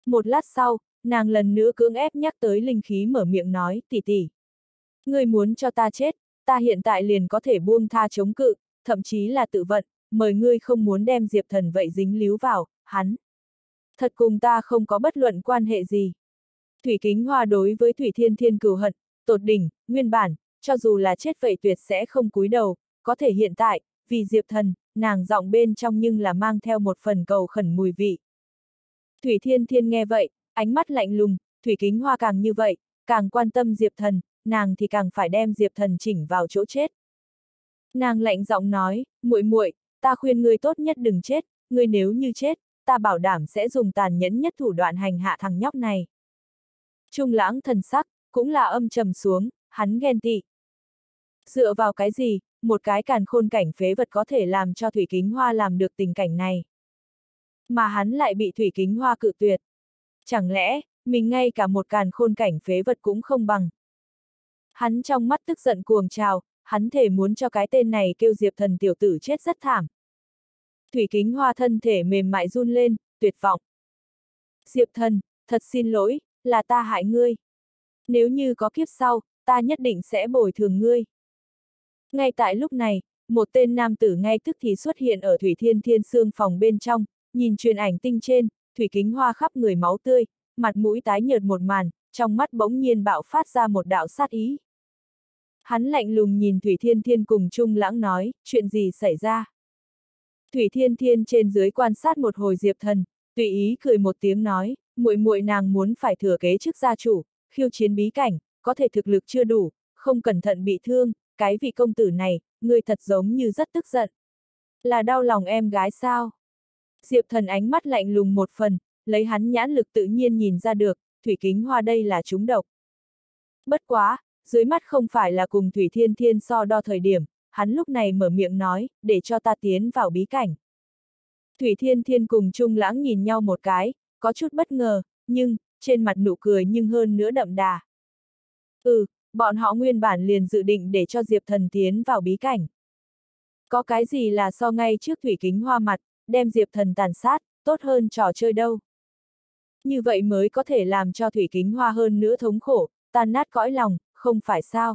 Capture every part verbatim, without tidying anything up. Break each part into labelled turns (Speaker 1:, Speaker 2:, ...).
Speaker 1: Một lát sau, nàng lần nữa cưỡng ép nhắc tới linh khí mở miệng nói, tỷ tỷ. Ngươi muốn cho ta chết, ta hiện tại liền có thể buông tha chống cự, thậm chí là tự vận, mời ngươi không muốn đem Diệp Thần vậy dính líu vào, hắn. Thật cùng ta không có bất luận quan hệ gì. Thủy Kính Hoa đối với Thủy Thiên Thiên cừu hận, tột đỉnh, nguyên bản, cho dù là chết vậy tuyệt sẽ không cúi đầu, có thể hiện tại, vì Diệp Thần, nàng giọng bên trong nhưng là mang theo một phần cầu khẩn mùi vị. Thủy Thiên Thiên nghe vậy, ánh mắt lạnh lùng, Thủy Kính Hoa càng như vậy, càng quan tâm Diệp Thần, nàng thì càng phải đem Diệp Thần chỉnh vào chỗ chết. Nàng lạnh giọng nói, muội muội, ta khuyên ngươi tốt nhất đừng chết, ngươi nếu như chết, ta bảo đảm sẽ dùng tàn nhẫn nhất thủ đoạn hành hạ thằng nhóc này. Trung Lãng thần sắc, cũng là âm trầm xuống, hắn ghen tị. Dựa vào cái gì, một cái càn khôn cảnh phế vật có thể làm cho Thủy Kính Hoa làm được tình cảnh này. Mà hắn lại bị Thủy Kính Hoa cự tuyệt. Chẳng lẽ, mình ngay cả một càn khôn cảnh phế vật cũng không bằng. Hắn trong mắt tức giận cuồng trào, hắn thể muốn cho cái tên này kêu Diệp Thần tiểu tử chết rất thảm. Thủy Kính Hoa thân thể mềm mại run lên, tuyệt vọng. Diệp Thần, thật xin lỗi, là ta hại ngươi. Nếu như có kiếp sau, ta nhất định sẽ bồi thường ngươi. Ngay tại lúc này, một tên nam tử ngay tức thì xuất hiện ở Thủy Thiên Thiên xương phòng bên trong, nhìn truyền ảnh tinh trên, Thủy Kính Hoa khắp người máu tươi, mặt mũi tái nhợt một màn, trong mắt bỗng nhiên bạo phát ra một đạo sát ý. Hắn lạnh lùng nhìn Thủy Thiên Thiên cùng Trung Lãng nói, chuyện gì xảy ra? Thủy Thiên Thiên trên dưới quan sát một hồi Diệp Thần, tùy ý cười một tiếng nói, muội muội nàng muốn phải thừa kế chức gia chủ, khiêu chiến bí cảnh, có thể thực lực chưa đủ, không cẩn thận bị thương, cái vị công tử này, người thật giống như rất tức giận. Là đau lòng em gái sao? Diệp Thần ánh mắt lạnh lùng một phần, lấy hắn nhãn lực tự nhiên nhìn ra được, Thủy Kính Hoa đây là trúng độc. Bất quá, dưới mắt không phải là cùng Thủy Thiên Thiên so đo thời điểm, hắn lúc này mở miệng nói, để cho ta tiến vào bí cảnh. Thủy Thiên Thiên cùng Trung Lãng nhìn nhau một cái, có chút bất ngờ, nhưng, trên mặt nụ cười nhưng hơn nữa đậm đà. Ừ, bọn họ nguyên bản liền dự định để cho Diệp Thần tiến vào bí cảnh. Có cái gì là so ngay trước Thủy Kính Hoa mặt, đem Diệp Thần tàn sát, tốt hơn trò chơi đâu. Như vậy mới có thể làm cho Thủy Kính Hoa hơn nữa thống khổ, tan nát cõi lòng, không phải sao.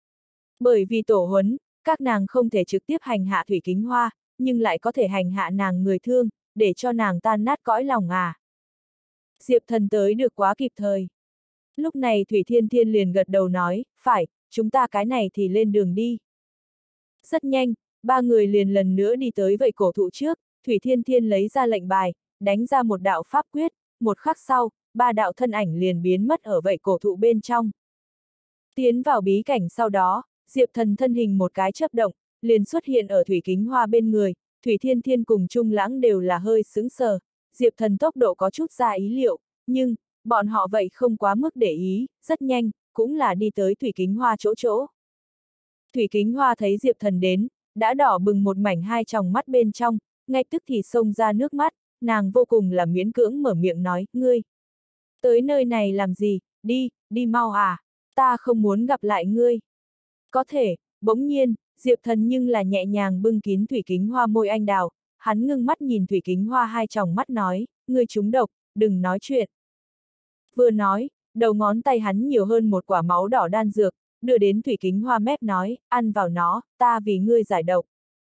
Speaker 1: Bởi vì tổ huấn, các nàng không thể trực tiếp hành hạ Thủy Kính Hoa, nhưng lại có thể hành hạ nàng người thương, để cho nàng tan nát cõi lòng à. Diệp Thần tới được quá kịp thời. Lúc này Thủy Thiên Thiên liền gật đầu nói, phải, chúng ta cái này thì lên đường đi. Rất nhanh, ba người liền lần nữa đi tới vậy cổ thụ trước, Thủy Thiên Thiên lấy ra lệnh bài, đánh ra một đạo pháp quyết, một khắc sau, ba đạo thân ảnh liền biến mất ở vậy cổ thụ bên trong. Tiến vào bí cảnh sau đó, Diệp Thần thân hình một cái chớp động, liền xuất hiện ở Thủy Kính Hoa bên người, Thủy Thiên Thiên cùng Trung Lãng đều là hơi sững sờ, Diệp Thần tốc độ có chút ra ý liệu, nhưng, bọn họ vậy không quá mức để ý, rất nhanh, cũng là đi tới Thủy Kính Hoa chỗ chỗ. Thủy Kính Hoa thấy Diệp Thần đến, đã đỏ bừng một mảnh hai tròng mắt bên trong, ngay tức thì xông ra nước mắt, nàng vô cùng là miễn cưỡng mở miệng nói, ngươi. Tới nơi này làm gì, đi, đi mau à, ta không muốn gặp lại ngươi. Có thể, bỗng nhiên, Diệp Thần nhưng là nhẹ nhàng bưng kín Thủy Kính Hoa môi anh đào, hắn ngưng mắt nhìn Thủy Kính Hoa hai tròng mắt nói, ngươi trúng độc, đừng nói chuyện. Vừa nói, đầu ngón tay hắn nhiều hơn một quả máu đỏ đan dược, đưa đến Thủy Kính Hoa mép nói, ăn vào nó, ta vì ngươi giải độc.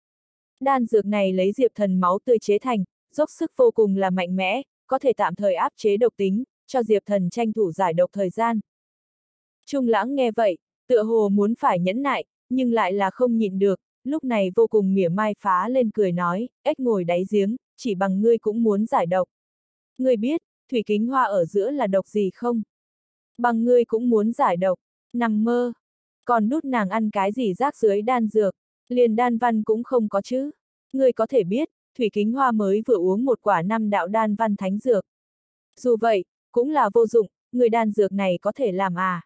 Speaker 1: Đan dược này lấy Diệp Thần máu tươi chế thành, dốc sức vô cùng là mạnh mẽ, có thể tạm thời áp chế độc tính, cho Diệp Thần tranh thủ giải độc thời gian. Trung Lãng nghe vậy, tựa hồ muốn phải nhẫn nại, nhưng lại là không nhịn được, lúc này vô cùng mỉa mai phá lên cười nói, ếch ngồi đáy giếng, chỉ bằng ngươi cũng muốn giải độc. Ngươi biết, Thủy Kính Hoa ở giữa là độc gì không? Bằng ngươi cũng muốn giải độc, nằm mơ. Còn đút nàng ăn cái gì rác dưới đan dược, liền đan văn cũng không có chứ. Ngươi có thể biết, Thủy Kính Hoa mới vừa uống một quả năm đạo đan văn thánh dược. Dù vậy, cũng là vô dụng, người đan dược này có thể làm à?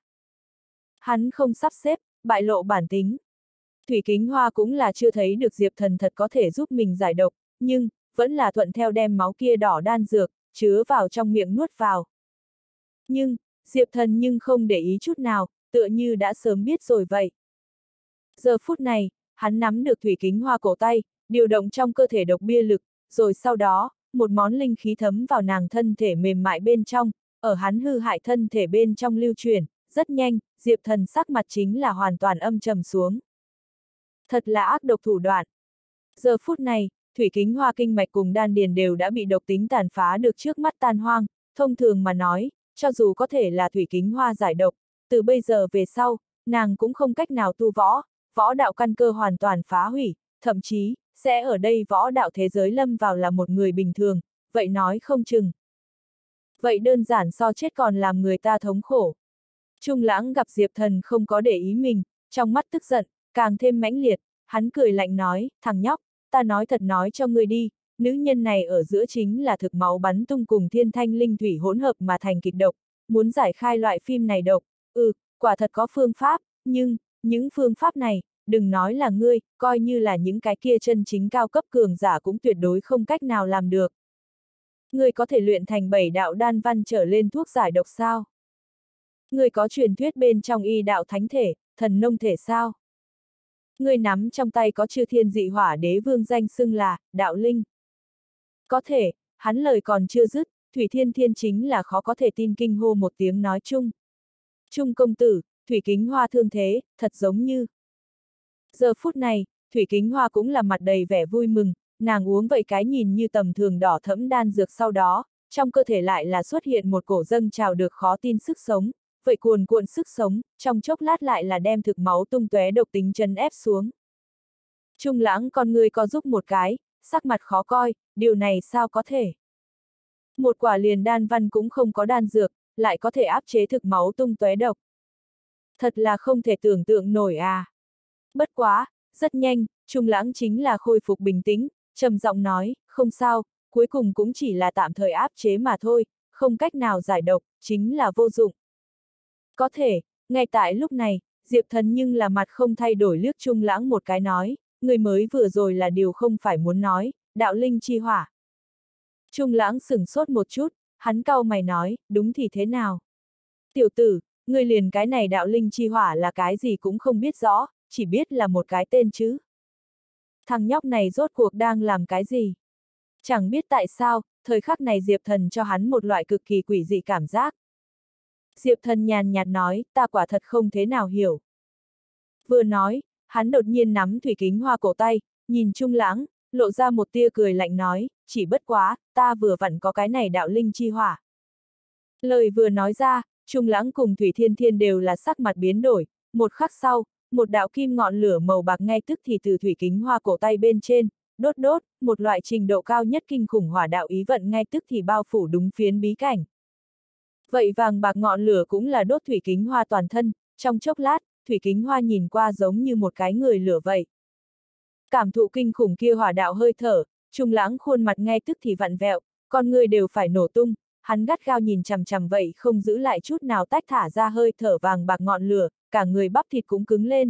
Speaker 1: Hắn không sắp xếp, bại lộ bản tính. Thủy Kính Hoa cũng là chưa thấy được Diệp Thần thật có thể giúp mình giải độc, nhưng, vẫn là thuận theo đem máu kia đỏ đan dược, chứa vào trong miệng nuốt vào. Nhưng, Diệp Thần nhưng không để ý chút nào, tựa như đã sớm biết rồi vậy. Giờ phút này, hắn nắm được Thủy Kính Hoa cổ tay, điều động trong cơ thể độc bia lực, rồi sau đó, một món linh khí thấm vào nàng thân thể mềm mại bên trong, ở hắn hư hại thân thể bên trong lưu truyền, rất nhanh, Diệp Thần sắc mặt chính là hoàn toàn âm trầm xuống. Thật là ác độc thủ đoạn. Giờ phút này, thủy kính hoa kinh mạch cùng đan điền đều đã bị độc tính tàn phá được trước mắt tan hoang, thông thường mà nói, cho dù có thể là thủy kính hoa giải độc, từ bây giờ về sau, nàng cũng không cách nào tu võ, võ đạo căn cơ hoàn toàn phá hủy, thậm chí, sẽ ở đây võ đạo thế giới lâm vào là một người bình thường, vậy nói không chừng. Vậy đơn giản so chết còn làm người ta thống khổ. Trung Lãng gặp Diệp Thần không có để ý mình, trong mắt tức giận, càng thêm mãnh liệt, hắn cười lạnh nói, thằng nhóc, ta nói thật nói cho ngươi đi, nữ nhân này ở giữa chính là thực máu bắn tung cùng thiên thanh linh thủy hỗn hợp mà thành kịch độc, muốn giải khai loại phim này độc, ừ, quả thật có phương pháp, nhưng, những phương pháp này, đừng nói là ngươi, coi như là những cái kia chân chính cao cấp cường giả cũng tuyệt đối không cách nào làm được. Ngươi có thể luyện thành bảy đạo đan văn trở lên thuốc giải độc sao? Ngươi có truyền thuyết bên trong y đạo thánh thể, thần nông thể sao? Ngươi nắm trong tay có chư thiên dị hỏa đế vương danh xưng là, đạo linh. Có thể, hắn lời còn chưa dứt, Thủy Thiên Thiên chính là khó có thể tin kinh hô một tiếng nói chung. Trung công tử, Thủy Kính Hoa thương thế, thật giống như. Giờ phút này, Thủy Kính Hoa cũng là mặt đầy vẻ vui mừng, nàng uống vậy cái nhìn như tầm thường đỏ thẫm đan dược sau đó, trong cơ thể lại là xuất hiện một cổ dâng trào được khó tin sức sống, vậy cuồn cuộn sức sống, trong chốc lát lại là đem thực máu tung tóe độc tính chân ép xuống. Trung Lãng con người co giúp một cái, sắc mặt khó coi, điều này sao có thể? Một quả liền đan văn cũng không có đan dược, lại có thể áp chế thực máu tung tóe độc. Thật là không thể tưởng tượng nổi à. Bất quá, rất nhanh, Trung Lãng chính là khôi phục bình tĩnh, trầm giọng nói, không sao, cuối cùng cũng chỉ là tạm thời áp chế mà thôi, không cách nào giải độc, chính là vô dụng. Có thể, ngay tại lúc này, Diệp Thần nhưng là mặt không thay đổi liếc Trung Lãng một cái nói, người mới vừa rồi là điều không phải muốn nói, đạo linh chi hỏa. Trung Lãng sửng sốt một chút, hắn cau mày nói, đúng thì thế nào? Tiểu tử, ngươi liền cái này đạo linh chi hỏa là cái gì cũng không biết rõ, chỉ biết là một cái tên chứ. Thằng nhóc này rốt cuộc đang làm cái gì? Chẳng biết tại sao, thời khắc này Diệp Thần cho hắn một loại cực kỳ quỷ dị cảm giác. Diệp Thần nhàn nhạt nói, ta quả thật không thế nào hiểu. Vừa nói, hắn đột nhiên nắm Thủy Kính Hoa cổ tay, nhìn Trung Lãng, lộ ra một tia cười lạnh nói, chỉ bất quá, ta vừa vặn có cái này đạo linh chi hỏa. Lời vừa nói ra, Trung Lãng cùng Thủy Thiên Thiên đều là sắc mặt biến đổi, một khắc sau, một đạo kim ngọn lửa màu bạc ngay tức thì từ Thủy Kính Hoa cổ tay bên trên, đốt đốt, một loại trình độ cao nhất kinh khủng hỏa đạo ý vận ngay tức thì bao phủ đúng phiến bí cảnh. Vậy vàng bạc ngọn lửa cũng là đốt Thủy Kính Hoa toàn thân, trong chốc lát, Thủy Kính Hoa nhìn qua giống như một cái người lửa vậy. Cảm thụ kinh khủng kia hỏa đạo hơi thở, Trung Lãng khuôn mặt ngay tức thì vặn vẹo, con người đều phải nổ tung, hắn gắt gao nhìn chằm chằm vậy không giữ lại chút nào tách thả ra hơi thở vàng bạc ngọn lửa, cả người bắp thịt cũng cứng lên.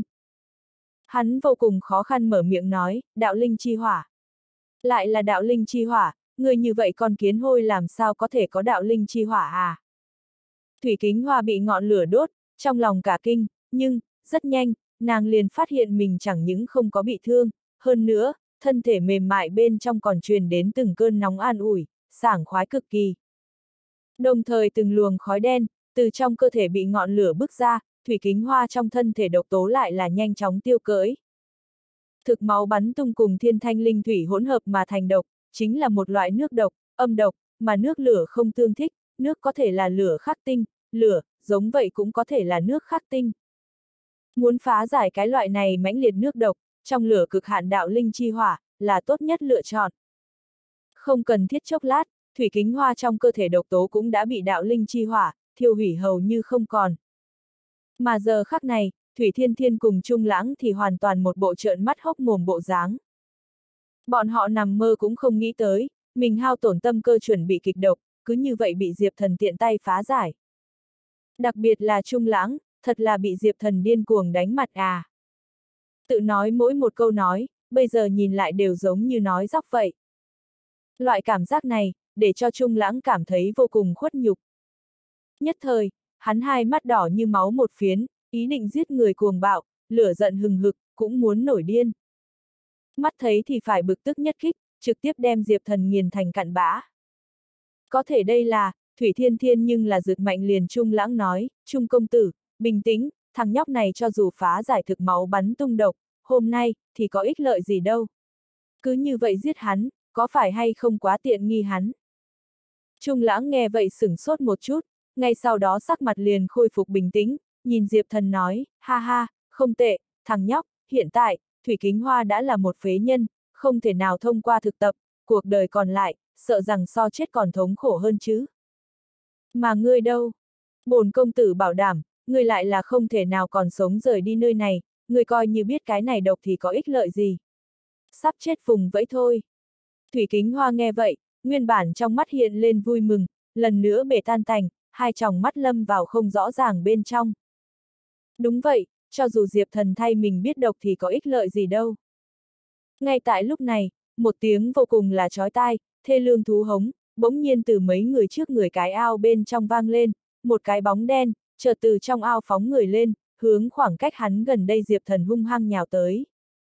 Speaker 1: Hắn vô cùng khó khăn mở miệng nói, đạo linh chi hỏa. Lại là đạo linh chi hỏa, người như vậy con kiến hôi làm sao có thể có đạo linh chi hỏa à? Thủy Kính Hoa bị ngọn lửa đốt, trong lòng cả kinh, nhưng, rất nhanh, nàng liền phát hiện mình chẳng những không có bị thương, hơn nữa, thân thể mềm mại bên trong còn truyền đến từng cơn nóng an ủi, sảng khoái cực kỳ. Đồng thời từng luồng khói đen, từ trong cơ thể bị ngọn lửa bức ra, Thủy Kính Hoa trong thân thể độc tố lại là nhanh chóng tiêu cỡi. Thực máu bắn tung cùng thiên thanh linh thủy hỗn hợp mà thành độc, chính là một loại nước độc, âm độc, mà nước lửa không tương thích, nước có thể là lửa khắc tinh, lửa, giống vậy cũng có thể là nước khắc tinh. Muốn phá giải cái loại này mãnh liệt nước độc, trong lửa cực hạn đạo linh chi hỏa, là tốt nhất lựa chọn. Không cần thiết chốc lát, Thủy Kính Hoa trong cơ thể độc tố cũng đã bị đạo linh chi hỏa, thiêu hủy hầu như không còn. Mà giờ khắc này, Thủy Thiên Thiên cùng Trung Lãng thì hoàn toàn một bộ trợn mắt hốc mồm bộ dáng. Bọn họ nằm mơ cũng không nghĩ tới, mình hao tổn tâm cơ chuẩn bị kịch độc, cứ như vậy bị Diệp Thần tiện tay phá giải. Đặc biệt là Trung Lãng, thật là bị Diệp Thần điên cuồng đánh mặt à. Tự nói mỗi một câu nói, bây giờ nhìn lại đều giống như nói dóc vậy. Loại cảm giác này, để cho Trung Lãng cảm thấy vô cùng khuất nhục. Nhất thời, hắn hai mắt đỏ như máu một phiến, ý định giết người cuồng bạo, lửa giận hừng hực, cũng muốn nổi điên. Mắt thấy thì phải bực tức nhất kích, trực tiếp đem Diệp Thần nghiền thành cặn bã. Có thể đây là, Thủy Thiên Thiên nhưng là rực mạnh liền Trung Lãng nói, Trung công tử, bình tĩnh, thằng nhóc này cho dù phá giải thực máu bắn tung độc, hôm nay, thì có ích lợi gì đâu. Cứ như vậy giết hắn, có phải hay không quá tiện nghi hắn. Trung Lãng nghe vậy sửng sốt một chút, ngay sau đó sắc mặt liền khôi phục bình tĩnh, nhìn Diệp Thần nói, ha ha, không tệ, thằng nhóc, hiện tại, Thủy Kính Hoa đã là một phế nhân, không thể nào thông qua thực tập, cuộc đời còn lại, sợ rằng so chết còn thống khổ hơn chứ. Mà ngươi đâu? Bổn công tử bảo đảm, ngươi lại là không thể nào còn sống rời đi nơi này, ngươi coi như biết cái này độc thì có ích lợi gì. Sắp chết vùng vẫy thôi. Thủy Kính Hoa nghe vậy, nguyên bản trong mắt hiện lên vui mừng, lần nữa bể tan tành, hai tròng mắt lâm vào không rõ ràng bên trong. Đúng vậy, cho dù Diệp Thần thay mình biết độc thì có ích lợi gì đâu. Ngay tại lúc này, một tiếng vô cùng là chói tai, thê lương thú hống, bỗng nhiên từ mấy người trước người cái ao bên trong vang lên, một cái bóng đen, chợt từ trong ao phóng người lên, hướng khoảng cách hắn gần đây Diệp Thần hung hăng nhào tới.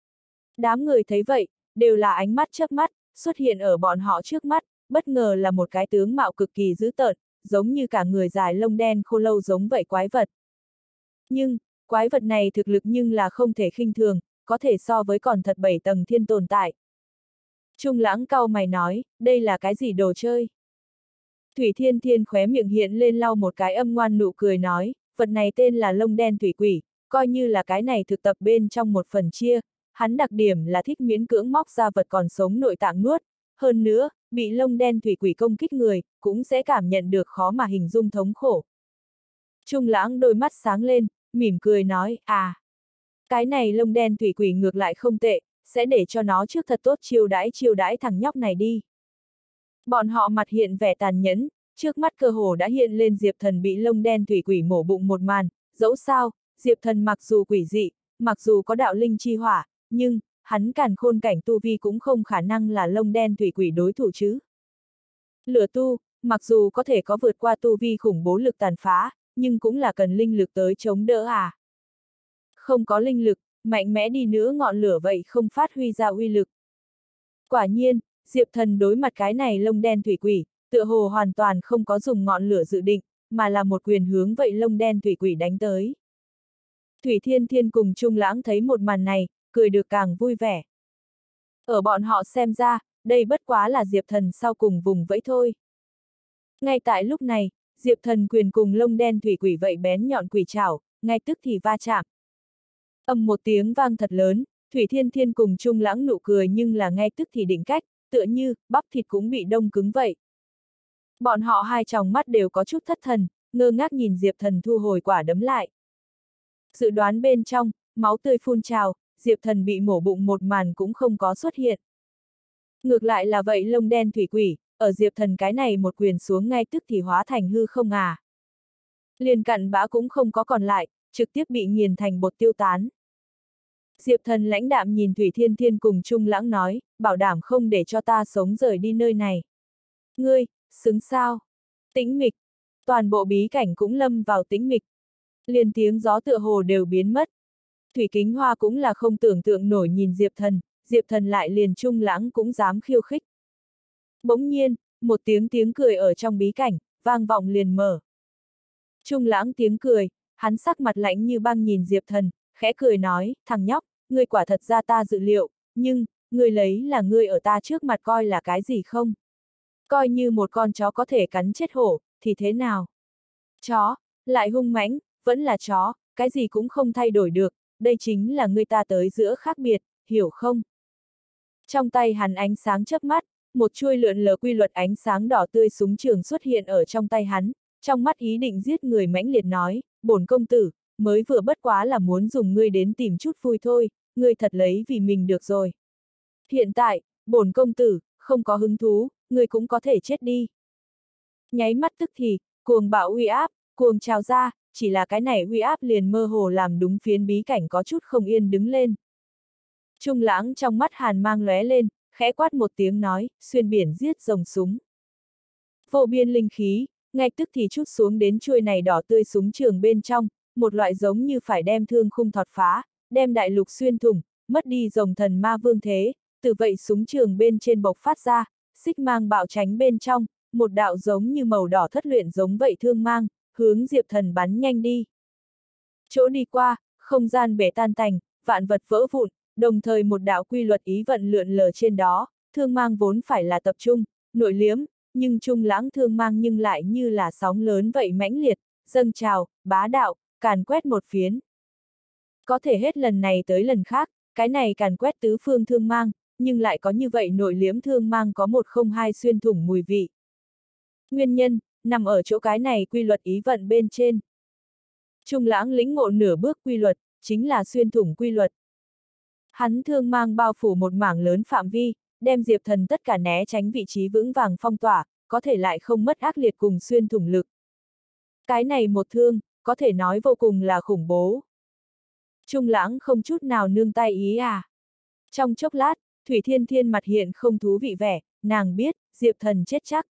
Speaker 1: Đám người thấy vậy, đều là ánh mắt chớp mắt, xuất hiện ở bọn họ trước mắt, bất ngờ là một cái tướng mạo cực kỳ dữ tợn, giống như cả người dài lông đen khô lâu giống vậy quái vật. Nhưng, quái vật này thực lực nhưng là không thể khinh thường, có thể so với còn thật bảy tầng thiên tồn tại. Trung Lãng cau mày nói, đây là cái gì đồ chơi? Thủy Thiên Thiên khóe miệng hiện lên lau một cái âm ngoan nụ cười nói, vật này tên là lông đen thủy quỷ, coi như là cái này thực tập bên trong một phần chia, hắn đặc điểm là thích miễn cưỡng móc ra vật còn sống nội tạng nuốt, hơn nữa, bị lông đen thủy quỷ công kích người, cũng sẽ cảm nhận được khó mà hình dung thống khổ. Trung Lãng đôi mắt sáng lên, mỉm cười nói, à, cái này lông đen thủy quỷ ngược lại không tệ, sẽ để cho nó trước thật tốt chiêu đãi chiêu đãi thằng nhóc này đi. Bọn họ mặt hiện vẻ tàn nhẫn, trước mắt cơ hồ đã hiện lên Diệp Thần bị lông đen thủy quỷ mổ bụng một màn, dẫu sao, Diệp Thần mặc dù quỷ dị, mặc dù có đạo linh chi hỏa, nhưng, hắn càn khôn cảnh tu vi cũng không khả năng là lông đen thủy quỷ đối thủ chứ. Lửa tu, mặc dù có thể có vượt qua tu vi khủng bố lực tàn phá, nhưng cũng là cần linh lực tới chống đỡ à. Không có linh lực, mạnh mẽ đi nữa ngọn lửa vậy không phát huy ra uy lực. Quả nhiên, Diệp Thần đối mặt cái này lông đen thủy quỷ, tựa hồ hoàn toàn không có dùng ngọn lửa dự định, mà là một quyền hướng vậy lông đen thủy quỷ đánh tới. Thủy Thiên Thiên cùng Trung Lãng thấy một màn này, cười được càng vui vẻ. Ở bọn họ xem ra, đây bất quá là Diệp Thần sau cùng vùng vẫy thôi. Ngay tại lúc này, Diệp Thần quyền cùng lông đen thủy quỷ vậy bén nhọn quỷ trảo, ngay tức thì va chạm. Ầm một tiếng vang thật lớn, Thủy Thiên Thiên cùng Trung Lãng nụ cười nhưng là ngay tức thì định cách, tựa như, bắp thịt cũng bị đông cứng vậy. Bọn họ hai tròng mắt đều có chút thất thần, ngơ ngác nhìn Diệp Thần thu hồi quả đấm lại. Dự đoán bên trong, máu tươi phun trào, Diệp Thần bị mổ bụng một màn cũng không có xuất hiện. Ngược lại là vậy lông đen thủy quỷ, ở Diệp Thần cái này một quyền xuống ngay tức thì hóa thành hư không à. Liền cặn bã cũng không có còn lại, trực tiếp bị nghiền thành bột tiêu tán. Diệp Thần lãnh đạm nhìn Thủy Thiên Thiên cùng Trung Lãng nói, bảo đảm không để cho ta sống rời đi nơi này. Ngươi, xứng sao? Tĩnh mịch. Toàn bộ bí cảnh cũng lâm vào tĩnh mịch. Liền tiếng gió tựa hồ đều biến mất. Thủy Kính Hoa cũng là không tưởng tượng nổi nhìn Diệp Thần, Diệp Thần lại liền Trung Lãng cũng dám khiêu khích. Bỗng nhiên, một tiếng tiếng cười ở trong bí cảnh, vang vọng liền mở. Trung Lãng tiếng cười, hắn sắc mặt lạnh như băng nhìn Diệp Thần, khẽ cười nói, thằng nhóc, ngươi quả thật ra ta dự liệu, nhưng, ngươi lấy là ngươi ở ta trước mặt coi là cái gì không? Coi như một con chó có thể cắn chết hổ, thì thế nào? Chó, lại hung mãnh, vẫn là chó, cái gì cũng không thay đổi được, đây chính là ngươi ta tới giữa khác biệt, hiểu không? Trong tay hắn ánh sáng chớp mắt, một chuôi lượn lờ quy luật ánh sáng đỏ tươi súng trường xuất hiện ở trong tay hắn, trong mắt ý định giết người mãnh liệt nói, bổn công tử, mới vừa bất quá là muốn dùng ngươi đến tìm chút vui thôi, ngươi thật lấy vì mình được rồi. Hiện tại, bổn công tử, không có hứng thú, ngươi cũng có thể chết đi. Nháy mắt tức thì, cuồng bạo uy áp, cuồng trào ra, chỉ là cái này uy áp liền mơ hồ làm đúng phiến bí cảnh có chút không yên đứng lên. Trung Lãng trong mắt hàn mang lóe lên, khẽ quát một tiếng nói, xuyên biển giết rồng súng. Vô biên linh khí, ngay tức thì chút xuống đến chuôi này đỏ tươi súng trường bên trong, một loại giống như phải đem thương khung thọt phá, đem đại lục xuyên thủng, mất đi rồng thần ma vương thế, từ vậy súng trường bên trên bộc phát ra, xích mang bạo tránh bên trong, một đạo giống như màu đỏ thất luyện giống vậy thương mang, hướng Diệp Thần bắn nhanh đi. Chỗ đi qua, không gian bể tan tành, vạn vật vỡ vụn, đồng thời một đạo quy luật ý vận lượn lờ trên đó, thương mang vốn phải là tập trung, nội liếm, nhưng trung lãng thương mang nhưng lại như là sóng lớn vậy mãnh liệt, dâng trào, bá đạo, càn quét một phiến. Có thể hết lần này tới lần khác, cái này càn quét tứ phương thương mang, nhưng lại có như vậy nội liếm thương mang có một không hai xuyên thủng mùi vị. Nguyên nhân, nằm ở chỗ cái này quy luật ý vận bên trên. Trung lãng lĩnh ngộ nửa bước quy luật, chính là xuyên thủng quy luật. Hắn thương mang bao phủ một mảng lớn phạm vi, đem Diệp Thần tất cả né tránh vị trí vững vàng phong tỏa, có thể lại không mất ác liệt cùng xuyên thủng lực. Cái này một thương, có thể nói vô cùng là khủng bố. Trung lãng không chút nào nương tay ý à. Trong chốc lát, Thủy Thiên Thiên mặt hiện không thú vị vẻ, nàng biết, Diệp Thần chết chắc.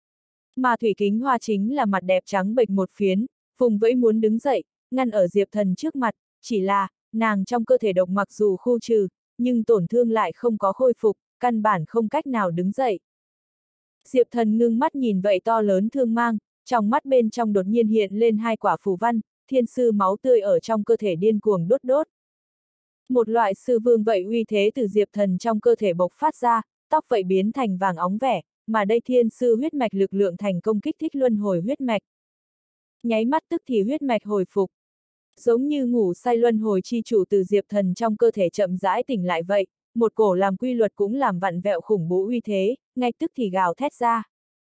Speaker 1: Mà Thủy Kính Hoa chính là mặt đẹp trắng bệch một phiến, vùng vẫy muốn đứng dậy, ngăn ở Diệp Thần trước mặt, chỉ là, nàng trong cơ thể độc mặc dù khu trừ, nhưng tổn thương lại không có khôi phục, căn bản không cách nào đứng dậy. Diệp Thần ngưng mắt nhìn vậy to lớn thương mang, trong mắt bên trong đột nhiên hiện lên hai quả phù văn, thiên sư máu tươi ở trong cơ thể điên cuồng đốt đốt. Một loại sư vương vậy uy thế từ Diệp Thần trong cơ thể bộc phát ra, tóc vậy biến thành vàng óng vẻ, mà đây thiên sư huyết mạch lực lượng thành công kích thích luân hồi huyết mạch. Nháy mắt tức thì huyết mạch hồi phục. Giống như ngủ say luân hồi chi chủ từ Diệp Thần trong cơ thể chậm rãi tỉnh lại vậy, một cổ làm quy luật cũng làm vặn vẹo khủng bố uy thế, ngay tức thì gào thét ra.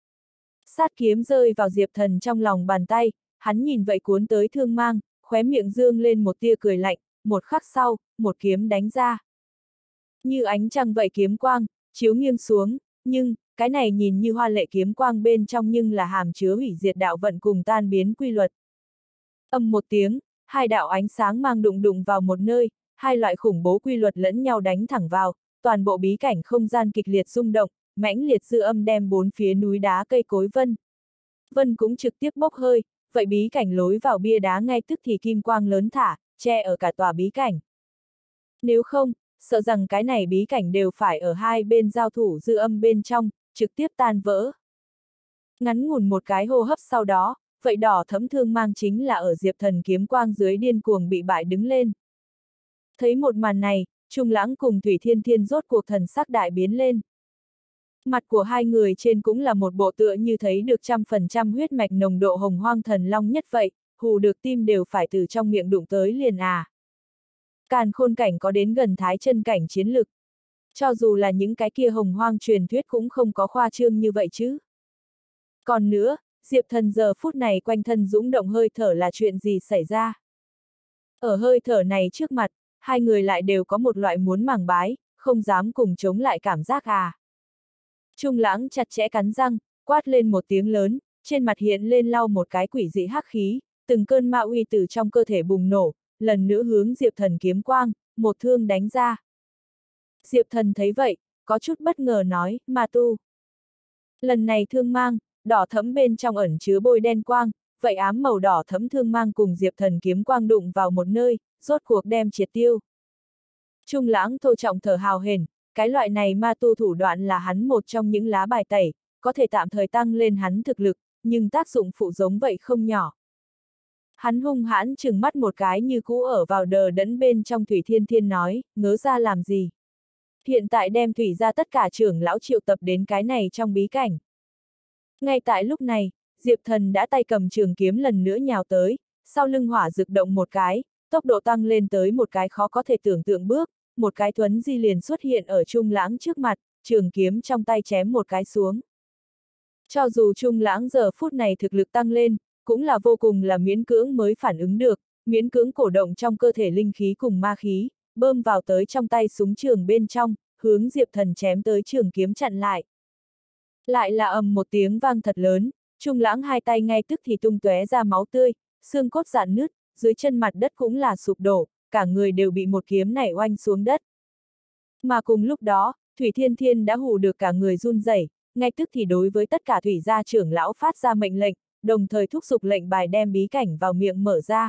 Speaker 1: Sát kiếm rơi vào Diệp Thần trong lòng bàn tay, hắn nhìn vậy cuốn tới thương mang, khóe miệng dương lên một tia cười lạnh, một khắc sau, một kiếm đánh ra. Như ánh trăng vậy kiếm quang, chiếu nghiêng xuống, nhưng, cái này nhìn như hoa lệ kiếm quang bên trong nhưng là hàm chứa hủy diệt đạo vận cùng tan biến quy luật. Âm một tiếng, hai đạo ánh sáng mang đụng đụng vào một nơi, hai loại khủng bố quy luật lẫn nhau đánh thẳng vào, toàn bộ bí cảnh không gian kịch liệt rung động, mãnh liệt dư âm đem bốn phía núi đá cây cối vân. Vân cũng trực tiếp bốc hơi, vậy bí cảnh lối vào bia đá ngay tức thì kim quang lớn thả, che ở cả tòa bí cảnh. Nếu không, sợ rằng cái này bí cảnh đều phải ở hai bên giao thủ dư âm bên trong, trực tiếp tan vỡ. Ngắn ngủn một cái hô hấp sau đó, vậy đỏ thẫm thương mang chính là ở Diệp Thần kiếm quang dưới điên cuồng bị bại đứng lên. Thấy một màn này, Trung Lãng cùng Thủy Thiên Thiên rốt cuộc thần sắc đại biến lên. Mặt của hai người trên cũng là một bộ tựa như thấy được trăm phần trăm huyết mạch nồng độ hồng hoang thần long nhất vậy, hù được tim đều phải từ trong miệng đụng tới liền à. Càn khôn cảnh có đến gần thái chân cảnh chiến lực. Cho dù là những cái kia hồng hoang truyền thuyết cũng không có khoa trương như vậy chứ. Còn nữa, Diệp Thần giờ phút này quanh thân dũng động hơi thở là chuyện gì xảy ra? Ở hơi thở này trước mặt, hai người lại đều có một loại muốn màng bái, không dám cùng chống lại cảm giác à. Trung Lãng chặt chẽ cắn răng, quát lên một tiếng lớn, trên mặt hiện lên lau một cái quỷ dị hắc khí, từng cơn ma uy từ trong cơ thể bùng nổ, lần nữa hướng Diệp Thần kiếm quang, một thương đánh ra. Diệp Thần thấy vậy, có chút bất ngờ nói, ma tu. Lần này thương mang, đỏ thẫm bên trong ẩn chứa bôi đen quang, vậy ám màu đỏ thẫm thương mang cùng Diệp Thần kiếm quang đụng vào một nơi, rốt cuộc đem triệt tiêu. Trung Lãng thô trọng thở hào hển, cái loại này ma tu thủ đoạn là hắn một trong những lá bài tẩy, có thể tạm thời tăng lên hắn thực lực, nhưng tác dụng phụ giống vậy không nhỏ. Hắn hung hãn trừng mắt một cái như cũ ở vào đờ đẫn bên trong Thủy Thiên Thiên nói, ngớ ra làm gì. Hiện tại đem Thủy ra tất cả trưởng lão triệu tập đến cái này trong bí cảnh. Ngay tại lúc này, Diệp Thần đã tay cầm trường kiếm lần nữa nhào tới, sau lưng hỏa rực động một cái, tốc độ tăng lên tới một cái khó có thể tưởng tượng bước, một cái thuấn di liền xuất hiện ở Trung Lãng trước mặt, trường kiếm trong tay chém một cái xuống. Cho dù Trung Lãng giờ phút này thực lực tăng lên, cũng là vô cùng là miễn cưỡng mới phản ứng được, miễn cưỡng cổ động trong cơ thể linh khí cùng ma khí, bơm vào tới trong tay súng trường bên trong, hướng Diệp Thần chém tới trường kiếm chặn lại. Lại là ầm một tiếng vang thật lớn, Trung Lãng hai tay ngay tức thì tung tóe ra máu tươi, xương cốt rạn nứt, dưới chân mặt đất cũng là sụp đổ, cả người đều bị một kiếm này oanh xuống đất. Mà cùng lúc đó, Thủy Thiên Thiên đã hù được cả người run rẩy, ngay tức thì đối với tất cả thủy gia trưởng lão phát ra mệnh lệnh, đồng thời thúc giục lệnh bài đem bí cảnh vào miệng mở ra.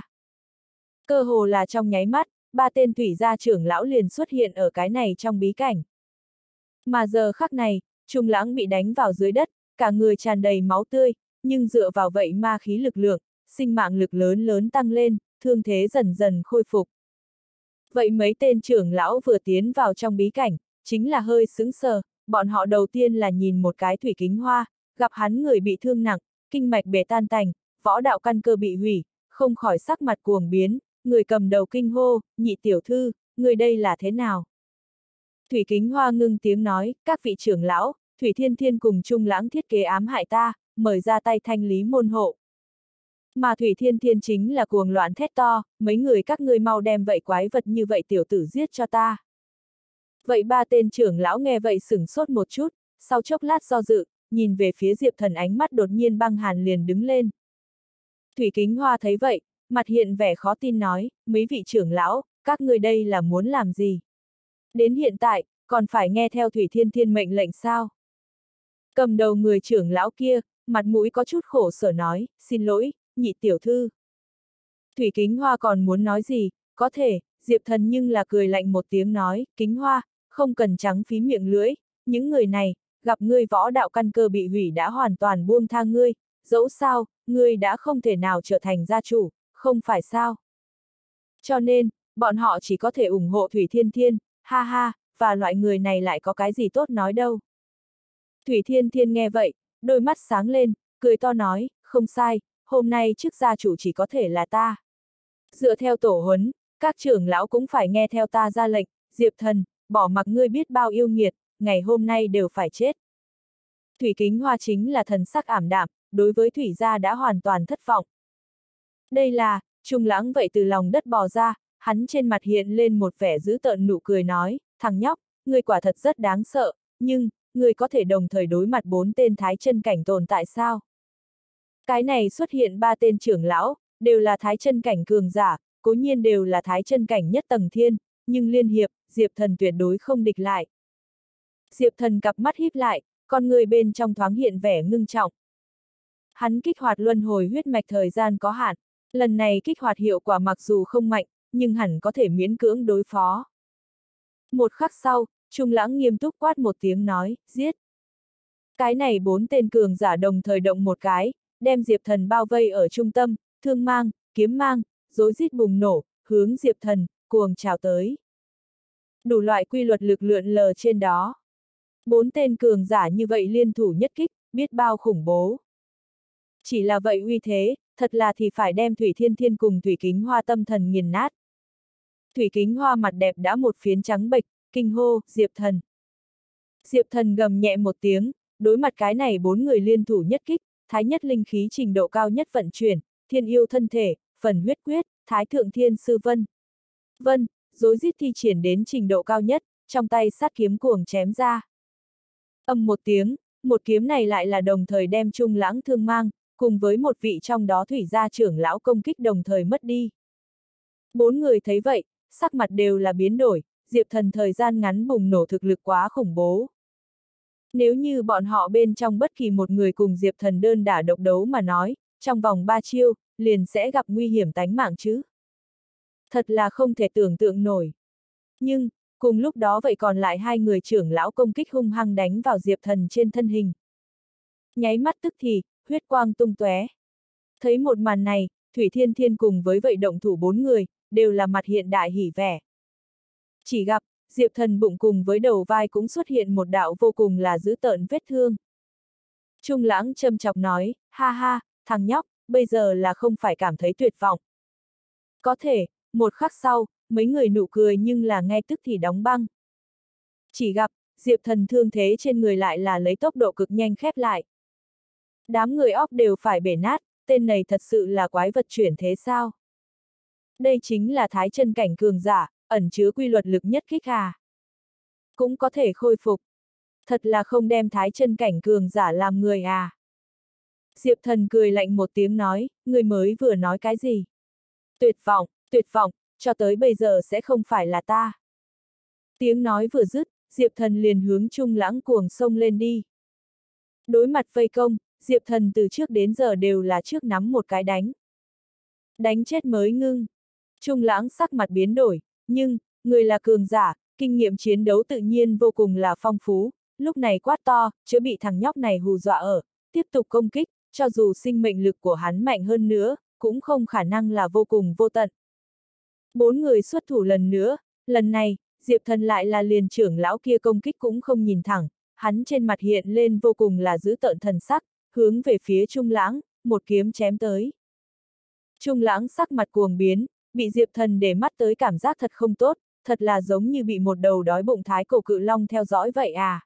Speaker 1: Cơ hồ là trong nháy mắt, ba tên thủy gia trưởng lão liền xuất hiện ở cái này trong bí cảnh. Mà giờ khắc này, Trung Lãng bị đánh vào dưới đất, cả người tràn đầy máu tươi, nhưng dựa vào vậy ma khí lực lượng, sinh mạng lực lớn lớn tăng lên, thương thế dần dần khôi phục. Vậy mấy tên trưởng lão vừa tiến vào trong bí cảnh, chính là hơi sững sờ, bọn họ đầu tiên là nhìn một cái Thủy Kính Hoa, gặp hắn người bị thương nặng, kinh mạch bể tan tành, võ đạo căn cơ bị hủy, không khỏi sắc mặt cuồng biến, người cầm đầu kinh hô, nhị tiểu thư, người đây là thế nào? Thủy Kính Hoa ngưng tiếng nói, các vị trưởng lão, Thủy Thiên Thiên cùng Trung Lãng thiết kế ám hại ta, mời ra tay thanh lý môn hộ. Mà Thủy Thiên Thiên chính là cuồng loạn thét to, mấy người các ngươi mau đem vậy quái vật như vậy tiểu tử giết cho ta. Vậy ba tên trưởng lão nghe vậy sửng sốt một chút, sau chốc lát do dự, nhìn về phía Diệp Thần ánh mắt đột nhiên băng hàn liền đứng lên. Thủy Kính Hoa thấy vậy, mặt hiện vẻ khó tin nói, mấy vị trưởng lão, các ngươi đây là muốn làm gì? Đến hiện tại, còn phải nghe theo Thủy Thiên Thiên mệnh lệnh sao? Cầm đầu người trưởng lão kia, mặt mũi có chút khổ sở nói, xin lỗi, nhị tiểu thư. Thủy Kính Hoa còn muốn nói gì, có thể, Diệp Thần nhưng là cười lạnh một tiếng nói, Kính Hoa, không cần trắng phí miệng lưỡi, những người này, gặp ngươi võ đạo căn cơ bị hủy đã hoàn toàn buông tha ngươi, dẫu sao, ngươi đã không thể nào trở thành gia chủ, không phải sao? Cho nên, bọn họ chỉ có thể ủng hộ Thủy Thiên Thiên, ha ha, và loại người này lại có cái gì tốt nói đâu. Thủy Thiên Thiên nghe vậy, đôi mắt sáng lên, cười to nói, không sai, hôm nay chức gia chủ chỉ có thể là ta. Dựa theo tổ huấn, các trưởng lão cũng phải nghe theo ta ra lệnh, Diệp Thần, bỏ mặc ngươi biết bao yêu nghiệt, ngày hôm nay đều phải chết. Thủy Kính Hoa chính là thần sắc ảm đạm, đối với Thủy gia đã hoàn toàn thất vọng. Đây là, Trung Lãng vậy từ lòng đất bò ra, hắn trên mặt hiện lên một vẻ dữ tợn nụ cười nói, thằng nhóc, ngươi quả thật rất đáng sợ, nhưng, ngươi có thể đồng thời đối mặt bốn tên thái chân cảnh tồn tại sao? Cái này xuất hiện ba tên trưởng lão, đều là thái chân cảnh cường giả, cố nhiên đều là thái chân cảnh nhất tầng thiên, nhưng liên hiệp, Diệp Thần tuyệt đối không địch lại. Diệp Thần cặp mắt híp lại, con người bên trong thoáng hiện vẻ ngưng trọng. Hắn kích hoạt luân hồi huyết mạch thời gian có hạn, lần này kích hoạt hiệu quả mặc dù không mạnh, nhưng hẳn có thể miễn cưỡng đối phó. Một khắc sau, Trung Lãng nghiêm túc quát một tiếng nói, giết. Cái này bốn tên cường giả đồng thời động một cái, đem Diệp Thần bao vây ở trung tâm, thương mang, kiếm mang, rối rít bùng nổ, hướng Diệp Thần, cuồng trào tới. Đủ loại quy luật lực lượn lờ trên đó. Bốn tên cường giả như vậy liên thủ nhất kích, biết bao khủng bố. Chỉ là vậy uy thế, thật là thì phải đem Thủy Thiên Thiên cùng Thủy Kính Hoa tâm thần nghiền nát. Thủy Kính Hoa mặt đẹp đã một phiến trắng bệch, kinh hô, Diệp Thần. Diệp Thần gầm nhẹ một tiếng, đối mặt cái này bốn người liên thủ nhất kích, thái nhất linh khí trình độ cao nhất vận chuyển, thiên yêu thân thể, phần huyết quyết, thái thượng thiên sư vân. Vân, rối rít thi triển đến trình độ cao nhất, trong tay sát kiếm cuồng chém ra. Âm một tiếng, một kiếm này lại là đồng thời đem Trung Lãng thương mang, cùng với một vị trong đó thủy gia trưởng lão công kích đồng thời mất đi. Bốn người thấy vậy, sắc mặt đều là biến đổi, Diệp Thần thời gian ngắn bùng nổ thực lực quá khủng bố. Nếu như bọn họ bên trong bất kỳ một người cùng Diệp Thần đơn đả độc đấu mà nói, trong vòng ba chiêu, liền sẽ gặp nguy hiểm tánh mạng chứ. Thật là không thể tưởng tượng nổi. Nhưng, cùng lúc đó vậy còn lại hai người trưởng lão công kích hung hăng đánh vào Diệp Thần trên thân hình. Nháy mắt tức thì, huyết quang tung tóe. Thấy một màn này, Thủy Thiên Thiên cùng với vậy động thủ bốn người, đều là mặt hiện đại hỉ vẻ. Chỉ gặp, Diệp Thần bụng cùng với đầu vai cũng xuất hiện một đạo vô cùng là dữ tợn vết thương. Trung Lãng châm chọc nói, ha ha, thằng nhóc, bây giờ là không phải cảm thấy tuyệt vọng. Có thể, một khắc sau, mấy người nụ cười nhưng là ngay tức thì đóng băng. Chỉ gặp, Diệp Thần thương thế trên người lại là lấy tốc độ cực nhanh khép lại. Đám người óc đều phải bể nát, tên này thật sự là quái vật chuyển thế sao? Đây chính là thái chân cảnh cường giả, ẩn chứa quy luật lực nhất kích à. Cũng có thể khôi phục. Thật là không đem thái chân cảnh cường giả làm người à. Diệp Thần cười lạnh một tiếng nói, người mới vừa nói cái gì? Tuyệt vọng, tuyệt vọng, cho tới bây giờ sẽ không phải là ta. Tiếng nói vừa dứt, Diệp Thần liền hướng Trung Lãng cuồng xông lên đi. Đối mặt vây công, Diệp Thần từ trước đến giờ đều là trước nắm một cái đánh. Đánh chết mới ngưng. Trung Lãng sắc mặt biến đổi, nhưng, người là cường giả, kinh nghiệm chiến đấu tự nhiên vô cùng là phong phú, lúc này quát to, chớ bị thằng nhóc này hù dọa ở, tiếp tục công kích, cho dù sinh mệnh lực của hắn mạnh hơn nữa, cũng không khả năng là vô cùng vô tận. Bốn người xuất thủ lần nữa, lần này, Diệp Thần lại là liền trưởng lão kia công kích cũng không nhìn thẳng, hắn trên mặt hiện lên vô cùng là dữ tợn thần sắc, hướng về phía Trung Lãng, một kiếm chém tới. Trung Lãng sắc mặt cuồng biến, bị Diệp Thần để mắt tới cảm giác thật không tốt, thật là giống như bị một đầu đói bụng thái cổ cự long theo dõi vậy à.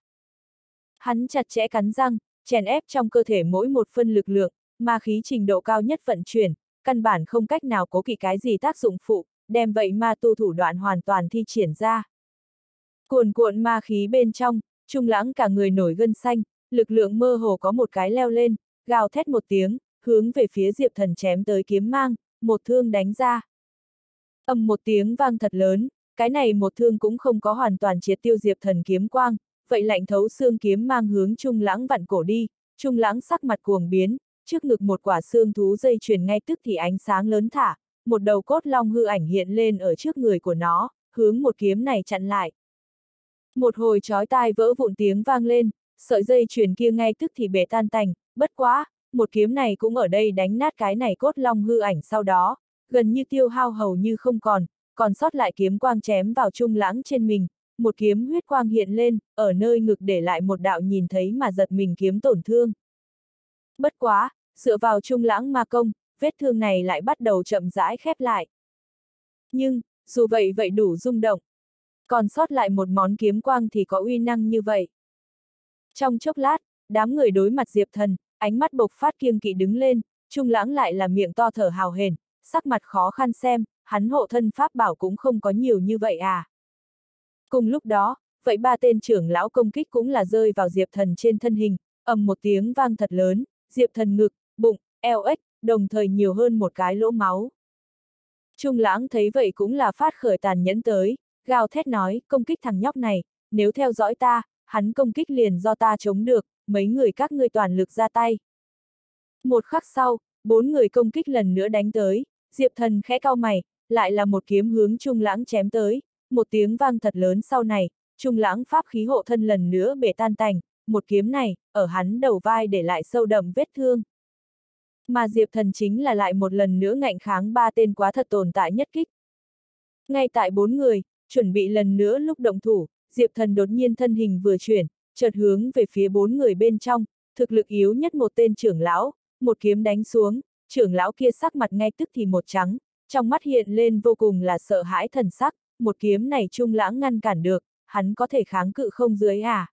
Speaker 1: Hắn chặt chẽ cắn răng, chèn ép trong cơ thể mỗi một phân lực lượng, ma khí trình độ cao nhất vận chuyển, căn bản không cách nào cố kỵ cái gì tác dụng phụ, đem vậy ma tu thủ đoạn hoàn toàn thi triển ra. Cuồn cuộn ma khí bên trong, Trung Lãng cả người nổi gân xanh, lực lượng mơ hồ có một cái leo lên, gào thét một tiếng, hướng về phía Diệp Thần chém tới kiếm mang, một thương đánh ra. Ầm một tiếng vang thật lớn, cái này một thương cũng không có hoàn toàn triệt tiêu Diệp Thần kiếm quang, vậy lạnh thấu xương kiếm mang hướng Trung Lãng vặn cổ đi, Trung Lãng sắc mặt cuồng biến, trước ngực một quả xương thú dây chuyền ngay tức thì ánh sáng lớn thả, một đầu cốt long hư ảnh hiện lên ở trước người của nó, hướng một kiếm này chặn lại. Một hồi chói tai vỡ vụn tiếng vang lên, sợi dây chuyền kia ngay tức thì bể tan tành, bất quá, một kiếm này cũng ở đây đánh nát cái này cốt long hư ảnh sau đó, gần như tiêu hao hầu như không còn, còn sót lại kiếm quang chém vào Trung Lãng trên mình, một kiếm huyết quang hiện lên, ở nơi ngực để lại một đạo nhìn thấy mà giật mình kiếm tổn thương. Bất quá, dựa vào Trung Lãng ma công, vết thương này lại bắt đầu chậm rãi khép lại. Nhưng, dù vậy vậy đủ rung động. Còn sót lại một món kiếm quang thì có uy năng như vậy. Trong chốc lát, đám người đối mặt Diệp Thần, ánh mắt bộc phát kiêng kỵ đứng lên, Trung Lãng lại là miệng to thở hào hển, sắc mặt khó khăn xem, hắn hộ thân pháp bảo cũng không có nhiều như vậy à. Cùng lúc đó, vậy ba tên trưởng lão công kích cũng là rơi vào Diệp Thần trên thân hình, ầm một tiếng vang thật lớn, Diệp Thần ngực, bụng, eo ếch, đồng thời nhiều hơn một cái lỗ máu. Trung Lãng thấy vậy cũng là phát khởi tàn nhẫn tới, gào thét nói, công kích thằng nhóc này, nếu theo dõi ta, hắn công kích liền do ta chống được, mấy người các ngươi toàn lực ra tay. Một khắc sau, bốn người công kích lần nữa đánh tới, Diệp Thần khẽ cau mày, lại là một kiếm hướng Trung Lãng chém tới, một tiếng vang thật lớn sau này, Trung Lãng pháp khí hộ thân lần nữa bể tan tành, một kiếm này, ở hắn đầu vai để lại sâu đậm vết thương. Mà Diệp Thần chính là lại một lần nữa ngạnh kháng ba tên quá thật tồn tại nhất kích. Ngay tại bốn người, chuẩn bị lần nữa lúc động thủ, Diệp Thần đột nhiên thân hình vừa chuyển, chợt hướng về phía bốn người bên trong, thực lực yếu nhất một tên trưởng lão, một kiếm đánh xuống, trưởng lão kia sắc mặt ngay tức thì một trắng, trong mắt hiện lên vô cùng là sợ hãi thần sắc, một kiếm này Trung Lãng ngăn cản được, hắn có thể kháng cự không dưới à?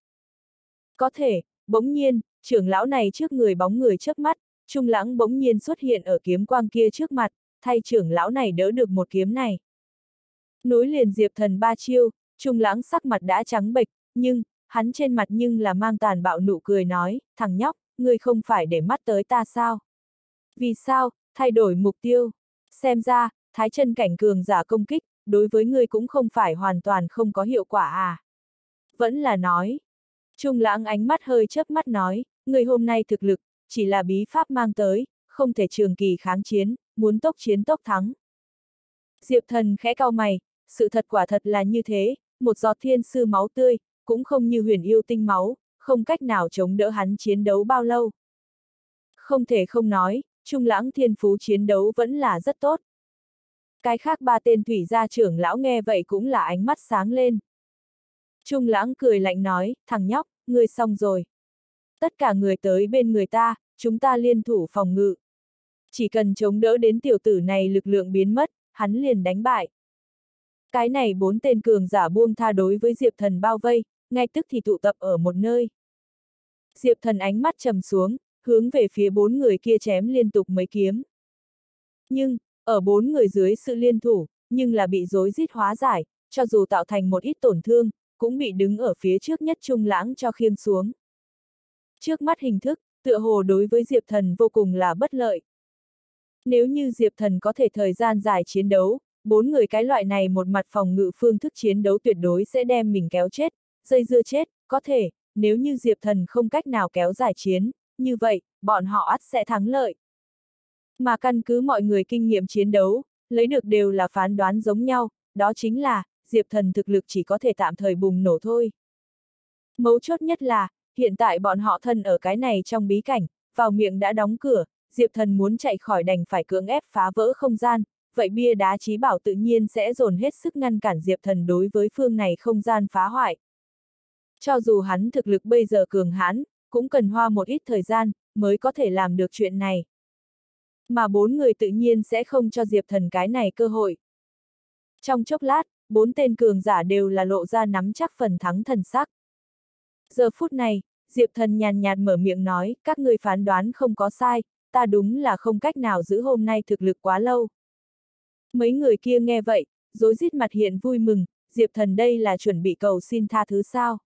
Speaker 1: Có thể, bỗng nhiên, trưởng lão này trước người bóng người chớp mắt, Trung Lãng bỗng nhiên xuất hiện ở kiếm quang kia trước mặt, thay trưởng lão này đỡ được một kiếm này. Nối liền Diệp Thần ba chiêu, Trung Lãng sắc mặt đã trắng bệch, nhưng, hắn trên mặt nhưng là mang tàn bạo nụ cười nói, thằng nhóc, ngươi không phải để mắt tới ta sao? Vì sao, thay đổi mục tiêu? Xem ra, thái chân cảnh cường giả công kích, đối với ngươi cũng không phải hoàn toàn không có hiệu quả à? Vẫn là nói. Trung Lãng ánh mắt hơi chớp mắt nói, ngươi hôm nay thực lực, chỉ là bí pháp mang tới, không thể trường kỳ kháng chiến, muốn tốc chiến tốc thắng. Diệp Thần khẽ cau mày, sự thật quả thật là như thế, một giọt thiên sư máu tươi, cũng không như huyền yêu tinh máu, không cách nào chống đỡ hắn chiến đấu bao lâu. Không thể không nói, Trung Lãng thiên phú chiến đấu vẫn là rất tốt. Cái khác ba tên thủy gia trưởng lão nghe vậy cũng là ánh mắt sáng lên. Trung Lãng cười lạnh nói, thằng nhóc, ngươi xong rồi. Tất cả người tới bên người ta, chúng ta liên thủ phòng ngự. Chỉ cần chống đỡ đến tiểu tử này lực lượng biến mất, hắn liền đánh bại. Cái này bốn tên cường giả buông tha đối với Diệp Thần bao vây, ngay tức thì tụ tập ở một nơi. Diệp Thần ánh mắt trầm xuống, hướng về phía bốn người kia chém liên tục mấy kiếm. Nhưng, ở bốn người dưới sự liên thủ, nhưng là bị rối rít hóa giải, cho dù tạo thành một ít tổn thương, cũng bị đứng ở phía trước nhất Trung Lãng cho khiêng xuống. Trước mắt hình thức, tựa hồ đối với Diệp Thần vô cùng là bất lợi. Nếu như Diệp Thần có thể thời gian dài chiến đấu, bốn người cái loại này một mặt phòng ngự phương thức chiến đấu tuyệt đối sẽ đem mình kéo chết, dây dưa chết, có thể, nếu như Diệp Thần không cách nào kéo dài chiến, như vậy, bọn họ ắt sẽ thắng lợi. Mà căn cứ mọi người kinh nghiệm chiến đấu, lấy được đều là phán đoán giống nhau, đó chính là, Diệp Thần thực lực chỉ có thể tạm thời bùng nổ thôi. Mấu chốt nhất là, hiện tại bọn họ thân ở cái này trong bí cảnh, vào miệng đã đóng cửa, Diệp Thần muốn chạy khỏi đành phải cưỡng ép phá vỡ không gian, vậy bia đá chí bảo tự nhiên sẽ dồn hết sức ngăn cản Diệp Thần đối với phương này không gian phá hoại. Cho dù hắn thực lực bây giờ cường hãn, cũng cần hoa một ít thời gian, mới có thể làm được chuyện này. Mà bốn người tự nhiên sẽ không cho Diệp Thần cái này cơ hội. Trong chốc lát, bốn tên cường giả đều là lộ ra nắm chắc phần thắng thần sắc. Giờ phút này, Diệp Thần nhàn nhạt mở miệng nói, các ngươi phán đoán không có sai, ta đúng là không cách nào giữ hôm nay thực lực quá lâu. Mấy người kia nghe vậy, rối rít mặt hiện vui mừng, Diệp Thần đây là chuẩn bị cầu xin tha thứ sao.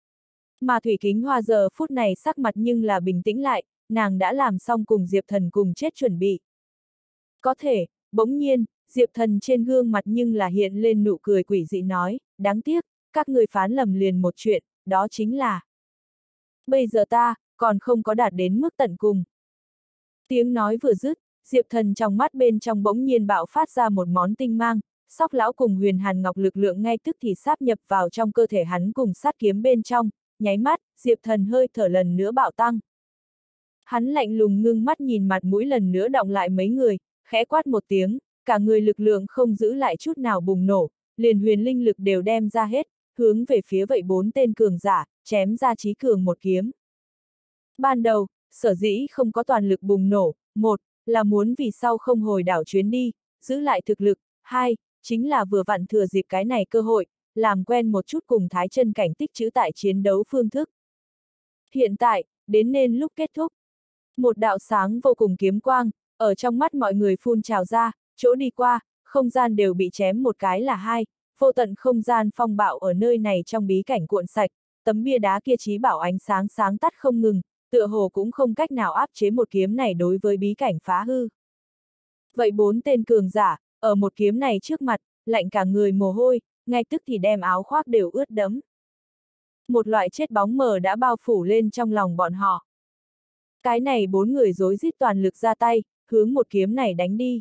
Speaker 1: Mà Thủy Kính Hoa giờ phút này sắc mặt nhưng là bình tĩnh lại, nàng đã làm xong cùng Diệp Thần cùng chết chuẩn bị. Có thể, bỗng nhiên, Diệp Thần trên gương mặt nhưng là hiện lên nụ cười quỷ dị nói, đáng tiếc, các người phán lầm liền một chuyện, đó chính là bây giờ ta, còn không có đạt đến mức tận cùng. Tiếng nói vừa dứt, Diệp Thần trong mắt bên trong bỗng nhiên bạo phát ra một món tinh mang, Sóc lão cùng Huyền Hàn Ngọc lực lượng ngay tức thì sáp nhập vào trong cơ thể hắn cùng sát kiếm bên trong, nháy mắt, Diệp Thần hơi thở lần nữa bạo tăng. Hắn lạnh lùng ngưng mắt nhìn mặt mũi lần nữa đọng lại mấy người, khẽ quát một tiếng, cả người lực lượng không giữ lại chút nào bùng nổ, liền huyền linh lực đều đem ra hết, hướng về phía vậy bốn tên cường giả, chém ra chí cường một kiếm. Ban đầu, sở dĩ không có toàn lực bùng nổ, một, là muốn vì sau không hồi đảo chuyến đi, giữ lại thực lực, hai, chính là vừa vặn thừa dịp cái này cơ hội, làm quen một chút cùng thái chân cảnh tích trữ tại chiến đấu phương thức. Hiện tại, đến nên lúc kết thúc. Một đạo sáng vô cùng kiếm quang, ở trong mắt mọi người phun trào ra, chỗ đi qua, không gian đều bị chém một cái là hai, vô tận không gian phong bạo ở nơi này trong bí cảnh cuộn sạch, tấm bia đá kia chí bảo ánh sáng sáng tắt không ngừng, tựa hồ cũng không cách nào áp chế một kiếm này đối với bí cảnh phá hư. Vậy bốn tên cường giả, ở một kiếm này trước mặt, lạnh cả người mồ hôi, ngay tức thì đem áo khoác đều ướt đẫm. Một loại chết bóng mờ đã bao phủ lên trong lòng bọn họ. Cái này bốn người rối rít toàn lực ra tay, hướng một kiếm này đánh đi.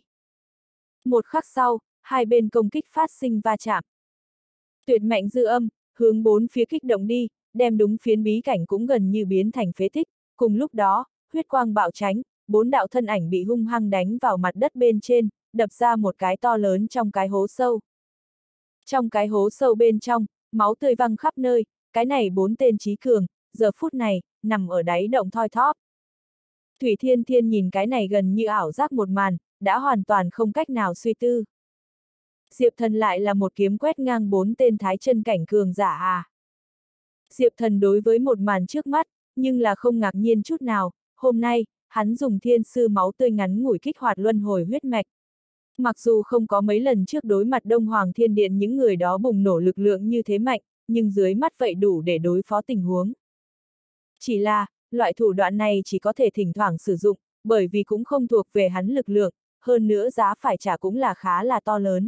Speaker 1: Một khắc sau, hai bên công kích phát sinh va chạm. Tuyệt mạnh dư âm, hướng bốn phía kích động đi, đem đúng phiến bí cảnh cũng gần như biến thành phế tích. Cùng lúc đó, huyết quang bạo tránh, bốn đạo thân ảnh bị hung hăng đánh vào mặt đất bên trên, đập ra một cái to lớn trong cái hố sâu. Trong cái hố sâu bên trong, máu tươi văng khắp nơi, cái này bốn tên chí cường, giờ phút này, nằm ở đáy động thoi thóp. Thủy Thiên Thiên nhìn cái này gần như ảo giác một màn, đã hoàn toàn không cách nào suy tư. Diệp Thần lại là một kiếm quét ngang bốn tên thái chân cảnh cường giả à. Diệp Thần đối với một màn trước mắt, nhưng là không ngạc nhiên chút nào, hôm nay, hắn dùng thiên sư máu tươi ngắn ngủi kích hoạt luân hồi huyết mạch. Mặc dù không có mấy lần trước đối mặt Đông Hoàng Thiên Điện những người đó bùng nổ lực lượng như thế mạnh, nhưng dưới mắt vậy đủ để đối phó tình huống. Chỉ là, loại thủ đoạn này chỉ có thể thỉnh thoảng sử dụng, bởi vì cũng không thuộc về hắn lực lượng, hơn nữa giá phải trả cũng là khá là to lớn.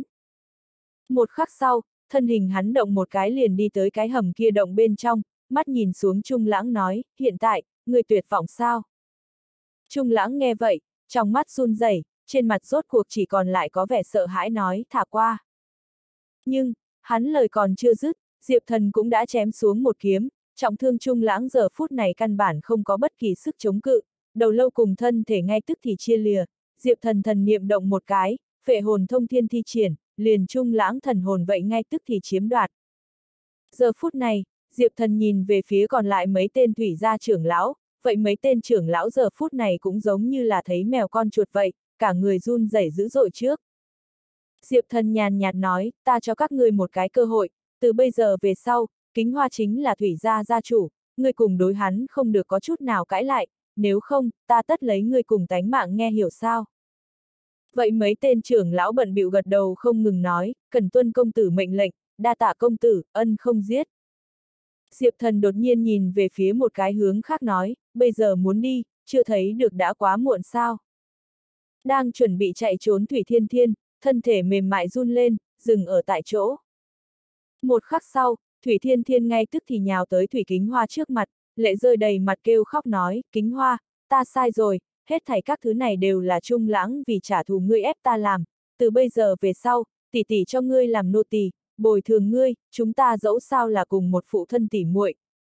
Speaker 1: Một khắc sau, thân hình hắn động một cái liền đi tới cái hầm kia động bên trong, mắt nhìn xuống Trung Lãng nói, hiện tại, người tuyệt vọng sao? Trung Lãng nghe vậy, trong mắt run rẩy, trên mặt rốt cuộc chỉ còn lại có vẻ sợ hãi nói, thả qua. Nhưng, hắn lời còn chưa dứt, Diệp Thần cũng đã chém xuống một kiếm, trọng thương Trung Lãng giờ phút này căn bản không có bất kỳ sức chống cự, đầu lâu cùng thân thể ngay tức thì chia lìa, Diệp Thần thần niệm động một cái, phệ hồn thông thiên thi triển, liền Trung Lãng thần hồn vậy ngay tức thì chiếm đoạt. Giờ phút này, Diệp Thần nhìn về phía còn lại mấy tên thủy gia trưởng lão, vậy mấy tên trưởng lão giờ phút này cũng giống như là thấy mèo con chuột vậy, cả người run rẩy dữ dội trước. Diệp Thần nhàn nhạt nói, ta cho các ngươi một cái cơ hội, từ bây giờ về sau, Kính Hoa chính là thủy gia gia chủ, ngươi cùng đối hắn không được có chút nào cãi lại, nếu không, ta tất lấy ngươi cùng tánh mạng nghe hiểu sao. Vậy mấy tên trưởng lão bận bịu gật đầu không ngừng nói, cần tuân công tử mệnh lệnh, đa tạ công tử, ân không giết. Diệp Thần đột nhiên nhìn về phía một cái hướng khác nói, bây giờ muốn đi, chưa thấy được đã quá muộn sao. Đang chuẩn bị chạy trốn Thủy Thiên Thiên, thân thể mềm mại run lên, dừng ở tại chỗ. Một khắc sau, Thủy Thiên Thiên ngay tức thì nhào tới Thủy Kính Hoa trước mặt, lệ rơi đầy mặt kêu khóc nói, Kính Hoa, ta sai rồi, hết thảy các thứ này đều là Trung Lãng vì trả thù ngươi ép ta làm, từ bây giờ về sau, tỷ tỷ cho ngươi làm nô tỳ, bồi thường ngươi, chúng ta dẫu sao là cùng một phụ thân tỉ muội,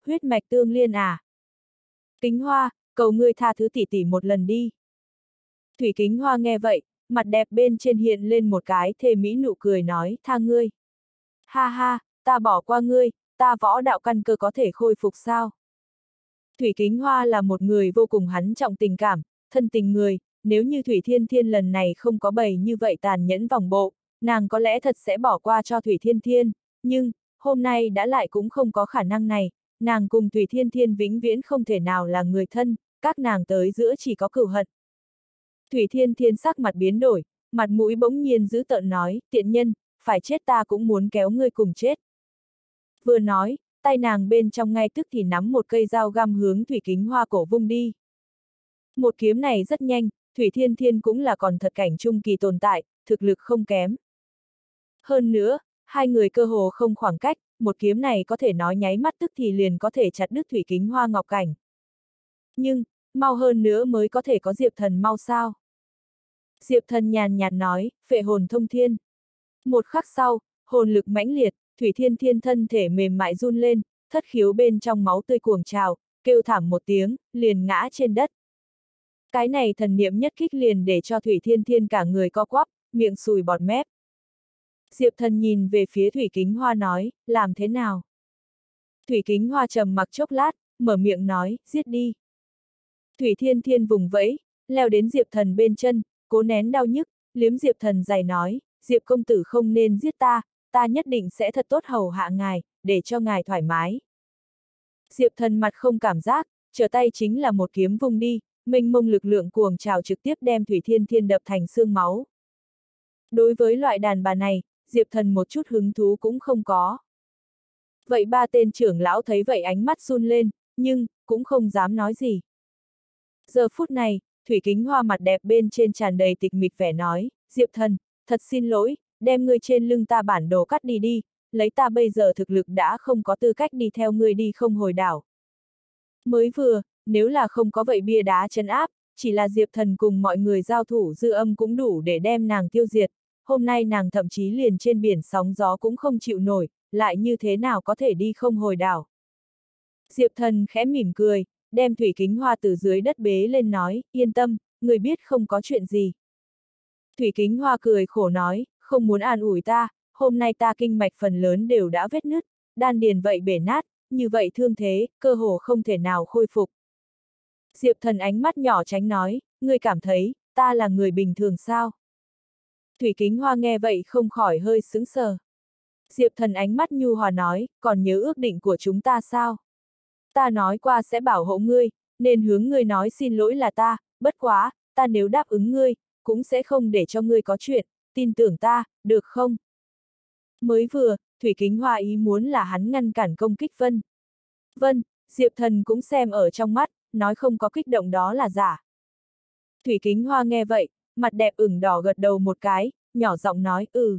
Speaker 1: huyết mạch tương liên à? Kính Hoa, cầu ngươi tha thứ tỷ tỷ một lần đi. Thủy Kính Hoa nghe vậy, mặt đẹp bên trên hiện lên một cái thề mỹ nụ cười nói, tha ngươi. Ha ha, ta bỏ qua ngươi, ta võ đạo căn cơ có thể khôi phục sao? Thủy Kính Hoa là một người vô cùng hắn trọng tình cảm, thân tình người, nếu như Thủy Thiên Thiên lần này không có bày như vậy tàn nhẫn vòng bộ, nàng có lẽ thật sẽ bỏ qua cho Thủy Thiên Thiên, nhưng, hôm nay đã lại cũng không có khả năng này, nàng cùng Thủy Thiên Thiên vĩnh viễn không thể nào là người thân, các nàng tới giữa chỉ có cừu hận. Thủy Thiên Thiên sắc mặt biến đổi, mặt mũi bỗng nhiên dữ tợn nói, tiện nhân, phải chết ta cũng muốn kéo ngươi cùng chết. Vừa nói, tay nàng bên trong ngay tức thì nắm một cây dao găm hướng Thủy Kính Hoa cổ vung đi. Một kiếm này rất nhanh, Thủy Thiên Thiên cũng là còn thật cảnh trung kỳ tồn tại, thực lực không kém. Hơn nữa, hai người cơ hồ không khoảng cách, một kiếm này có thể nói nháy mắt tức thì liền có thể chặt đứt Thủy Kính Hoa ngọc cảnh. Nhưng, mau hơn nữa mới có thể có Diệp Thần mau sao? Diệp Thần nhàn nhạt nói, phệ hồn thông thiên. Một khắc sau, hồn lực mãnh liệt, Thủy Thiên Thiên thân thể mềm mại run lên, thất khiếu bên trong máu tươi cuồng trào, kêu thảm một tiếng, liền ngã trên đất. Cái này thần niệm nhất kích liền để cho Thủy Thiên Thiên cả người co quắp, miệng sùi bọt mép. Diệp Thần nhìn về phía Thủy Kính Hoa nói, làm thế nào? Thủy Kính Hoa trầm mặc chốc lát, mở miệng nói, giết đi. Thủy Thiên Thiên vùng vẫy, leo đến Diệp Thần bên chân, cố nén đau nhức, liếm Diệp Thần giày nói, Diệp công tử không nên giết ta, ta nhất định sẽ thật tốt hầu hạ ngài, để cho ngài thoải mái. Diệp Thần mặt không cảm giác, trở tay chính là một kiếm vung đi, mênh mông lực lượng cuồng trào trực tiếp đem Thủy Thiên Thiên đập thành xương máu. Đối với loại đàn bà này, Diệp Thần một chút hứng thú cũng không có. Vậy ba tên trưởng lão thấy vậy ánh mắt run lên, nhưng, cũng không dám nói gì. Giờ phút này, Thủy Kính Hoa mặt đẹp bên trên tràn đầy tịch mịch vẻ nói, Diệp Thần, thật xin lỗi, đem ngươi trên lưng ta bản đồ cắt đi đi, lấy ta bây giờ thực lực đã không có tư cách đi theo ngươi đi không hồi đảo. Mới vừa, nếu là không có vậy bia đá trấn áp, chỉ là Diệp Thần cùng mọi người giao thủ dư âm cũng đủ để đem nàng tiêu diệt, hôm nay nàng thậm chí liền trên biển sóng gió cũng không chịu nổi, lại như thế nào có thể đi không hồi đảo. Diệp Thần khẽ mỉm cười, đem Thủy Kính Hoa từ dưới đất bế lên nói, yên tâm, người biết không có chuyện gì. Thủy Kính Hoa cười khổ nói, không muốn an ủi ta, hôm nay ta kinh mạch phần lớn đều đã vết nứt, đan điền vậy bể nát, như vậy thương thế, cơ hồ không thể nào khôi phục. Diệp Thần ánh mắt nhỏ tránh nói, ngươi cảm thấy, ta là người bình thường sao? Thủy Kính Hoa nghe vậy không khỏi hơi sững sờ. Diệp Thần ánh mắt nhu hòa nói, còn nhớ ước định của chúng ta sao? Ta nói qua sẽ bảo hộ ngươi, nên hướng ngươi nói xin lỗi là ta, bất quá, ta nếu đáp ứng ngươi, cũng sẽ không để cho ngươi có chuyện, tin tưởng ta, được không? Mới vừa, Thủy Kính Hoa ý muốn là hắn ngăn cản công kích Vân. Vân, Diệp Thần cũng xem ở trong mắt, nói không có kích động đó là giả. Thủy Kính Hoa nghe vậy, mặt đẹp ửng đỏ gật đầu một cái, nhỏ giọng nói, ừ.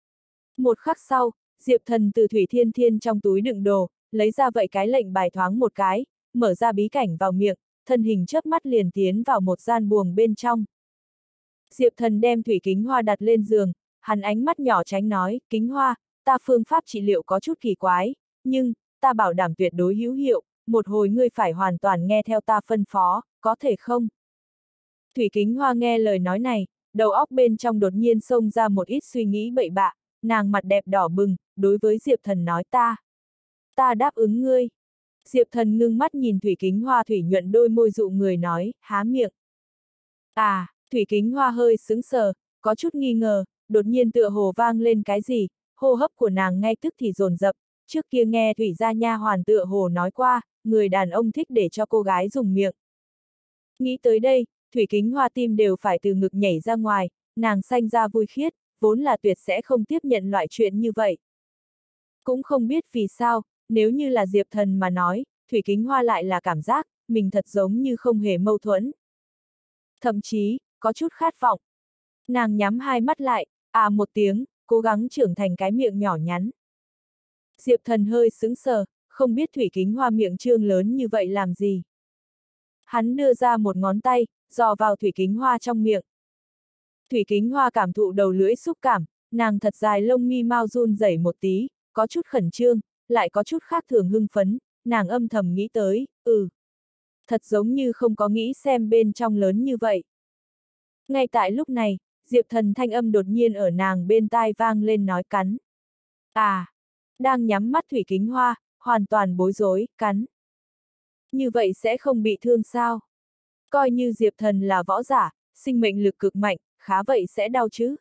Speaker 1: Một khắc sau, Diệp Thần từ Thủy Thiên Thiên trong túi đựng đồ, lấy ra vậy cái lệnh bài thoáng một cái, mở ra bí cảnh vào miệng, thân hình chớp mắt liền tiến vào một gian buồng bên trong. Diệp Thần đem Thủy Kính Hoa đặt lên giường, hắn ánh mắt nhỏ tránh nói, Kính Hoa, ta phương pháp trị liệu có chút kỳ quái, nhưng, ta bảo đảm tuyệt đối hữu hiệu, một hồi ngươi phải hoàn toàn nghe theo ta phân phó, có thể không? Thủy Kính Hoa nghe lời nói này, đầu óc bên trong đột nhiên xông ra một ít suy nghĩ bậy bạ, nàng mặt đẹp đỏ bừng, đối với Diệp Thần nói ta. Ta đáp ứng ngươi. Diệp Thần ngưng mắt nhìn Thủy Kính Hoa thủy nhuận đôi môi dụ người nói, há miệng. À, Thủy Kính Hoa hơi sững sờ, có chút nghi ngờ, đột nhiên tựa hồ vang lên cái gì, hô hấp của nàng ngay tức thì dồn dập, trước kia nghe Thủy gia nha hoàn tựa hồ nói qua, người đàn ông thích để cho cô gái dùng miệng. Nghĩ tới đây, Thủy Kính Hoa tim đều phải từ ngực nhảy ra ngoài, nàng sanh ra vui khiết, vốn là tuyệt sẽ không tiếp nhận loại chuyện như vậy. Cũng không biết vì sao, nếu như là Diệp Thần mà nói, Thủy Kính Hoa lại là cảm giác, mình thật giống như không hề mâu thuẫn. Thậm chí, có chút khát vọng. Nàng nhắm hai mắt lại, à một tiếng, cố gắng trưởng thành cái miệng nhỏ nhắn. Diệp Thần hơi sững sờ, không biết Thủy Kính Hoa miệng trương lớn như vậy làm gì. Hắn đưa ra một ngón tay, dò vào Thủy Kính Hoa trong miệng. Thủy Kính Hoa cảm thụ đầu lưỡi xúc cảm, nàng thật dài lông mi mau run rẩy một tí, có chút khẩn trương, lại có chút khác thường hưng phấn, nàng âm thầm nghĩ tới, ừ. Thật giống như không có nghĩ xem bên trong lớn như vậy. Ngay tại lúc này, Diệp Thần thanh âm đột nhiên ở nàng bên tai vang lên nói cắn. À, đang nhắm mắt Thủy Kính Hoa, hoàn toàn bối rối, cắn. Như vậy sẽ không bị thương sao? Coi như Diệp Thần là võ giả, sinh mệnh lực cực mạnh, khá vậy sẽ đau chứ?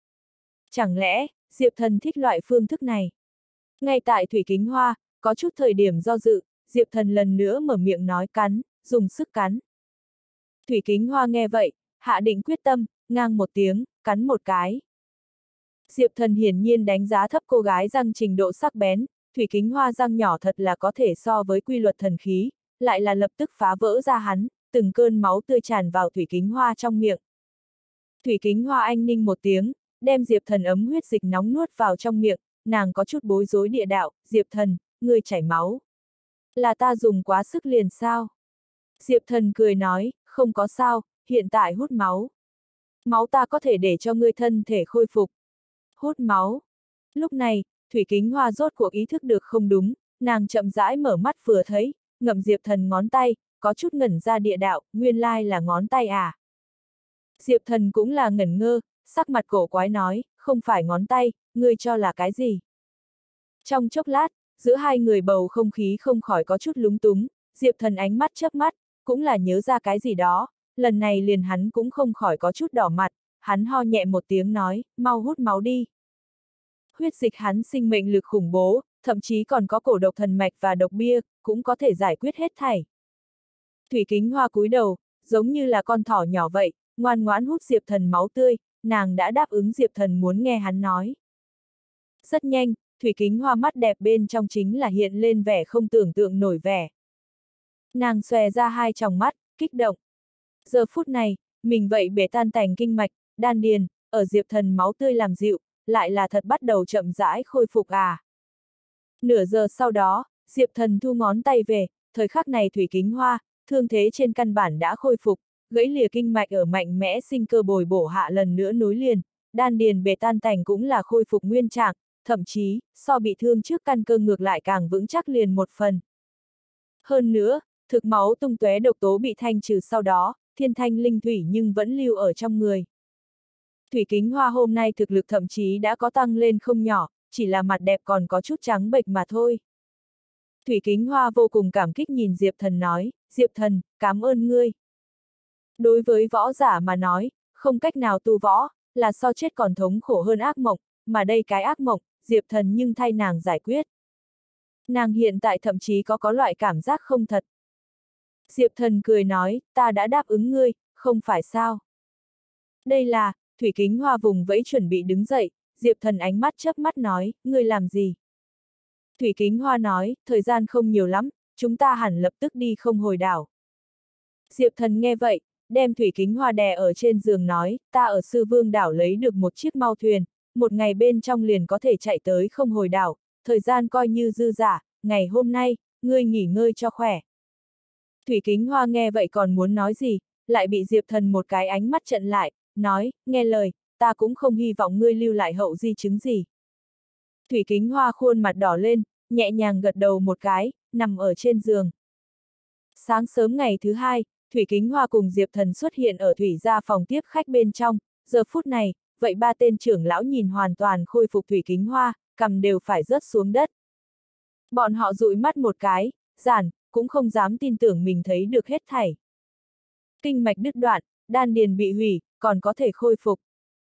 Speaker 1: Chẳng lẽ, Diệp Thần thích loại phương thức này? Ngay tại Thủy Kính Hoa, có chút thời điểm do dự, Diệp Thần lần nữa mở miệng nói cắn, dùng sức cắn. Thủy Kính Hoa nghe vậy, hạ định quyết tâm, ngang một tiếng, cắn một cái. Diệp Thần hiển nhiên đánh giá thấp cô gái răng trình độ sắc bén, Thủy Kính Hoa răng nhỏ thật là có thể so với quy luật thần khí, lại là lập tức phá vỡ ra hắn, từng cơn máu tươi tràn vào Thủy Kính Hoa trong miệng. Thủy Kính Hoa anh ninh một tiếng, đem Diệp Thần ấm huyết dịch nóng nuốt vào trong miệng, nàng có chút bối rối địa đạo, Diệp Thần, ngươi chảy máu. Là ta dùng quá sức liền sao? Diệp Thần cười nói, không có sao, hiện tại hút máu. Máu ta có thể để cho ngươi thân thể khôi phục. Hút máu. Lúc này, Thủy Kính Hoa rốt cuộc ý thức được không đúng, nàng chậm rãi mở mắt vừa thấy, ngậm Diệp Thần ngón tay, có chút ngẩn ra địa đạo, nguyên lai là ngón tay à. Diệp Thần cũng là ngẩn ngơ, sắc mặt cổ quái nói, không phải ngón tay, ngươi cho là cái gì? Trong chốc lát, giữa hai người bầu không khí không khỏi có chút lúng túng, Diệp Thần ánh mắt chớp mắt, cũng là nhớ ra cái gì đó, lần này liền hắn cũng không khỏi có chút đỏ mặt, hắn ho nhẹ một tiếng nói, mau hút máu đi. Huyết dịch hắn sinh mệnh lực khủng bố, thậm chí còn có cổ độc thần mạch và độc bia, cũng có thể giải quyết hết thảy. Thủy Kính Hoa cúi đầu, giống như là con thỏ nhỏ vậy, ngoan ngoãn hút Diệp Thần máu tươi, nàng đã đáp ứng Diệp Thần muốn nghe hắn nói. Rất nhanh, Thủy Kính Hoa mắt đẹp bên trong chính là hiện lên vẻ không tưởng tượng nổi vẻ. Nàng xòe ra hai tròng mắt, kích động. Giờ phút này, mình vậy bể tan tành kinh mạch, đan điền, ở Diệp Thần máu tươi làm dịu, lại là thật bắt đầu chậm rãi khôi phục à. Nửa giờ sau đó, Diệp Thần thu ngón tay về, thời khắc này Thủy Kính Hoa, thương thế trên căn bản đã khôi phục, gãy lìa kinh mạch ở mạnh mẽ sinh cơ bồi bổ hạ lần nữa nối liền, đan điền bể tan tành cũng là khôi phục nguyên trạng, thậm chí, so bị thương trước căn cơ ngược lại càng vững chắc liền một phần. Hơn nữa, thực máu tung tóe độc tố bị thanh trừ sau đó, thiên thanh linh thủy nhưng vẫn lưu ở trong người. Thủy Kính Hoa hôm nay thực lực thậm chí đã có tăng lên không nhỏ, chỉ là mặt đẹp còn có chút trắng bệch mà thôi. Thủy Kính Hoa vô cùng cảm kích nhìn Diệp Thần nói, Diệp Thần, cảm ơn ngươi. Đối với võ giả mà nói, không cách nào tu võ, là so chết còn thống khổ hơn ác mộng, mà đây cái ác mộng, Diệp Thần nhưng thay nàng giải quyết. Nàng hiện tại thậm chí có có loại cảm giác không thật. Diệp Thần cười nói, ta đã đáp ứng ngươi, không phải sao. Đây là, Thủy Kính Hoa vùng vẫy chuẩn bị đứng dậy, Diệp Thần ánh mắt chớp mắt nói, ngươi làm gì? Thủy Kính Hoa nói, thời gian không nhiều lắm, chúng ta hẳn lập tức đi không hồi đảo. Diệp Thần nghe vậy, đem Thủy Kính Hoa đè ở trên giường nói, ta ở Sư Vương đảo lấy được một chiếc mau thuyền, một ngày bên trong liền có thể chạy tới không hồi đảo, thời gian coi như dư giả, ngày hôm nay, ngươi nghỉ ngơi cho khỏe. Thủy Kính Hoa nghe vậy còn muốn nói gì, lại bị Diệp Thần một cái ánh mắt chặn lại, nói, nghe lời, ta cũng không hy vọng ngươi lưu lại hậu di chứng gì. Thủy Kính Hoa khuôn mặt đỏ lên, nhẹ nhàng gật đầu một cái, nằm ở trên giường. Sáng sớm ngày thứ hai, Thủy Kính Hoa cùng Diệp Thần xuất hiện ở Thủy gia phòng tiếp khách bên trong, giờ phút này, vậy ba tên trưởng lão nhìn hoàn toàn khôi phục Thủy Kính Hoa, cằm đều phải rớt xuống đất. Bọn họ dụi mắt một cái, giản, cũng không dám tin tưởng mình thấy được hết thảy. Kinh mạch đứt đoạn, đan điền bị hủy, còn có thể khôi phục.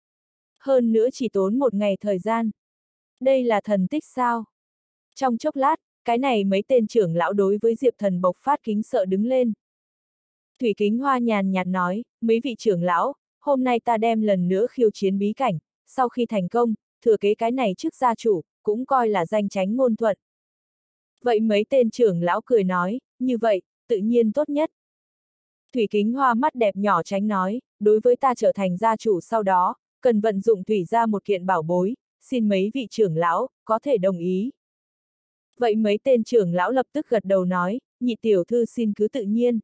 Speaker 1: Hơn nữa chỉ tốn một ngày thời gian. Đây là thần tích sao? Trong chốc lát, cái này mấy tên trưởng lão đối với Diệp Thần bộc phát kính sợ đứng lên. Thủy Kính Hoa nhàn nhạt nói, mấy vị trưởng lão, hôm nay ta đem lần nữa khiêu chiến bí cảnh, sau khi thành công, thừa kế cái này trước gia chủ, cũng coi là danh chánh ngôn thuận. Vậy mấy tên trưởng lão cười nói, như vậy, tự nhiên tốt nhất. Thủy Kính Hoa mắt đẹp nhỏ tránh nói, đối với ta trở thành gia chủ sau đó, cần vận dụng thủy ra một kiện bảo bối, xin mấy vị trưởng lão, có thể đồng ý. Vậy mấy tên trưởng lão lập tức gật đầu nói, nhị tiểu thư xin cứ tự nhiên.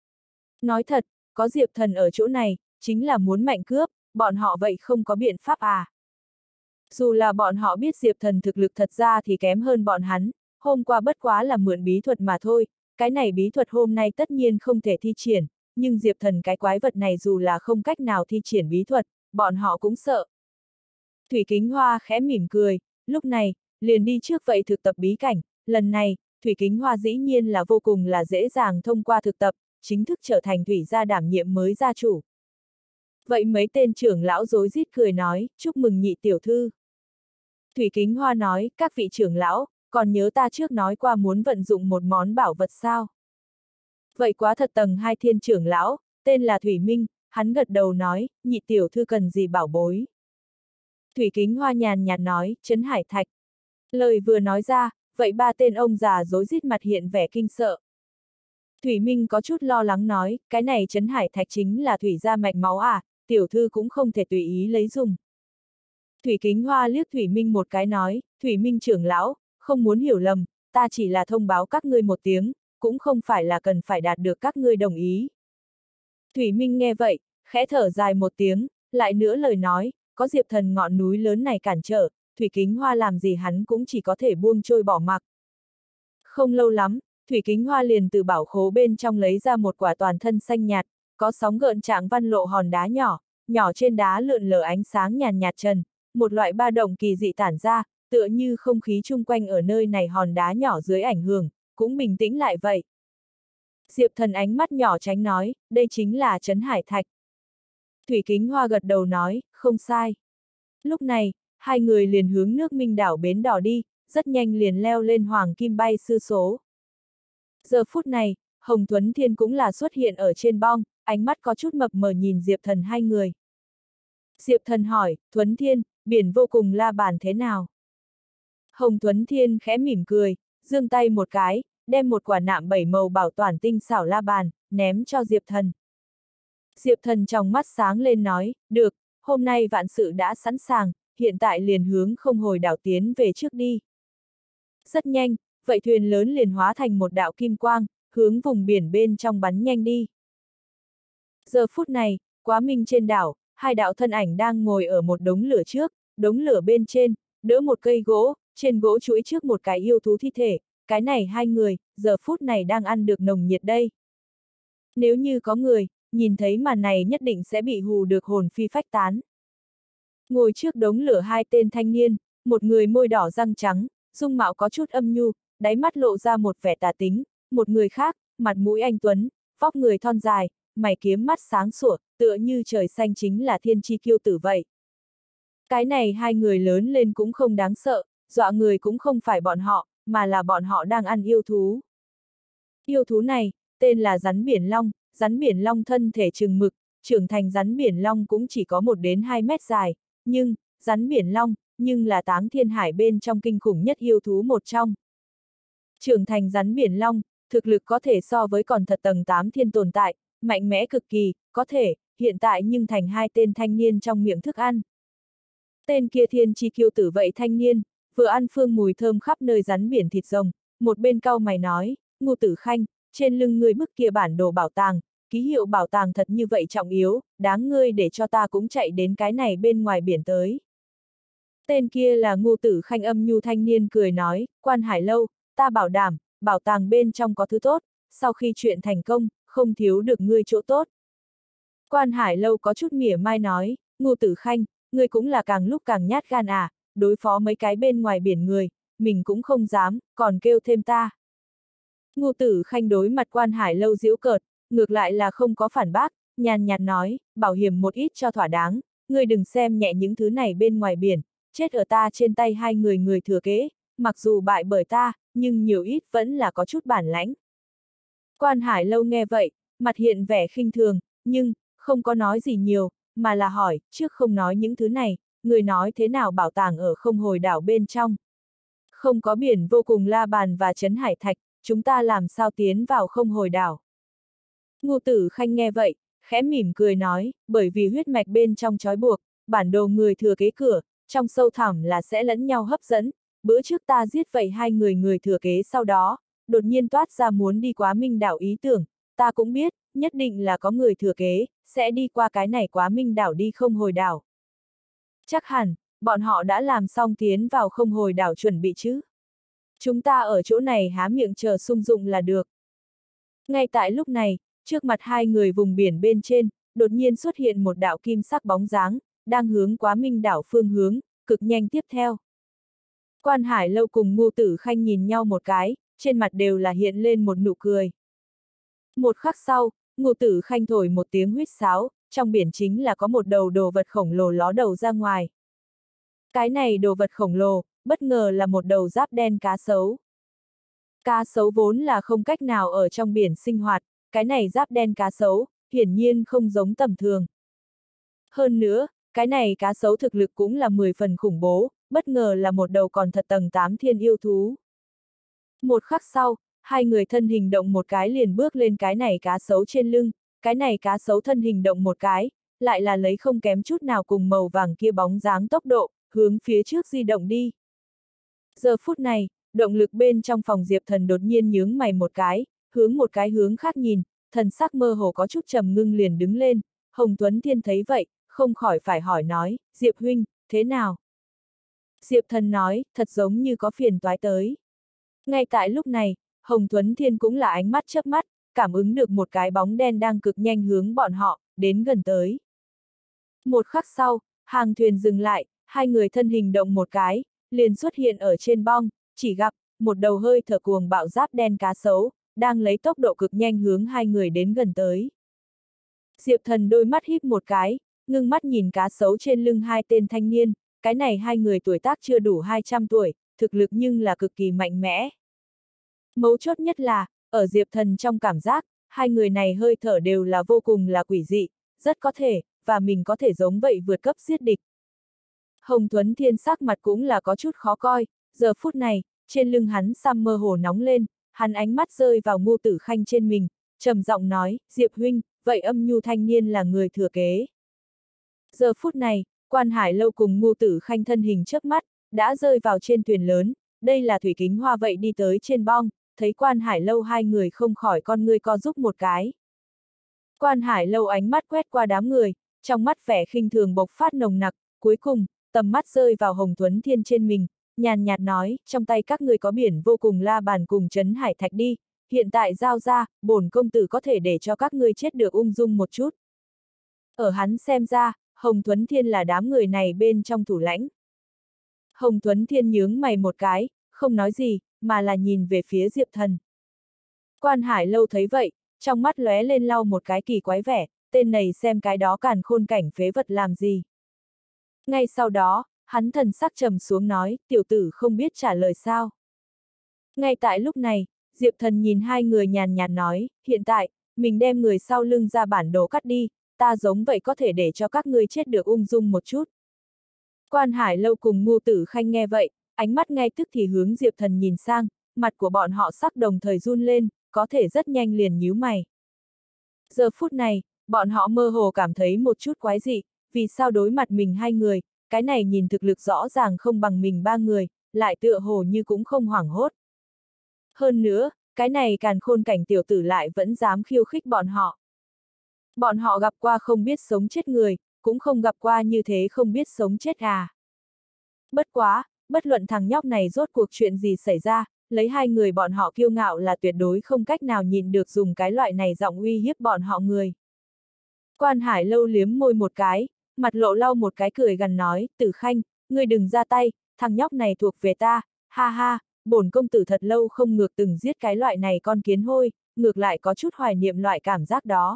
Speaker 1: Nói thật, có Diệp Thần ở chỗ này, chính là muốn mạnh cướp, bọn họ vậy không có biện pháp à. Dù là bọn họ biết Diệp Thần thực lực thật ra thì kém hơn bọn hắn, hôm qua bất quá là mượn bí thuật mà thôi, cái này bí thuật hôm nay tất nhiên không thể thi triển, nhưng Diệp Thần cái quái vật này dù là không cách nào thi triển bí thuật, bọn họ cũng sợ. Thủy Kính Hoa khẽ mỉm cười, lúc này, liền đi trước vậy thực tập bí cảnh, lần này, Thủy Kính Hoa dĩ nhiên là vô cùng là dễ dàng thông qua thực tập, chính thức trở thành Thủy gia đảm nhiệm mới gia chủ. Vậy mấy tên trưởng lão rối rít cười nói, chúc mừng nhị tiểu thư. Thủy Kính Hoa nói, các vị trưởng lão, còn nhớ ta trước nói qua muốn vận dụng một món bảo vật sao? Vậy quá thật. Tầng hai thiên trưởng lão, tên là Thủy Minh, hắn gật đầu nói, nhị tiểu thư cần gì bảo bối? Thủy Kính Hoa nhàn nhạt nói, Trấn Hải Thạch. Lời vừa nói ra, vậy ba tên ông già rối rít mặt hiện vẻ kinh sợ. Thủy Minh có chút lo lắng nói, cái này Trấn Hải Thạch chính là thủy gia mạch máu à, tiểu thư cũng không thể tùy ý lấy dùng. Thủy Kính Hoa liếc Thủy Minh một cái nói, Thủy Minh trưởng lão, không muốn hiểu lầm, ta chỉ là thông báo các ngươi một tiếng, cũng không phải là cần phải đạt được các ngươi đồng ý. Thủy Minh nghe vậy, khẽ thở dài một tiếng, lại nữa lời nói, có Diệp Thần ngọn núi lớn này cản trở, Thủy Kính Hoa làm gì hắn cũng chỉ có thể buông trôi bỏ mặc. Không lâu lắm, Thủy Kính Hoa liền từ bảo khố bên trong lấy ra một quả toàn thân xanh nhạt, có sóng gợn trạng văn lộ hòn đá nhỏ, nhỏ trên đá lượn lờ ánh sáng nhàn nhạt trần, một loại ba động kỳ dị tản ra, tựa như không khí chung quanh ở nơi này hòn đá nhỏ dưới ảnh hưởng, cũng bình tĩnh lại vậy. Diệp Thần ánh mắt nhỏ tránh nói, đây chính là Trấn Hải Thạch. Thủy Kính Hoa gật đầu nói, không sai. Lúc này, hai người liền hướng nước Minh đảo bến đỏ đi, rất nhanh liền leo lên hoàng kim bay sư số. Giờ phút này, Hồng Tuấn Thiên cũng là xuất hiện ở trên bong, ánh mắt có chút mập mờ nhìn Diệp Thần hai người. Diệp Thần hỏi, Tuấn Thiên, biển vô cùng la bàn thế nào? Hồng Tuấn Thiên khẽ mỉm cười, giương tay một cái, đem một quả nạm bảy màu bảo toàn tinh xảo la bàn, ném cho Diệp Thần. Diệp Thần trong mắt sáng lên nói, được, hôm nay vạn sự đã sẵn sàng, hiện tại liền hướng không hồi đảo tiến về trước đi. Rất nhanh, vậy thuyền lớn liền hóa thành một đạo kim quang, hướng vùng biển bên trong bắn nhanh đi. Giờ phút này, Quá Minh trên đảo, hai đạo thân ảnh đang ngồi ở một đống lửa trước, đống lửa bên trên, đỡ một cây gỗ, trên gỗ chuỗi trước một cái yêu thú thi thể, cái này hai người, giờ phút này đang ăn được nồng nhiệt đây. Nếu như có người, nhìn thấy màn này nhất định sẽ bị hù được hồn phi phách tán. Ngồi trước đống lửa hai tên thanh niên, một người môi đỏ răng trắng, dung mạo có chút âm nhu, đáy mắt lộ ra một vẻ tà tính, một người khác, mặt mũi anh tuấn, vóc người thon dài, mày kiếm mắt sáng sủa, tựa như trời xanh chính là thiên chi kiêu tử vậy. Cái này hai người lớn lên cũng không đáng sợ, dọa người cũng không phải bọn họ, mà là bọn họ đang ăn yêu thú. Yêu thú này, tên là rắn biển long, rắn biển long thân thể chừng mực, trưởng thành rắn biển long cũng chỉ có một đến hai mét dài, nhưng, rắn biển long, nhưng là táng thiên hải bên trong kinh khủng nhất yêu thú một trong. Trưởng thành rắn biển long, thực lực có thể so với còn thật tầng tám thiên tồn tại, mạnh mẽ cực kỳ, có thể, hiện tại nhưng thành hai tên thanh niên trong miệng thức ăn. Tên kia thiên chi kiêu tử vậy thanh niên, vừa ăn phương mùi thơm khắp nơi rắn biển thịt rồng, một bên cau mày nói, Ngô Tử Khanh, trên lưng ngươi bức kia bản đồ bảo tàng, ký hiệu bảo tàng thật như vậy trọng yếu, đáng ngươi để cho ta cũng chạy đến cái này bên ngoài biển tới. Tên kia là Ngô Tử Khanh âm nhu thanh niên cười nói, Quan Hải Lâu, ta bảo đảm, bảo tàng bên trong có thứ tốt, sau khi chuyện thành công, không thiếu được ngươi chỗ tốt. Quan Hải Lâu có chút mỉa mai nói, Ngô Tử Khanh, ngươi cũng là càng lúc càng nhát gan à, đối phó mấy cái bên ngoài biển người, mình cũng không dám, còn kêu thêm ta. Ngô Tử Khanh đối mặt Quan Hải Lâu giễu cợt, ngược lại là không có phản bác, nhàn nhạt nói, bảo hiểm một ít cho thỏa đáng, ngươi đừng xem nhẹ những thứ này bên ngoài biển, chết ở ta trên tay hai người người thừa kế, mặc dù bại bởi ta, nhưng nhiều ít vẫn là có chút bản lãnh. Quan Hải Lâu nghe vậy, mặt hiện vẻ khinh thường, nhưng, không có nói gì nhiều, mà là hỏi, trước không nói những thứ này, người nói thế nào bảo tàng ở không hồi đảo bên trong. Không có biển vô cùng la bàn và Trấn Hải Thạch, chúng ta làm sao tiến vào không hồi đảo. Ngô Tử Khanh nghe vậy, khẽ mỉm cười nói, bởi vì huyết mạch bên trong trói buộc, bản đồ người thừa kế cửa, trong sâu thẳm là sẽ lẫn nhau hấp dẫn, bữa trước ta giết vậy hai người người thừa kế sau đó, đột nhiên toát ra muốn đi Quá Minh đảo ý tưởng, ta cũng biết, nhất định là có người thừa kế, sẽ đi qua cái này Quá Minh đảo đi không hồi đảo. Chắc hẳn, bọn họ đã làm xong tiến vào không hồi đảo chuẩn bị chứ. Chúng ta ở chỗ này há miệng chờ sung dụng là được. Ngay tại lúc này, trước mặt hai người vùng biển bên trên, đột nhiên xuất hiện một đạo kim sắc bóng dáng, đang hướng Quá Minh đảo phương hướng, cực nhanh tiếp theo. Quan Hải Lâu cùng Ngô Tử Khanh nhìn nhau một cái, trên mặt đều là hiện lên một nụ cười. Một khắc sau, Ngô Tử Khanh thổi một tiếng huýt sáo, trong biển chính là có một đầu đồ vật khổng lồ ló đầu ra ngoài. Cái này đồ vật khổng lồ, bất ngờ là một đầu giáp đen cá sấu. Cá sấu vốn là không cách nào ở trong biển sinh hoạt, cái này giáp đen cá sấu, hiển nhiên không giống tầm thường. Hơn nữa, cái này cá sấu thực lực cũng là mười phần khủng bố, bất ngờ là một đầu còn thật tầng tám thiên yêu thú. Một khắc sau, hai người thân hình động một cái liền bước lên cái này cá sấu trên lưng, cái này cá sấu thân hình động một cái, lại là lấy không kém chút nào cùng màu vàng kia bóng dáng tốc độ, hướng phía trước di động đi. Giờ phút này, động lực bên trong phòng Diệp Thần đột nhiên nhướng mày một cái, hướng một cái hướng khác nhìn, thần sắc mơ hồ có chút trầm ngưng liền đứng lên. Hồng Tuấn Thiên thấy vậy, không khỏi phải hỏi nói, Diệp huynh, thế nào? Diệp Thần nói, thật giống như có phiền toái tới. Ngay tại lúc này, Hồng Tuấn Thiên cũng là ánh mắt chớp mắt, cảm ứng được một cái bóng đen đang cực nhanh hướng bọn họ, đến gần tới. Một khắc sau, hàng thuyền dừng lại, hai người thân hình động một cái, liền xuất hiện ở trên bong, chỉ gặp, một đầu hơi thở cuồng bạo giáp đen cá sấu, đang lấy tốc độ cực nhanh hướng hai người đến gần tới. Diệp Thần đôi mắt híp một cái, ngưng mắt nhìn cá sấu trên lưng hai tên thanh niên, cái này hai người tuổi tác chưa đủ hai trăm tuổi, thực lực nhưng là cực kỳ mạnh mẽ. Mấu chốt nhất là, ở Diệp Thần trong cảm giác, hai người này hơi thở đều là vô cùng là quỷ dị, rất có thể, và mình có thể giống vậy vượt cấp giết địch. Hồng Tuấn Thiên sắc mặt cũng là có chút khó coi, giờ phút này, trên lưng hắn xăm mơ hồ nóng lên, hắn ánh mắt rơi vào Ngô Tử Khanh trên mình, trầm giọng nói, Diệp huynh, vậy âm nhu thanh niên là người thừa kế. Giờ phút này, Quan Hải Lâu cùng Ngô Tử Khanh thân hình chớp mắt, đã rơi vào trên thuyền lớn, đây là Thủy Kính Hoa vậy đi tới trên bong, thấy Quan Hải Lâu hai người không khỏi con ngươi co rúm một cái. Quan Hải Lâu ánh mắt quét qua đám người, trong mắt vẻ khinh thường bộc phát nồng nặc, cuối cùng, tầm mắt rơi vào Hồng Tuấn Thiên trên mình, nhàn nhạt nói, trong tay các người có biển vô cùng la bàn cùng trấn hải thạch đi, hiện tại giao ra, bổn công tử có thể để cho các ngươi chết được ung dung một chút. Ở hắn xem ra, Hồng Tuấn Thiên là đám người này bên trong thủ lãnh. Hồng Tuấn Thiên nhướng mày một cái, không nói gì, mà là nhìn về phía Diệp Thần. Quan Hải Lâu thấy vậy, trong mắt lóe lên lau một cái kỳ quái vẻ, tên này xem cái đó càn khôn cảnh phế vật làm gì. Ngay sau đó, hắn thần sắc trầm xuống nói, tiểu tử không biết trả lời sao. Ngay tại lúc này, Diệp Thần nhìn hai người nhàn nhạt nói, hiện tại, mình đem người sau lưng ra bản đồ cắt đi, ta giống vậy có thể để cho các ngươi chết được ung dung một chút. Quan Hải Lâu cùng Ngô Tử Khanh nghe vậy, ánh mắt ngay tức thì hướng Diệp Thần nhìn sang, mặt của bọn họ sắc đồng thời run lên, có thể rất nhanh liền nhíu mày. Giờ phút này, bọn họ mơ hồ cảm thấy một chút quái dị, vì sao đối mặt mình hai người, cái này nhìn thực lực rõ ràng không bằng mình ba người, lại tựa hồ như cũng không hoảng hốt. Hơn nữa, cái này càn khôn cảnh tiểu tử lại vẫn dám khiêu khích bọn họ. Bọn họ gặp qua không biết sống chết người, cũng không gặp qua như thế không biết sống chết à. Bất quá, bất luận thằng nhóc này rốt cuộc chuyện gì xảy ra, lấy hai người bọn họ kiêu ngạo là tuyệt đối không cách nào nhìn được dùng cái loại này giọng uy hiếp bọn họ người. Quan Hải Lâu liếm môi một cái, mặt lộ lau một cái cười gằn nói, Tử Khanh, ngươi đừng ra tay, thằng nhóc này thuộc về ta, ha ha, bổn công tử thật lâu không ngược từng giết cái loại này con kiến hôi, ngược lại có chút hoài niệm loại cảm giác đó.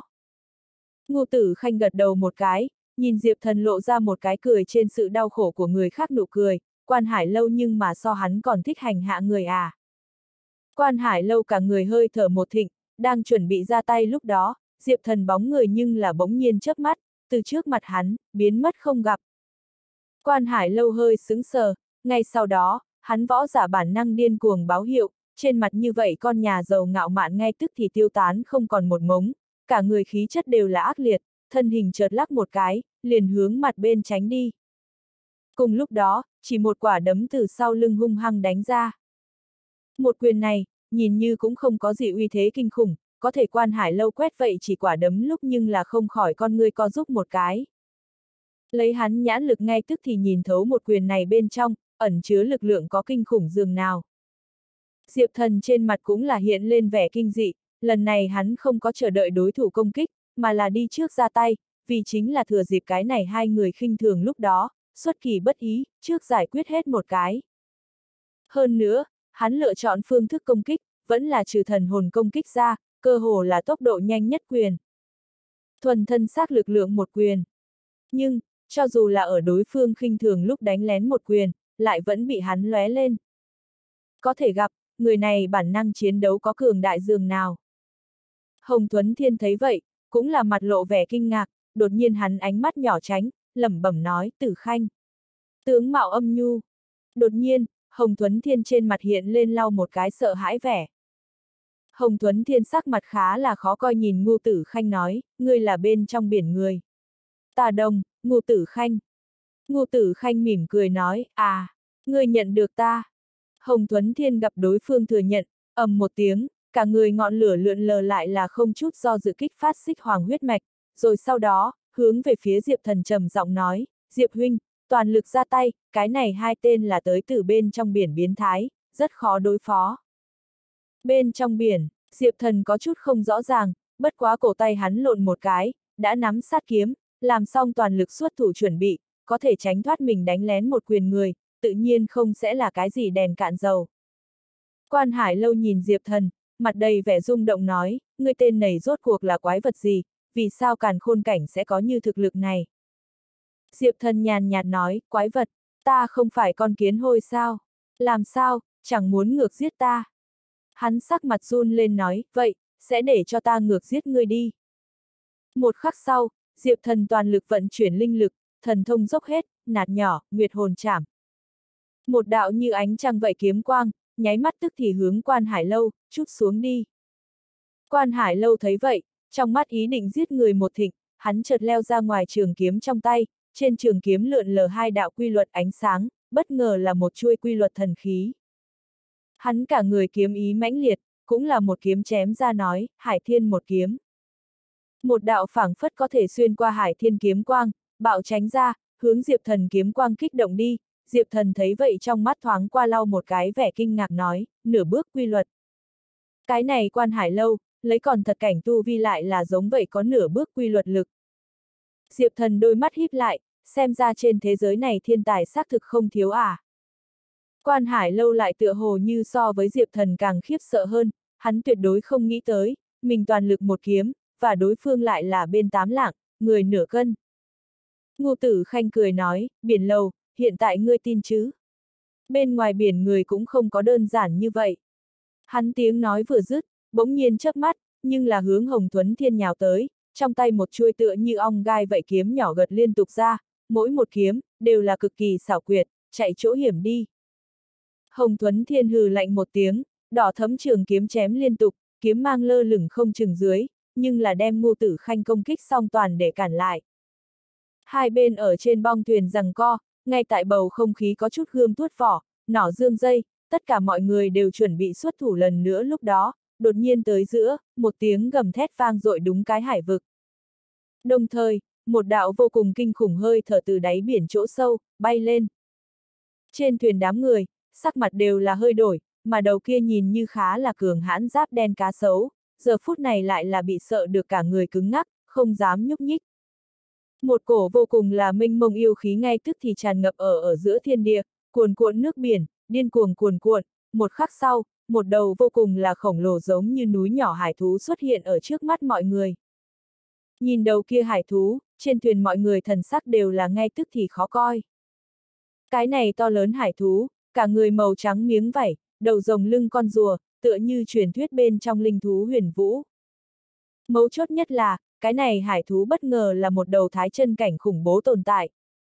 Speaker 1: Ngô Tử Khanh gật đầu một cái, nhìn Diệp Thần lộ ra một cái cười trên sự đau khổ của người khác nụ cười, Quan Hải Lâu nhưng mà so hắn còn thích hành hạ người à. Quan Hải Lâu cả người hơi thở một thịnh, đang chuẩn bị ra tay lúc đó, Diệp Thần bóng người nhưng là bỗng nhiên chớp mắt, từ trước mặt hắn, biến mất không gặp. Quan Hải Lâu hơi sững sờ, ngay sau đó, hắn võ giả bản năng điên cuồng báo hiệu, trên mặt như vậy con nhà giàu ngạo mạn ngay tức thì tiêu tán không còn một mống, cả người khí chất đều là ác liệt, thân hình chợt lắc một cái, liền hướng mặt bên tránh đi. Cùng lúc đó, chỉ một quả đấm từ sau lưng hung hăng đánh ra. Một quyền này, nhìn như cũng không có gì uy thế kinh khủng, có thể Quan Hải Lâu quét vậy chỉ quả đấm lúc nhưng là không khỏi con ngươi co giúp một cái. Lấy hắn nhãn lực ngay tức thì nhìn thấu một quyền này bên trong, ẩn chứa lực lượng có kinh khủng dường nào. Diệp Thần trên mặt cũng là hiện lên vẻ kinh dị, lần này hắn không có chờ đợi đối thủ công kích, mà là đi trước ra tay, vì chính là thừa dịp cái này hai người khinh thường lúc đó, xuất kỳ bất ý, trước giải quyết hết một cái. Hơn nữa, hắn lựa chọn phương thức công kích, vẫn là trừ thần hồn công kích ra, cơ hồ là tốc độ nhanh nhất quyền. Thuần thân xác lực lượng một quyền. Nhưng, cho dù là ở đối phương khinh thường lúc đánh lén một quyền, lại vẫn bị hắn lóe lên. Có thể gặp, người này bản năng chiến đấu có cường đại dường nào. Hồng Tuấn Thiên thấy vậy, cũng là mặt lộ vẻ kinh ngạc, đột nhiên hắn ánh mắt nhỏ tránh, lẩm bẩm nói, Tử Khanh. Tướng mạo âm nhu. Đột nhiên, Hồng Tuấn Thiên trên mặt hiện lên lau một cái sợ hãi vẻ. Hồng Tuấn Thiên sắc mặt khá là khó coi nhìn Ngô Tử Khanh nói, ngươi là bên trong biển người. Ta đồng, Ngô Tử Khanh. Ngô Tử Khanh mỉm cười nói, à, ngươi nhận được ta. Hồng Tuấn Thiên gặp đối phương thừa nhận, ầm một tiếng, cả người ngọn lửa lượn lờ lại là không chút do dự kích phát xích hoàng huyết mạch, rồi sau đó, hướng về phía Diệp Thần trầm giọng nói, Diệp huynh, toàn lực ra tay, cái này hai tên là tới từ bên trong biển biến thái, rất khó đối phó. Bên trong biển, Diệp Thần có chút không rõ ràng, bất quá cổ tay hắn lộn một cái, đã nắm sát kiếm, làm xong toàn lực xuất thủ chuẩn bị, có thể tránh thoát mình đánh lén một quyền người, tự nhiên không sẽ là cái gì đèn cạn dầu. Quan Hải Lâu nhìn Diệp Thần, mặt đầy vẻ rung động nói, ngươi tên này rốt cuộc là quái vật gì, vì sao càn khôn cảnh sẽ có như thực lực này? Diệp Thần nhàn nhạt nói, quái vật, ta không phải con kiến hôi sao? Làm sao, chẳng muốn ngược giết ta? Hắn sắc mặt run lên nói, vậy, sẽ để cho ta ngược giết ngươi đi. Một khắc sau, Diệp Thần toàn lực vận chuyển linh lực, thần thông dốc hết, nạt nhỏ, nguyệt hồn chảm. Một đạo như ánh trăng vậy kiếm quang, nháy mắt tức thì hướng Quan Hải Lâu, chút xuống đi. Quan Hải Lâu thấy vậy, trong mắt ý định giết người một thịnh, hắn chợt leo ra ngoài trường kiếm trong tay, trên trường kiếm lượn lờ hai đạo quy luật ánh sáng, bất ngờ là một chuôi quy luật thần khí. Hắn cả người kiếm ý mãnh liệt, cũng là một kiếm chém ra nói, Hải Thiên một kiếm. Một đạo phảng phất có thể xuyên qua Hải Thiên kiếm quang, bạo tránh ra, hướng Diệp Thần kiếm quang kích động đi. Diệp Thần thấy vậy trong mắt thoáng qua lau một cái vẻ kinh ngạc nói, nửa bước quy luật. Cái này Quan Hải Lâu, lấy còn thật cảnh tu vi lại là giống vậy có nửa bước quy luật lực. Diệp Thần đôi mắt híp lại, xem ra trên thế giới này thiên tài xác thực không thiếu à. Quan Hải Lâu lại tựa hồ như so với Diệp Thần càng khiếp sợ hơn, hắn tuyệt đối không nghĩ tới, mình toàn lực một kiếm, và đối phương lại là bên tám lạng, người nửa cân. Ngô Tử Khanh cười nói, biển Lâu, hiện tại ngươi tin chứ? Bên ngoài biển người cũng không có đơn giản như vậy. Hắn tiếng nói vừa dứt, bỗng nhiên chớp mắt, nhưng là hướng Hồng Tuấn Thiên nhào tới, trong tay một chuôi tựa như ong gai vậy kiếm nhỏ gật liên tục ra, mỗi một kiếm, đều là cực kỳ xảo quyệt, chạy chỗ hiểm đi. Hồng Tuấn Thiên hừ lạnh một tiếng, đỏ thấm trường kiếm chém liên tục, kiếm mang lơ lửng không chừng dưới, nhưng là đem Ngô Tử Khanh công kích xong toàn để cản lại. Hai bên ở trên bong thuyền giằng co, ngay tại bầu không khí có chút gươm tuốt vỏ, nỏ dương dây, tất cả mọi người đều chuẩn bị xuất thủ lần nữa lúc đó, đột nhiên tới giữa, một tiếng gầm thét vang dội đúng cái hải vực. Đồng thời, một đạo vô cùng kinh khủng hơi thở từ đáy biển chỗ sâu, bay lên. Trên thuyền đám người, sắc mặt đều là hơi đổi, mà đầu kia nhìn như khá là cường hãn giáp đen cá sấu, giờ phút này lại là bị sợ được cả người cứng ngắc, không dám nhúc nhích. Một cổ vô cùng là mênh mông yêu khí ngay tức thì tràn ngập ở ở giữa thiên địa, cuồn cuộn nước biển, điên cuồng cuồn cuộn, một khắc sau, một đầu vô cùng là khổng lồ giống như núi nhỏ hải thú xuất hiện ở trước mắt mọi người. Nhìn đầu kia hải thú, trên thuyền mọi người thần sắc đều là ngay tức thì khó coi. Cái này to lớn hải thú, cả người màu trắng miếng vảy, đầu rồng lưng con rùa, tựa như truyền thuyết bên trong linh thú huyền vũ. Mấu chốt nhất là, cái này hải thú bất ngờ là một đầu thái chân cảnh khủng bố tồn tại.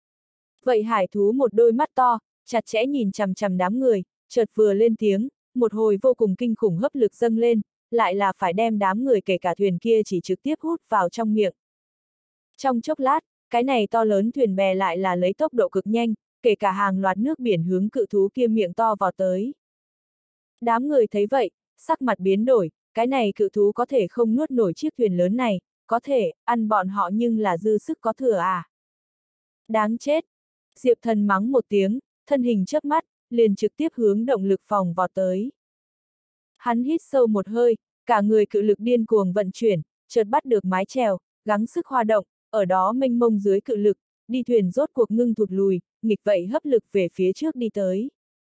Speaker 1: Vậy hải thú một đôi mắt to, chặt chẽ nhìn chằm chằm đám người, chợt vừa lên tiếng, một hồi vô cùng kinh khủng hấp lực dâng lên, lại là phải đem đám người kể cả thuyền kia chỉ trực tiếp hút vào trong miệng. Trong chốc lát, cái này to lớn thuyền bè lại là lấy tốc độ cực nhanh, kể cả hàng loạt nước biển hướng cự thú kia miệng to vào tới. Đám người thấy vậy, sắc mặt biến đổi, cái này cự thú có thể không nuốt nổi chiếc thuyền lớn này, có thể, ăn bọn họ nhưng là dư sức có thừa à. Đáng chết! Diệp Thần mắng một tiếng, thân hình chớp mắt, liền trực tiếp hướng động lực phòng vào tới. Hắn hít sâu một hơi, cả người cự lực điên cuồng vận chuyển, chợt bắt được mái chèo, gắng sức hoa động, ở đó mênh mông dưới cự lực, đi thuyền rốt cuộc ngưng thụt lùi, nghịch vậy hấp lực về phía trước đi tới.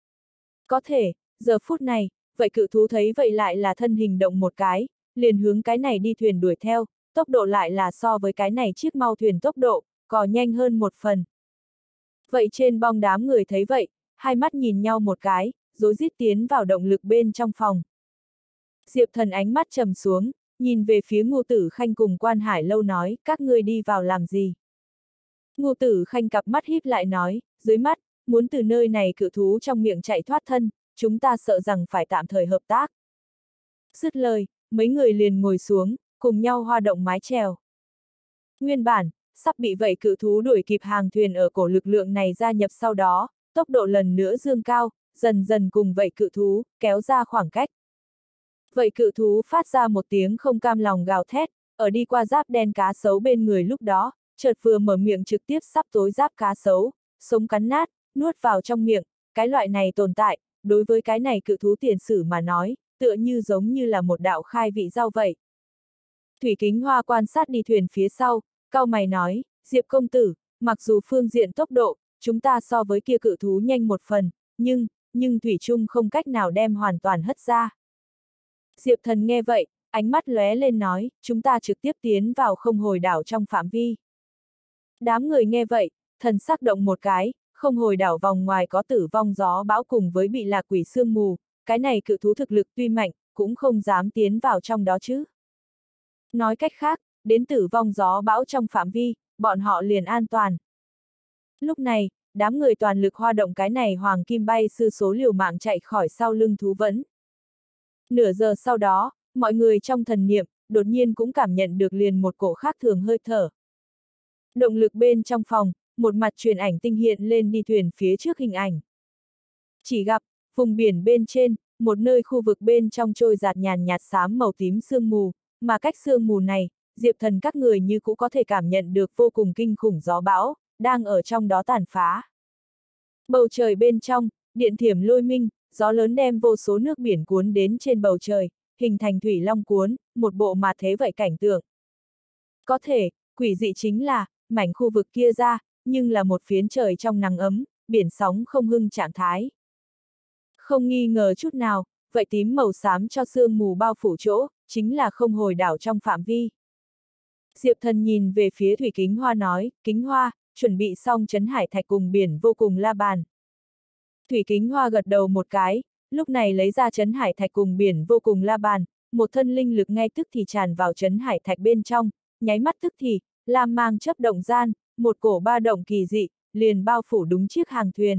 Speaker 1: Có thể, giờ phút này, vậy cự thú thấy vậy lại là thân hình động một cái, liền hướng cái này đi thuyền đuổi theo, tốc độ lại là so với cái này chiếc mau thuyền tốc độ, còn nhanh hơn một phần. Vậy trên bong đám người thấy vậy, hai mắt nhìn nhau một cái, rối rít tiến vào động lực bên trong phòng. Diệp Thần ánh mắt trầm xuống, nhìn về phía Ngô Tử Khanh cùng Quan Hải Lâu nói, các ngươi đi vào làm gì? Ngô Tử Khanh cặp mắt híp lại nói, dưới mắt, muốn từ nơi này cự thú trong miệng chạy thoát thân, chúng ta sợ rằng phải tạm thời hợp tác. Dứt lời, mấy người liền ngồi xuống, cùng nhau hoa động mái chèo. Nguyên bản, sắp bị vậy cự thú đuổi kịp hàng thuyền ở cổ lực lượng này gia nhập sau đó, tốc độ lần nữa dương cao, dần dần cùng vậy cự thú, kéo ra khoảng cách. Vậy cự thú phát ra một tiếng không cam lòng gào thét, ở đi qua giáp đen cá sấu bên người lúc đó, chợt vừa mở miệng trực tiếp sắp tối giáp cá sấu, sống cắn nát, nuốt vào trong miệng, cái loại này tồn tại, đối với cái này cự thú tiền sử mà nói, tựa như giống như là một đạo khai vị rau vậy. Thủy Kính Hoa quan sát đi thuyền phía sau, cau mày nói, Diệp công tử, mặc dù phương diện tốc độ, chúng ta so với kia cự thú nhanh một phần, nhưng, nhưng Thủy Trung không cách nào đem hoàn toàn hất ra. Diệp Thần nghe vậy, ánh mắt lóe lên nói, chúng ta trực tiếp tiến vào không hồi đảo trong phạm vi. Đám người nghe vậy, thần sắc động một cái, không hồi đảo vòng ngoài có tử vong gió bão cùng với bị lạc quỷ sương mù, cái này cự thú thực lực tuy mạnh, cũng không dám tiến vào trong đó chứ. Nói cách khác, đến tử vong gió bão trong phạm vi, bọn họ liền an toàn. Lúc này, đám người toàn lực hoa động cái này hoàng kim bay sư số liều mạng chạy khỏi sau lưng thú vẫn. Nửa giờ sau đó, mọi người trong thần niệm, đột nhiên cũng cảm nhận được liền một cổ khác thường hơi thở. Động lực bên trong phòng, một mặt truyền ảnh tinh hiện lên đi thuyền phía trước hình ảnh. Chỉ gặp, vùng biển bên trên, một nơi khu vực bên trong trôi giạt nhàn nhạt xám màu tím sương mù, mà cách sương mù này, Diệp Thần các người như cũng có thể cảm nhận được vô cùng kinh khủng gió bão, đang ở trong đó tàn phá. Bầu trời bên trong, điện thiểm lôi minh, gió lớn đem vô số nước biển cuốn đến trên bầu trời, hình thành thủy long cuốn, một bộ mà thế vậy cảnh tượng. Có thể, quỷ dị chính là, mảnh khu vực kia ra, nhưng là một phiến trời trong nắng ấm, biển sóng không hưng trạng thái. Không nghi ngờ chút nào, vậy tím màu xám cho sương mù bao phủ chỗ, chính là không hồi đảo trong phạm vi. Diệp Thần nhìn về phía Thủy Kính Hoa nói, Kính Hoa, chuẩn bị xong trấn hải thạch cùng biển vô cùng la bàn. Thủy Kính Hoa gật đầu một cái, lúc này lấy ra trấn hải thạch cùng biển vô cùng la bàn, một thân linh lực ngay tức thì tràn vào trấn hải thạch bên trong, nháy mắt tức thì, lam mang chấp động gian, một cổ ba động kỳ dị, liền bao phủ đúng chiếc hàng thuyền.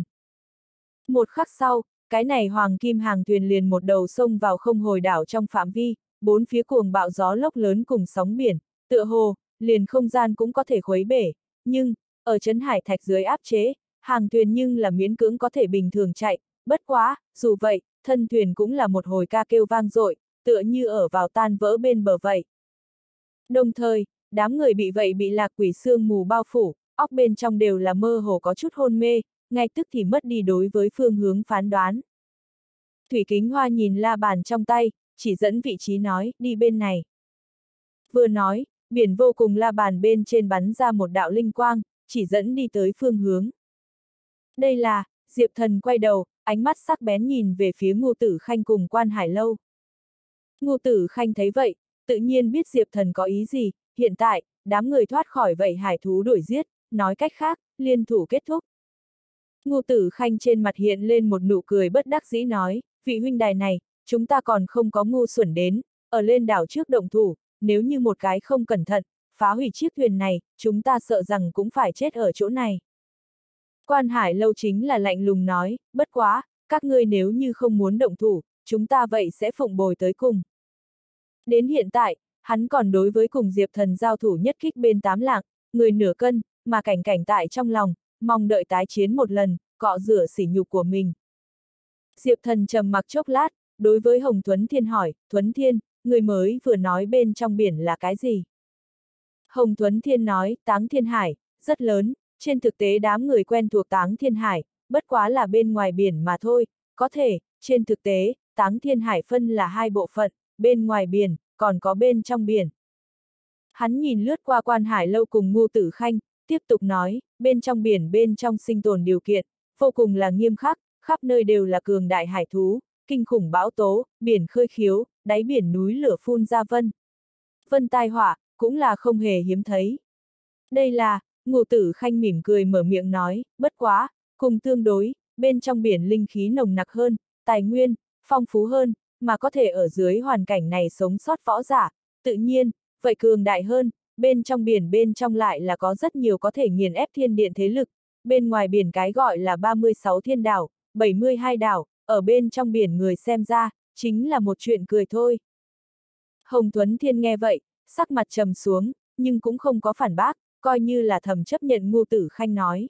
Speaker 1: Một khắc sau, cái này hoàng kim hàng thuyền liền một đầu sông vào không hồi đảo trong phạm vi, bốn phía cuồng bạo gió lốc lớn cùng sóng biển, tựa hồ, liền không gian cũng có thể khuấy bể, nhưng, ở trấn hải thạch dưới áp chế, hàng thuyền nhưng là miễn cưỡng có thể bình thường chạy, bất quá, dù vậy, thân thuyền cũng là một hồi ca kêu vang dội, tựa như ở vào tan vỡ bên bờ vậy. Đồng thời, đám người bị vậy bị lạc quỷ sương mù bao phủ, óc bên trong đều là mơ hồ có chút hôn mê, ngay tức thì mất đi đối với phương hướng phán đoán. Thủy Kính Hoa nhìn la bàn trong tay, chỉ dẫn vị trí nói, đi bên này. Vừa nói, biển vô cùng la bàn bên trên bắn ra một đạo linh quang, chỉ dẫn đi tới phương hướng. Đây là, Diệp Thần quay đầu, ánh mắt sắc bén nhìn về phía Ngô Tử Khanh cùng Quan Hải Lâu. Ngô Tử Khanh thấy vậy, tự nhiên biết Diệp Thần có ý gì, hiện tại, đám người thoát khỏi vậy hải thú đuổi giết, nói cách khác, liên thủ kết thúc. Ngô Tử Khanh trên mặt hiện lên một nụ cười bất đắc dĩ nói, vị huynh đài này, chúng ta còn không có ngu xuẩn đến, ở lên đảo trước động thủ, nếu như một cái không cẩn thận, phá hủy chiếc thuyền này, chúng ta sợ rằng cũng phải chết ở chỗ này. Quan Hải Lâu chính là lạnh lùng nói, bất quá, các ngươi nếu như không muốn động thủ, chúng ta vậy sẽ phụng bồi tới cùng. Đến hiện tại, hắn còn đối với cùng Diệp Thần giao thủ nhất kích bên tám lạng, người nửa cân, mà cảnh cảnh tại trong lòng, mong đợi tái chiến một lần, cọ rửa sỉ nhục của mình. Diệp Thần trầm mặc chốc lát, đối với Hồng Thuấn Thiên hỏi, Thuấn Thiên, người mới vừa nói bên trong biển là cái gì? Hồng Thuấn Thiên nói, Táng Thiên Hải, rất lớn, trên thực tế đám người quen thuộc Táng Thiên Hải, bất quá là bên ngoài biển mà thôi, có thể, trên thực tế, Táng Thiên Hải phân là hai bộ phận, bên ngoài biển, còn có bên trong biển. Hắn nhìn lướt qua Quan Hải Lâu cùng Ngô Tử Khanh, tiếp tục nói, bên trong biển bên trong sinh tồn điều kiện, vô cùng là nghiêm khắc, khắp nơi đều là cường đại hải thú, kinh khủng bão tố, biển khơi khiếu, đáy biển núi lửa phun ra vân. Vân tai họa, cũng là không hề hiếm thấy. Đây là, Ngô Tử Khanh mỉm cười mở miệng nói, bất quá, cùng tương đối, bên trong biển linh khí nồng nặc hơn, tài nguyên, phong phú hơn, mà có thể ở dưới hoàn cảnh này sống sót võ giả, tự nhiên, vậy cường đại hơn, bên trong biển bên trong lại là có rất nhiều có thể nghiền ép thiên điện thế lực, bên ngoài biển cái gọi là ba mươi sáu thiên đảo, bảy mươi hai đảo, ở bên trong biển người xem ra, chính là một chuyện cười thôi. Hồng Tuấn Thiên nghe vậy, sắc mặt trầm xuống, nhưng cũng không có phản bác, coi như là thầm chấp nhận Ngô Tử Khanh nói.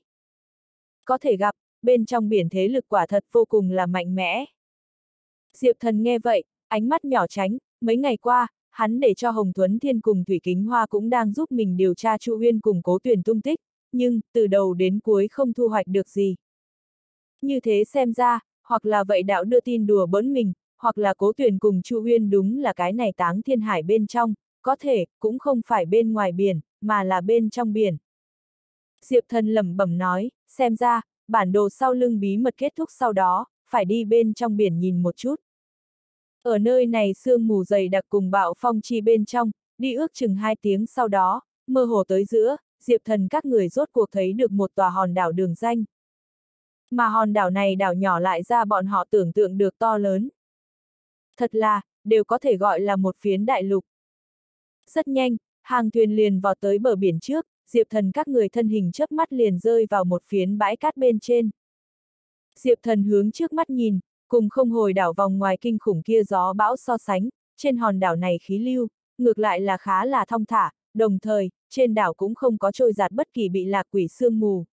Speaker 1: Có thể gặp, bên trong biển thế lực quả thật vô cùng là mạnh mẽ. Diệp Thần nghe vậy, ánh mắt nhỏ tránh, mấy ngày qua, hắn để cho Hồng Tuấn Thiên cùng Thủy Kính Hoa cũng đang giúp mình điều tra Chu Uyên cùng Cố Tuyền tung tích, nhưng, từ đầu đến cuối không thu hoạch được gì. Như thế xem ra, hoặc là vậy đạo đưa tin đùa bỡn mình, hoặc là Cố Tuyền cùng Chu Uyên đúng là cái này Táng Thiên Hải bên trong, có thể, cũng không phải bên ngoài biển, mà là bên trong biển. Diệp Thần lẩm bẩm nói, xem ra, bản đồ sau lưng bí mật kết thúc sau đó, phải đi bên trong biển nhìn một chút. Ở nơi này sương mù dày đặc cùng bạo phong chi bên trong, đi ước chừng hai tiếng sau đó, mơ hồ tới giữa, Diệp Thần các người rốt cuộc thấy được một tòa hòn đảo đường danh. Mà hòn đảo này đảo nhỏ lại ra bọn họ tưởng tượng được to lớn. Thật là, đều có thể gọi là một phiến đại lục. Rất nhanh, hàng thuyền liền vào tới bờ biển trước, Diệp Thần các người thân hình chớp mắt liền rơi vào một phiến bãi cát bên trên. Diệp Thần hướng trước mắt nhìn, cùng không hồi đảo vòng ngoài kinh khủng kia gió bão so sánh, trên hòn đảo này khí lưu, ngược lại là khá là thong thả, đồng thời, trên đảo cũng không có trôi giạt bất kỳ bị lạc quỷ sương mù.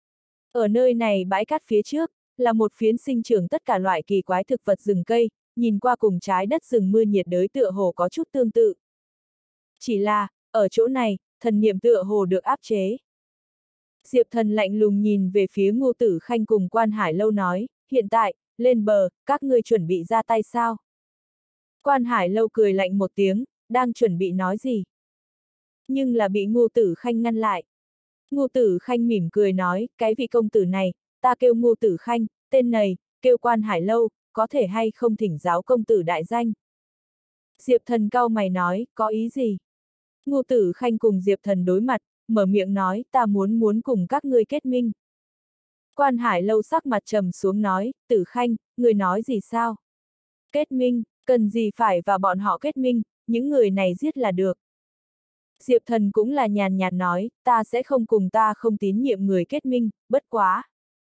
Speaker 1: Ở nơi này bãi cát phía trước, là một phiến sinh trưởng tất cả loại kỳ quái thực vật rừng cây, nhìn qua cùng trái đất rừng mưa nhiệt đới tựa hồ có chút tương tự. Chỉ là, ở chỗ này, thần niệm tựa hồ được áp chế. Diệp Thần lạnh lùng nhìn về phía Ngô Tử Khanh cùng Quan Hải Lâu nói, hiện tại, lên bờ, các ngươi chuẩn bị ra tay sao? Quan Hải Lâu cười lạnh một tiếng, đang chuẩn bị nói gì? Nhưng là bị Ngô Tử Khanh ngăn lại. Ngô Tử Khanh mỉm cười nói, cái vị công tử này, ta kêu Ngô Tử Khanh, tên này, kêu Quan Hải Lâu, có thể hay không thỉnh giáo công tử đại danh? Diệp Thần cau mày nói, có ý gì? Ngô Tử Khanh cùng Diệp Thần đối mặt, mở miệng nói, ta muốn muốn cùng các ngươi kết minh. Quan Hải Lâu sắc mặt trầm xuống nói, Tử Khanh, ngươi nói gì sao? Kết minh, cần gì phải và bọn họ kết minh, những người này giết là được. Diệp Thần cũng là nhàn nhạt nói, ta sẽ không cùng ta không tín nhiệm người kết minh, bất quá.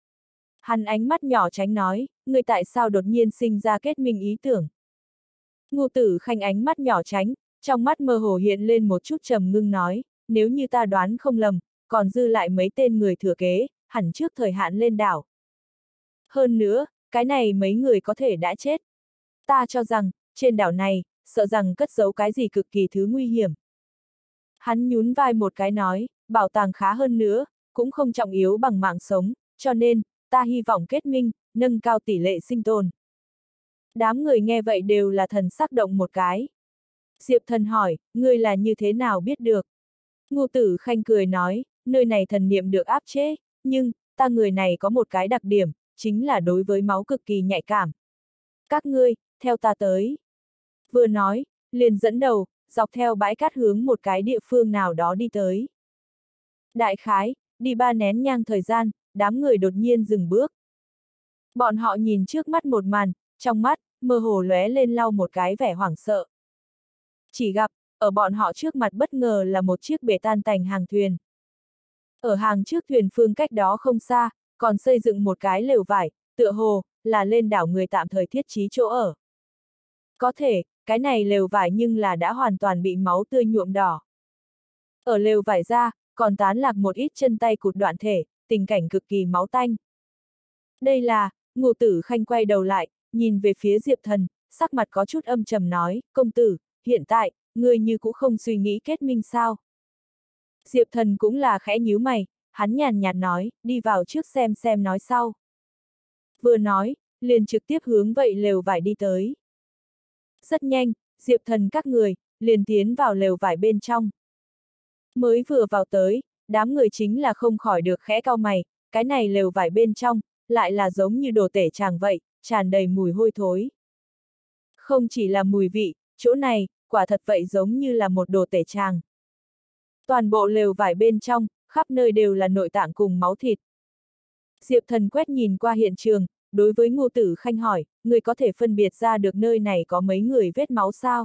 Speaker 1: Hắn ánh mắt nhỏ tránh nói, ngươi tại sao đột nhiên sinh ra kết minh ý tưởng? Ngô Tử Khanh ánh mắt nhỏ tránh, trong mắt mơ hồ hiện lên một chút trầm ngưng nói, nếu như ta đoán không lầm, còn dư lại mấy tên người thừa kế, hẳn trước thời hạn lên đảo. Hơn nữa, cái này mấy người có thể đã chết. Ta cho rằng, trên đảo này, sợ rằng cất giấu cái gì cực kỳ thứ nguy hiểm. Hắn nhún vai một cái nói, bảo tàng khá hơn nữa, cũng không trọng yếu bằng mạng sống, cho nên, ta hy vọng kết minh, nâng cao tỷ lệ sinh tồn. Đám người nghe vậy đều là thần sắc động một cái. Diệp Thần hỏi, ngươi là như thế nào biết được? Ngô Tử Khanh cười nói, nơi này thần niệm được áp chế, nhưng, ta người này có một cái đặc điểm, chính là đối với máu cực kỳ nhạy cảm. Các ngươi, theo ta tới. Vừa nói, liền dẫn đầu, dọc theo bãi cát hướng một cái địa phương nào đó đi tới. Đại khái, đi ba nén nhang thời gian, đám người đột nhiên dừng bước. Bọn họ nhìn trước mắt một màn, trong mắt, mơ hồ lóe lên lau một cái vẻ hoảng sợ. Chỉ gặp, ở bọn họ trước mặt bất ngờ là một chiếc bể tan tành hàng thuyền. Ở hàng trước thuyền phương cách đó không xa, còn xây dựng một cái lều vải, tựa hồ, là lên đảo người tạm thời thiết trí chỗ ở. Có thể, cái này lều vải nhưng là đã hoàn toàn bị máu tươi nhuộm đỏ. Ở lều vải ra, còn tán lạc một ít chân tay cụt đoạn thể, tình cảnh cực kỳ máu tanh. Đây là, Ngô Tử Khanh quay đầu lại, nhìn về phía Diệp Thần, sắc mặt có chút âm trầm nói, công tử, hiện tại, ngươi như cũng không suy nghĩ kết minh sao? Diệp Thần cũng là khẽ nhíu mày, hắn nhàn nhạt nói, đi vào trước xem xem nói sau. Vừa nói, liền trực tiếp hướng vậy lều vải đi tới. Rất nhanh, Diệp Thần các người, liền tiến vào lều vải bên trong. Mới vừa vào tới, đám người chính là không khỏi được khẽ cau mày, cái này lều vải bên trong, lại là giống như đồ tể tràng vậy, tràn đầy mùi hôi thối. Không chỉ là mùi vị, chỗ này, quả thật vậy giống như là một đồ tể tràng. Toàn bộ lều vải bên trong, khắp nơi đều là nội tạng cùng máu thịt. Diệp Thần quét nhìn qua hiện trường, đối với Ngô Tử Khanh hỏi, người có thể phân biệt ra được nơi này có mấy người vết máu sao?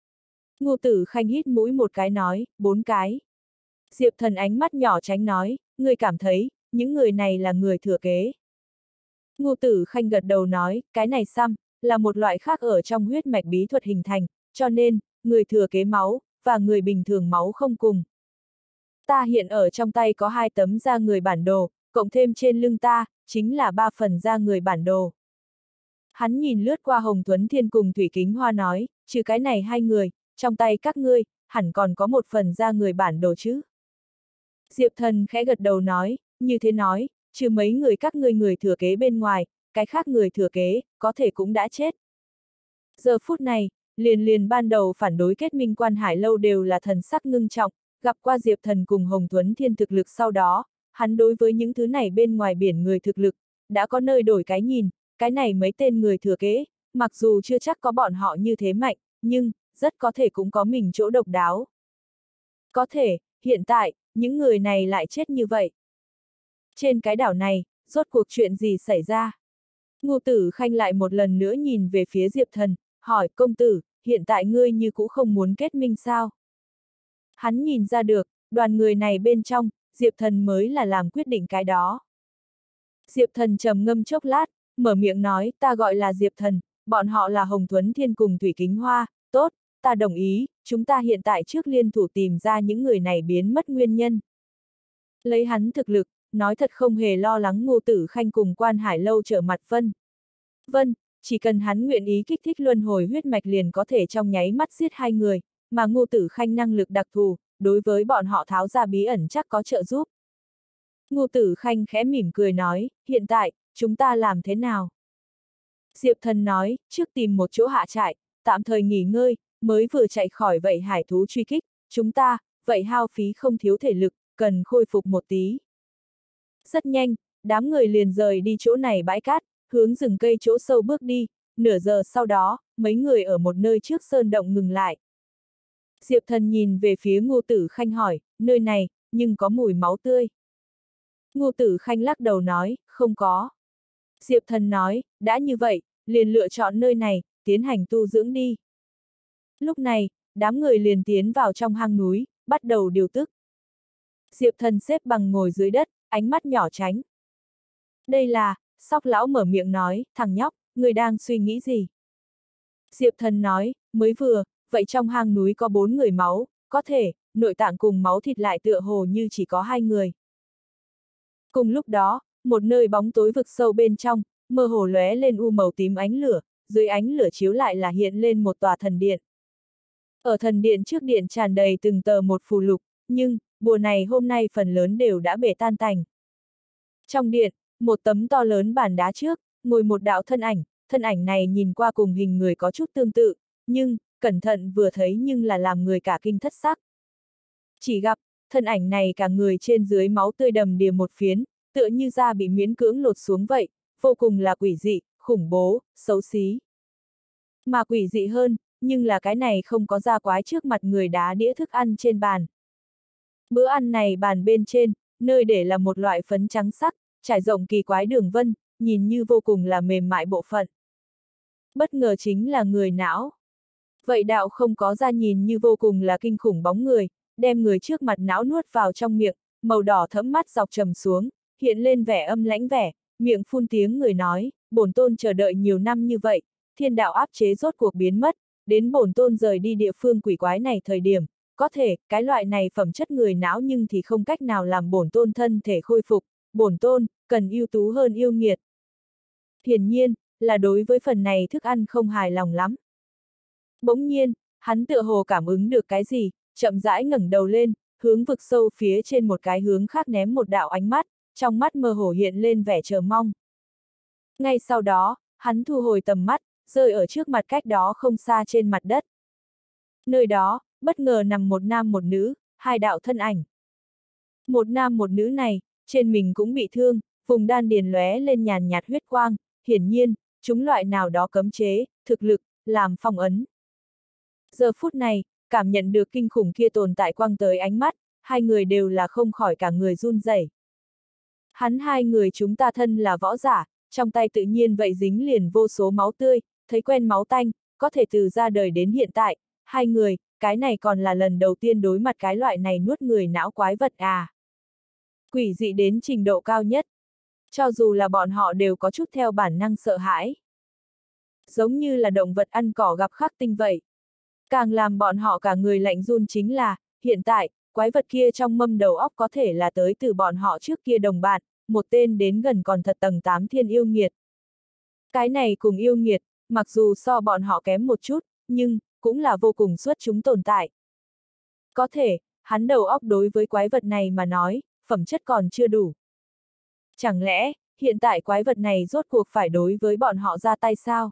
Speaker 1: Ngô Tử Khanh hít mũi một cái nói, bốn cái. Diệp Thần ánh mắt nhỏ tránh nói, người cảm thấy, những người này là người thừa kế. Ngô Tử Khanh gật đầu nói, cái này xăm, là một loại khác ở trong huyết mạch bí thuật hình thành, cho nên, người thừa kế máu, và người bình thường máu không cùng. Ta hiện ở trong tay có hai tấm da người bản đồ, cộng thêm trên lưng ta, chính là ba phần da người bản đồ. Hắn nhìn lướt qua Hồng Tuấn Thiên cùng Thủy Kính Hoa nói, trừ cái này hai người, trong tay các ngươi, hẳn còn có một phần da người bản đồ chứ. Diệp Thần khẽ gật đầu nói, như thế nói, trừ mấy người các ngươi người thừa kế bên ngoài, cái khác người thừa kế, có thể cũng đã chết. Giờ phút này, liền liền ban đầu phản đối kết minh Quan Hải Lâu đều là thần sắc ngưng trọng, gặp qua Diệp Thần cùng Hồng Tuấn Thiên thực lực sau đó, hắn đối với những thứ này bên ngoài biển người thực lực, đã có nơi đổi cái nhìn, cái này mấy tên người thừa kế, mặc dù chưa chắc có bọn họ như thế mạnh, nhưng, rất có thể cũng có mình chỗ độc đáo. Có thể, hiện tại, những người này lại chết như vậy. Trên cái đảo này, rốt cuộc chuyện gì xảy ra? Ngô Tử Khanh lại một lần nữa nhìn về phía Diệp Thần, hỏi công tử, hiện tại ngươi như cũ không muốn kết minh sao? Hắn nhìn ra được, đoàn người này bên trong, Diệp Thần mới là làm quyết định cái đó. Diệp Thần trầm ngâm chốc lát, mở miệng nói, ta gọi là Diệp Thần, bọn họ là Hồng Tuấn Thiên cùng Thủy Kính Hoa, tốt, ta đồng ý, chúng ta hiện tại trước liên thủ tìm ra những người này biến mất nguyên nhân. Lấy hắn thực lực, nói thật không hề lo lắng Ngô Tử Khanh cùng Quan Hải Lâu trở mặt Vân. Vân, chỉ cần hắn nguyện ý kích thích luân hồi huyết mạch liền có thể trong nháy mắt giết hai người, mà Ngô Tử Khanh năng lực đặc thù, đối với bọn họ tháo ra bí ẩn chắc có trợ giúp. Ngô Tử Khanh khẽ mỉm cười nói, hiện tại, chúng ta làm thế nào? Diệp Thần nói, trước tìm một chỗ hạ trại, tạm thời nghỉ ngơi, mới vừa chạy khỏi vậy hải thú truy kích, chúng ta, vậy hao phí không thiếu thể lực, cần khôi phục một tí. Rất nhanh, đám người liền rời đi chỗ này bãi cát, hướng rừng cây chỗ sâu bước đi, nửa giờ sau đó, mấy người ở một nơi trước sơn động ngừng lại. Diệp Thần nhìn về phía Ngô Tử Khanh hỏi, nơi này, nhưng có mùi máu tươi. Ngô Tử Khanh lắc đầu nói, không có. Diệp Thần nói, đã như vậy, liền lựa chọn nơi này, tiến hành tu dưỡng đi. Lúc này, đám người liền tiến vào trong hang núi, bắt đầu điều tức. Diệp Thần xếp bằng ngồi dưới đất, ánh mắt nhỏ tránh. Đây là, Sóc lão mở miệng nói, thằng nhóc, người đang suy nghĩ gì? Diệp Thần nói, mới vừa, vậy trong hang núi có bốn người máu, có thể, nội tạng cùng máu thịt lại tựa hồ như chỉ có hai người. Cùng lúc đó, một nơi bóng tối vực sâu bên trong, mơ hồ lóe lên u màu tím ánh lửa, dưới ánh lửa chiếu lại là hiện lên một tòa thần điện. Ở thần điện trước điện tràn đầy từng tờ một phù lục, nhưng, bùa này hôm nay phần lớn đều đã bể tan tành. Trong điện, một tấm to lớn bàn đá trước, ngồi một đạo thân ảnh, thân ảnh này nhìn qua cùng hình người có chút tương tự, nhưng, cẩn thận vừa thấy nhưng là làm người cả kinh thất sắc. Chỉ gặp, thân ảnh này cả người trên dưới máu tươi đầm đìa một phiến, tựa như da bị miễn cưỡng lột xuống vậy, vô cùng là quỷ dị, khủng bố, xấu xí. Mà quỷ dị hơn, nhưng là cái này không có da quái trước mặt người đá đĩa thức ăn trên bàn. Bữa ăn này bàn bên trên, nơi để là một loại phấn trắng sắc, trải rộng kỳ quái đường vân, nhìn như vô cùng là mềm mại bộ phận. Bất ngờ chính là người não. Vậy đạo không có da nhìn như vô cùng là kinh khủng bóng người, đem người trước mặt não nuốt vào trong miệng, màu đỏ thẫm mắt dọc trầm xuống, hiện lên vẻ âm lãnh vẻ, miệng phun tiếng người nói, bổn tôn chờ đợi nhiều năm như vậy, thiên đạo áp chế rốt cuộc biến mất, đến bổn tôn rời đi địa phương quỷ quái này thời điểm, có thể, cái loại này phẩm chất người não nhưng thì không cách nào làm bổn tôn thân thể khôi phục, bổn tôn, cần ưu tú hơn yêu nghiệt. Hiển nhiên, là đối với phần này thức ăn không hài lòng lắm. Bỗng nhiên, hắn tựa hồ cảm ứng được cái gì, chậm rãi ngẩng đầu lên, hướng vực sâu phía trên một cái hướng khác ném một đạo ánh mắt, trong mắt mơ hồ hiện lên vẻ chờ mong. Ngay sau đó, Hắn thu hồi tầm mắt, rơi ở trước mặt cách đó không xa trên mặt đất. Nơi đó, bất ngờ nằm một nam một nữ, hai đạo thân ảnh. Một nam một nữ này, trên mình cũng bị thương, vùng đan điền lóe lên nhàn nhạt huyết quang, hiển nhiên, chúng loại nào đó cấm chế, thực lực, làm phong ấn. Giờ phút này, cảm nhận được kinh khủng kia tồn tại quang tới ánh mắt, hai người đều là không khỏi cả người run rẩy. Hắn hai người chúng ta thân là võ giả, trong tay tự nhiên vậy dính liền vô số máu tươi, thấy quen máu tanh, có thể từ ra đời đến hiện tại, hai người, cái này còn là lần đầu tiên đối mặt cái loại này nuốt người não quái vật à. Quỷ dị đến trình độ cao nhất. Cho dù là bọn họ đều có chút theo bản năng sợ hãi. Giống như là động vật ăn cỏ gặp khắc tinh vậy. Càng làm bọn họ cả người lạnh run chính là, hiện tại, quái vật kia trong mâm đầu óc có thể là tới từ bọn họ trước kia đồng bạn, một tên đến gần còn thật tầng tám thiên yêu nghiệt. Cái này cùng yêu nghiệt, mặc dù so bọn họ kém một chút, nhưng, cũng là vô cùng xuất chúng tồn tại. Có thể, hắn đầu óc đối với quái vật này mà nói, phẩm chất còn chưa đủ. Chẳng lẽ, hiện tại quái vật này rốt cuộc phải đối với bọn họ ra tay sao?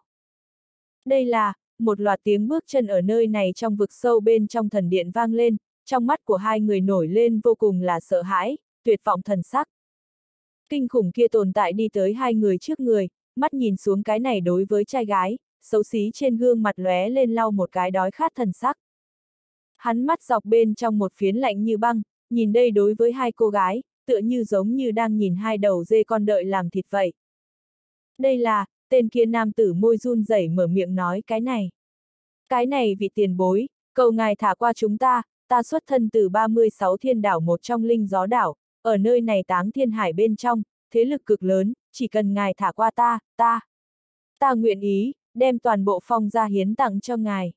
Speaker 1: Đây là, một loạt tiếng bước chân ở nơi này trong vực sâu bên trong thần điện vang lên, trong mắt của hai người nổi lên vô cùng là sợ hãi, tuyệt vọng thần sắc. Kinh khủng kia tồn tại đi tới hai người trước người, mắt nhìn xuống cái này đối với trai gái, xấu xí trên gương mặt lóe lên lau một cái đói khát thần sắc. Hắn mắt dọc bên trong một phiến lạnh như băng, nhìn đây đối với hai cô gái, tựa như giống như đang nhìn hai đầu dê con đợi làm thịt vậy. Đây là, tên kia nam tử môi run rẩy mở miệng nói cái này. Cái này vị tiền bối, cầu ngài thả qua chúng ta, ta xuất thân từ ba mươi sáu thiên đảo một trong linh gió đảo, ở nơi này táng thiên hải bên trong, thế lực cực lớn, chỉ cần ngài thả qua ta, ta. Ta nguyện ý, đem toàn bộ phong gia hiến tặng cho ngài.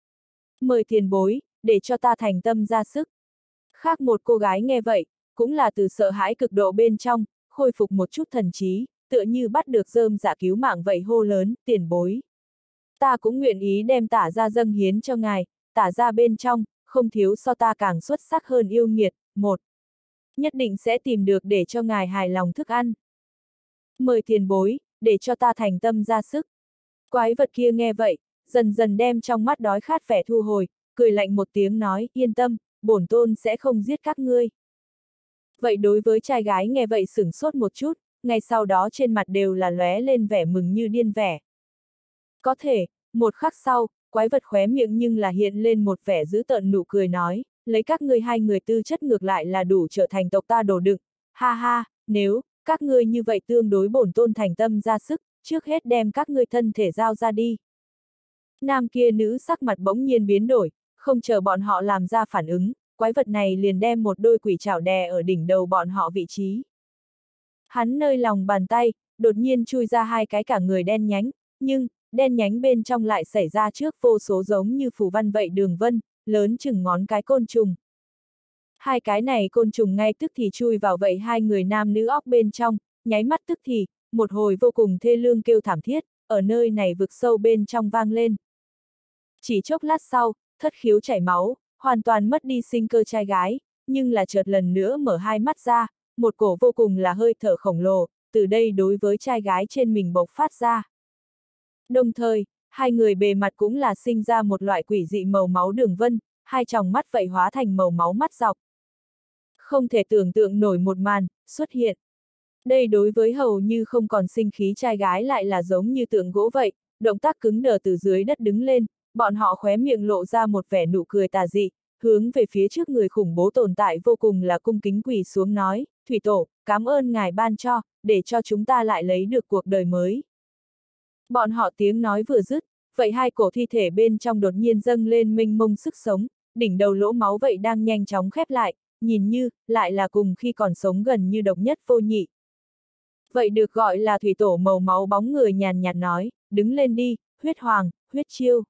Speaker 1: Mời tiền bối, để cho ta thành tâm ra sức. Khác một cô gái nghe vậy, cũng là từ sợ hãi cực độ bên trong, khôi phục một chút thần trí, tựa như bắt được rơm dạ cứu mạng vậy hô lớn, tiền bối. Ta cũng nguyện ý đem tả ra dâng hiến cho ngài, tả ra bên trong, không thiếu so ta càng xuất sắc hơn yêu nghiệt, một. Nhất định sẽ tìm được để cho ngài hài lòng thức ăn. Mời tiền bối, để cho ta thành tâm ra sức. Quái vật kia nghe vậy, dần dần đem trong mắt đói khát vẻ thu hồi, cười lạnh một tiếng nói, yên tâm, bổn tôn sẽ không giết các ngươi. Vậy đối với trai gái nghe vậy sửng sốt một chút, ngay sau đó trên mặt đều là lóe lên vẻ mừng như điên vẻ. Có thể, một khắc sau, quái vật khóe miệng nhưng là hiện lên một vẻ dữ tợn nụ cười nói, lấy các ngươi hai người tư chất ngược lại là đủ trở thành tộc ta đồ đựng, ha ha, nếu, các ngươi như vậy tương đối bổn tôn thành tâm ra sức, trước hết đem các ngươi thân thể giao ra đi. Nam kia nữ sắc mặt bỗng nhiên biến đổi, không chờ bọn họ làm ra phản ứng, quái vật này liền đem một đôi quỷ trảo đè ở đỉnh đầu bọn họ vị trí. Hắn nơi lòng bàn tay, đột nhiên chui ra hai cái cả người đen nhánh, nhưng, đen nhánh bên trong lại xảy ra trước vô số giống như phù văn vậy đường vân, lớn chừng ngón cái côn trùng. Hai cái này côn trùng ngay tức thì chui vào vậy hai người nam nữ óc bên trong, nháy mắt tức thì, một hồi vô cùng thê lương kêu thảm thiết, ở nơi này vực sâu bên trong vang lên. Chỉ chốc lát sau, thất khiếu chảy máu, hoàn toàn mất đi sinh cơ trai gái, nhưng là chợt lần nữa mở hai mắt ra, một cổ vô cùng là hơi thở khổng lồ, từ đây đối với trai gái trên mình bộc phát ra. Đồng thời, hai người bề mặt cũng là sinh ra một loại quỷ dị màu máu đường vân, hai tròng mắt vậy hóa thành màu máu mắt dọc. Không thể tưởng tượng nổi một màn, xuất hiện. Đây đối với hầu như không còn sinh khí trai gái lại là giống như tượng gỗ vậy, động tác cứng đờ từ dưới đất đứng lên, bọn họ khóe miệng lộ ra một vẻ nụ cười tà dị, hướng về phía trước người khủng bố tồn tại vô cùng là cung kính quỳ xuống nói, Thủy Tổ, cảm ơn ngài ban cho, để cho chúng ta lại lấy được cuộc đời mới. Bọn họ tiếng nói vừa dứt, vậy hai cổ thi thể bên trong đột nhiên dâng lên mênh mông sức sống, đỉnh đầu lỗ máu vậy đang nhanh chóng khép lại, nhìn như, lại là cùng khi còn sống gần như độc nhất vô nhị. Vậy được gọi là Thủy Tổ màu máu bóng người nhàn nhạt nói, đứng lên đi, huyết hoàng, huyết chiêu.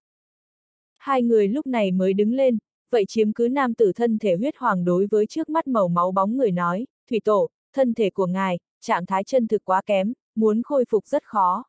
Speaker 1: Hai người lúc này mới đứng lên, vậy chiếm cứ nam tử thân thể huyết hoàng đối với trước mắt màu máu bóng người nói, Thủy Tổ, thân thể của ngài, trạng thái chân thực quá kém, muốn khôi phục rất khó.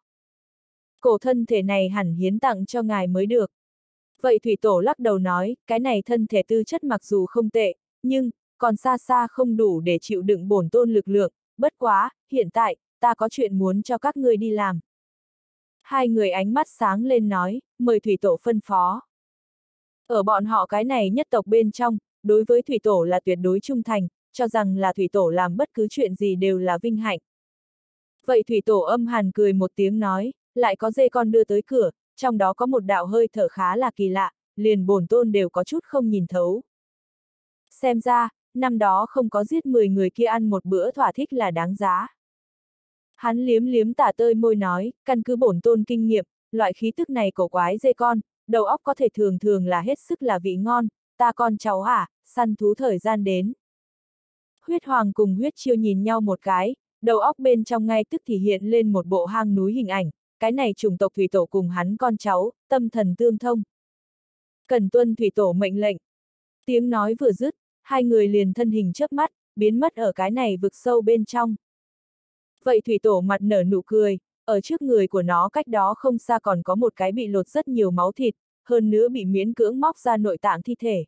Speaker 1: Cổ thân thể này hẳn hiến tặng cho ngài mới được. Vậy Thủy Tổ lắc đầu nói, cái này thân thể tư chất mặc dù không tệ, nhưng, còn xa xa không đủ để chịu đựng bổn tôn lực lượng, bất quá, hiện tại, ta có chuyện muốn cho các ngươi đi làm. Hai người ánh mắt sáng lên nói, mời thủy tổ phân phó. Ở bọn họ cái này nhất tộc bên trong, đối với thủy tổ là tuyệt đối trung thành, cho rằng là thủy tổ làm bất cứ chuyện gì đều là vinh hạnh. Vậy thủy tổ âm hàn cười một tiếng nói, lại có dê con đưa tới cửa, trong đó có một đạo hơi thở khá là kỳ lạ, liền bổn tôn đều có chút không nhìn thấu. Xem ra, năm đó không có giết mười người kia ăn một bữa thỏa thích là đáng giá. Hắn liếm liếm tả tơi môi nói, căn cứ bổn tôn kinh nghiệm, loại khí tức này cổ quái dê con, đầu óc có thể thường thường là hết sức là vị ngon, ta con cháu à, săn thú thời gian đến. Huyết Hoàng cùng Huyết Chiêu nhìn nhau một cái, đầu óc bên trong ngay tức thì hiện lên một bộ hang núi hình ảnh, cái này chủng tộc thủy tổ cùng hắn con cháu, tâm thần tương thông. Cần tuân thủy tổ mệnh lệnh. Tiếng nói vừa dứt, hai người liền thân hình chớp mắt, biến mất ở cái này vực sâu bên trong. Vậy thủy tổ mặt nở nụ cười, ở trước người của nó cách đó không xa còn có một cái bị lột rất nhiều máu thịt, hơn nữa bị miễn cưỡng móc ra nội tạng thi thể.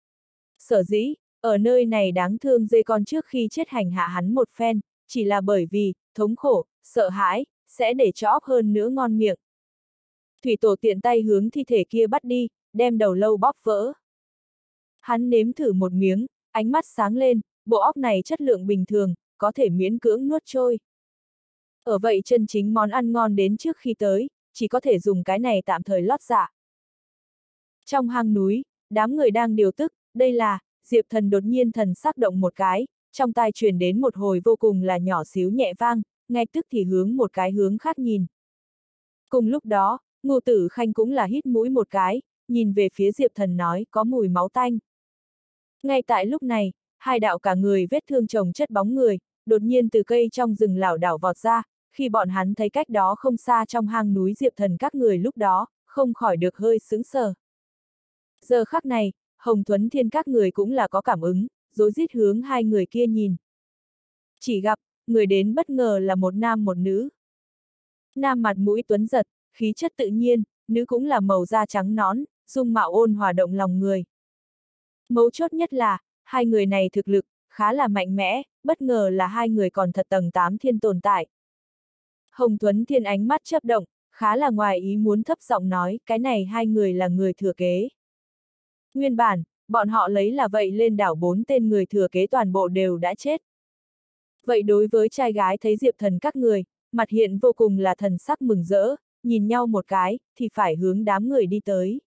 Speaker 1: Sở dĩ, ở nơi này đáng thương dê con trước khi chết hành hạ hắn một phen, chỉ là bởi vì, thống khổ, sợ hãi, sẽ để cho óc hơn nữa ngon miệng. Thủy tổ tiện tay hướng thi thể kia bắt đi, đem đầu lâu bóp vỡ. Hắn nếm thử một miếng, ánh mắt sáng lên, bộ óc này chất lượng bình thường, có thể miễn cưỡng nuốt trôi. Ở vậy chân chính món ăn ngon đến trước khi tới, chỉ có thể dùng cái này tạm thời lót dạ. Trong hang núi, đám người đang điều tức, đây là, Diệp Thần đột nhiên thần sắc động một cái, trong tai truyền đến một hồi vô cùng là nhỏ xíu nhẹ vang, ngay tức thì hướng một cái hướng khác nhìn. Cùng lúc đó, Ngô Tử Khanh cũng là hít mũi một cái, nhìn về phía Diệp Thần nói có mùi máu tanh. Ngay tại lúc này, hai đạo cả người vết thương chồng chất bóng người, đột nhiên từ cây trong rừng lảo đảo vọt ra, khi bọn hắn thấy cách đó không xa trong hang núi Diệp Thần các người lúc đó, không khỏi được hơi sững sờ. Giờ khắc này, Hồng Thuấn Thiên các người cũng là có cảm ứng, rối rít hướng hai người kia nhìn. Chỉ gặp, người đến bất ngờ là một nam một nữ. Nam mặt mũi tuấn giật, khí chất tự nhiên, nữ cũng là màu da trắng nõn, dung mạo ôn hòa động lòng người. Mấu chốt nhất là, hai người này thực lực, khá là mạnh mẽ, bất ngờ là hai người còn thật tầng tám thiên tồn tại. Hồng Thuấn Thiên ánh mắt chớp động, khá là ngoài ý muốn thấp giọng nói, cái này hai người là người thừa kế. Nguyên bản, bọn họ lấy là vậy lên đảo bốn tên người thừa kế toàn bộ đều đã chết. Vậy đối với trai gái thấy Diệp Thần các người, mặt hiện vô cùng là thần sắc mừng rỡ, nhìn nhau một cái, thì phải hướng đám người đi tới.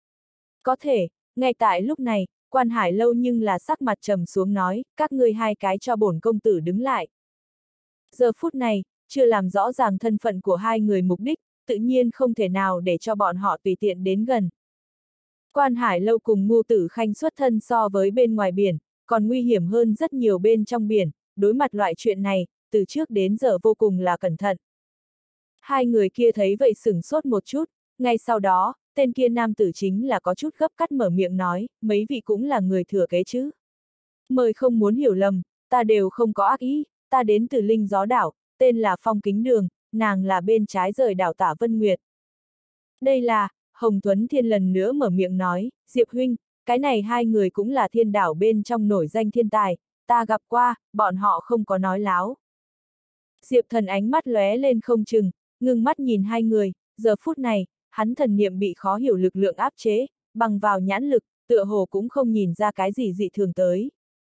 Speaker 1: Có thể, ngay tại lúc này, Quan Hải Lâu nhưng là sắc mặt trầm xuống nói, các ngươi hai cái cho bổn công tử đứng lại. Giờ phút này, chưa làm rõ ràng thân phận của hai người mục đích, tự nhiên không thể nào để cho bọn họ tùy tiện đến gần. Quan Hải Lâu cùng Ngô Tử Khanh xuất thân so với bên ngoài biển, còn nguy hiểm hơn rất nhiều bên trong biển, đối mặt loại chuyện này, từ trước đến giờ vô cùng là cẩn thận. Hai người kia thấy vậy sửng sốt một chút, ngay sau đó, tên kia nam tử chính là có chút gấp cắt mở miệng nói, mấy vị cũng là người thừa kế chứ. Mời không muốn hiểu lầm, ta đều không có ác ý, ta đến từ Linh Gió Đảo, tên là Phong Kính Đường, nàng là bên trái rời đảo Tả Vân Nguyệt. Đây là, Hồng Thuấn Thiên lần nữa mở miệng nói, Diệp huynh, cái này hai người cũng là thiên đảo bên trong nổi danh thiên tài, ta gặp qua, bọn họ không có nói láo. Diệp Thần ánh mắt lóe lên không chừng, ngưng mắt nhìn hai người, giờ phút này, hắn thần niệm bị khó hiểu lực lượng áp chế, bằng vào nhãn lực, tựa hồ cũng không nhìn ra cái gì dị thường tới.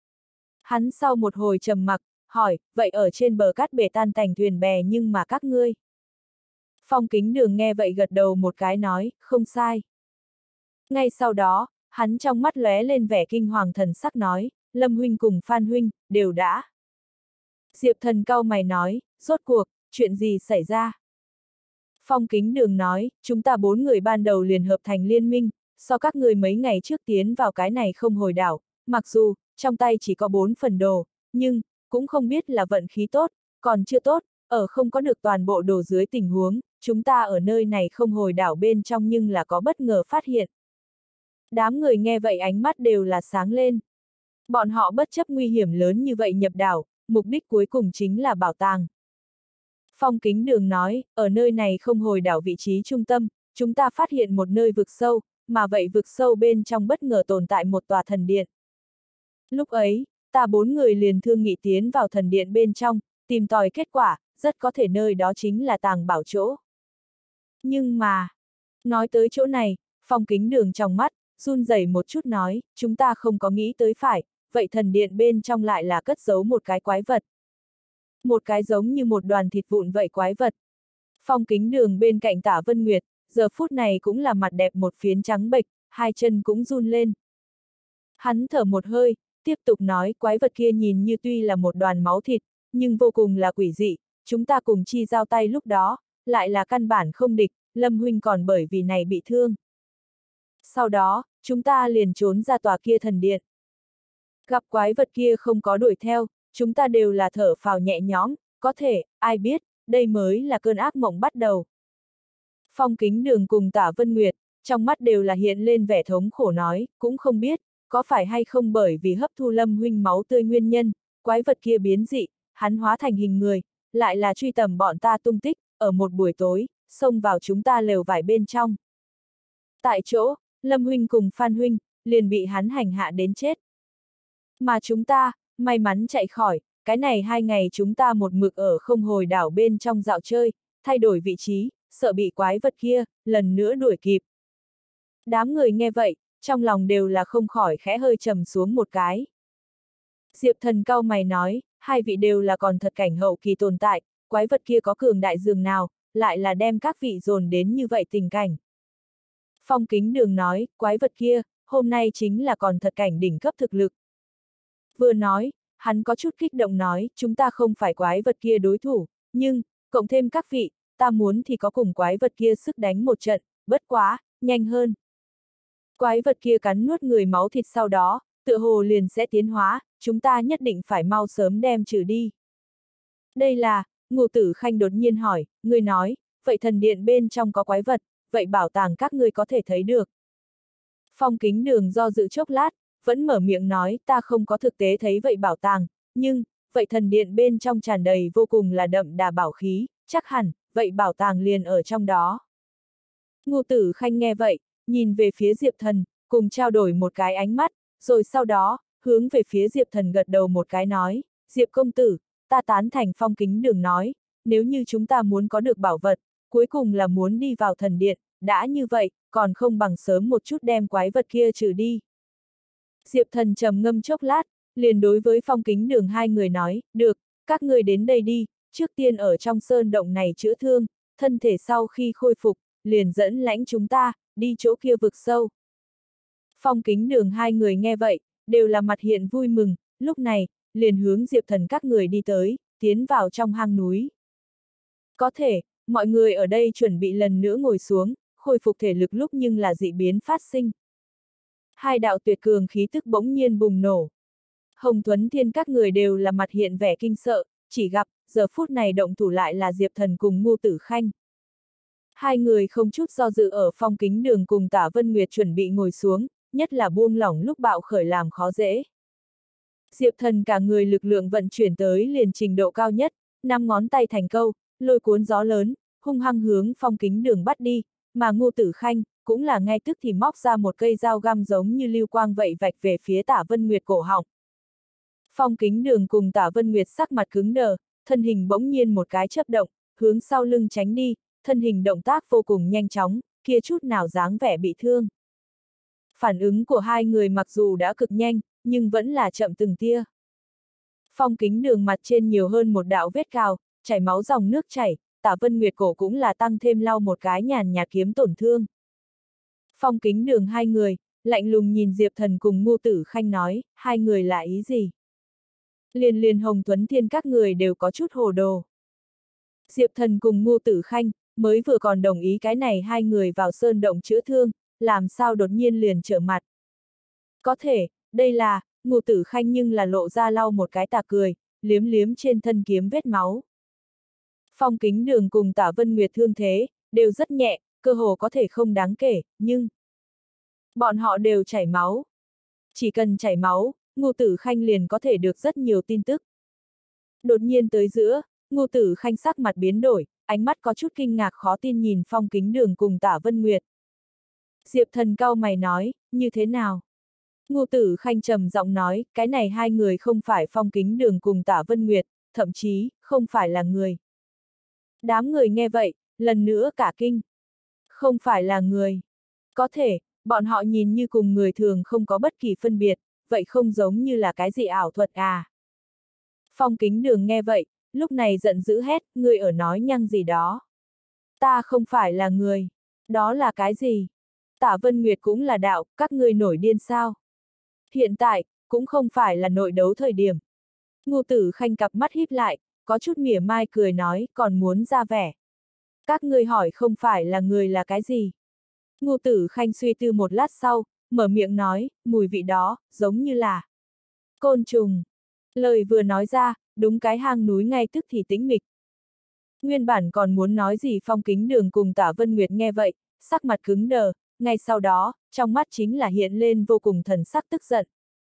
Speaker 1: Hắn sau một hồi trầm mặc, hỏi, vậy ở trên bờ cát bể tan tành thuyền bè nhưng mà các ngươi. Phong Kính Đường nghe vậy gật đầu một cái nói, không sai. Ngay sau đó, hắn trong mắt lóe lên vẻ kinh hoàng thần sắc nói, Lâm huynh cùng Phan huynh, đều đã. Diệp Thần cau mày nói, rốt cuộc, chuyện gì xảy ra? Phong Kính Đường nói, chúng ta bốn người ban đầu liền hợp thành liên minh, so các người mấy ngày trước tiến vào cái này không hồi đảo, mặc dù, trong tay chỉ có bốn phần đồ, nhưng, cũng không biết là vận khí tốt, còn chưa tốt, ở không có được toàn bộ đồ dưới tình huống, chúng ta ở nơi này không hồi đảo bên trong nhưng là có bất ngờ phát hiện. Đám người nghe vậy ánh mắt đều là sáng lên. Bọn họ bất chấp nguy hiểm lớn như vậy nhập đảo, mục đích cuối cùng chính là bảo tàng. Phong Kính Đường nói, ở nơi này không hồi đảo vị trí trung tâm, chúng ta phát hiện một nơi vực sâu, mà vậy vực sâu bên trong bất ngờ tồn tại một tòa thần điện. Lúc ấy, ta bốn người liền thương nghị tiến vào thần điện bên trong, tìm tòi kết quả, rất có thể nơi đó chính là tàng bảo chỗ. Nhưng mà, nói tới chỗ này, Phong Kính Đường trong mắt, run rẩy một chút nói, chúng ta không có nghĩ tới phải, vậy thần điện bên trong lại là cất giấu một cái quái vật. Một cái giống như một đoàn thịt vụn vậy quái vật. Phong Kính Đường bên cạnh Tả Vân Nguyệt, giờ phút này cũng là mặt đẹp một phiến trắng bệch, hai chân cũng run lên. Hắn thở một hơi, tiếp tục nói quái vật kia nhìn như tuy là một đoàn máu thịt, nhưng vô cùng là quỷ dị, chúng ta cùng chi giao tay lúc đó, lại là căn bản không địch, Lâm huynh còn bởi vì này bị thương. Sau đó, chúng ta liền trốn ra tòa kia thần điện. Gặp quái vật kia không có đuổi theo, chúng ta đều là thở phào nhẹ nhõm, có thể, ai biết, đây mới là cơn ác mộng bắt đầu. Phong Kính Đường cùng Tả Vân Nguyệt, trong mắt đều là hiện lên vẻ thống khổ nói, cũng không biết, có phải hay không bởi vì hấp thu Lâm huynh máu tươi nguyên nhân, quái vật kia biến dị, hắn hóa thành hình người, lại là truy tầm bọn ta tung tích, ở một buổi tối, xông vào chúng ta lều vải bên trong. Tại chỗ, Lâm huynh cùng Phan huynh, liền bị hắn hành hạ đến chết. Mà chúng ta, may mắn chạy khỏi, cái này hai ngày chúng ta một mực ở không hồi đảo bên trong dạo chơi, thay đổi vị trí, sợ bị quái vật kia, lần nữa đuổi kịp. Đám người nghe vậy, trong lòng đều là không khỏi khẽ hơi trầm xuống một cái. Diệp Thần cau mày nói, hai vị đều là còn thật cảnh hậu kỳ tồn tại, quái vật kia có cường đại dường nào, lại là đem các vị dồn đến như vậy tình cảnh. Phong Kính Đường nói, quái vật kia, hôm nay chính là còn thật cảnh đỉnh cấp thực lực. Vừa nói, hắn có chút kích động nói, chúng ta không phải quái vật kia đối thủ, nhưng, cộng thêm các vị, ta muốn thì có cùng quái vật kia sức đánh một trận, bất quá, nhanh hơn. Quái vật kia cắn nuốt người máu thịt sau đó, tựa hồ liền sẽ tiến hóa, chúng ta nhất định phải mau sớm đem trừ đi. Đây là, Ngô Tử Khanh đột nhiên hỏi, người nói, vậy thần điện bên trong có quái vật, vậy bảo tàng các ngươi có thể thấy được. Phong Kính Đường do dự chốc lát, vẫn mở miệng nói, ta không có thực tế thấy vậy bảo tàng, nhưng, vậy thần điện bên trong tràn đầy vô cùng là đậm đà bảo khí, chắc hẳn, vậy bảo tàng liền ở trong đó. Ngô Tử Khanh nghe vậy, nhìn về phía Diệp Thần, cùng trao đổi một cái ánh mắt, rồi sau đó, hướng về phía Diệp Thần gật đầu một cái nói, Diệp công tử, ta tán thành Phong Kính Đường nói, nếu như chúng ta muốn có được bảo vật, cuối cùng là muốn đi vào thần điện, đã như vậy, còn không bằng sớm một chút đem quái vật kia trừ đi. Diệp Thần trầm ngâm chốc lát, liền đối với Phong Kính Đường hai người nói, được, các người đến đây đi, trước tiên ở trong sơn động này chữa thương, thân thể sau khi khôi phục, liền dẫn lãnh chúng ta, đi chỗ kia vực sâu. Phong Kính Đường hai người nghe vậy, đều là mặt hiện vui mừng, lúc này, liền hướng Diệp Thần các người đi tới, tiến vào trong hang núi. Có thể, mọi người ở đây chuẩn bị lần nữa ngồi xuống, khôi phục thể lực lúc nhưng là dị biến phát sinh. Hai đạo tuyệt cường khí tức bỗng nhiên bùng nổ. Hồng Tuấn Thiên các người đều là mặt hiện vẻ kinh sợ, chỉ gặp, giờ phút này động thủ lại là Diệp Thần cùng Ngô Tử Khanh. Hai người không chút do dự ở Phong Kính Đường cùng Tả Vân Nguyệt chuẩn bị ngồi xuống, nhất là buông lỏng lúc bạo khởi làm khó dễ. Diệp Thần cả người lực lượng vận chuyển tới liền trình độ cao nhất, năm ngón tay thành câu, lôi cuốn gió lớn, hung hăng hướng Phong Kính Đường bắt đi, mà Ngô Tử Khanh, cũng là ngay tức thì móc ra một cây dao găm giống như lưu quang vậy vạch về phía Tả Vân Nguyệt cổ họng. Phong Kính Đường cùng Tả Vân Nguyệt sắc mặt cứng đờ, thân hình bỗng nhiên một cái chớp động, hướng sau lưng tránh đi, thân hình động tác vô cùng nhanh chóng, kia chút nào dáng vẻ bị thương. Phản ứng của hai người mặc dù đã cực nhanh, nhưng vẫn là chậm từng tia. Phong Kính Đường mặt trên nhiều hơn một đạo vết cào, chảy máu dòng nước chảy, Tả Vân Nguyệt cổ cũng là tăng thêm lau một cái nhàn nhạt kiếm tổn thương. Phong Kính Đường hai người, lạnh lùng nhìn Diệp Thần cùng Ngô Tử Khanh nói, hai người là ý gì? Liền liền Hồng Tuấn Thiên các người đều có chút hồ đồ. Diệp Thần cùng Ngô Tử Khanh, mới vừa còn đồng ý cái này hai người vào sơn động chữa thương, làm sao đột nhiên liền trở mặt. Có thể, đây là, Ngô Tử Khanh nhưng là lộ ra lau một cái tà cười, liếm liếm trên thân kiếm vết máu. Phong Kính Đường cùng Tả Vân Nguyệt thương thế, đều rất nhẹ, cơ hồ có thể không đáng kể, nhưng bọn họ đều chảy máu. Chỉ cần chảy máu, Ngô Tử Khanh liền có thể được rất nhiều tin tức. Đột nhiên tới giữa, Ngô Tử Khanh sắc mặt biến đổi, ánh mắt có chút kinh ngạc khó tin nhìn Phong Kính Đường cùng Tả Vân Nguyệt. Diệp Thần cau mày nói, như thế nào? Ngô Tử Khanh trầm giọng nói, cái này hai người không phải Phong Kính Đường cùng Tả Vân Nguyệt, thậm chí, không phải là người. Đám người nghe vậy, lần nữa cả kinh. Không phải là người. Có thể, bọn họ nhìn như cùng người thường không có bất kỳ phân biệt, vậy không giống như là cái gì ảo thuật à. Phong Kính Đường nghe vậy, lúc này giận dữ hét, ngươi ở nói nhăng gì đó. Ta không phải là người. Đó là cái gì? Tả Vân Nguyệt cũng là đạo, các ngươi nổi điên sao? Hiện tại, cũng không phải là nội đấu thời điểm. Ngô Tử Khanh cặp mắt híp lại, có chút mỉa mai cười nói, còn muốn ra vẻ. Các ngươi hỏi không phải là người là cái gì? Ngô Tử Khanh suy tư một lát sau, mở miệng nói, mùi vị đó, giống như là côn trùng. Lời vừa nói ra, đúng cái hang núi ngay tức thì tĩnh mịch. Nguyên bản còn muốn nói gì Phong Kính Đường cùng Tả Vân Nguyệt nghe vậy, sắc mặt cứng đờ, ngay sau đó, trong mắt chính là hiện lên vô cùng thần sắc tức giận.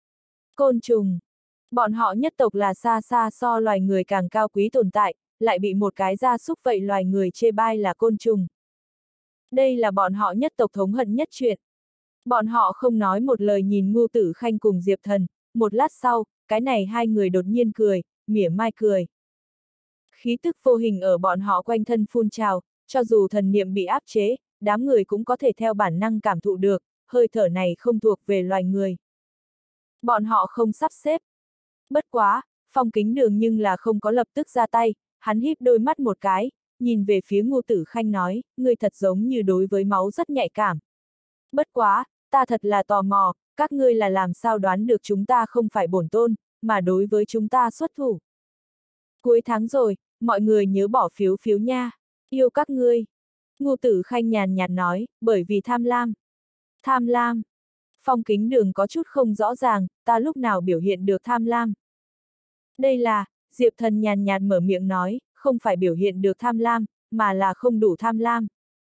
Speaker 1: Côn trùng. Bọn họ nhất tộc là xa xa so loài người càng cao quý tồn tại, lại bị một cái gia súc vậy loài người chê bai là côn trùng. Đây là bọn họ nhất tộc thống hận nhất chuyện. Bọn họ không nói một lời nhìn Ngô Tử Khanh cùng Diệp Thần, một lát sau, cái này hai người đột nhiên cười, mỉa mai cười. Khí tức vô hình ở bọn họ quanh thân phun trào, cho dù thần niệm bị áp chế, đám người cũng có thể theo bản năng cảm thụ được, hơi thở này không thuộc về loài người. Bọn họ không sắp xếp. Bất quá, Phong Kính Đường nhưng là không có lập tức ra tay, hắn híp đôi mắt một cái, nhìn về phía Ngô Tử Khanh nói, ngươi thật giống như đối với máu rất nhạy cảm. Bất quá, ta thật là tò mò, các ngươi là làm sao đoán được chúng ta không phải bổn tôn, mà đối với chúng ta xuất thủ. Cuối tháng rồi, mọi người nhớ bỏ phiếu phiếu nha, yêu các ngươi. Ngô Tử Khanh nhàn nhạt nói, bởi vì tham lam. Tham lam. Phong Kính Đường có chút không rõ ràng, ta lúc nào biểu hiện được tham lam. Đây là, Diệp Thần nhàn nhạt mở miệng nói, không phải biểu hiện được tham lam, mà là không đủ tham lam.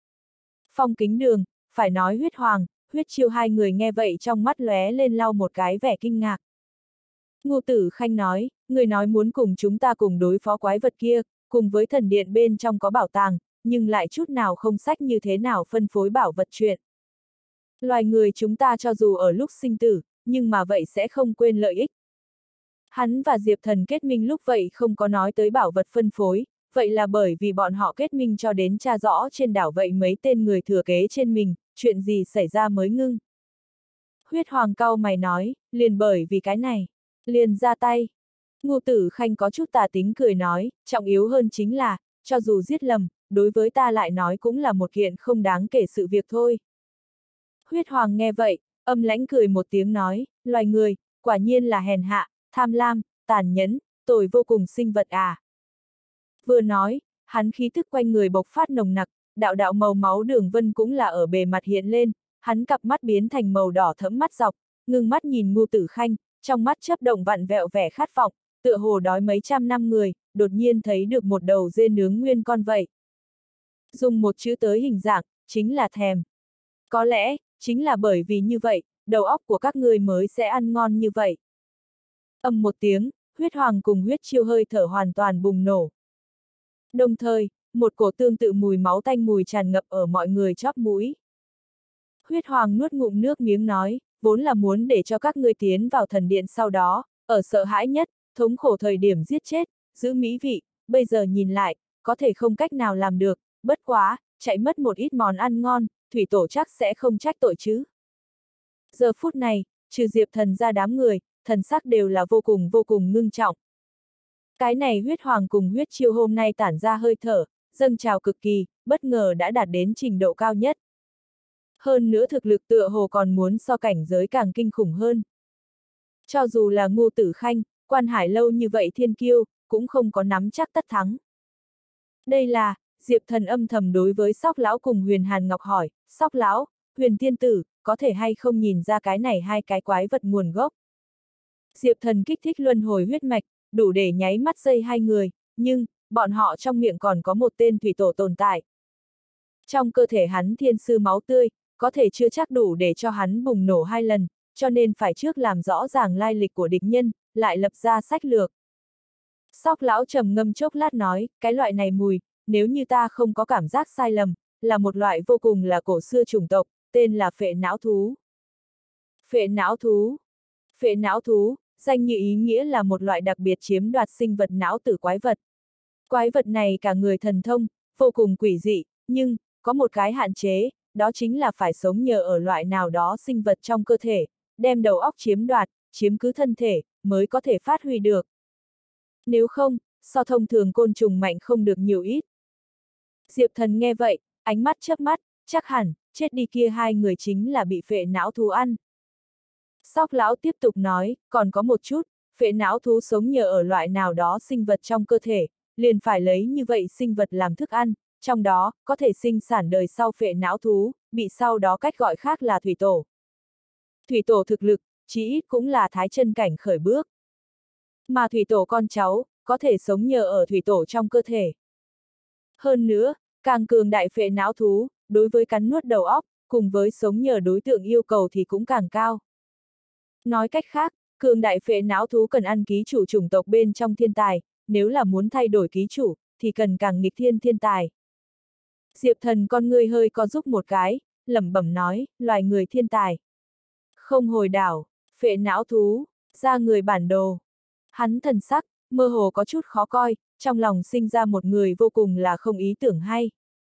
Speaker 1: Phong Kính Đường, phải nói Huyết Hoàng, Huyết Chiêu hai người nghe vậy trong mắt lóe lên lau một cái vẻ kinh ngạc. Ngô Tử Khanh nói, người nói muốn cùng chúng ta cùng đối phó quái vật kia, cùng với thần điện bên trong có bảo tàng, nhưng lại chút nào không sách như thế nào phân phối bảo vật chuyện. Loài người chúng ta cho dù ở lúc sinh tử, nhưng mà vậy sẽ không quên lợi ích. Hắn và Diệp Thần kết minh lúc vậy không có nói tới bảo vật phân phối, vậy là bởi vì bọn họ kết minh cho đến tra rõ trên đảo vậy mấy tên người thừa kế trên mình, chuyện gì xảy ra mới ngưng. Huyết Hoàng cau mày nói, liền bởi vì cái này, liền ra tay. Ngô Tử Khanh có chút tà tính cười nói, trọng yếu hơn chính là, cho dù giết lầm, đối với ta lại nói cũng là một kiện không đáng kể sự việc thôi. Huyết Hoàng nghe vậy, âm lãnh cười một tiếng nói, loài người, quả nhiên là hèn hạ, tham lam, tàn nhẫn, tồi vô cùng sinh vật à. Vừa nói, hắn khí thức quanh người bộc phát nồng nặc, đạo đạo màu máu đường vân cũng là ở bề mặt hiện lên, hắn cặp mắt biến thành màu đỏ thẫm mắt dọc, ngưng mắt nhìn Ngô Tử Khanh, trong mắt chớp động vặn vẹo vẻ khát vọng, tựa hồ đói mấy trăm năm người, đột nhiên thấy được một đầu dê nướng nguyên con vậy. Dùng một chữ tới hình dạng, chính là thèm. Có lẽ, chính là bởi vì như vậy, đầu óc của các ngươi mới sẽ ăn ngon như vậy. Ầm một tiếng, Huyết Hoàng cùng Huyết Chiêu hơi thở hoàn toàn bùng nổ. Đồng thời, một cổ tương tự mùi máu tanh mùi tràn ngập ở mọi người chóp mũi. Huyết Hoàng nuốt ngụm nước miếng nói, vốn là muốn để cho các ngươi tiến vào thần điện sau đó, ở sợ hãi nhất, thống khổ thời điểm giết chết, giữ mỹ vị, bây giờ nhìn lại, có thể không cách nào làm được, bất quá, chạy mất một ít món ăn ngon, thủy tổ chắc sẽ không trách tội chứ. Giờ phút này, trừ Diệp Thần ra đám người, thần sắc đều là vô cùng vô cùng ngưng trọng. Cái này Huyết Hoàng cùng Huyết Chiêu hôm nay tản ra hơi thở, dâng trào cực kỳ, bất ngờ đã đạt đến trình độ cao nhất. Hơn nữa thực lực tựa hồ còn muốn so cảnh giới càng kinh khủng hơn. Cho dù là Ngô Tử Khanh, quan hải lâu như vậy thiên kiêu, cũng không có nắm chắc tất thắng. Đây là, Diệp Thần âm thầm đối với Sóc Lão cùng Huyền Hàn Ngọc hỏi, Sóc Lão, Huyền Tiên Tử, có thể hay không nhìn ra cái này hai cái quái vật nguồn gốc. Diệp Thần kích thích luân hồi huyết mạch, đủ để nháy mắt dây hai người, nhưng, bọn họ trong miệng còn có một tên thủy tổ tồn tại. Trong cơ thể hắn thiên sư máu tươi, có thể chưa chắc đủ để cho hắn bùng nổ hai lần, cho nên phải trước làm rõ ràng lai lịch của địch nhân, lại lập ra sách lược. Sóc Lão trầm ngâm chốc lát nói, cái loại này mùi, nếu như ta không có cảm giác sai lầm, là một loại vô cùng là cổ xưa chủng tộc, tên là phệ não thú. Phệ não thú. Phệ não thú, danh như ý nghĩa là một loại đặc biệt chiếm đoạt sinh vật não tử quái vật. Quái vật này cả người thần thông, vô cùng quỷ dị, nhưng, có một cái hạn chế, đó chính là phải sống nhờ ở loại nào đó sinh vật trong cơ thể, đem đầu óc chiếm đoạt, chiếm cứ thân thể, mới có thể phát huy được. Nếu không, so thông thường côn trùng mạnh không được nhiều ít. Diệp Thần nghe vậy, ánh mắt chớp mắt, chắc hẳn, chết đi kia hai người chính là bị phệ não thú ăn. Sóc lão tiếp tục nói, còn có một chút, phệ não thú sống nhờ ở loại nào đó sinh vật trong cơ thể, liền phải lấy như vậy sinh vật làm thức ăn, trong đó, có thể sinh sản đời sau phệ não thú, bị sau đó cách gọi khác là thủy tổ. Thủy tổ thực lực, chí ít cũng là thái chân cảnh khởi bước. Mà thủy tổ con cháu, có thể sống nhờ ở thủy tổ trong cơ thể. Hơn nữa, càng cường đại phệ não thú, đối với cắn nuốt đầu óc, cùng với sống nhờ đối tượng yêu cầu thì cũng càng cao. Nói cách khác, cường đại phệ não thú cần ăn ký chủ chủng tộc bên trong thiên tài, nếu là muốn thay đổi ký chủ, thì cần càng nghịch thiên thiên tài. Diệp Thần con ngươi hơi co giúp một cái, lẩm bẩm nói, loài người thiên tài. Không hồi đảo, phệ não thú, ra người bản đồ. Hắn thần sắc, mơ hồ có chút khó coi, trong lòng sinh ra một người vô cùng là không ý tưởng hay.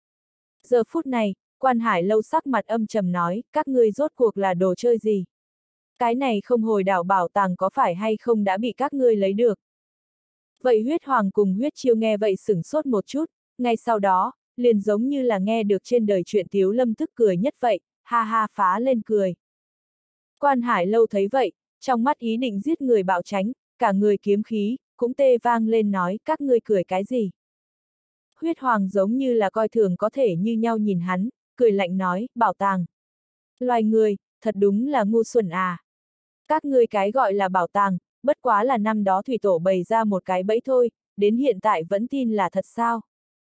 Speaker 1: Giờ phút này, Quan Hải Lâu sắc mặt âm trầm nói, các ngươi rốt cuộc là đồ chơi gì? Cái này không hồi đảo bảo tàng có phải hay không đã bị các ngươi lấy được? Vậy huyết hoàng cùng huyết chiêu nghe vậy sửng sốt một chút, ngay sau đó, liền giống như là nghe được trên đời chuyện Tiếu Lâm tức cười nhất vậy, ha ha phá lên cười. Quan Hải Lâu thấy vậy, trong mắt ý định giết người bạo tránh, cả người kiếm khí, cũng tê vang lên nói, các ngươi cười cái gì? Huyết hoàng giống như là coi thường có thể như nhau nhìn hắn, cười lạnh nói, bảo tàng. Loài người, thật đúng là ngu xuẩn à. Các ngươi cái gọi là bảo tàng, bất quá là năm đó thủy tổ bày ra một cái bẫy thôi, đến hiện tại vẫn tin là thật sao?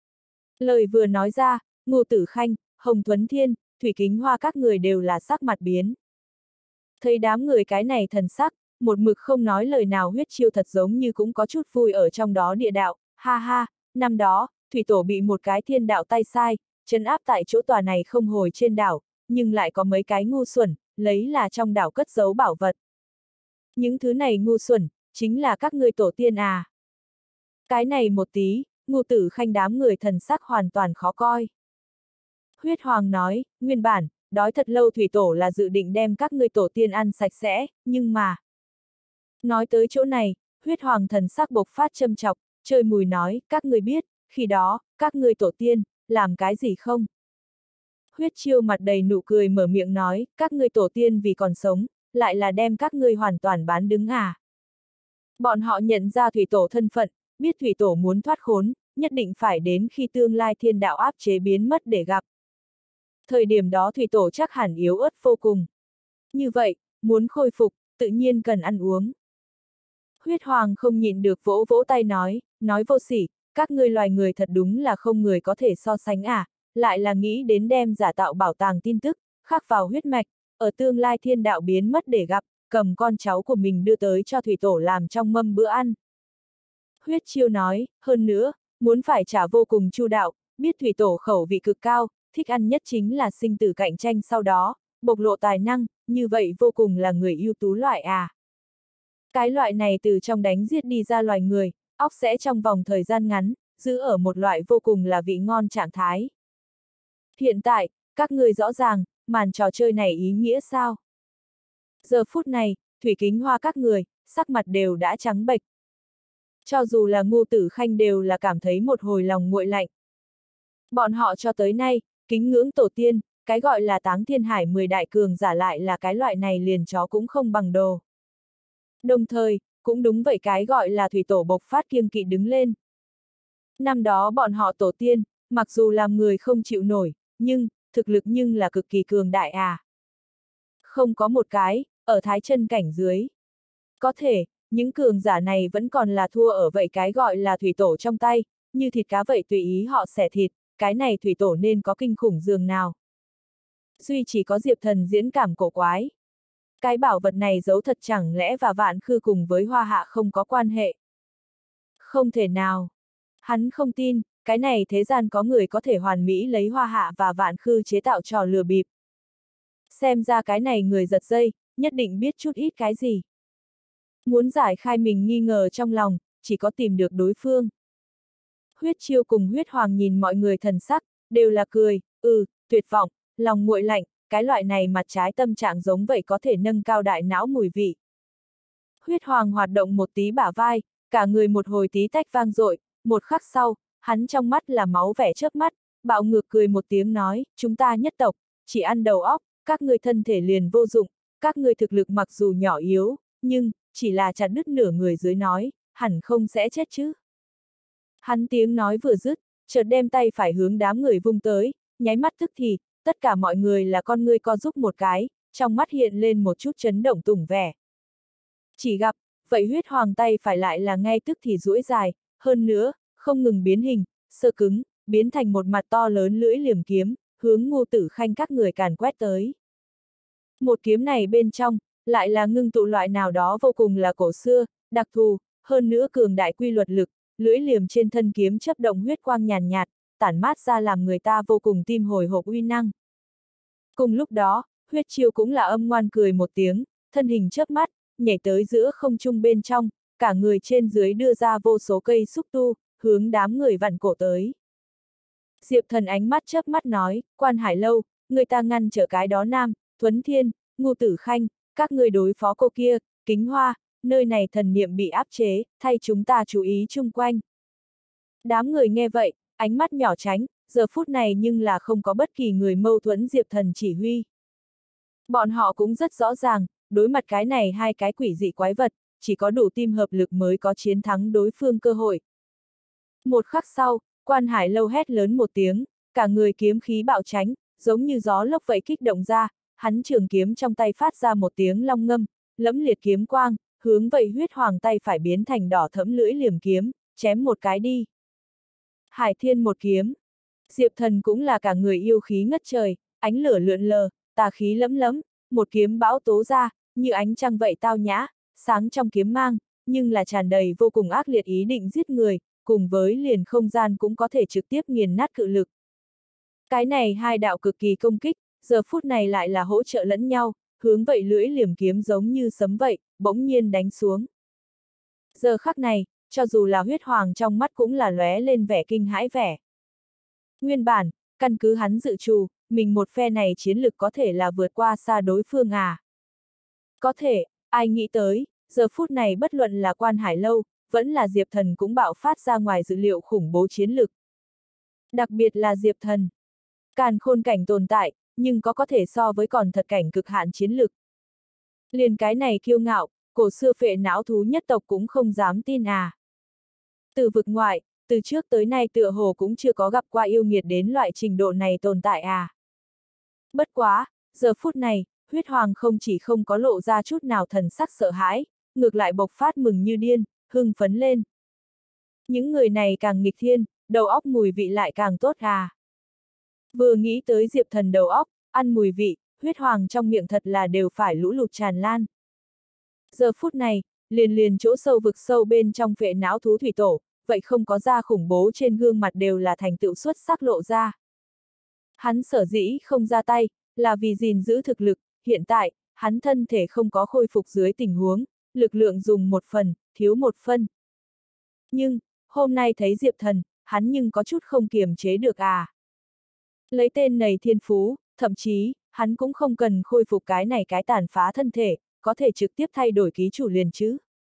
Speaker 1: Lời vừa nói ra, Ngô Tử Khanh, Hồng Thuấn Thiên, Thủy Kính Hoa các người đều là sắc mặt biến. Thấy đám người cái này thần sắc, một mực không nói lời nào huyết chiêu thật giống như cũng có chút vui ở trong đó địa đạo, ha ha, năm đó, thủy tổ bị một cái thiên đạo tay sai, trấn áp tại chỗ tòa này không hồi trên đảo, nhưng lại có mấy cái ngu xuẩn, lấy là trong đảo cất giấu bảo vật. Những thứ này ngu xuẩn, chính là các ngươi tổ tiên à. Cái này một tí, Ngô Tử Khanh đám người thần sắc hoàn toàn khó coi. Huyết Hoàng nói, nguyên bản, đói thật lâu thủy tổ là dự định đem các ngươi tổ tiên ăn sạch sẽ, nhưng mà... Nói tới chỗ này, Huyết Hoàng thần sắc bộc phát châm chọc, chơi mùi nói, các ngươi biết, khi đó, các ngươi tổ tiên, làm cái gì không? Huyết Chiêu mặt đầy nụ cười mở miệng nói, các ngươi tổ tiên vì còn sống, lại là đem các ngươi hoàn toàn bán đứng à. Bọn họ nhận ra thủy tổ thân phận, biết thủy tổ muốn thoát khốn, nhất định phải đến khi tương lai thiên đạo áp chế biến mất để gặp. Thời điểm đó thủy tổ chắc hẳn yếu ớt vô cùng. Như vậy, muốn khôi phục, tự nhiên cần ăn uống. Huyết Hoàng không nhịn được vỗ vỗ tay nói, nói vô sỉ, các ngươi loài người thật đúng là không người có thể so sánh à, lại là nghĩ đến đem giả tạo bảo tàng tin tức, khắc vào huyết mạch, ở tương lai thiên đạo biến mất để gặp, cầm con cháu của mình đưa tới cho thủy tổ làm trong mâm bữa ăn. Huyết Chiêu nói, hơn nữa, muốn phải trả vô cùng chu đạo, biết thủy tổ khẩu vị cực cao, thích ăn nhất chính là sinh tử cạnh tranh sau đó, bộc lộ tài năng, như vậy vô cùng là người ưu tú loại à. Cái loại này từ trong đánh giết đi ra loài người, óc sẽ trong vòng thời gian ngắn, giữ ở một loại vô cùng là vị ngon trạng thái. Hiện tại, các người rõ ràng, màn trò chơi này ý nghĩa sao? Giờ phút này, Thủy Kính Hoa các người, sắc mặt đều đã trắng bệch. Cho dù là Ngô Tử Khanh đều là cảm thấy một hồi lòng nguội lạnh. Bọn họ cho tới nay, kính ngưỡng tổ tiên, cái gọi là táng thiên hải mười đại cường giả lại là cái loại này liền chó cũng không bằng đồ. Đồng thời, cũng đúng vậy cái gọi là thủy tổ bộc phát kiêng kỵ đứng lên. Năm đó bọn họ tổ tiên, mặc dù làm người không chịu nổi, nhưng, thực lực nhưng là cực kỳ cường đại à. Không có một cái, ở thái chân cảnh dưới. Có thể, những cường giả này vẫn còn là thua ở vậy cái gọi là thủy tổ trong tay, như thịt cá vậy tùy ý họ xẻ thịt, cái này thủy tổ nên có kinh khủng dường nào. Duy chỉ có Diệp Thần diễn cảm cổ quái. Cái bảo vật này giấu thật chẳng lẽ và Vạn Khư cùng với Hoa Hạ không có quan hệ. Không thể nào. Hắn không tin, cái này thế gian có người có thể hoàn mỹ lấy Hoa Hạ và Vạn Khư chế tạo trò lừa bịp. Xem ra cái này người giật dây, nhất định biết chút ít cái gì. Muốn giải khai mình nghi ngờ trong lòng, chỉ có tìm được đối phương. Huyết Chiêu cùng Huyết Hoàng nhìn mọi người thần sắc, đều là cười, Ừ, tuyệt vọng, lòng nguội lạnh, cái loại này mặt trái tâm trạng giống vậy có thể nâng cao đại não mùi vị. Huyết Hoàng hoạt động một tí bả vai, cả người một hồi tí tách vang dội, một khắc sau, hắn trong mắt là máu vẻ chớp mắt, bạo ngược cười một tiếng nói, chúng ta nhất tộc, chỉ ăn đầu óc, các ngươi thân thể liền vô dụng, các ngươi thực lực mặc dù nhỏ yếu, nhưng, chỉ là chặt đứt nửa người dưới nói, hẳn không sẽ chết chứ. Hắn tiếng nói vừa dứt, chợt đem tay phải hướng đám người vung tới, nháy mắt tức thì, tất cả mọi người là con ngươi co giúp một cái, trong mắt hiện lên một chút chấn động tủng vẻ. Chỉ gặp, vậy Huyết Hoàng tay phải lại là ngay tức thì duỗi dài, hơn nữa, không ngừng biến hình, sơ cứng, biến thành một mặt to lớn lưỡi liềm kiếm, hướng Ngô Tử Khanh các người càn quét tới. Một kiếm này bên trong, lại là ngưng tụ loại nào đó vô cùng là cổ xưa, đặc thù, hơn nữa cường đại quy luật lực, lưỡi liềm trên thân kiếm chấp động huyết quang nhàn nhạt, tản mát ra làm người ta vô cùng tim hồi hộp uy năng. Cùng lúc đó, Huyết Chiêu cũng là âm ngoan cười một tiếng, thân hình chớp mắt, nhảy tới giữa không trung bên trong, cả người trên dưới đưa ra vô số cây xúc tu, hướng đám người vặn cổ tới. Diệp Thần ánh mắt chớp mắt nói, Quan Hải Lâu, người ta ngăn trở cái đó Nam, Thuấn Thiên, Ngô Tử Khanh, các người đối phó cô kia, Kính Hoa, nơi này thần niệm bị áp chế, thay chúng ta chú ý chung quanh. Đám người nghe vậy, ánh mắt nhỏ tránh, giờ phút này nhưng là không có bất kỳ người mâu thuẫn Diệp Thần chỉ huy. Bọn họ cũng rất rõ ràng, đối mặt cái này hai cái quỷ dị quái vật, chỉ có đủ tim hợp lực mới có chiến thắng đối phương cơ hội. Một khắc sau, Quan Hải Lâu hét lớn một tiếng, cả người kiếm khí bạo tránh, giống như gió lốc vậy kích động ra, hắn trường kiếm trong tay phát ra một tiếng long ngâm, lẫm liệt kiếm quang, hướng vậy Huyết Hoàng tay phải biến thành đỏ thẫm lưỡi liềm kiếm, chém một cái đi. Hải Thiên một kiếm. Diệp Thần cũng là cả người yêu khí ngất trời, ánh lửa lượn lờ, tà khí lẫm lẫm, một kiếm bão tố ra, như ánh trăng vậy tao nhã, sáng trong kiếm mang, nhưng là tràn đầy vô cùng ác liệt ý định giết người, cùng với liền không gian cũng có thể trực tiếp nghiền nát cự lực. Cái này hai đạo cực kỳ công kích, giờ phút này lại là hỗ trợ lẫn nhau, hướng vậy lưỡi liềm kiếm giống như sấm vậy, bỗng nhiên đánh xuống. Giờ khắc này, cho dù là Huyết Hoàng trong mắt cũng là lóe lên vẻ kinh hãi vẻ. Nguyên bản, căn cứ hắn dự trù, mình một phe này chiến lực có thể là vượt qua xa đối phương à. Có thể, ai nghĩ tới, giờ phút này bất luận là Quan Hải Lâu, vẫn là Diệp Thần cũng bạo phát ra ngoài dữ liệu khủng bố chiến lực. Đặc biệt là Diệp Thần. Càn khôn cảnh tồn tại, nhưng có có thể so với còn thật cảnh cực hạn chiến lực. Liền cái này kiêu ngạo, cổ xưa phệ não thú nhất tộc cũng không dám tin à. Từ vực ngoại, từ trước tới nay tựa hồ cũng chưa có gặp qua yêu nghiệt đến loại trình độ này tồn tại à. Bất quá, giờ phút này, Huyết Hoàng không chỉ không có lộ ra chút nào thần sắc sợ hãi, ngược lại bộc phát mừng như điên, hưng phấn lên. Những người này càng nghịch thiên, đầu óc mùi vị lại càng tốt à. Vừa nghĩ tới Diệp Thần đầu óc, ăn mùi vị, Huyết Hoàng trong miệng thật là đều phải lũ lụt tràn lan. Giờ phút này, liền liền chỗ sâu vực sâu bên trong phệ não thú thủy tổ, vậy không có da khủng bố trên gương mặt đều là thành tựu xuất sắc lộ ra. Hắn sở dĩ không ra tay, là vì gìn giữ thực lực, hiện tại, hắn thân thể không có khôi phục dưới tình huống, lực lượng dùng một phần, thiếu một phân. Nhưng, hôm nay thấy Diệp Thần, hắn nhưng có chút không kiềm chế được à. Lấy tên này thiên phú, thậm chí, hắn cũng không cần khôi phục cái này cái tàn phá thân thể, có thể trực tiếp thay đổi ký chủ liền chứ.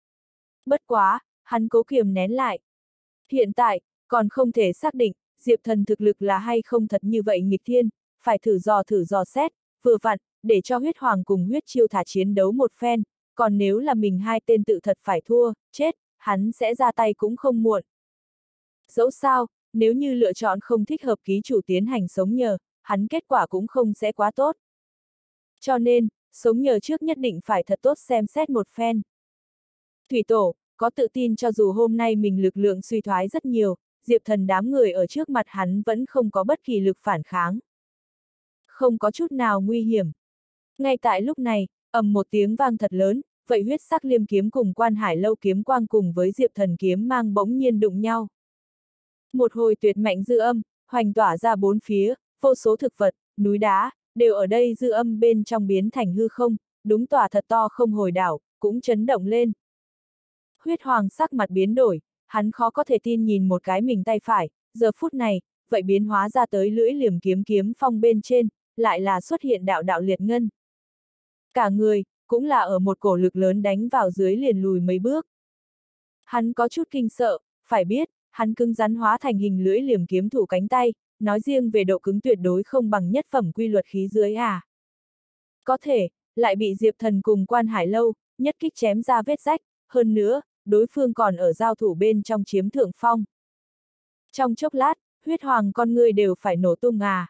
Speaker 1: Bất quá, hắn cố kiềm nén lại. Hiện tại, còn không thể xác định, Diệp Thần thực lực là hay không thật như vậy nghịch thiên, phải thử dò thử dò xét, vừa vặn, để cho Huyết Hoàng cùng Huyết Chiêu thả chiến đấu một phen, còn nếu là mình hai tên tự thật phải thua, chết, hắn sẽ ra tay cũng không muộn. Dẫu sao, nếu như lựa chọn không thích hợp ký chủ tiến hành sống nhờ, hắn kết quả cũng không sẽ quá tốt. Cho nên, sống nhờ trước nhất định phải thật tốt xem xét một phen. Thủy Tổ, có tự tin cho dù hôm nay mình lực lượng suy thoái rất nhiều, Diệp Thần đám người ở trước mặt hắn vẫn không có bất kỳ lực phản kháng. Không có chút nào nguy hiểm. Ngay tại lúc này, ầm một tiếng vang thật lớn, vậy huyết sắc liêm kiếm cùng Quan Hải Lâu kiếm quang cùng với Diệp Thần kiếm mang bỗng nhiên đụng nhau. Một hồi tuyệt mạnh dư âm, hoành tỏa ra bốn phía, vô số thực vật, núi đá, đều ở đây dư âm bên trong biến thành hư không, đúng tỏa thật to không hồi đảo, cũng chấn động lên. Huyết Hoàng sắc mặt biến đổi, hắn khó có thể tin nhìn một cái mình tay phải, giờ phút này, vậy biến hóa ra tới lưỡi liềm kiếm kiếm phong bên trên, lại là xuất hiện đạo đạo liệt ngân. Cả người, cũng là ở một cổ lực lớn đánh vào dưới liền lùi mấy bước. Hắn có chút kinh sợ, phải biết, hắn cứng rắn hóa thành hình lưỡi liềm kiếm thủ cánh tay, nói riêng về độ cứng tuyệt đối không bằng nhất phẩm quy luật khí dưới à. Có thể, lại bị Diệp Thần cùng Quan Hải Lâu, nhất kích chém ra vết rách, hơn nữa, đối phương còn ở giao thủ bên trong chiếm thượng phong. Trong chốc lát, huyết hoàng con người đều phải nổ tung à.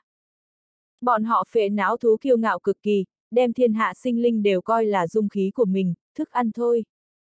Speaker 1: Bọn họ phệ não thú kiêu ngạo cực kỳ, đem thiên hạ sinh linh đều coi là dung khí của mình, thức ăn thôi.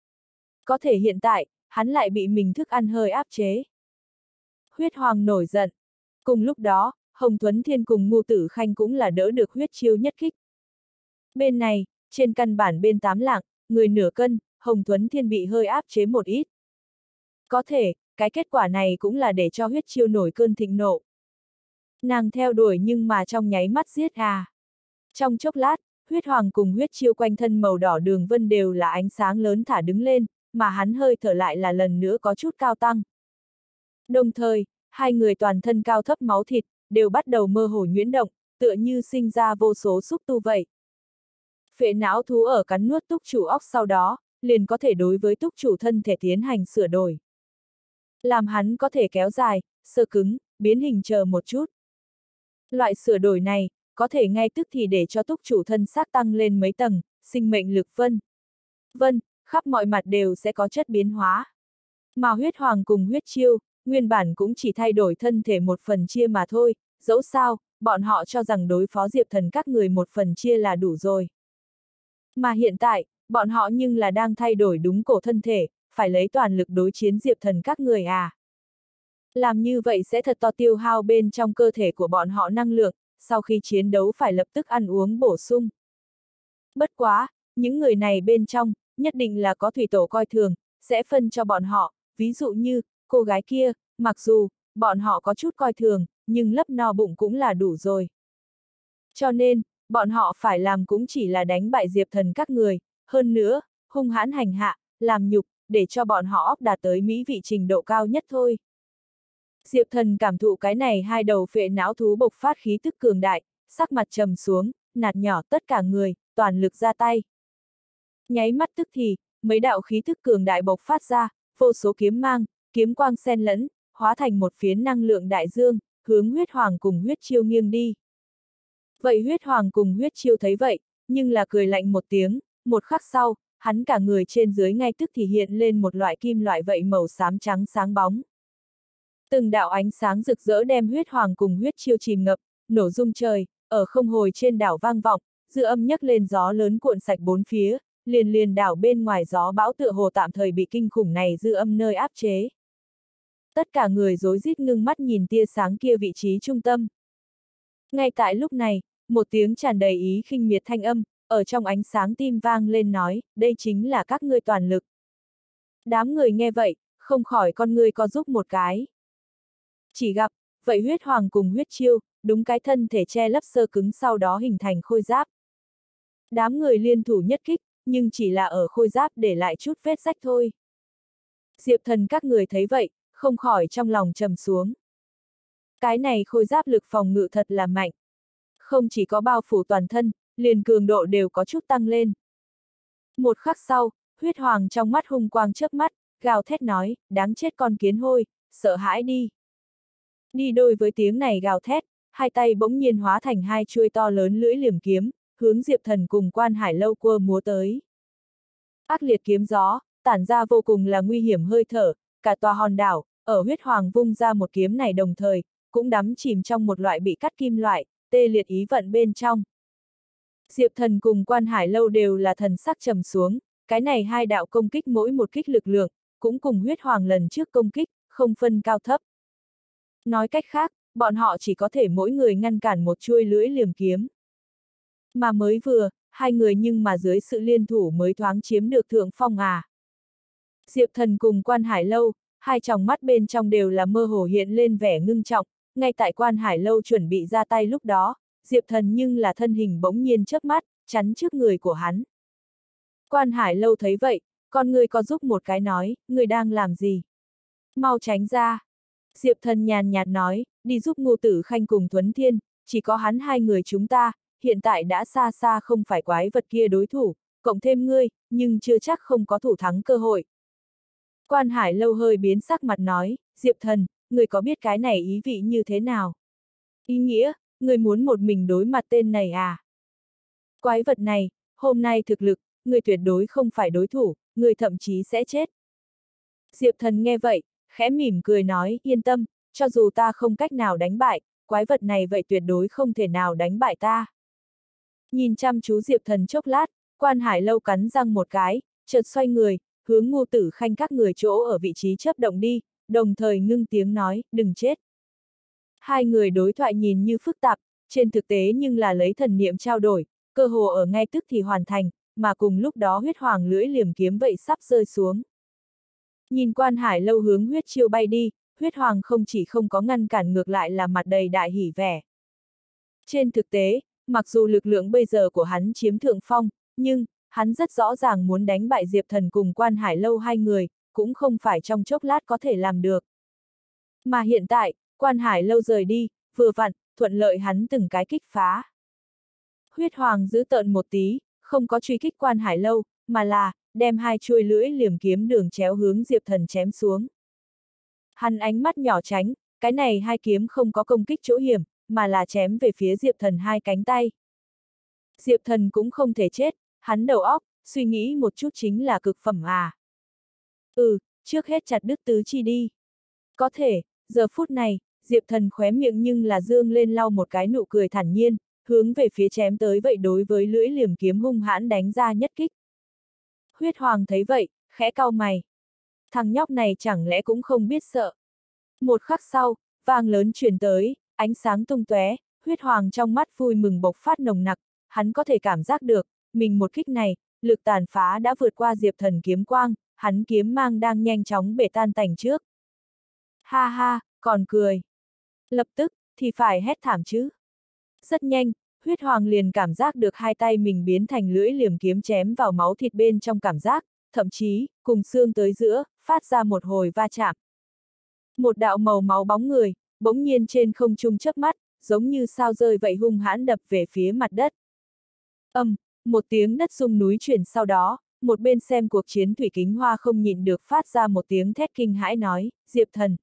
Speaker 1: Có thể hiện tại, hắn lại bị mình thức ăn hơi áp chế. Huyết hoàng nổi giận. Cùng lúc đó, Hồng Tuấn Thiên cùng Ngô Tử Khanh cũng là đỡ được huyết chiêu nhất kích. Bên này, trên căn bản bên tám lạng, người nửa cân, Hồng Tuấn Thiên bị hơi áp chế một ít. Có thể, cái kết quả này cũng là để cho huyết chiêu nổi cơn thịnh nộ. Nàng theo đuổi nhưng mà trong nháy mắt giết à. Trong chốc lát, huyết hoàng cùng huyết chiêu quanh thân màu đỏ đường vân đều là ánh sáng lớn thả đứng lên, mà hắn hơi thở lại là lần nữa có chút cao tăng. Đồng thời, hai người toàn thân cao thấp máu thịt, đều bắt đầu mơ hồ nhuyễn động, tựa như sinh ra vô số xúc tu vậy. Phệ não thú ở cắn nuốt túc chủ óc sau đó, liền có thể đối với túc chủ thân thể tiến hành sửa đổi. Làm hắn có thể kéo dài, sơ cứng, biến hình chờ một chút. Loại sửa đổi này, có thể ngay tức thì để cho túc chủ thân xác tăng lên mấy tầng, sinh mệnh lực vân. Vân, khắp mọi mặt đều sẽ có chất biến hóa. Mà huyết hoàng cùng huyết chiêu, nguyên bản cũng chỉ thay đổi thân thể một phần chia mà thôi, dẫu sao, bọn họ cho rằng đối phó Diệp Thần các người một phần chia là đủ rồi. Mà hiện tại, bọn họ nhưng là đang thay đổi đúng cổ thân thể, phải lấy toàn lực đối chiến Diệp Thần các người à. Làm như vậy sẽ thật to tiêu hao bên trong cơ thể của bọn họ năng lượng, sau khi chiến đấu phải lập tức ăn uống bổ sung. Bất quá, những người này bên trong, nhất định là có thủy tổ coi thường, sẽ phân cho bọn họ, ví dụ như, cô gái kia, mặc dù, bọn họ có chút coi thường, nhưng lấp no bụng cũng là đủ rồi. Cho nên, bọn họ phải làm cũng chỉ là đánh bại Diệp Thần các người, hơn nữa, hung hãn hành hạ, làm nhục, để cho bọn họ óc đạt tới mỹ vị trình độ cao nhất thôi. Diệp Thần cảm thụ cái này hai đầu phệ não thú bộc phát khí tức cường đại, sắc mặt trầm xuống, nạt nhỏ tất cả người, toàn lực ra tay. Nháy mắt tức thì, mấy đạo khí tức cường đại bộc phát ra, vô số kiếm mang, kiếm quang xen lẫn, hóa thành một phiến năng lượng đại dương, hướng huyết hoàng cùng huyết chiêu nghiêng đi. Vậy huyết hoàng cùng huyết chiêu thấy vậy, nhưng là cười lạnh một tiếng, một khắc sau, hắn cả người trên dưới ngay tức thì hiện lên một loại kim loại vậy màu xám trắng sáng bóng. Từng đạo ánh sáng rực rỡ đem huyết hoàng cùng huyết chiêu chìm ngập, nổ rung trời, ở không hồi trên đảo vang vọng, dư âm nhấc lên gió lớn cuộn sạch bốn phía, liền liền đảo bên ngoài gió bão tựa hồ tạm thời bị kinh khủng này dư âm nơi áp chế. Tất cả người rối rít ngưng mắt nhìn tia sáng kia vị trí trung tâm. Ngay tại lúc này, một tiếng tràn đầy ý khinh miệt thanh âm, ở trong ánh sáng tim vang lên nói, đây chính là các ngươi toàn lực. Đám người nghe vậy, không khỏi con ngươi co giúp một cái. Chỉ gặp, vậy huyết hoàng cùng huyết chiêu, đúng cái thân thể che lấp sơ cứng sau đó hình thành khôi giáp. Đám người liên thủ nhất kích, nhưng chỉ là ở khôi giáp để lại chút vết rách thôi. Diệp Thần các người thấy vậy, không khỏi trong lòng trầm xuống. Cái này khôi giáp lực phòng ngự thật là mạnh. Không chỉ có bao phủ toàn thân, liền cường độ đều có chút tăng lên. Một khắc sau, huyết hoàng trong mắt hung quang chớp mắt, gào thét nói, đáng chết con kiến hôi, sợ hãi đi. Đi đôi với tiếng này gào thét, hai tay bỗng nhiên hóa thành hai chuôi to lớn lưỡi liềm kiếm, hướng Diệp Thần cùng Quan Hải Lâu quơ múa tới. Ác liệt kiếm gió, tản ra vô cùng là nguy hiểm hơi thở, cả tòa hòn đảo, ở huyết hoàng vung ra một kiếm này đồng thời, cũng đắm chìm trong một loại bị cắt kim loại, tê liệt ý vận bên trong. Diệp Thần cùng Quan Hải Lâu đều là thần sắc trầm xuống, cái này hai đạo công kích mỗi một kích lực lượng, cũng cùng huyết hoàng lần trước công kích, không phân cao thấp. Nói cách khác, bọn họ chỉ có thể mỗi người ngăn cản một chuôi lưỡi liềm kiếm. Mà mới vừa, hai người nhưng mà dưới sự liên thủ mới thoáng chiếm được thượng phong à. Diệp Thần cùng Quan Hải Lâu, hai tròng mắt bên trong đều là mơ hồ hiện lên vẻ ngưng trọng, ngay tại Quan Hải Lâu chuẩn bị ra tay lúc đó, Diệp Thần nhưng là thân hình bỗng nhiên chớp mắt, chắn trước người của hắn. Quan Hải Lâu thấy vậy, con người có giúp một cái nói, người đang làm gì? Mau tránh ra. Diệp Thần nhàn nhạt nói, đi giúp Ngô Tử Khanh cùng Thuấn Thiên, chỉ có hắn hai người chúng ta, hiện tại đã xa xa không phải quái vật kia đối thủ, cộng thêm ngươi, nhưng chưa chắc không có thủ thắng cơ hội. Quan Hải Lâu hơi biến sắc mặt nói, Diệp Thần, người có biết cái này ý vị như thế nào? Ý nghĩa, người muốn một mình đối mặt tên này à? Quái vật này, hôm nay thực lực, người tuyệt đối không phải đối thủ, người thậm chí sẽ chết. Diệp Thần nghe vậy, khẽ mỉm cười nói, yên tâm, cho dù ta không cách nào đánh bại, quái vật này vậy tuyệt đối không thể nào đánh bại ta. Nhìn chăm chú Diệp Thần chốc lát, Quan Hải Lâu cắn răng một cái, chợt xoay người, hướng Ngô Tử Khanh các người chỗ ở vị trí chấp động đi, đồng thời ngưng tiếng nói, đừng chết. Hai người đối thoại nhìn như phức tạp, trên thực tế nhưng là lấy thần niệm trao đổi, cơ hồ ở ngay tức thì hoàn thành, mà cùng lúc đó huyết hoàng lưỡi liềm kiếm vậy sắp rơi xuống. Nhìn Quan Hải Lâu hướng huyết chiêu bay đi, huyết hoàng không chỉ không có ngăn cản ngược lại là mặt đầy đại hỉ vẻ. Trên thực tế, mặc dù lực lượng bây giờ của hắn chiếm thượng phong, nhưng, hắn rất rõ ràng muốn đánh bại Diệp Thần cùng Quan Hải Lâu hai người, cũng không phải trong chốc lát có thể làm được. Mà hiện tại, Quan Hải Lâu rời đi, vừa vặn, thuận lợi hắn từng cái kích phá. Huyết hoàng giữ tợn một tí, không có truy kích Quan Hải Lâu, mà là, đem hai chuôi lưỡi liềm kiếm đường chéo hướng Diệp Thần chém xuống. Hắn ánh mắt nhỏ tránh, cái này hai kiếm không có công kích chỗ hiểm, mà là chém về phía Diệp Thần hai cánh tay. Diệp Thần cũng không thể chết, hắn đầu óc, suy nghĩ một chút chính là cực phẩm à. Ừ, trước hết chặt đứt tứ chi đi. Có thể, giờ phút này, Diệp Thần khóe miệng nhưng là dương lên lau một cái nụ cười thản nhiên, hướng về phía chém tới vậy đối với lưỡi liềm kiếm hung hãn đánh ra nhất kích. Huyết Hoàng thấy vậy, khẽ cau mày. Thằng nhóc này chẳng lẽ cũng không biết sợ. Một khắc sau, vang lớn truyền tới, ánh sáng tung tóe, Huyết Hoàng trong mắt vui mừng bộc phát nồng nặc, hắn có thể cảm giác được, mình một kích này, lực tàn phá đã vượt qua Diệp Thần kiếm quang, hắn kiếm mang đang nhanh chóng bể tan tành trước. Ha ha, còn cười. Lập tức, thì phải hét thảm chứ. Rất nhanh, Huyết Hoàng liền cảm giác được hai tay mình biến thành lưỡi liềm kiếm chém vào máu thịt bên trong cảm giác, thậm chí, cùng xương tới giữa, phát ra một hồi va chạm. Một đạo màu máu bóng người, bỗng nhiên trên không trung chớp mắt, giống như sao rơi vậy hung hãn đập về phía mặt đất. Âm, um, một tiếng đất rung núi chuyển sau đó, một bên xem cuộc chiến Thủy Kính Hoa không nhịn được phát ra một tiếng thét kinh hãi nói, Diệp Thần.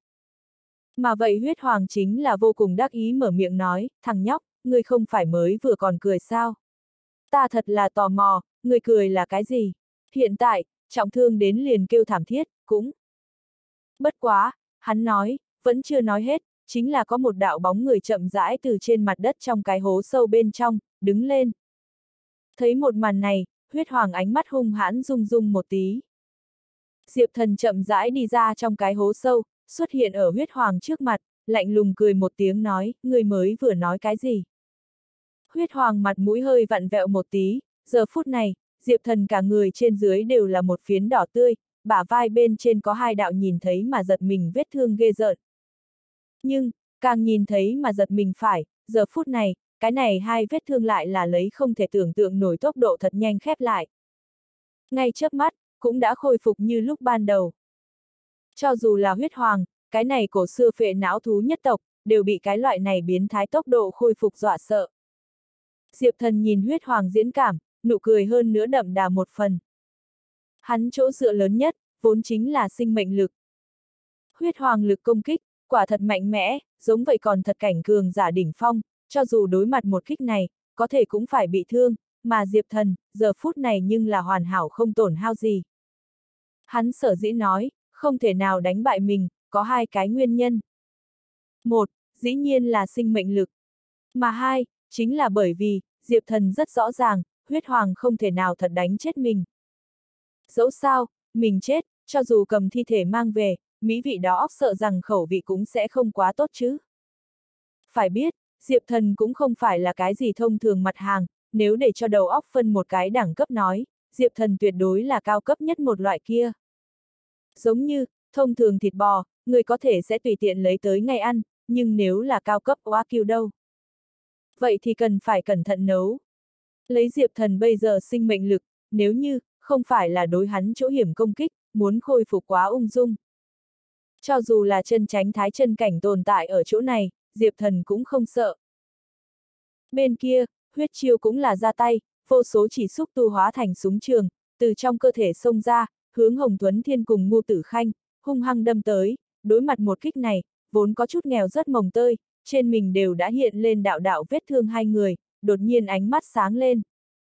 Speaker 1: Mà vậy Huyết Hoàng chính là vô cùng đắc ý mở miệng nói, thằng nhóc, ngươi không phải mới vừa còn cười sao? Ta thật là tò mò, ngươi cười là cái gì? Hiện tại, trọng thương đến liền kêu thảm thiết, cũng. Bất quá, hắn nói, vẫn chưa nói hết, chính là có một đạo bóng người chậm rãi từ trên mặt đất trong cái hố sâu bên trong, đứng lên. Thấy một màn này, Huyết Hoàng ánh mắt hung hãn rung rung một tí. Diệp Thần chậm rãi đi ra trong cái hố sâu, xuất hiện ở Huyết Hoàng trước mặt, lạnh lùng cười một tiếng nói, người mới vừa nói cái gì? Huyết Hoàng mặt mũi hơi vặn vẹo một tí, giờ phút này, Diệp Thần cả người trên dưới đều là một phiến đỏ tươi, bả vai bên trên có hai đạo nhìn thấy mà giật mình vết thương ghê rợn. Nhưng, càng nhìn thấy mà giật mình phải, giờ phút này, cái này hai vết thương lại là lấy không thể tưởng tượng nổi tốc độ thật nhanh khép lại. Ngay chớp mắt, cũng đã khôi phục như lúc ban đầu. Cho dù là Huyết Hoàng, cái này cổ xưa phệ não thú nhất tộc, đều bị cái loại này biến thái tốc độ khôi phục dọa sợ. Diệp Thần nhìn Huyết Hoàng diễn cảm, nụ cười hơn nữa đậm đà một phần. Hắn chỗ dựa lớn nhất, vốn chính là sinh mệnh lực. Huyết Hoàng lực công kích, quả thật mạnh mẽ, giống vậy còn thật cảnh cường giả đỉnh phong, cho dù đối mặt một kích này, có thể cũng phải bị thương, mà Diệp Thần, giờ phút này nhưng là hoàn hảo không tổn hao gì. Hắn sở dĩ nói, không thể nào đánh bại mình, có hai cái nguyên nhân. Một, dĩ nhiên là sinh mệnh lực. Mà hai, chính là bởi vì, Diệp Thần rất rõ ràng, Huyết Hoàng không thể nào thật đánh chết mình. Dẫu sao, mình chết, cho dù cầm thi thể mang về, mỹ vị đó sợ rằng khẩu vị cũng sẽ không quá tốt chứ. Phải biết, Diệp Thần cũng không phải là cái gì thông thường mặt hàng, nếu để cho đầu óc phân một cái đẳng cấp nói, Diệp Thần tuyệt đối là cao cấp nhất một loại kia. Giống như, thông thường thịt bò, người có thể sẽ tùy tiện lấy tới ngày ăn, nhưng nếu là cao cấp Wagyu đâu? Vậy thì cần phải cẩn thận nấu. Lấy Diệp Thần bây giờ sinh mệnh lực, nếu như, không phải là đối hắn chỗ hiểm công kích, muốn khôi phục quá ung dung. Cho dù là chân chánh thái chân cảnh tồn tại ở chỗ này, Diệp Thần cũng không sợ. Bên kia, huyết chiêu cũng là ra tay, vô số chỉ xúc tu hóa thành súng trường, từ trong cơ thể xông ra, hướng Hồng Tuấn Thiên cùng Ngô Tử Khanh, hung hăng đâm tới, đối mặt một kích này, vốn có chút nghèo rất mồng tơi, trên mình đều đã hiện lên đạo đạo vết thương hai người, đột nhiên ánh mắt sáng lên.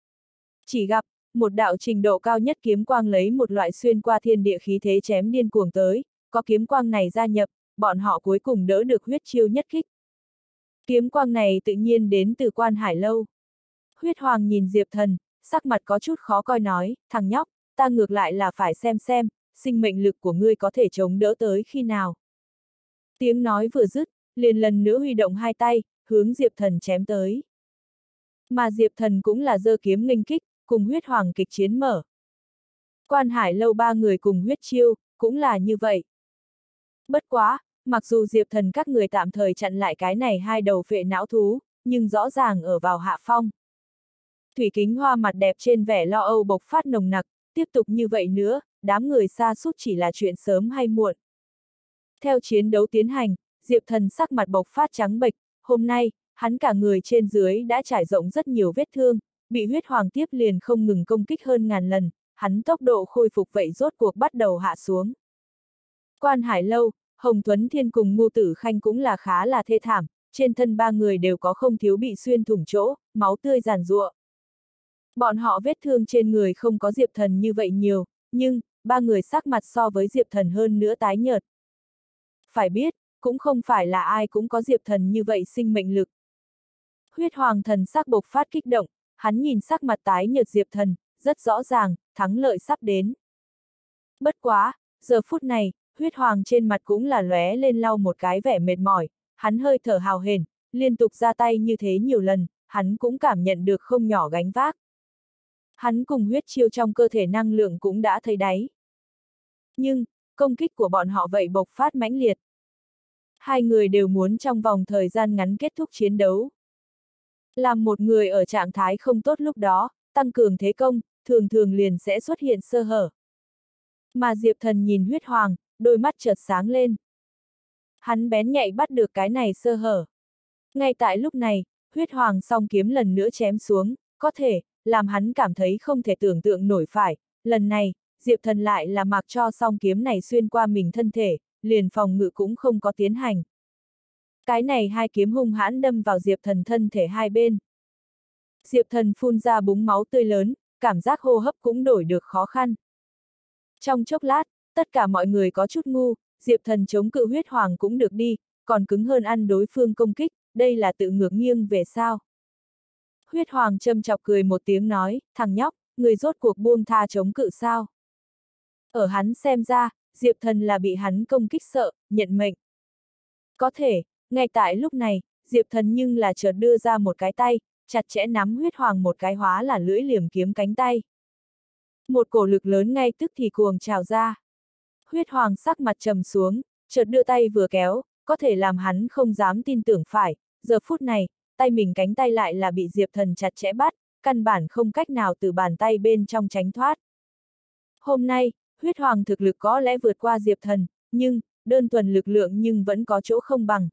Speaker 1: Chỉ gặp, một đạo trình độ cao nhất kiếm quang lấy một loại xuyên qua thiên địa khí thế chém điên cuồng tới, có kiếm quang này gia nhập, bọn họ cuối cùng đỡ được huyết chiêu nhất kích. Kiếm quang này tự nhiên đến từ Quan Hải Lâu. Huyết Hoàng nhìn Diệp Thần, sắc mặt có chút khó coi nói, thằng nhóc, ta ngược lại là phải xem xem, sinh mệnh lực của ngươi có thể chống đỡ tới khi nào. Tiếng nói vừa dứt, liền lần nữa huy động hai tay, hướng Diệp Thần chém tới. Mà Diệp Thần cũng là giơ kiếm nghênh kích, cùng Huyết Hoàng kịch chiến mở. Quan Hải Lâu ba người cùng huyết chiêu, cũng là như vậy. Bất quá, mặc dù Diệp Thần các người tạm thời chặn lại cái này hai đầu phệ não thú, nhưng rõ ràng ở vào hạ phong. Thủy Kính Hoa mặt đẹp trên vẻ lo âu bộc phát nồng nặc, tiếp tục như vậy nữa, đám người sa sút chỉ là chuyện sớm hay muộn. Theo chiến đấu tiến hành, Diệp Thần sắc mặt bộc phát trắng bệch, hôm nay, hắn cả người trên dưới đã trải rộng rất nhiều vết thương, bị huyết hoàng tiếp liền không ngừng công kích hơn ngàn lần, hắn tốc độ khôi phục vậy rốt cuộc bắt đầu hạ xuống. Quan Hải Lâu, Hồng Tuấn Thiên cùng Ngô Tử Khanh cũng là khá là thê thảm, trên thân ba người đều có không thiếu bị xuyên thủng chỗ, máu tươi giàn giụa. Bọn họ vết thương trên người không có Diệp Thần như vậy nhiều, nhưng, ba người sắc mặt so với Diệp Thần hơn nữa tái nhợt. Phải biết, cũng không phải là ai cũng có Diệp Thần như vậy sinh mệnh lực. Huyết Hoàng thần sắc bộc phát kích động, hắn nhìn sắc mặt tái nhợt Diệp Thần, rất rõ ràng, thắng lợi sắp đến. Bất quá, giờ phút này, Huyết Hoàng trên mặt cũng là lóe lên lau một cái vẻ mệt mỏi, hắn hơi thở hào hển, liên tục ra tay như thế nhiều lần, hắn cũng cảm nhận được không nhỏ gánh vác. Hắn cùng huyết chiêu trong cơ thể năng lượng cũng đã thấy đáy. Nhưng, công kích của bọn họ vậy bộc phát mãnh liệt. Hai người đều muốn trong vòng thời gian ngắn kết thúc chiến đấu. Làm một người ở trạng thái không tốt lúc đó, tăng cường thế công, thường thường liền sẽ xuất hiện sơ hở. Mà Diệp Thần nhìn huyết hoàng, đôi mắt chợt sáng lên. Hắn bén nhạy bắt được cái này sơ hở. Ngay tại lúc này, huyết hoàng song kiếm lần nữa chém xuống, có thể, làm hắn cảm thấy không thể tưởng tượng nổi phải, lần này, Diệp Thần lại là mặc cho song kiếm này xuyên qua mình thân thể, liền phòng ngự cũng không có tiến hành. Cái này hai kiếm hung hãn đâm vào Diệp Thần thân thể hai bên. Diệp Thần phun ra búng máu tươi lớn, cảm giác hô hấp cũng đổi được khó khăn. Trong chốc lát, tất cả mọi người có chút ngu, Diệp Thần chống cự huyết hoàng cũng được đi, còn cứng hơn ăn đối phương công kích, đây là tự ngược nghiêng về sao. Huyết hoàng châm chọc cười một tiếng nói, thằng nhóc, người rốt cuộc buông tha chống cự sao. Ở hắn xem ra, Diệp Thần là bị hắn công kích sợ, nhận mệnh. Có thể, ngay tại lúc này, Diệp Thần nhưng là chợt đưa ra một cái tay, chặt chẽ nắm huyết hoàng một cái hóa là lưỡi liềm kiếm cánh tay. Một cổ lực lớn ngay tức thì cuồng trào ra. Huyết hoàng sắc mặt trầm xuống, chợt đưa tay vừa kéo, có thể làm hắn không dám tin tưởng phải, giờ phút này, tay mình cánh tay lại là bị Diệp Thần chặt chẽ bắt, căn bản không cách nào từ bàn tay bên trong tránh thoát. Hôm nay, huyết hoàng thực lực có lẽ vượt qua Diệp Thần, nhưng, đơn thuần lực lượng nhưng vẫn có chỗ không bằng.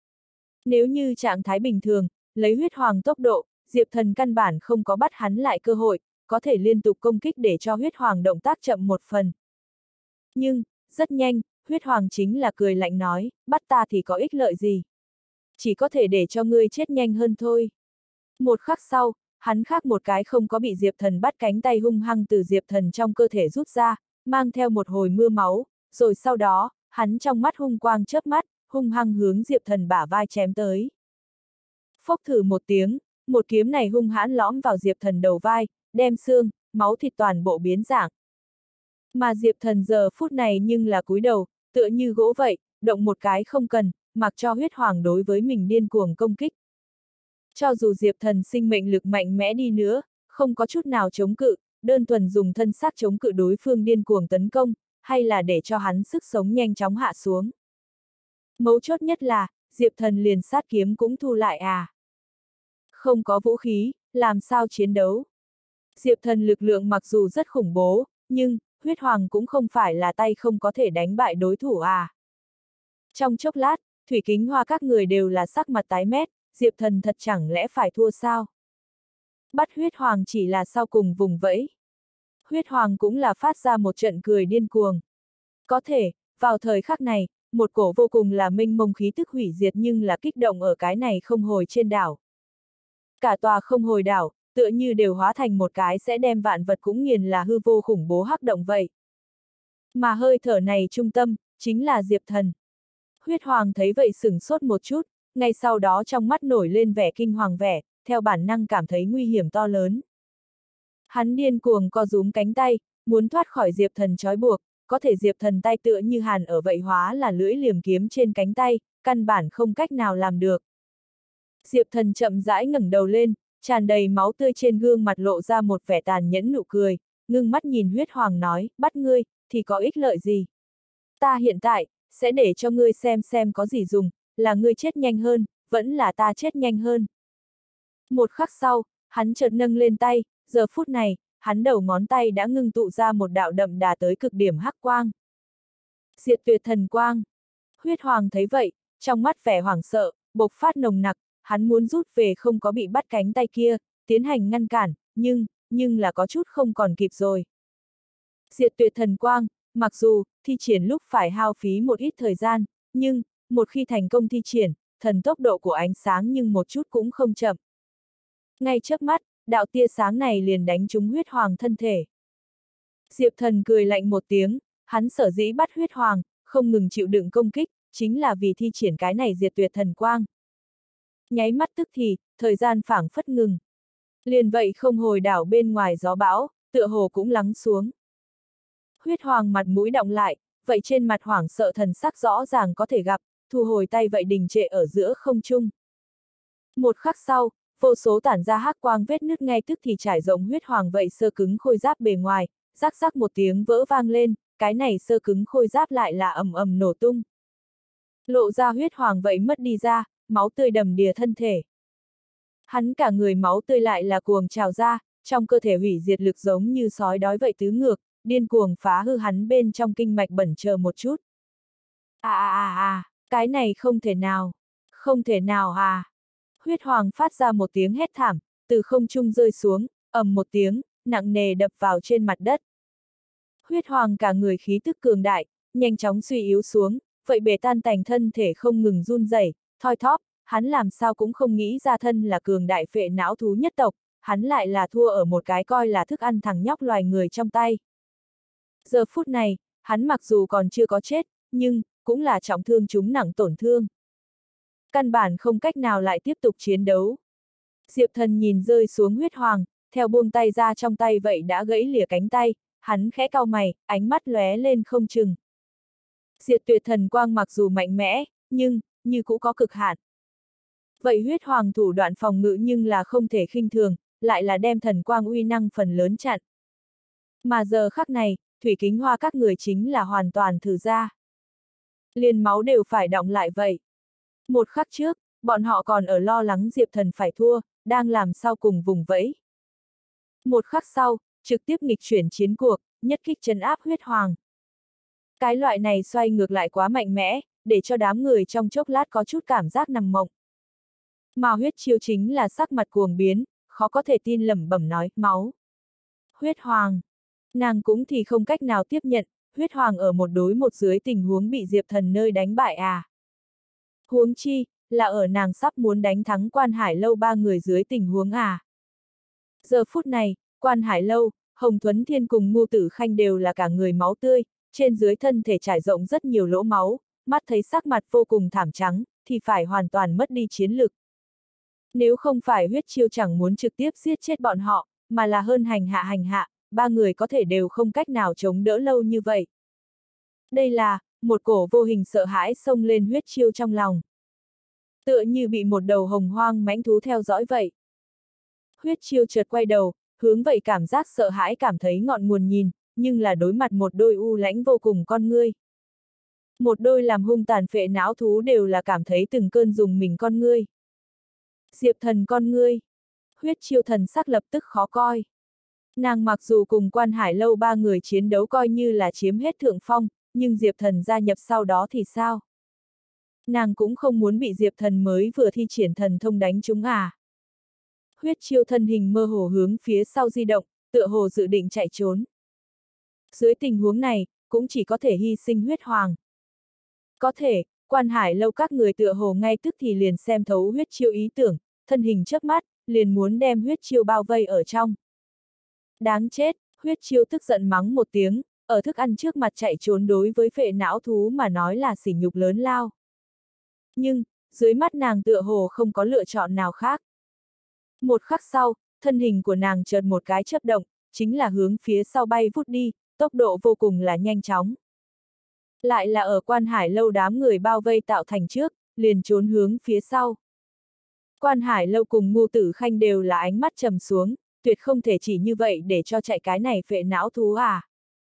Speaker 1: Nếu như trạng thái bình thường, lấy huyết hoàng tốc độ, Diệp Thần căn bản không có bắt hắn lại cơ hội, có thể liên tục công kích để cho huyết hoàng động tác chậm một phần. Nhưng, rất nhanh, huyết hoàng chính là cười lạnh nói, bắt ta thì có ích lợi gì? Chỉ có thể để cho ngươi chết nhanh hơn thôi. Một khắc sau, hắn khác một cái không có bị Diệp Thần bắt cánh tay hung hăng từ Diệp Thần trong cơ thể rút ra, mang theo một hồi mưa máu, rồi sau đó, hắn trong mắt hung quang chớp mắt, hung hăng hướng Diệp Thần bả vai chém tới. Phốc thử một tiếng, một kiếm này hung hãn lõm vào Diệp Thần đầu vai, đem xương, máu thịt toàn bộ biến dạng. Mà Diệp Thần giờ phút này nhưng là cúi đầu, tựa như gỗ vậy, động một cái không cần, mặc cho huyết hoàng đối với mình điên cuồng công kích. Cho dù Diệp Thần sinh mệnh lực mạnh mẽ đi nữa, không có chút nào chống cự, đơn thuần dùng thân xác chống cự đối phương điên cuồng tấn công, hay là để cho hắn sức sống nhanh chóng hạ xuống. Mấu chốt nhất là, Diệp Thần liền sát kiếm cũng thu lại à. Không có vũ khí, làm sao chiến đấu? Diệp Thần lực lượng mặc dù rất khủng bố, nhưng, huyết hoàng cũng không phải là tay không có thể đánh bại đối thủ à. Trong chốc lát, Thủy Kính Hoa các người đều là sắc mặt tái mét, Diệp Thần thật chẳng lẽ phải thua sao? Bắt huyết hoàng chỉ là sau cùng vùng vẫy. Huyết hoàng cũng là phát ra một trận cười điên cuồng. Có thể, vào thời khắc này, một cổ vô cùng là mênh mông khí tức hủy diệt nhưng là kích động ở cái này không hồi trên đảo. Cả tòa không hồi đảo, tựa như đều hóa thành một cái sẽ đem vạn vật cũng nghiền là hư vô khủng bố hắc động vậy. Mà hơi thở này trung tâm, chính là Diệp Thần. Huyết hoàng thấy vậy sửng sốt một chút, ngay sau đó trong mắt nổi lên vẻ kinh hoàng vẻ, theo bản năng cảm thấy nguy hiểm to lớn. Hắn điên cuồng co rúm cánh tay, muốn thoát khỏi Diệp Thần trói buộc, có thể Diệp Thần tay tựa như hàn ở vậy hóa là lưỡi liềm kiếm trên cánh tay, căn bản không cách nào làm được. Diệp Thần chậm rãi ngẩng đầu lên, tràn đầy máu tươi trên gương mặt lộ ra một vẻ tàn nhẫn nụ cười, ngưng mắt nhìn huyết hoàng nói, bắt ngươi, thì có ích lợi gì? Ta hiện tại, sẽ để cho ngươi xem xem có gì dùng, là ngươi chết nhanh hơn, vẫn là ta chết nhanh hơn. Một khắc sau, hắn chợt nâng lên tay, giờ phút này, hắn đầu ngón tay đã ngưng tụ ra một đạo đậm đà tới cực điểm hắc quang. Diệt tuyệt thần quang. Huyết hoàng thấy vậy, trong mắt vẻ hoảng sợ, bộc phát nồng nặc, hắn muốn rút về không có bị bắt cánh tay kia, tiến hành ngăn cản, nhưng, nhưng là có chút không còn kịp rồi. Diệt tuyệt thần quang, mặc dù, thi triển lúc phải hao phí một ít thời gian, nhưng, một khi thành công thi triển, thần tốc độ của ánh sáng nhưng một chút cũng không chậm. Ngay trước mắt, đạo tia sáng này liền đánh trúng huyết hoàng thân thể. Diệp Thần cười lạnh một tiếng, hắn sở dĩ bắt huyết hoàng, không ngừng chịu đựng công kích, chính là vì thi triển cái này diệt tuyệt thần quang. Nháy mắt tức thì, thời gian phảng phất ngừng. Liền vậy không hồi đảo bên ngoài gió bão, tựa hồ cũng lắng xuống. Huyết hoàng mặt mũi đọng lại, vậy trên mặt hoảng sợ thần sắc rõ ràng có thể gặp, thu hồi tay vậy đình trệ ở giữa không trung. Một khắc sau, vô số tản ra hắc quang vết nứt ngay tức thì trải rộng huyết hoàng vậy sơ cứng khôi giáp bề ngoài, rắc rắc một tiếng vỡ vang lên, cái này sơ cứng khôi giáp lại là ầm ầm nổ tung. Lộ ra huyết hoàng vậy mất đi ra, máu tươi đầm đìa thân thể. Hắn cả người máu tươi lại là cuồng trào ra, trong cơ thể hủy diệt lực giống như sói đói vậy tứ ngược, điên cuồng phá hư hắn bên trong kinh mạch bẩn chờ một chút. À à à à, cái này không thể nào, không thể nào à. Huyết hoàng phát ra một tiếng hét thảm, từ không trung rơi xuống, ầm một tiếng, nặng nề đập vào trên mặt đất. Huyết hoàng cả người khí tức cường đại, nhanh chóng suy yếu xuống, vậy bể tan tành thân thể không ngừng run rẩy, thoi thóp, hắn làm sao cũng không nghĩ ra thân là cường đại phệ não thú nhất tộc, hắn lại là thua ở một cái coi là thức ăn thằng nhóc loài người trong tay. Giờ phút này, hắn mặc dù còn chưa có chết, nhưng, cũng là trọng thương chúng nặng tổn thương. Căn bản không cách nào lại tiếp tục chiến đấu. Diệp Thần nhìn rơi xuống huyết hoàng, theo buông tay ra trong tay vậy đã gãy lìa cánh tay, hắn khẽ cau mày, ánh mắt lóe lên không chừng. Diệt tuyệt thần quang mặc dù mạnh mẽ, nhưng, như cũng có cực hạn. Vậy huyết hoàng thủ đoạn phòng ngự nhưng là không thể khinh thường, lại là đem thần quang uy năng phần lớn chặn. Mà giờ khắc này, Thủy Kính Hoa các người chính là hoàn toàn thử ra. Liền máu đều phải đọng lại vậy. Một khắc trước, bọn họ còn ở lo lắng Diệp Thần phải thua, đang làm sao cùng vùng vẫy. Một khắc sau, trực tiếp nghịch chuyển chiến cuộc, nhất kích trấn áp huyết hoàng. Cái loại này xoay ngược lại quá mạnh mẽ, để cho đám người trong chốc lát có chút cảm giác nằm mộng. Mà huyết chiêu chính là sắc mặt cuồng biến, khó có thể tin lẩm bẩm nói, máu. Huyết hoàng. Nàng cũng thì không cách nào tiếp nhận, huyết hoàng ở một đối một dưới tình huống bị Diệp Thần nơi đánh bại à. Huống chi, là ở nàng sắp muốn đánh thắng Quan Hải Lâu ba người dưới tình huống à. Giờ phút này, Quan Hải Lâu, Hồng Thuấn Thiên cùng Ngô Tử Khanh đều là cả người máu tươi, trên dưới thân thể trải rộng rất nhiều lỗ máu, mắt thấy sắc mặt vô cùng thảm trắng, thì phải hoàn toàn mất đi chiến lực. Nếu không phải huyết chiêu chẳng muốn trực tiếp giết chết bọn họ, mà là hơn hành hạ hành hạ, ba người có thể đều không cách nào chống đỡ lâu như vậy. Đây là, một cổ vô hình sợ hãi xông lên huyết chiêu trong lòng. Tựa như bị một đầu hồng hoang mãnh thú theo dõi vậy. Huyết chiêu chợt quay đầu, hướng vậy cảm giác sợ hãi cảm thấy ngọn nguồn nhìn, nhưng là đối mặt một đôi u lãnh vô cùng con ngươi. Một đôi làm hung tàn phệ não thú đều là cảm thấy từng cơn dùng mình con ngươi. Diệp Thần con ngươi. Huyết chiêu thần sắc lập tức khó coi. Nàng mặc dù cùng Quan Hải Lâu ba người chiến đấu coi như là chiếm hết thượng phong, nhưng Diệp Thần gia nhập sau đó thì sao? Nàng cũng không muốn bị Diệp Thần mới vừa thi triển thần thông đánh trúng à. Huyết chiêu thân hình mơ hồ hướng phía sau di động, tựa hồ dự định chạy trốn. Dưới tình huống này, cũng chỉ có thể hy sinh huyết hoàng. Có thể, Quan Hải Lâu các người tựa hồ ngay tức thì liền xem thấu huyết chiêu ý tưởng, thân hình chớp mắt, liền muốn đem huyết chiêu bao vây ở trong. Đáng chết, huyết chiêu tức giận mắng một tiếng, ở thức ăn trước mặt chạy trốn đối với phệ não thú mà nói là sỉ nhục lớn lao. Nhưng, dưới mắt nàng tựa hồ không có lựa chọn nào khác. Một khắc sau, thân hình của nàng chợt một cái chớp động, chính là hướng phía sau bay vút đi, tốc độ vô cùng là nhanh chóng. Lại là ở Quan Hải Lâu đám người bao vây tạo thành trước, liền trốn hướng phía sau. Quan Hải Lâu cùng Ngô Tử Khanh đều là ánh mắt trầm xuống, tuyệt không thể chỉ như vậy để cho chạy cái này phệ não thú à.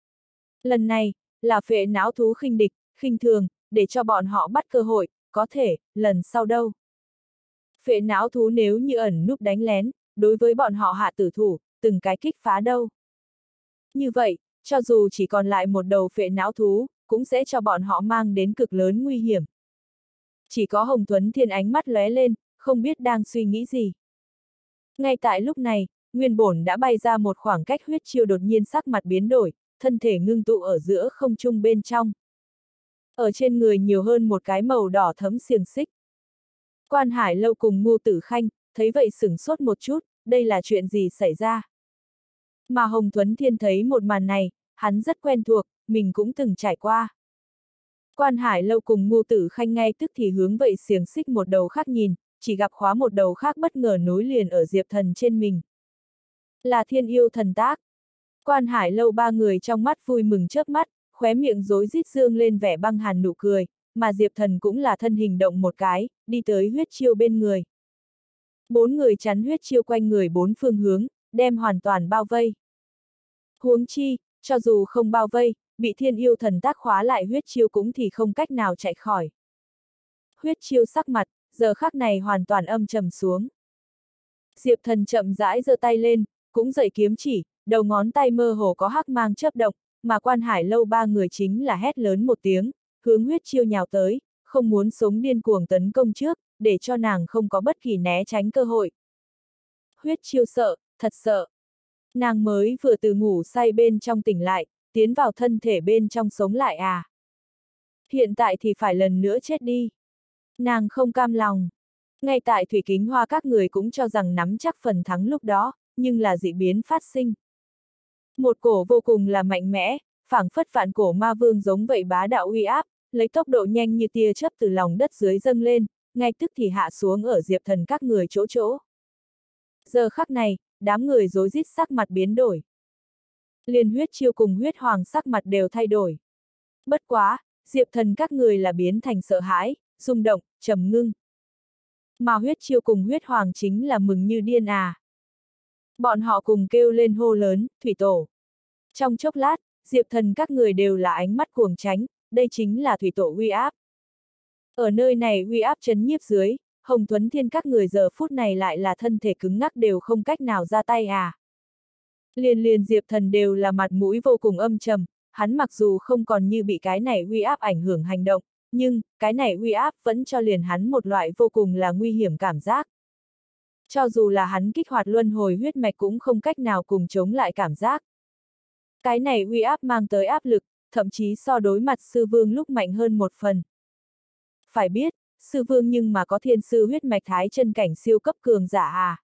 Speaker 1: Lần này, là phệ não thú khinh địch, khinh thường, để cho bọn họ bắt cơ hội, có thể, lần sau đâu. Phệ não thú nếu như ẩn núp đánh lén, đối với bọn họ hạ tử thủ, từng cái kích phá đâu. Như vậy, cho dù chỉ còn lại một đầu phệ não thú, cũng sẽ cho bọn họ mang đến cực lớn nguy hiểm. Chỉ có Hồng Tuấn Thiên ánh mắt lóe lên, không biết đang suy nghĩ gì. Ngay tại lúc này, Nguyên Bổn đã bay ra một khoảng cách huyết chiêu đột nhiên sắc mặt biến đổi, thân thể ngưng tụ ở giữa không trung bên trong. Ở trên người nhiều hơn một cái màu đỏ thấm xiềng xích. Quan Hải Lâu cùng Ngô Tử Khanh, thấy vậy sửng sốt một chút, đây là chuyện gì xảy ra? Mà Hồng Tuấn Thiên thấy một màn này, hắn rất quen thuộc, mình cũng từng trải qua. Quan Hải Lâu cùng Ngô Tử Khanh ngay tức thì hướng vậy xiềng xích một đầu khác nhìn, chỉ gặp khóa một đầu khác bất ngờ nối liền ở Diệp Thần trên mình. Là thiên yêu thần tác. Quan Hải Lâu ba người trong mắt vui mừng chớp mắt, khóe miệng rối rít dương lên vẻ băng hàn nụ cười, mà Diệp Thần cũng là thân hình động một cái, đi tới huyết chiêu bên người. Bốn người chắn huyết chiêu quanh người bốn phương hướng, đem hoàn toàn bao vây. Huống chi, cho dù không bao vây, bị thiên yêu thần tác khóa lại huyết chiêu cũng thì không cách nào chạy khỏi. Huyết chiêu sắc mặt, giờ khắc này hoàn toàn âm trầm xuống. Diệp Thần chậm rãi giơ tay lên, cũng giậy kiếm chỉ, đầu ngón tay mơ hồ có hắc mang chớp động, mà Quan Hải Lâu ba người chính là hét lớn một tiếng, hướng huyết chiêu nhào tới, không muốn sống điên cuồng tấn công trước, để cho nàng không có bất kỳ né tránh cơ hội. Huyết chiêu sợ, thật sợ. Nàng mới vừa từ ngủ say bên trong tỉnh lại, tiến vào thân thể bên trong sống lại à. Hiện tại thì phải lần nữa chết đi. Nàng không cam lòng. Ngay tại Thủy Kính Hoa các người cũng cho rằng nắm chắc phần thắng lúc đó, nhưng là dị biến phát sinh. Một cổ vô cùng là mạnh mẽ, phảng phất vạn cổ ma vương giống vậy bá đạo uy áp, lấy tốc độ nhanh như tia chớp từ lòng đất dưới dâng lên, ngay tức thì hạ xuống ở Diệp Thần các người chỗ chỗ. Giờ khắc này, đám người rối rít sắc mặt biến đổi. Liên huyết chiêu cùng huyết hoàng sắc mặt đều thay đổi. Bất quá, Diệp Thần các người là biến thành sợ hãi, rung động, trầm ngưng. Mà huyết chiêu cùng huyết hoàng chính là mừng như điên à. Bọn họ cùng kêu lên hô lớn, thủy tổ. Trong chốc lát, Diệp Thần các người đều là ánh mắt cuồng tránh, đây chính là thủy tổ uy áp. Ở nơi này uy áp chấn nhiếp dưới, Hồng Tuấn Thiên các người giờ phút này lại là thân thể cứng ngắc đều không cách nào ra tay à. Liền liền Diệp Thần đều là mặt mũi vô cùng âm trầm, hắn mặc dù không còn như bị cái này uy áp ảnh hưởng hành động, nhưng, cái này uy áp vẫn cho liền hắn một loại vô cùng là nguy hiểm cảm giác. Cho dù là hắn kích hoạt luân hồi huyết mạch cũng không cách nào cùng chống lại cảm giác. Cái này uy áp mang tới áp lực, thậm chí so đối mặt sư vương lúc mạnh hơn một phần. Phải biết, sư vương nhưng mà có thiên sư huyết mạch thái chân cảnh siêu cấp cường giả à.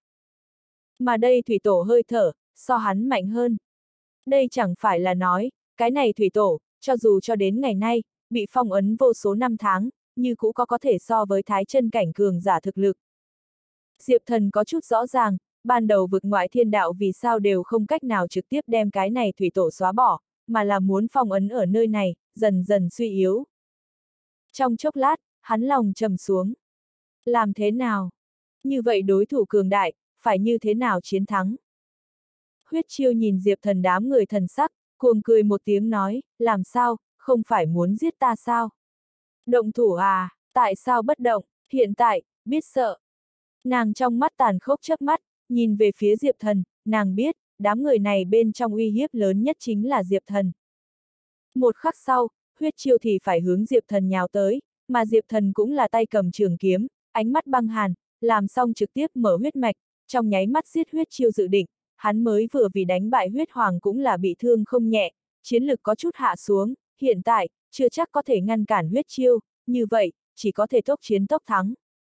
Speaker 1: Mà đây thủy tổ hơi thở, so hắn mạnh hơn. Đây chẳng phải là nói, cái này thủy tổ, cho dù cho đến ngày nay, bị phong ấn vô số năm tháng, như cũ có có thể so với thái chân cảnh cường giả thực lực. Diệp Thần có chút rõ ràng, ban đầu vực ngoại thiên đạo vì sao đều không cách nào trực tiếp đem cái này thủy tổ xóa bỏ, mà là muốn phong ấn ở nơi này, dần dần suy yếu. Trong chốc lát, hắn lòng trầm xuống. Làm thế nào? Như vậy đối thủ cường đại, phải như thế nào chiến thắng? Huyết chiêu nhìn Diệp Thần đám người thần sắc, cuồng cười một tiếng nói, làm sao, không phải muốn giết ta sao? Động thủ à, tại sao bất động, hiện tại, biết sợ. Nàng trong mắt tàn khốc chớp mắt, nhìn về phía Diệp Thần, nàng biết, đám người này bên trong uy hiếp lớn nhất chính là Diệp Thần. Một khắc sau, huyết chiêu thì phải hướng Diệp Thần nhào tới, mà Diệp Thần cũng là tay cầm trường kiếm, ánh mắt băng hàn, làm xong trực tiếp mở huyết mạch, trong nháy mắt giết huyết chiêu dự định, hắn mới vừa vì đánh bại huyết hoàng cũng là bị thương không nhẹ, chiến lực có chút hạ xuống, hiện tại, chưa chắc có thể ngăn cản huyết chiêu, như vậy, chỉ có thể tốc chiến tốc thắng.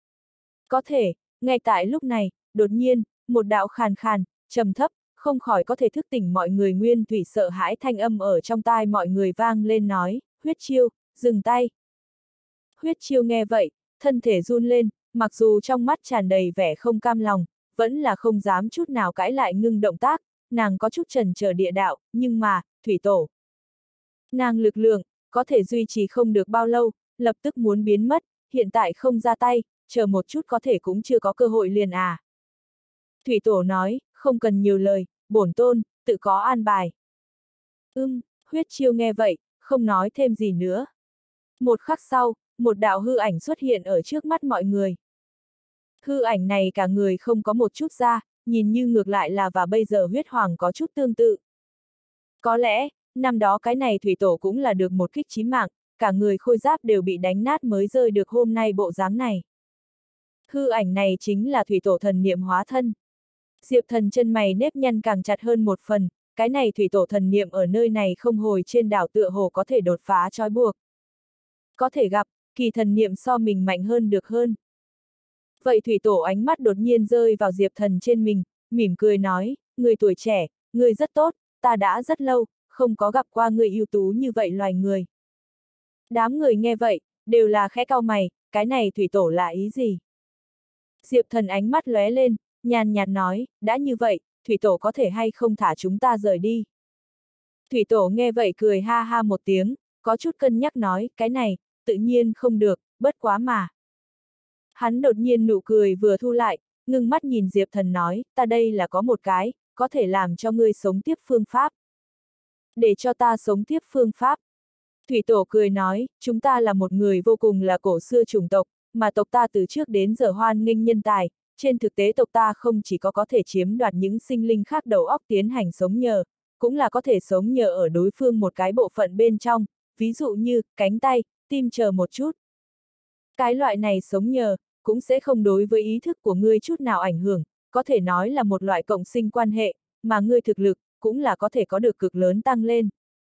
Speaker 1: Có thể, ngay tại lúc này, đột nhiên, một đạo khàn khàn, trầm thấp, không khỏi có thể thức tỉnh mọi người nguyên thủy sợ hãi thanh âm ở trong tai mọi người vang lên nói, huyết chiêu, dừng tay. Huyết chiêu nghe vậy, thân thể run lên, mặc dù trong mắt tràn đầy vẻ không cam lòng, vẫn là không dám chút nào cãi lại ngưng động tác, nàng có chút chần chờ địa đạo, nhưng mà, thủy tổ. Nàng lực lượng, có thể duy trì không được bao lâu, lập tức muốn biến mất, hiện tại không ra tay, chờ một chút có thể cũng chưa có cơ hội liền à. Thủy tổ nói, không cần nhiều lời, bổn tôn, tự có an bài. Ưm, huyết chiêu nghe vậy, không nói thêm gì nữa. Một khắc sau, một đạo hư ảnh xuất hiện ở trước mắt mọi người. Hư ảnh này cả người không có một chút da, nhìn như ngược lại là và bây giờ huyết hoàng có chút tương tự. Có lẽ, năm đó cái này thủy tổ cũng là được một kích chí mạng, cả người khôi giáp đều bị đánh nát mới rơi được hôm nay bộ dáng này. Hư ảnh này chính là thủy tổ thần niệm hóa thân. Diệp Thần chân mày nếp nhăn càng chặt hơn một phần, cái này thủy tổ thần niệm ở nơi này không hồi trên đảo tựa hồ có thể đột phá trói buộc. Có thể gặp, kỳ thần niệm so mình mạnh hơn được hơn. Vậy thủy tổ ánh mắt đột nhiên rơi vào Diệp Thần trên mình, mỉm cười nói, người tuổi trẻ, người rất tốt, ta đã rất lâu, không có gặp qua người ưu tú như vậy loài người. Đám người nghe vậy, đều là khẽ cau mày, cái này thủy tổ là ý gì? Diệp Thần ánh mắt lóe lên, nhàn nhạt nói, đã như vậy, thủy tổ có thể hay không thả chúng ta rời đi. Thủy tổ nghe vậy cười ha ha một tiếng, có chút cân nhắc nói, cái này, tự nhiên không được, bất quá mà. Hắn đột nhiên nụ cười vừa thu lại, ngưng mắt nhìn Diệp Thần nói, ta đây là có một cái, có thể làm cho ngươi sống tiếp phương pháp. Để cho ta sống tiếp phương pháp. Thủy tổ cười nói, chúng ta là một người vô cùng là cổ xưa chủng tộc, mà tộc ta từ trước đến giờ hoan nghênh nhân tài, trên thực tế tộc ta không chỉ có có thể chiếm đoạt những sinh linh khác đầu óc tiến hành sống nhờ, cũng là có thể sống nhờ ở đối phương một cái bộ phận bên trong, ví dụ như, cánh tay, tim chờ một chút. Cái loại này sống nhờ, cũng sẽ không đối với ý thức của ngươi chút nào ảnh hưởng, có thể nói là một loại cộng sinh quan hệ, mà ngươi thực lực, cũng là có thể có được cực lớn tăng lên.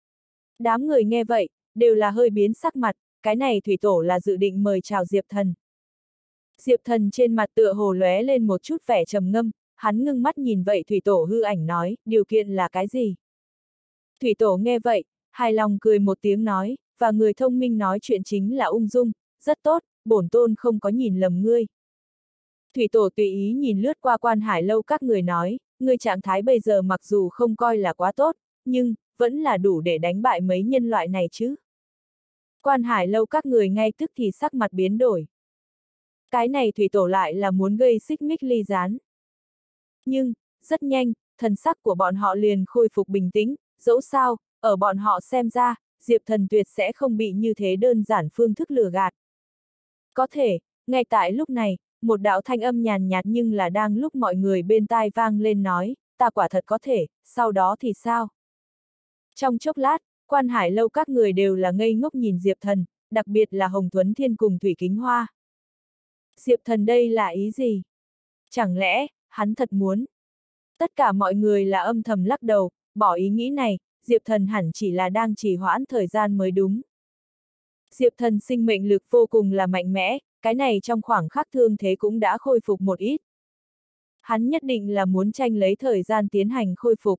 Speaker 1: Đám người nghe vậy, đều là hơi biến sắc mặt, cái này thủy tổ là dự định mời chào Diệp Thần. Diệp Thần trên mặt tựa hồ lóe lên một chút vẻ trầm ngâm, hắn ngưng mắt nhìn vậy thủy tổ hư ảnh nói, điều kiện là cái gì? Thủy tổ nghe vậy, hài lòng cười một tiếng nói, và người thông minh nói chuyện chính là ung dung, rất tốt, bổn tôn không có nhìn lầm ngươi. Thủy tổ tùy ý nhìn lướt qua Quan Hải lâu các người nói, ngươi trạng thái bây giờ mặc dù không coi là quá tốt, nhưng, vẫn là đủ để đánh bại mấy nhân loại này chứ. Quan Hải lâu các người ngay tức thì sắc mặt biến đổi. Cái này thủy tổ lại là muốn gây xích mích ly gián. Nhưng, rất nhanh, thần sắc của bọn họ liền khôi phục bình tĩnh, dẫu sao, ở bọn họ xem ra, Diệp Thần tuyệt sẽ không bị như thế đơn giản phương thức lừa gạt. Có thể, ngay tại lúc này, một đạo thanh âm nhàn nhạt nhưng là đang lúc mọi người bên tai vang lên nói, ta quả thật có thể, sau đó thì sao? Trong chốc lát, Quan Hải lâu các người đều là ngây ngốc nhìn Diệp Thần, đặc biệt là Hồng Thuấn Thiên cùng Thủy Kính Hoa. Diệp Thần đây là ý gì? Chẳng lẽ, hắn thật muốn? Tất cả mọi người là âm thầm lắc đầu, bỏ ý nghĩ này, Diệp Thần hẳn chỉ là đang trì hoãn thời gian mới đúng. Diệp Thần sinh mệnh lực vô cùng là mạnh mẽ, cái này trong khoảng khắc thương thế cũng đã khôi phục một ít. Hắn nhất định là muốn tranh lấy thời gian tiến hành khôi phục.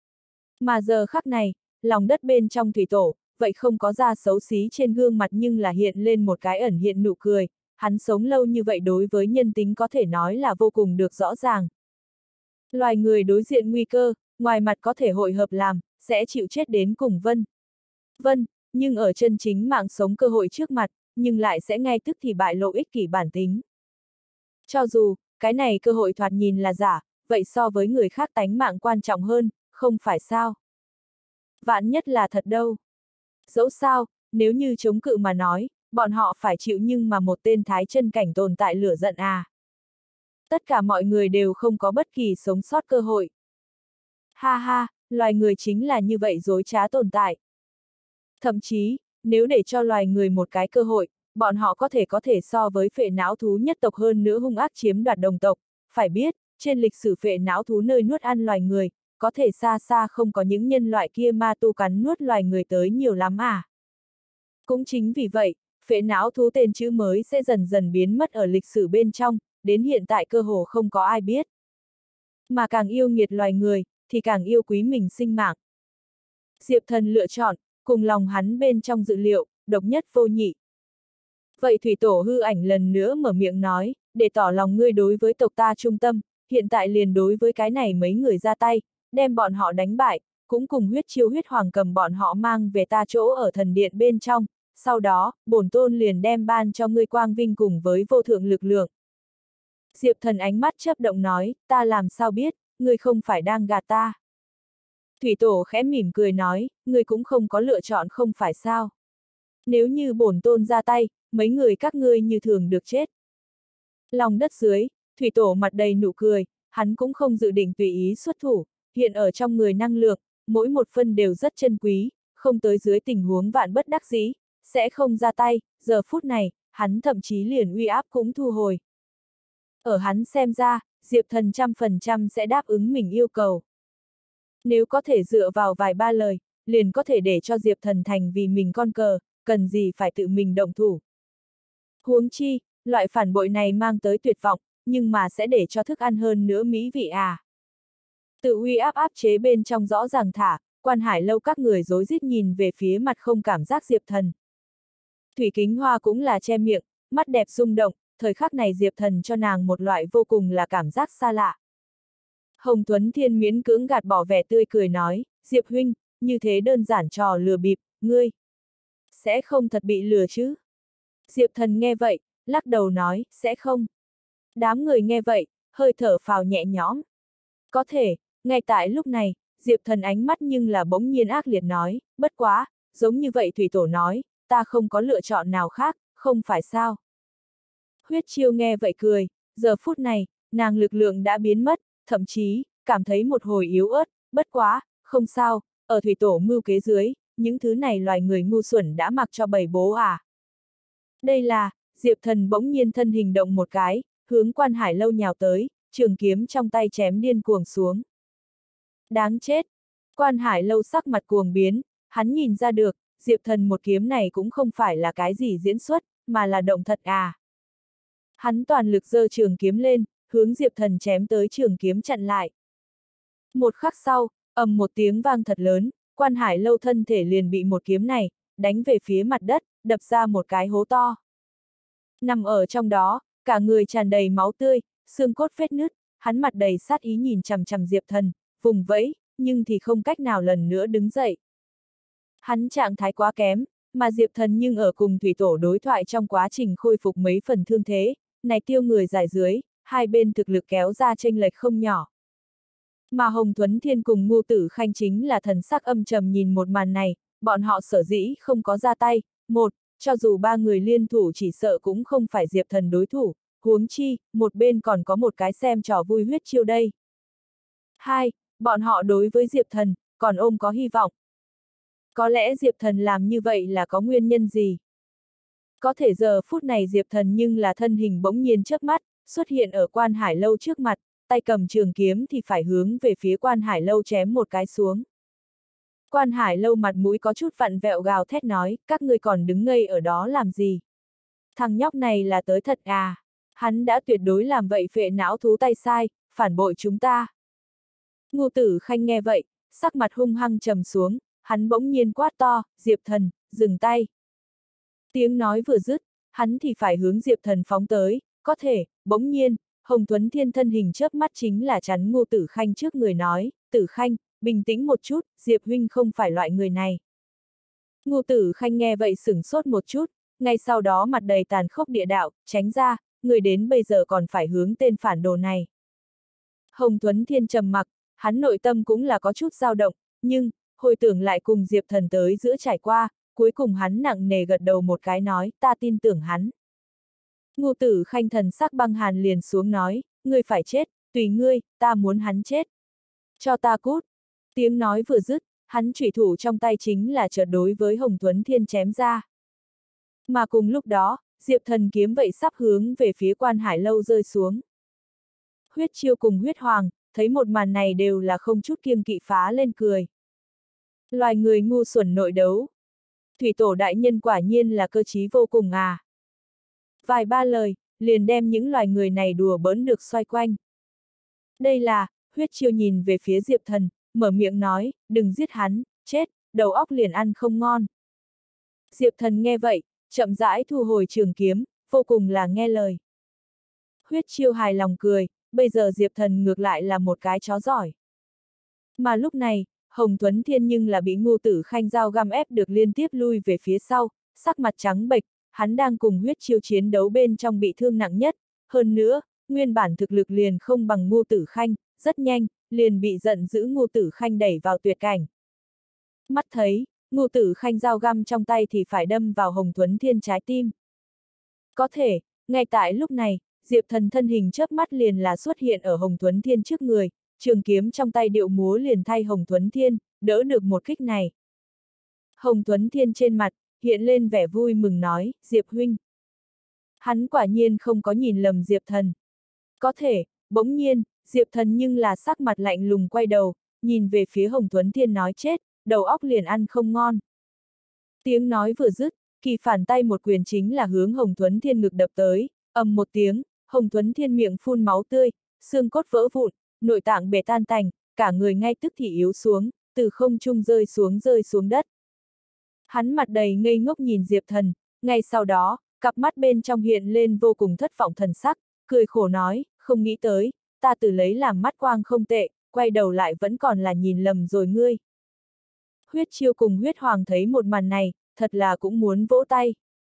Speaker 1: Mà giờ khắc này, lòng đất bên trong thủy tổ, vậy không có da xấu xí trên gương mặt nhưng là hiện lên một cái ẩn hiện nụ cười, hắn sống lâu như vậy đối với nhân tính có thể nói là vô cùng được rõ ràng. Loài người đối diện nguy cơ, ngoài mặt có thể hội hợp làm, sẽ chịu chết đến cùng Vân. Vân, nhưng ở chân chính mạng sống cơ hội trước mặt, nhưng lại sẽ ngay tức thì bại lộ ích kỷ bản tính. Cho dù, cái này cơ hội thoạt nhìn là giả, vậy so với người khác tánh mạng quan trọng hơn, không phải sao? Vạn nhất là thật đâu. Dẫu sao, nếu như chống cự mà nói, bọn họ phải chịu nhưng mà một tên thái chân cảnh tồn tại lửa giận à. Tất cả mọi người đều không có bất kỳ sống sót cơ hội. Ha ha, loài người chính là như vậy dối trá tồn tại. Thậm chí, nếu để cho loài người một cái cơ hội, bọn họ có thể có thể so với phệ não thú nhất tộc hơn nữa hung ác chiếm đoạt đồng tộc, phải biết, trên lịch sử phệ não thú nơi nuốt ăn loài người, có thể xa xa không có những nhân loại kia ma tu cắn nuốt loài người tới nhiều lắm à. Cũng chính vì vậy, phệ não thú tên chữ mới sẽ dần dần biến mất ở lịch sử bên trong, đến hiện tại cơ hồ không có ai biết. Mà càng yêu nghiệt loài người, thì càng yêu quý mình sinh mạng. Diệp Thần lựa chọn, cùng lòng hắn bên trong dự liệu, độc nhất vô nhị. Vậy thủy tổ hư ảnh lần nữa mở miệng nói, để tỏ lòng ngươi đối với tộc ta trung tâm, hiện tại liền đối với cái này mấy người ra tay, đem bọn họ đánh bại, cũng cùng huyết chiêu huyết hoàng cầm bọn họ mang về ta chỗ ở thần điện bên trong, sau đó, bổn tôn liền đem ban cho ngươi quang vinh cùng với vô thượng lực lượng. Diệp Thần ánh mắt chớp động nói, ta làm sao biết, ngươi không phải đang gạt ta. Thủy tổ khẽ mỉm cười nói, ngươi cũng không có lựa chọn không phải sao. Nếu như bổn tôn ra tay, mấy người các ngươi như thường được chết. Lòng đất dưới, thủy tổ mặt đầy nụ cười, hắn cũng không dự định tùy ý xuất thủ, hiện ở trong người năng lượng, mỗi một phân đều rất chân quý, không tới dưới tình huống vạn bất đắc dĩ, sẽ không ra tay, giờ phút này, hắn thậm chí liền uy áp cũng thu hồi. Ở hắn xem ra, Diệp Thần trăm phần trăm sẽ đáp ứng mình yêu cầu. Nếu có thể dựa vào vài ba lời, liền có thể để cho Diệp Thần thành vì mình con cờ, cần gì phải tự mình động thủ. Huống chi, loại phản bội này mang tới tuyệt vọng, nhưng mà sẽ để cho thức ăn hơn nữa mỹ vị à. Tự uy áp áp chế bên trong rõ ràng thả, Quan Hải Lâu các người rối rít nhìn về phía mặt không cảm giác Diệp Thần. Thủy Kính Hoa cũng là che miệng, mắt đẹp rung động, thời khắc này Diệp Thần cho nàng một loại vô cùng là cảm giác xa lạ. Hồng Tuấn Thiên miễn cưỡng gạt bỏ vẻ tươi cười nói, Diệp huynh, như thế đơn giản trò lừa bịp, ngươi sẽ không thật bị lừa chứ? Diệp Thần nghe vậy, lắc đầu nói, sẽ không. Đám người nghe vậy, hơi thở phào nhẹ nhõm. Có thể, ngay tại lúc này, Diệp Thần ánh mắt nhưng là bỗng nhiên ác liệt nói, bất quá, giống như vậy thủy tổ nói, ta không có lựa chọn nào khác, không phải sao? Huyết Chiêu nghe vậy cười, giờ phút này, nàng lực lượng đã biến mất, thậm chí, cảm thấy một hồi yếu ớt, bất quá, không sao, ở thủy tổ mưu kế dưới, những thứ này loài người ngu xuẩn đã mặc cho bầy bố à. Đây là, Diệp Thần bỗng nhiên thân hình động một cái, hướng Quan Hải Lâu nhào tới, trường kiếm trong tay chém điên cuồng xuống. Đáng chết! Quan Hải Lâu sắc mặt cuồng biến, hắn nhìn ra được, Diệp Thần một kiếm này cũng không phải là cái gì diễn xuất, mà là động thật à. Hắn toàn lực giơ trường kiếm lên, hướng Diệp Thần chém tới trường kiếm chặn lại. Một khắc sau, ầm một tiếng vang thật lớn, Quan Hải Lâu thân thể liền bị một kiếm này, đánh về phía mặt đất, đập ra một cái hố to. Nằm ở trong đó, cả người tràn đầy máu tươi, xương cốt vết nứt, hắn mặt đầy sát ý nhìn chằm chằm Diệp Thần, vùng vẫy, nhưng thì không cách nào lần nữa đứng dậy. Hắn trạng thái quá kém, mà Diệp Thần nhưng ở cùng thủy tổ đối thoại trong quá trình khôi phục mấy phần thương thế, này tiêu người giải dưới, hai bên thực lực kéo ra chênh lệch không nhỏ. Mà Hồng Tuấn Thiên cùng Ngô Tử Khanh chính là thần sắc âm trầm nhìn một màn này, bọn họ sở dĩ không có ra tay, một, cho dù ba người liên thủ chỉ sợ cũng không phải Diệp Thần đối thủ, huống chi, một bên còn có một cái xem trò vui Huyết Chiêu đây. Hai, bọn họ đối với Diệp Thần, còn ôm có hy vọng. Có lẽ Diệp Thần làm như vậy là có nguyên nhân gì? Có thể giờ phút này Diệp Thần nhưng là thân hình bỗng nhiên chớp mắt, xuất hiện ở Quan Hải Lâu trước mặt, tay cầm trường kiếm thì phải hướng về phía Quan Hải Lâu chém một cái xuống. Quan Hải Lâu mặt mũi có chút vặn vẹo gào thét nói, các ngươi còn đứng ngây ở đó làm gì? Thằng nhóc này là tới thật à? Hắn đã tuyệt đối làm vậy phệ não thú tay sai, phản bội chúng ta. Ngô Tử Khanh nghe vậy, sắc mặt hung hăng trầm xuống, hắn bỗng nhiên quát to, Diệp Thần, dừng tay. Tiếng nói vừa dứt, hắn thì phải hướng Diệp Thần phóng tới, có thể, bỗng nhiên, Hồng Tuấn Thiên thân hình chớp mắt chính là chắn Ngô Tử Khanh trước người nói, Tử Khanh, bình tĩnh một chút, Diệp huynh không phải loại người này. Ngô Tử Khanh nghe vậy sửng sốt một chút, ngay sau đó mặt đầy tàn khốc địa đạo, tránh ra, người đến bây giờ còn phải hướng tên phản đồ này. Hồng Tuấn Thiên trầm mặc, hắn nội tâm cũng là có chút dao động, nhưng, hồi tưởng lại cùng Diệp Thần tới giữa trải qua, cuối cùng hắn nặng nề gật đầu một cái nói, ta tin tưởng hắn. Ngô Tử Khanh thần sắc băng hàn liền xuống nói, ngươi phải chết, tùy ngươi, ta muốn hắn chết. Cho ta cút. Tiếng nói vừa dứt, hắn chủy thủ trong tay chính là chợt đối với Hồng Tuấn Thiên chém ra. Mà cùng lúc đó, Diệp Thần kiếm vậy sắp hướng về phía Quan Hải Lâu rơi xuống. Huyết Chiêu cùng Huyết Hoàng, thấy một màn này đều là không chút kiêng kỵ phá lên cười. Loài người ngu xuẩn nội đấu. Thủy tổ đại nhân quả nhiên là cơ trí vô cùng à. Vài ba lời, liền đem những loài người này đùa bỡn được xoay quanh. Đây là, Huyết Chiêu nhìn về phía Diệp Thần, mở miệng nói, đừng giết hắn, chết, đầu óc liền ăn không ngon. Diệp Thần nghe vậy, chậm rãi thu hồi trường kiếm, vô cùng là nghe lời. Huyết Chiêu hài lòng cười, bây giờ Diệp Thần ngược lại là một cái chó giỏi. Mà lúc này, Hồng Tuấn Thiên nhưng là bị Ngô Tử Khanh dao găm ép được liên tiếp lui về phía sau, sắc mặt trắng bệch, hắn đang cùng Huyết Chiêu chiến đấu bên trong bị thương nặng nhất, hơn nữa, nguyên bản thực lực liền không bằng Ngô Tử Khanh, rất nhanh, liền bị giận dữ Ngô Tử Khanh đẩy vào tuyệt cảnh. Mắt thấy, Ngô Tử Khanh dao găm trong tay thì phải đâm vào Hồng Tuấn Thiên trái tim. Có thể, ngay tại lúc này, Diệp Thần thân hình chớp mắt liền là xuất hiện ở Hồng Tuấn Thiên trước người, trường kiếm trong tay điệu múa liền thay Hồng Tuấn Thiên, đỡ được một kích này. Hồng Tuấn Thiên trên mặt, hiện lên vẻ vui mừng nói, Diệp huynh. Hắn quả nhiên không có nhìn lầm Diệp Thần. Có thể, bỗng nhiên, Diệp Thần nhưng là sắc mặt lạnh lùng quay đầu, nhìn về phía Hồng Tuấn Thiên nói chết, đầu óc liền ăn không ngon. Tiếng nói vừa dứt, kỳ phản tay một quyền chính là hướng Hồng Tuấn Thiên ngực đập tới, ầm một tiếng, Hồng Tuấn Thiên miệng phun máu tươi, xương cốt vỡ vụn, nội tạng bể tan tành, cả người ngay tức thì yếu xuống, từ không trung rơi xuống rơi xuống đất. Hắn mặt đầy ngây ngốc nhìn Diệp Thần, ngay sau đó, cặp mắt bên trong hiện lên vô cùng thất vọng thần sắc, cười khổ nói, không nghĩ tới, ta từ lấy làm mắt quang không tệ, quay đầu lại vẫn còn là nhìn lầm rồi ngươi. Huyết Chiêu cùng Huyết Hoàng thấy một màn này, thật là cũng muốn vỗ tay.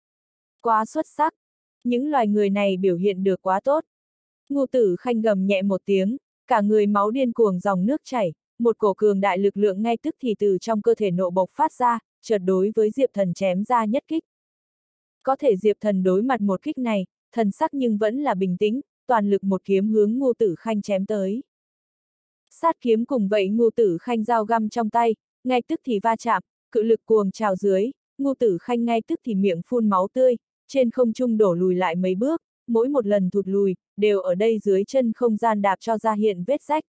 Speaker 1: Quá xuất sắc, những loài người này biểu hiện được quá tốt. Ngô Tử Khanh gầm nhẹ một tiếng, cả người máu điên cuồng dòng nước chảy, một cổ cường đại lực lượng ngay tức thì từ trong cơ thể nộ bộc phát ra, chợt đối với Diệp Thần chém ra nhất kích. Có thể Diệp Thần đối mặt một kích này, thần sắc nhưng vẫn là bình tĩnh, toàn lực một kiếm hướng Ngô Tử Khanh chém tới. Sát kiếm cùng vậy Ngô Tử Khanh dao găm trong tay, ngay tức thì va chạm, cự lực cuồng trào dưới, Ngô Tử Khanh ngay tức thì miệng phun máu tươi, trên không trung đổ lùi lại mấy bước, mỗi một lần thụt lùi, đều ở đây dưới chân không gian đạp cho ra hiện vết rách.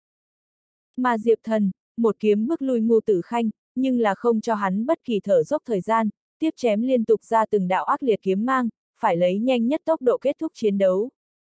Speaker 1: Mà Diệp Thần, một kiếm bước lui Ngô Tử Khanh, nhưng là không cho hắn bất kỳ thở dốc thời gian, tiếp chém liên tục ra từng đạo ác liệt kiếm mang, phải lấy nhanh nhất tốc độ kết thúc chiến đấu.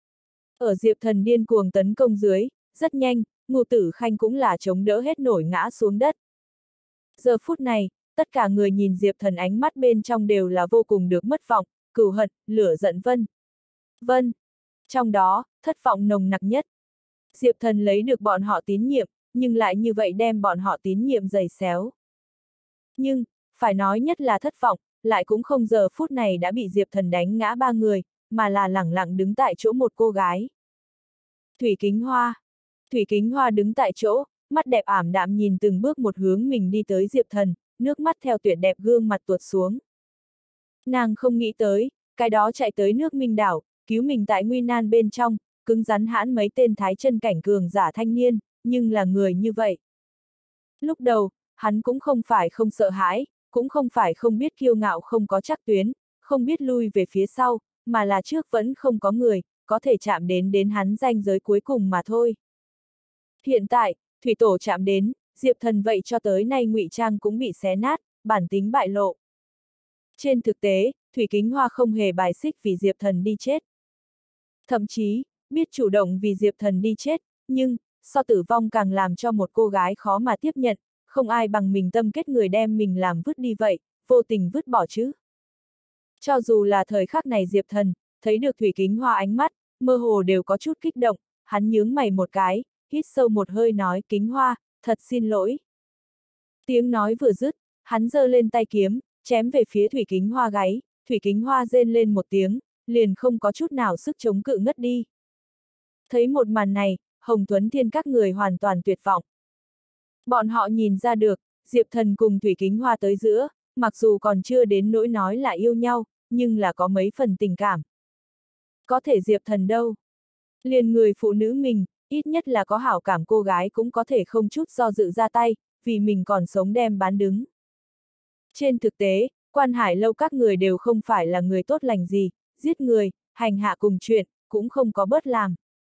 Speaker 1: Ở Diệp Thần điên cuồng tấn công dưới, rất nhanh, Ngô Tử Khanh cũng là chống đỡ hết nổi ngã xuống đất. Giờ phút này, tất cả người nhìn Diệp Thần ánh mắt bên trong đều là vô cùng được mất vọng, cừu hận, lửa giận vân. Vân. Trong đó, thất vọng nồng nặc nhất. Diệp Thần lấy được bọn họ tín nhiệm, nhưng lại như vậy đem bọn họ tín nhiệm giày xéo. Nhưng, phải nói nhất là thất vọng, lại cũng không giờ phút này đã bị Diệp Thần đánh ngã ba người, mà là lẳng lặng đứng tại chỗ một cô gái. Thủy Kính Hoa. Thủy Kính Hoa đứng tại chỗ, mắt đẹp ảm đạm nhìn từng bước một hướng mình đi tới Diệp Thần, nước mắt theo tuyệt đẹp gương mặt tuột xuống. Nàng không nghĩ tới, cái đó chạy tới nước Minh đảo, cứu mình tại nguy nan bên trong, cứng rắn hãn mấy tên thái chân cảnh cường giả thanh niên, nhưng là người như vậy. Lúc đầu, hắn cũng không phải không sợ hãi, cũng không phải không biết kiêu ngạo không có chắc tuyến, không biết lui về phía sau, mà là trước vẫn không có người, có thể chạm đến đến hắn ranh giới cuối cùng mà thôi. Hiện tại, Thủy Tổ chạm đến, Diệp Thần vậy cho tới nay ngụy trang cũng bị xé nát, bản tính bại lộ. Trên thực tế, Thủy Kính Hoa không hề bài xích vì Diệp Thần đi chết. Thậm chí, biết chủ động vì Diệp Thần đi chết, nhưng, so tử vong càng làm cho một cô gái khó mà tiếp nhận, không ai bằng mình tâm kết người đem mình làm vứt đi vậy, vô tình vứt bỏ chứ. Cho dù là thời khắc này Diệp Thần, thấy được Thủy Kính Hoa ánh mắt, mơ hồ đều có chút kích động, hắn nhướng mày một cái, hít sâu một hơi nói Kính Hoa, thật xin lỗi. Tiếng nói vừa dứt, hắn giơ lên tay kiếm, chém về phía Thủy Kính Hoa gáy, Thủy Kính Hoa rên lên một tiếng, liền không có chút nào sức chống cự ngất đi. Thấy một màn này, Hồng Tuấn Thiên các người hoàn toàn tuyệt vọng. Bọn họ nhìn ra được, Diệp Thần cùng Thủy Kính Hoa tới giữa, mặc dù còn chưa đến nỗi nói là yêu nhau, nhưng là có mấy phần tình cảm. Có thể Diệp Thần đâu? Liền người phụ nữ mình, ít nhất là có hảo cảm cô gái cũng có thể không chút do dự ra tay, vì mình còn sống đem bán đứng. Trên thực tế, Quan Hải Lâu các người đều không phải là người tốt lành gì, giết người, hành hạ cùng chuyện, cũng không có bớt làm.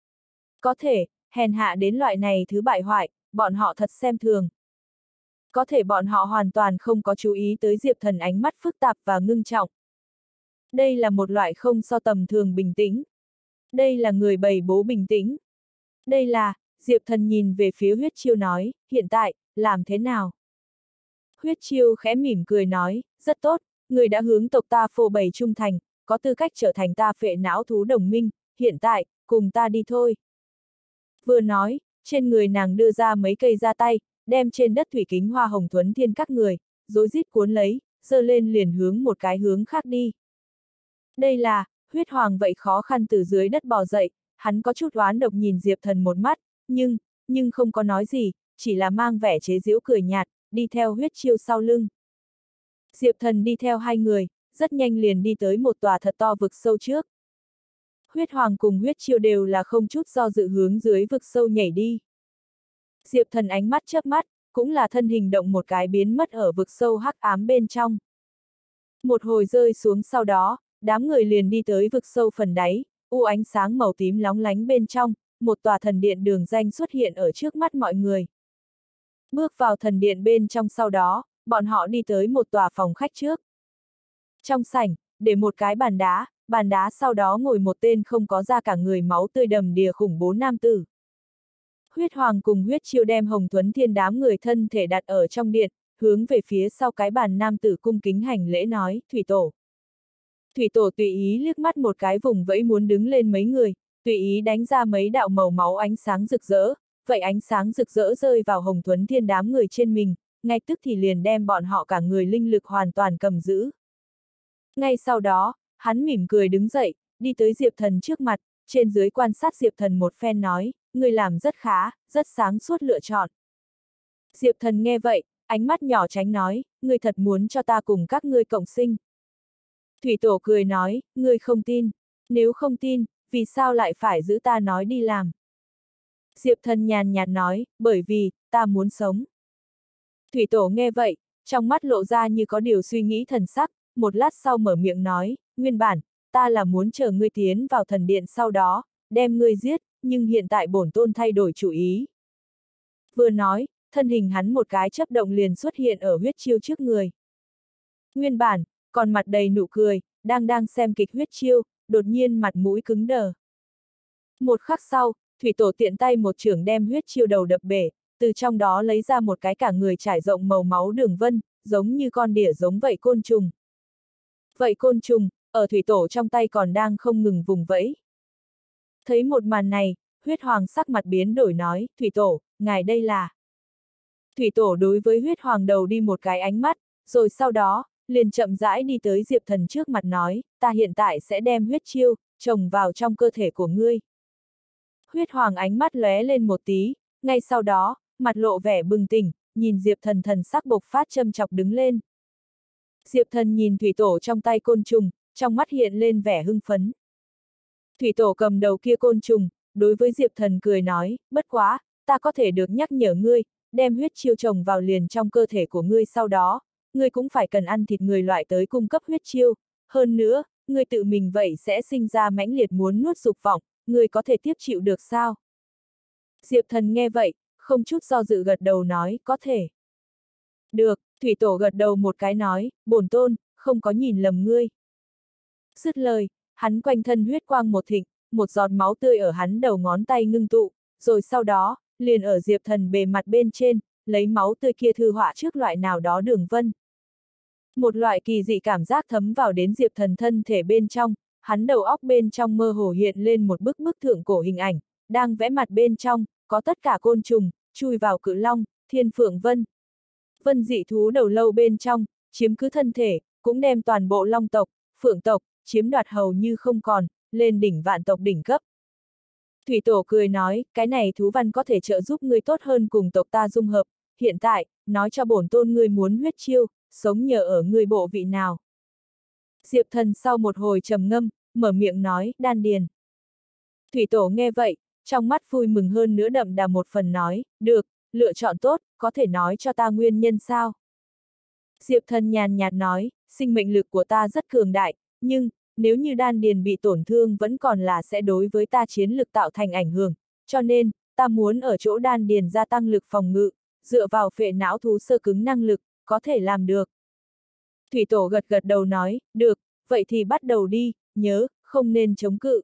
Speaker 1: Có thể, hèn hạ đến loại này thứ bại hoại, bọn họ thật xem thường. Có thể bọn họ hoàn toàn không có chú ý tới Diệp Thần ánh mắt phức tạp và ngưng trọng. Đây là một loại không so tầm thường bình tĩnh. Đây là người bày bố bình tĩnh. Đây là, Diệp Thần nhìn về phía Huyết Chiêu nói, hiện tại, làm thế nào? Huyết Chiêu khẽ mỉm cười nói, rất tốt, người đã hướng tộc ta phô bày trung thành, có tư cách trở thành ta phệ não thú đồng minh, hiện tại, cùng ta đi thôi. Vừa nói, trên người nàng đưa ra mấy cây ra tay, đem trên đất thủy kính hoa hồng thuấn thiên các người, rối rít cuốn lấy, giơ lên liền hướng một cái hướng khác đi. Đây là, Huyết Hoàng vậy khó khăn từ dưới đất bò dậy, hắn có chút oán độc nhìn Diệp Thần một mắt, nhưng, nhưng không có nói gì, chỉ là mang vẻ chế giễu cười nhạt, đi theo Huyết Chiêu sau lưng. Diệp Thần đi theo hai người, rất nhanh liền đi tới một tòa thật to vực sâu trước. Huyết Hoàng cùng Huyết Chiêu đều là không chút do dự hướng dưới vực sâu nhảy đi. Diệp Thần ánh mắt chớp mắt, cũng là thân hình động một cái biến mất ở vực sâu hắc ám bên trong. Một hồi rơi xuống sau đó, đám người liền đi tới vực sâu phần đáy, u ánh sáng màu tím lóng lánh bên trong, một tòa thần điện đường danh xuất hiện ở trước mắt mọi người. Bước vào thần điện bên trong sau đó, bọn họ đi tới một tòa phòng khách trước. Trong sảnh, để một cái bàn đá, bàn đá sau đó ngồi một tên không có da cả người máu tươi đầm đìa khủng bố nam tử. Huyết Hoàng cùng Huyết Chiêu đem Hồng Thuấn Thiên đám người thân thể đặt ở trong điện, hướng về phía sau cái bàn nam tử cung kính hành lễ nói, Thủy Tổ. Thủy Tổ tùy ý liếc mắt một cái vùng vẫy muốn đứng lên mấy người, tùy ý đánh ra mấy đạo màu máu ánh sáng rực rỡ, vậy ánh sáng rực rỡ rơi vào Hồng Thuấn Thiên đám người trên mình, ngay tức thì liền đem bọn họ cả người linh lực hoàn toàn cầm giữ. Ngay sau đó, hắn mỉm cười đứng dậy, đi tới Diệp Thần trước mặt, trên dưới quan sát Diệp Thần một phen nói, người làm rất khá, rất sáng suốt lựa chọn. Diệp Thần nghe vậy, ánh mắt nhỏ tránh nói, người thật muốn cho ta cùng các ngươi cộng sinh. Thủy Tổ cười nói, ngươi không tin, nếu không tin, vì sao lại phải giữ ta nói đi làm? Diệp Thần nhàn nhạt nói, bởi vì, ta muốn sống. Thủy Tổ nghe vậy, trong mắt lộ ra như có điều suy nghĩ thần sắc, một lát sau mở miệng nói, nguyên bản, ta là muốn chờ ngươi tiến vào thần điện sau đó, đem ngươi giết, nhưng hiện tại bổn tôn thay đổi chủ ý. Vừa nói, thân hình hắn một cái chớp động liền xuất hiện ở Huyết Chiêu trước người. Nguyên bản, còn mặt đầy nụ cười, đang đang xem kịch Huyết Chiêu, đột nhiên mặt mũi cứng đờ. Một khắc sau, Thủy Tổ tiện tay một chưởng đem Huyết Chiêu đầu đập bể, từ trong đó lấy ra một cái cả người trải rộng màu máu đường vân, giống như con đỉa giống vậy côn trùng. Vậy côn trùng, ở Thủy Tổ trong tay còn đang không ngừng vùng vẫy. Thấy một màn này, Huyết Hoàng sắc mặt biến đổi nói, Thủy Tổ, ngài đây là... Thủy Tổ đối với Huyết Hoàng đầu đi một cái ánh mắt, rồi sau đó, liền chậm rãi đi tới Diệp Thần trước mặt nói, ta hiện tại sẽ đem Huyết Chiêu, trồng vào trong cơ thể của ngươi. Huyết Hoàng ánh mắt lóe lên một tí, ngay sau đó, mặt lộ vẻ bừng tỉnh, nhìn Diệp Thần thần sắc bộc phát châm chọc đứng lên. Diệp Thần nhìn Thủy Tổ trong tay côn trùng, trong mắt hiện lên vẻ hưng phấn. Thủy Tổ cầm đầu kia côn trùng, đối với Diệp Thần cười nói, bất quá, ta có thể được nhắc nhở ngươi, đem Huyết Chiêu trồng vào liền trong cơ thể của ngươi sau đó, ngươi cũng phải cần ăn thịt người loại tới cung cấp Huyết Chiêu, hơn nữa, ngươi tự mình vậy sẽ sinh ra mãnh liệt muốn nuốt dục vọng, ngươi có thể tiếp chịu được sao? Diệp Thần nghe vậy, không chút do dự gật đầu nói, có thể. Được, Thủy Tổ gật đầu một cái nói, bổn tôn, không có nhìn lầm ngươi. Dứt lời, hắn quanh thân huyết quang một thịnh, một giọt máu tươi ở hắn đầu ngón tay ngưng tụ, rồi sau đó, liền ở Diệp Thần bề mặt bên trên, lấy máu tươi kia thư họa trước loại nào đó đường vân. Một loại kỳ dị cảm giác thấm vào đến Diệp Thần thân thể bên trong, hắn đầu óc bên trong mơ hồ hiện lên một bức bức thượng cổ hình ảnh, đang vẽ mặt bên trong, có tất cả côn trùng, chui vào cự long, thiên phượng vân. Vân dị thú đầu lâu bên trong, chiếm cứ thân thể, cũng đem toàn bộ long tộc, phượng tộc, chiếm đoạt hầu như không còn, lên đỉnh vạn tộc đỉnh cấp. Thủy Tổ cười nói, cái này thú văn có thể trợ giúp ngươi tốt hơn cùng tộc ta dung hợp, hiện tại, nói cho bổn tôn ngươi muốn Huyết Chiêu, sống nhờ ở ngươi bộ vị nào. Diệp Thần sau một hồi trầm ngâm, mở miệng nói, đan điền. Thủy Tổ nghe vậy, trong mắt vui mừng hơn nữa đậm đà một phần nói, được, lựa chọn tốt, có thể nói cho ta nguyên nhân sao? Diệp Thần nhàn nhạt nói, sinh mệnh lực của ta rất cường đại, nhưng, nếu như đan điền bị tổn thương vẫn còn là sẽ đối với ta chiến lực tạo thành ảnh hưởng, cho nên, ta muốn ở chỗ đan điền gia tăng lực phòng ngự, dựa vào phệ não thú sơ cứng năng lực, có thể làm được. Thủy Tổ gật gật đầu nói, được, vậy thì bắt đầu đi, nhớ, không nên chống cự.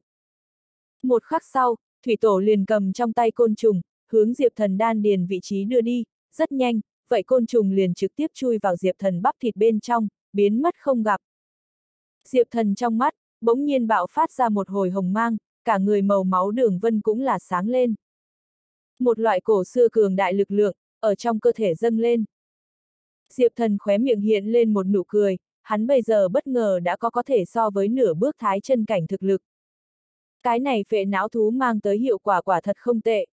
Speaker 1: Một khắc sau, Thủy Tổ liền cầm trong tay côn trùng, hướng Diệp Thần đan điền vị trí đưa đi, rất nhanh, vậy côn trùng liền trực tiếp chui vào Diệp Thần bắp thịt bên trong, biến mất không gặp. Diệp Thần trong mắt, bỗng nhiên bạo phát ra một hồi hồng mang, cả người màu máu đường vân cũng là sáng lên. Một loại cổ xưa cường đại lực lượng, ở trong cơ thể dâng lên. Diệp Thần khóe miệng hiện lên một nụ cười, hắn bây giờ bất ngờ đã có có thể so với nửa bước thái chân cảnh thực lực. Cái này phệ não thú mang tới hiệu quả quả thật không tệ.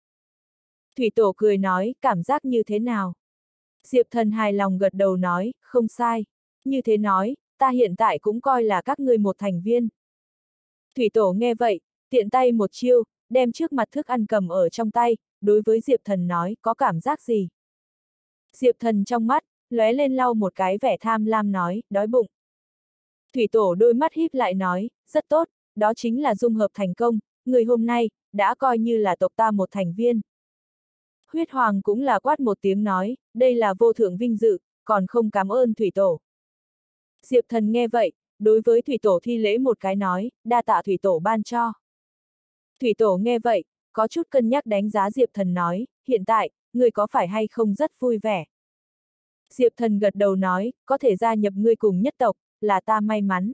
Speaker 1: Thủy Tổ cười nói, cảm giác như thế nào? Diệp Thần hài lòng gật đầu nói, không sai. Như thế nói, ta hiện tại cũng coi là các ngươi một thành viên. Thủy Tổ nghe vậy, tiện tay một chiêu, đem trước mặt thức ăn cầm ở trong tay, đối với Diệp Thần nói, có cảm giác gì? Diệp Thần trong mắt, lóe lên lau một cái vẻ tham lam nói, đói bụng. Thủy Tổ đôi mắt híp lại nói, rất tốt, đó chính là dung hợp thành công, người hôm nay, đã coi như là tộc ta một thành viên. Huyết Hoàng cũng là quát một tiếng nói, đây là vô thượng vinh dự, còn không cảm ơn Thủy Tổ. Diệp Thần nghe vậy, đối với Thủy Tổ thi lễ một cái nói, đa tạ Thủy Tổ ban cho. Thủy Tổ nghe vậy, có chút cân nhắc đánh giá Diệp Thần nói, hiện tại, người có phải hay không rất vui vẻ. Diệp Thần gật đầu nói, có thể gia nhập ngươi cùng nhất tộc, là ta may mắn.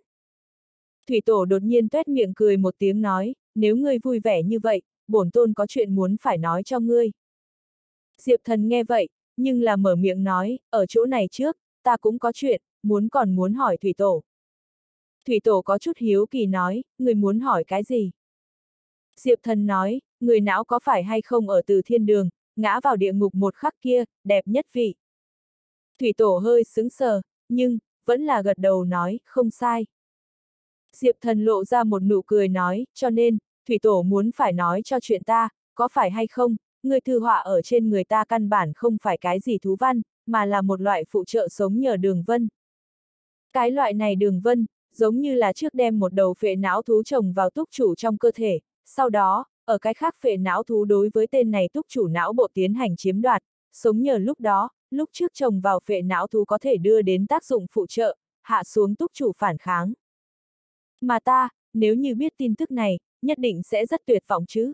Speaker 1: Thủy Tổ đột nhiên tuét miệng cười một tiếng nói, nếu ngươi vui vẻ như vậy, bổn tôn có chuyện muốn phải nói cho ngươi. Diệp Thần nghe vậy, nhưng là mở miệng nói, ở chỗ này trước, ta cũng có chuyện, muốn còn muốn hỏi Thủy Tổ. Thủy Tổ có chút hiếu kỳ nói, người muốn hỏi cái gì? Diệp Thần nói, người não có phải hay không ở từ thiên đường, ngã vào địa ngục một khắc kia, đẹp nhất vị. Thủy Tổ hơi sững sờ, nhưng, vẫn là gật đầu nói, không sai. Diệp Thần lộ ra một nụ cười nói, cho nên, Thủy Tổ muốn phải nói cho chuyện ta, có phải hay không, người thư họa ở trên người ta căn bản không phải cái gì thú văn, mà là một loại phụ trợ sống nhờ đường vân. Cái loại này đường vân, giống như là trước đem một đầu phệ não thú trồng vào túc chủ trong cơ thể, sau đó, ở cái khác phệ não thú đối với tên này túc chủ não bộ tiến hành chiếm đoạt, sống nhờ lúc đó, lúc trước trồng vào phệ não thú có thể đưa đến tác dụng phụ trợ, hạ xuống túc chủ phản kháng. Mà ta, nếu như biết tin tức này, nhất định sẽ rất tuyệt vọng chứ.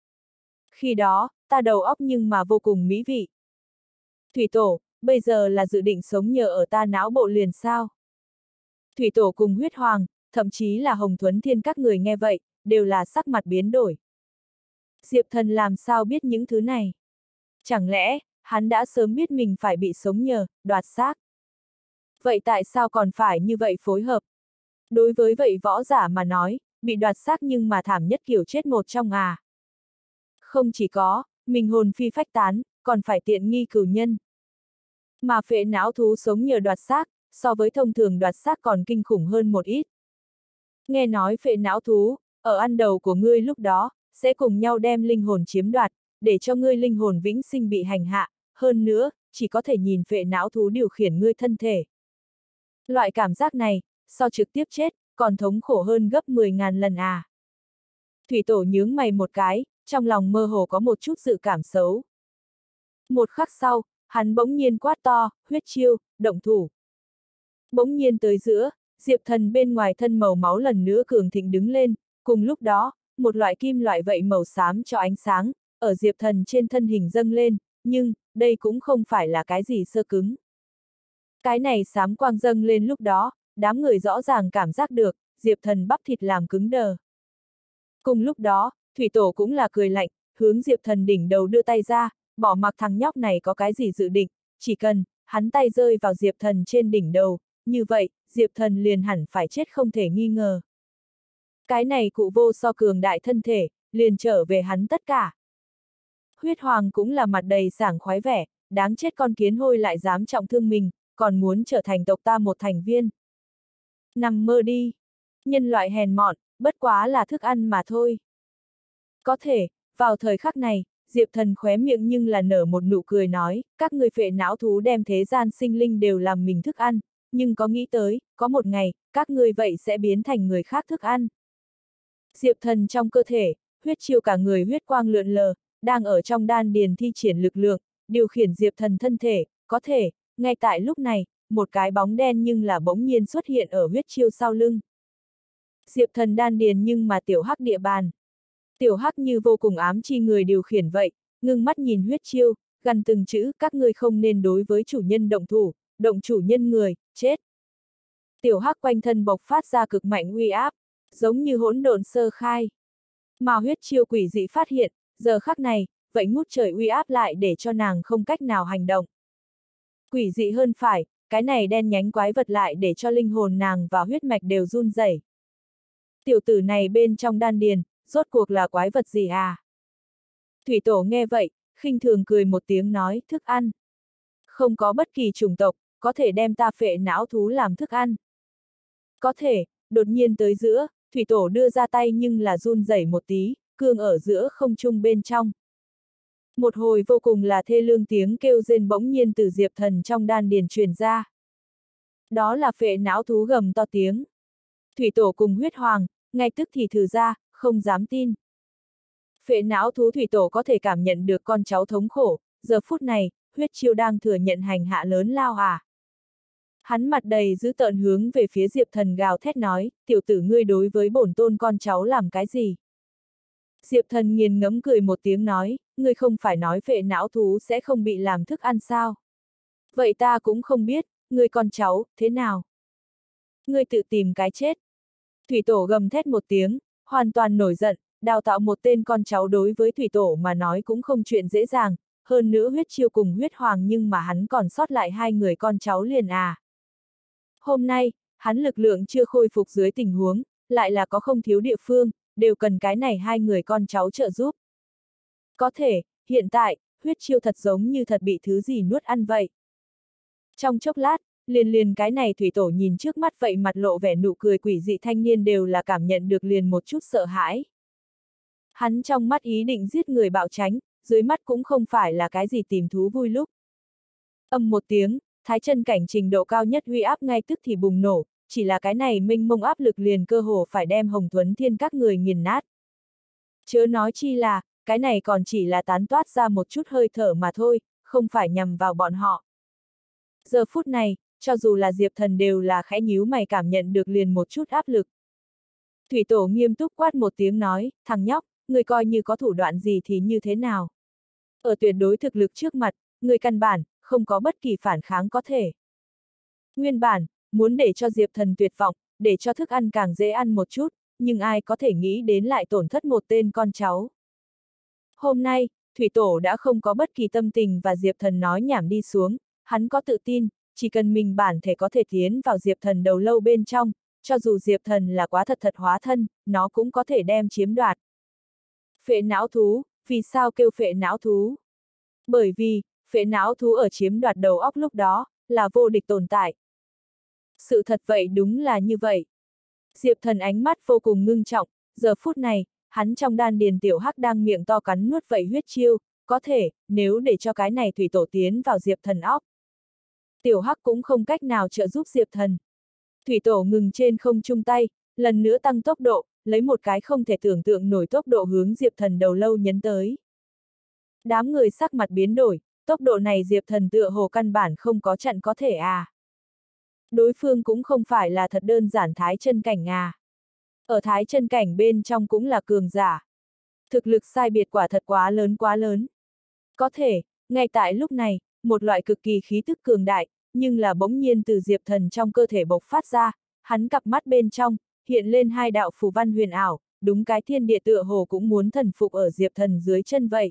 Speaker 1: Khi đó, ta đầu óc nhưng mà vô cùng mỹ vị. Thủy Tổ, bây giờ là dự định sống nhờ ở ta não bộ liền sao? Thủy Tổ cùng Huyết Hoàng, thậm chí là Hồng Thuấn Thiên các người nghe vậy, đều là sắc mặt biến đổi. Diệp Thần làm sao biết những thứ này? Chẳng lẽ, hắn đã sớm biết mình phải bị sống nhờ, đoạt xác? Vậy tại sao còn phải như vậy phối hợp? Đối với vậy võ giả mà nói, bị đoạt xác nhưng mà thảm nhất kiểu chết một trong à. Không chỉ có, mình hồn phi phách tán, còn phải tiện nghi cửu nhân. Mà phệ não thú sống nhờ đoạt xác, so với thông thường đoạt xác còn kinh khủng hơn một ít. Nghe nói phệ não thú, ở ăn đầu của ngươi lúc đó, sẽ cùng nhau đem linh hồn chiếm đoạt, để cho ngươi linh hồn vĩnh sinh bị hành hạ, hơn nữa, chỉ có thể nhìn phệ não thú điều khiển ngươi thân thể. Loại cảm giác này, so trực tiếp chết, còn thống khổ hơn gấp mười ngàn lần à. Thủy Tổ nhướng mày một cái, trong lòng mơ hồ có một chút dự cảm xấu. Một khắc sau, hắn bỗng nhiên quát to, huyết chiêu, động thủ. Bỗng nhiên tới giữa, Diệp Thần bên ngoài thân màu máu lần nữa cường thịnh đứng lên, cùng lúc đó, một loại kim loại vậy màu xám cho ánh sáng, ở Diệp Thần trên thân hình dâng lên, nhưng, đây cũng không phải là cái gì sơ cứng. Cái này xám quang dâng lên lúc đó, đám người rõ ràng cảm giác được, Diệp Thần bắp thịt làm cứng đờ. Cùng lúc đó, Thủy Tổ cũng là cười lạnh, hướng Diệp Thần đỉnh đầu đưa tay ra, bỏ mặc thằng nhóc này có cái gì dự định, chỉ cần, hắn tay rơi vào Diệp Thần trên đỉnh đầu, như vậy, Diệp Thần liền hẳn phải chết không thể nghi ngờ. Cái này cụ vô so cường đại thân thể, liền trở về hắn tất cả. Huyết Hoàng cũng là mặt đầy sảng khoái vẻ, đáng chết con kiến hôi lại dám trọng thương mình, còn muốn trở thành tộc ta một thành viên. Nằm mơ đi. Nhân loại hèn mọn, bất quá là thức ăn mà thôi. Có thể, vào thời khắc này, Diệp Thần khóe miệng nhưng là nở một nụ cười nói, các người phệ não thú đem thế gian sinh linh đều làm mình thức ăn, nhưng có nghĩ tới, có một ngày, các người vậy sẽ biến thành người khác thức ăn. Diệp Thần trong cơ thể, huyết chiêu cả người huyết quang lượn lờ, đang ở trong đan điền thi triển lực lượng, điều khiển Diệp Thần thân thể, có thể, ngay tại lúc này, một cái bóng đen nhưng là bỗng nhiên xuất hiện ở huyết chiêu sau lưng. Diệp Thần đan điền nhưng mà tiểu hắc địa bàn. Tiểu hắc như vô cùng ám chi người điều khiển vậy, ngưng mắt nhìn huyết chiêu, gần từng chữ, các ngươi không nên đối với chủ nhân động thủ, động chủ nhân người, chết. Tiểu hắc quanh thân bộc phát ra cực mạnh uy áp, giống như hỗn độn sơ khai. Mà huyết chiêu quỷ dị phát hiện, giờ khắc này, vậy ngút trời uy áp lại để cho nàng không cách nào hành động. Quỷ dị hơn phải, cái này đen nhánh quái vật lại để cho linh hồn nàng và huyết mạch đều run rẩy. Tiểu tử này bên trong đan điền, rốt cuộc là quái vật gì à? Thủy Tổ nghe vậy, khinh thường cười một tiếng nói, thức ăn. Không có bất kỳ chủng tộc, có thể đem ta phệ não thú làm thức ăn. Có thể, đột nhiên tới giữa, Thủy Tổ đưa ra tay nhưng là run rẩy một tí, cương ở giữa không trung bên trong. Một hồi vô cùng là thê lương tiếng kêu rên bỗng nhiên từ Diệp Thần trong đan điền truyền ra. Đó là phệ não thú gầm to tiếng. Thủy Tổ cùng huyết hoàng, ngay tức thì thử ra, không dám tin. Phệ não thú Thủy Tổ có thể cảm nhận được con cháu thống khổ, giờ phút này, huyết chiêu đang thừa nhận hành hạ lớn lao à. Hắn mặt đầy dữ tợn hướng về phía Diệp Thần gào thét nói, tiểu tử ngươi đối với bổn tôn con cháu làm cái gì? Diệp Thần nghiền ngẫm cười một tiếng nói, ngươi không phải nói phệ não thú sẽ không bị làm thức ăn sao? Vậy ta cũng không biết, ngươi con cháu, thế nào? Ngươi tự tìm cái chết. Thủy Tổ gầm thét một tiếng, hoàn toàn nổi giận, đào tạo một tên con cháu đối với Thủy Tổ mà nói cũng không chuyện dễ dàng, hơn nữa huyết chiêu cùng huyết hoàng nhưng mà hắn còn sót lại hai người con cháu liền à. Hôm nay, hắn lực lượng chưa khôi phục dưới tình huống, lại là có không thiếu địa phương, đều cần cái này hai người con cháu trợ giúp. Có thể, hiện tại, huyết chiêu thật giống như thật bị thứ gì nuốt ăn vậy. Trong chốc lát, liền liền cái này Thủy Tổ nhìn trước mắt vậy mặt lộ vẻ nụ cười quỷ dị thanh niên đều là cảm nhận được liền một chút sợ hãi. Hắn trong mắt ý định giết người bạo tránh, dưới mắt cũng không phải là cái gì tìm thú vui lúc. Âm một tiếng, thái chân cảnh trình độ cao nhất uy áp ngay tức thì bùng nổ, chỉ là cái này mênh mông áp lực liền cơ hồ phải đem Hồng Tuấn Thiên các người nghiền nát. Chớ nói chi là, cái này còn chỉ là tán toát ra một chút hơi thở mà thôi, không phải nhằm vào bọn họ. Giờ phút này, cho dù là Diệp Thần đều là khẽ nhíu mày cảm nhận được liền một chút áp lực. Thủy Tổ nghiêm túc quát một tiếng nói, thằng nhóc, người coi như có thủ đoạn gì thì như thế nào. Ở tuyệt đối thực lực trước mặt, người căn bản, không có bất kỳ phản kháng có thể. Nguyên bản, muốn để cho Diệp Thần tuyệt vọng, để cho thức ăn càng dễ ăn một chút, nhưng ai có thể nghĩ đến lại tổn thất một tên con cháu. Hôm nay, Thủy Tổ đã không có bất kỳ tâm tình và Diệp Thần nói nhảm đi xuống, hắn có tự tin, chỉ cần mình bản thể có thể tiến vào Diệp Thần đầu lâu bên trong, cho dù Diệp Thần là quá thật thật hóa thân, nó cũng có thể đem chiếm đoạt. Phệ não thú, vì sao kêu phệ não thú? Bởi vì, phệ não thú ở chiếm đoạt đầu óc lúc đó, là vô địch tồn tại. Sự thật vậy đúng là như vậy. Diệp Thần ánh mắt vô cùng ngưng trọng, giờ phút này, hắn trong đan điền tiểu hắc đang miệng to cắn nuốt vậy huyết chiêu, có thể, nếu để cho cái này Thủy Tổ tiến vào Diệp Thần óc. Tiểu hắc cũng không cách nào trợ giúp Diệp Thần. Thủy Tổ ngừng trên không trung tay, lần nữa tăng tốc độ, lấy một cái không thể tưởng tượng nổi tốc độ hướng Diệp Thần đầu lâu nhấn tới. Đám người sắc mặt biến đổi, tốc độ này Diệp Thần tựa hồ căn bản không có chặn có thể à. Đối phương cũng không phải là thật đơn giản thái chân cảnh à. Ở thái chân cảnh bên trong cũng là cường giả. Thực lực sai biệt quả thật quá lớn quá lớn. Có thể, ngay tại lúc này, một loại cực kỳ khí tức cường đại, nhưng là bỗng nhiên từ Diệp Thần trong cơ thể bộc phát ra, hắn cặp mắt bên trong, hiện lên hai đạo phù văn huyền ảo, đúng cái thiên địa tựa hồ cũng muốn thần phục ở Diệp Thần dưới chân vậy.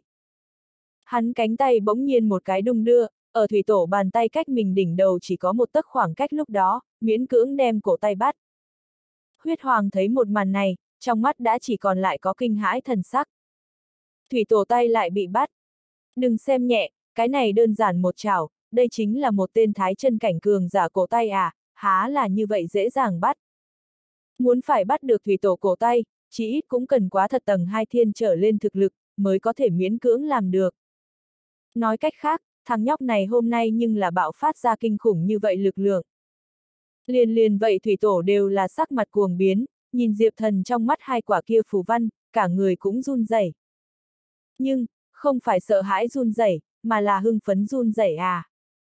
Speaker 1: Hắn cánh tay bỗng nhiên một cái đung đưa, ở Thủy Tổ bàn tay cách mình đỉnh đầu chỉ có một tấc khoảng cách lúc đó, miễn cưỡng đem cổ tay bắt. Huyết Hoàng thấy một màn này, trong mắt đã chỉ còn lại có kinh hãi thần sắc. Thủy Tổ tay lại bị bắt. Đừng xem nhẹ, cái này đơn giản một chảo, đây chính là một tên thái chân cảnh cường giả cổ tay à, há là như vậy dễ dàng bắt. Muốn phải bắt được Thủy Tổ cổ tay, chỉ ít cũng cần quá thật tầng hai thiên trở lên thực lực, mới có thể miễn cưỡng làm được. Nói cách khác, thằng nhóc này hôm nay nhưng là bạo phát ra kinh khủng như vậy lực lượng. Liền liền vậy thủy tổ đều là sắc mặt cuồng biến, nhìn Diệp Thần trong mắt hai quả kia phù văn, cả người cũng run rẩy. Nhưng, không phải sợ hãi run rẩy, mà là hưng phấn run rẩy à.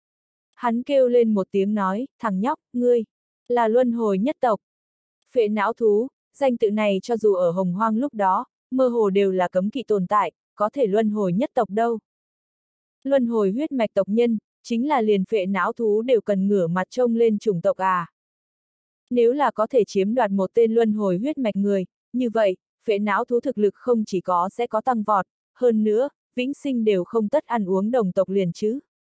Speaker 1: Hắn kêu lên một tiếng nói, thằng nhóc, ngươi, là luân hồi nhất tộc. Phệ não thú, danh tự này cho dù ở hồng hoang lúc đó, mơ hồ đều là cấm kỵ tồn tại, có thể luân hồi nhất tộc đâu. Luân hồi huyết mạch tộc nhân, chính là liền phệ não thú đều cần ngửa mặt trông lên chủng tộc à. Nếu là có thể chiếm đoạt một tên luân hồi huyết mạch người, như vậy, phệ não thú thực lực không chỉ có sẽ có tăng vọt, hơn nữa, vĩnh sinh đều không tất ăn uống đồng tộc liền chứ.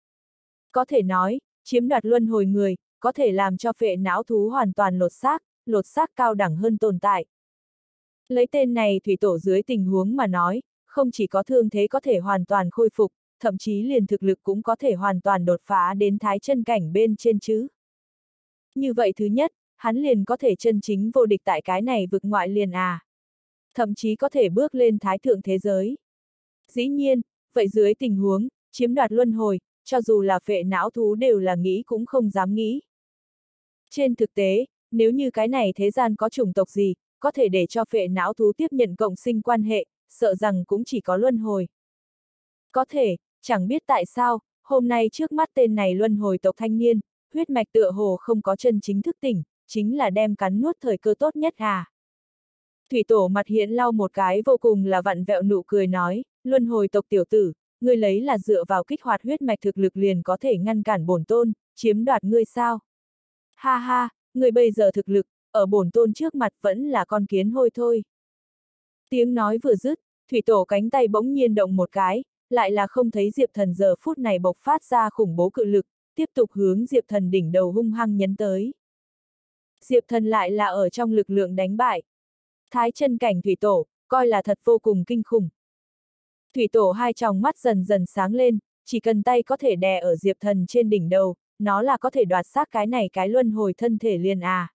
Speaker 1: Có thể nói, chiếm đoạt luân hồi người, có thể làm cho phệ não thú hoàn toàn lột xác, lột xác cao đẳng hơn tồn tại. Lấy tên này thủy tổ dưới tình huống mà nói, không chỉ có thương thế có thể hoàn toàn khôi phục, thậm chí liền thực lực cũng có thể hoàn toàn đột phá đến thái chân cảnh bên trên chứ. Như vậy thứ nhất, hắn liền có thể chân chính vô địch tại cái này vực ngoại liền à. Thậm chí có thể bước lên thái thượng thế giới. Dĩ nhiên, vậy dưới tình huống, chiếm đoạt luân hồi, cho dù là phệ não thú đều là nghĩ cũng không dám nghĩ. Trên thực tế, nếu như cái này thế gian có chủng tộc gì, có thể để cho phệ não thú tiếp nhận cộng sinh quan hệ, sợ rằng cũng chỉ có luân hồi. Có thể, chẳng biết tại sao, hôm nay trước mắt tên này luân hồi tộc thanh niên, huyết mạch tựa hồ không có chân chính thức tỉnh, chính là đem cắn nuốt thời cơ tốt nhất à. Thủy tổ mặt hiện lau một cái vô cùng là vặn vẹo nụ cười nói, luân hồi tộc tiểu tử, ngươi lấy là dựa vào kích hoạt huyết mạch thực lực liền có thể ngăn cản bổn tôn, chiếm đoạt ngươi sao? Ha ha, ngươi bây giờ thực lực, ở bổn tôn trước mặt vẫn là con kiến hôi thôi. Tiếng nói vừa dứt, thủy tổ cánh tay bỗng nhiên động một cái, lại là không thấy Diệp Thần giờ phút này bộc phát ra khủng bố cự lực, tiếp tục hướng Diệp Thần đỉnh đầu hung hăng nhấn tới. Diệp Thần lại là ở trong lực lượng đánh bại. Thái chân cảnh thủy tổ, coi là thật vô cùng kinh khủng. Thủy tổ hai tròng mắt dần dần sáng lên, chỉ cần tay có thể đè ở Diệp Thần trên đỉnh đầu, nó là có thể đoạt xác cái này cái luân hồi thân thể liền à.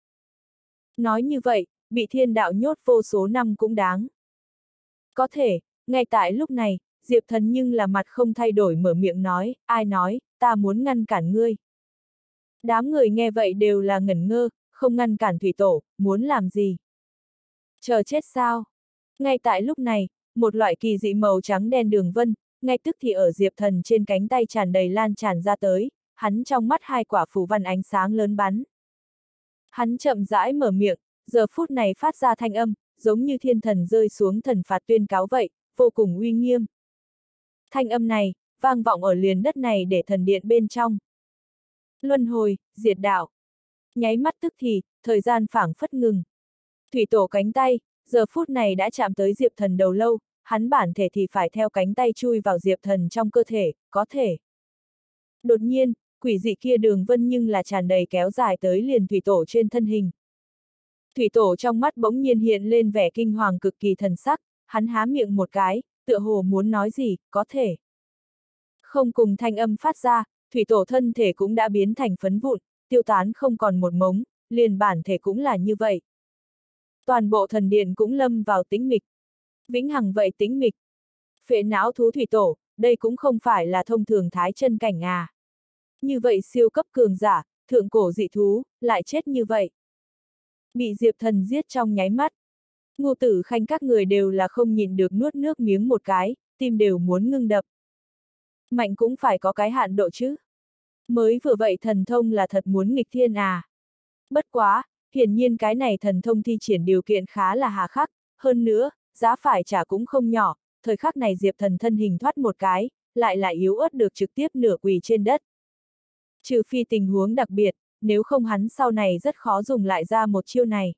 Speaker 1: Nói như vậy, bị thiên đạo nhốt vô số năm cũng đáng. Có thể, ngay tại lúc này, Diệp Thần nhưng là mặt không thay đổi mở miệng nói, ai nói, ta muốn ngăn cản ngươi. Đám người nghe vậy đều là ngẩn ngơ, không ngăn cản thủy tổ, muốn làm gì? Chờ chết sao? Ngay tại lúc này, một loại kỳ dị màu trắng đen đường vân, ngay tức thì ở Diệp Thần trên cánh tay tràn đầy lan tràn ra tới, hắn trong mắt hai quả phù văn ánh sáng lớn bắn. Hắn chậm rãi mở miệng, giờ phút này phát ra thanh âm, giống như thiên thần rơi xuống thần phạt tuyên cáo vậy, vô cùng uy nghiêm. Thanh âm này, vang vọng ở liền đất này để thần điện bên trong. Luân hồi, diệt đạo. Nháy mắt tức thì, thời gian phảng phất ngừng. Thủy tổ cánh tay, giờ phút này đã chạm tới Diệp Thần đầu lâu, hắn bản thể thì phải theo cánh tay chui vào Diệp Thần trong cơ thể, có thể. Đột nhiên, quỷ dị kia đường vân nhưng là tràn đầy kéo dài tới liền thủy tổ trên thân hình. Thủy tổ trong mắt bỗng nhiên hiện lên vẻ kinh hoàng cực kỳ thần sắc, hắn há miệng một cái, tựa hồ muốn nói gì, có thể. Không cùng thanh âm phát ra, thủy tổ thân thể cũng đã biến thành phấn vụn, tiêu tán không còn một mống, liền bản thể cũng là như vậy. Toàn bộ thần điện cũng lâm vào tĩnh mịch. Vĩnh hằng vậy tĩnh mịch. Phệ não thú thủy tổ, đây cũng không phải là thông thường thái chân cảnh à. Như vậy siêu cấp cường giả, thượng cổ dị thú, lại chết như vậy. Bị Diệp Thần giết trong nháy mắt. Ngô Tử Khanh các người đều là không nhịn được nuốt nước miếng một cái, tim đều muốn ngưng đập. Mạnh cũng phải có cái hạn độ chứ. Mới vừa vậy thần thông là thật muốn nghịch thiên à. Bất quá, hiển nhiên cái này thần thông thi triển điều kiện khá là hà khắc, hơn nữa, giá phải trả cũng không nhỏ, thời khắc này Diệp Thần thân hình thoát một cái, lại lại yếu ớt được trực tiếp nửa quỳ trên đất. Trừ phi tình huống đặc biệt, nếu không hắn sau này rất khó dùng lại ra một chiêu này.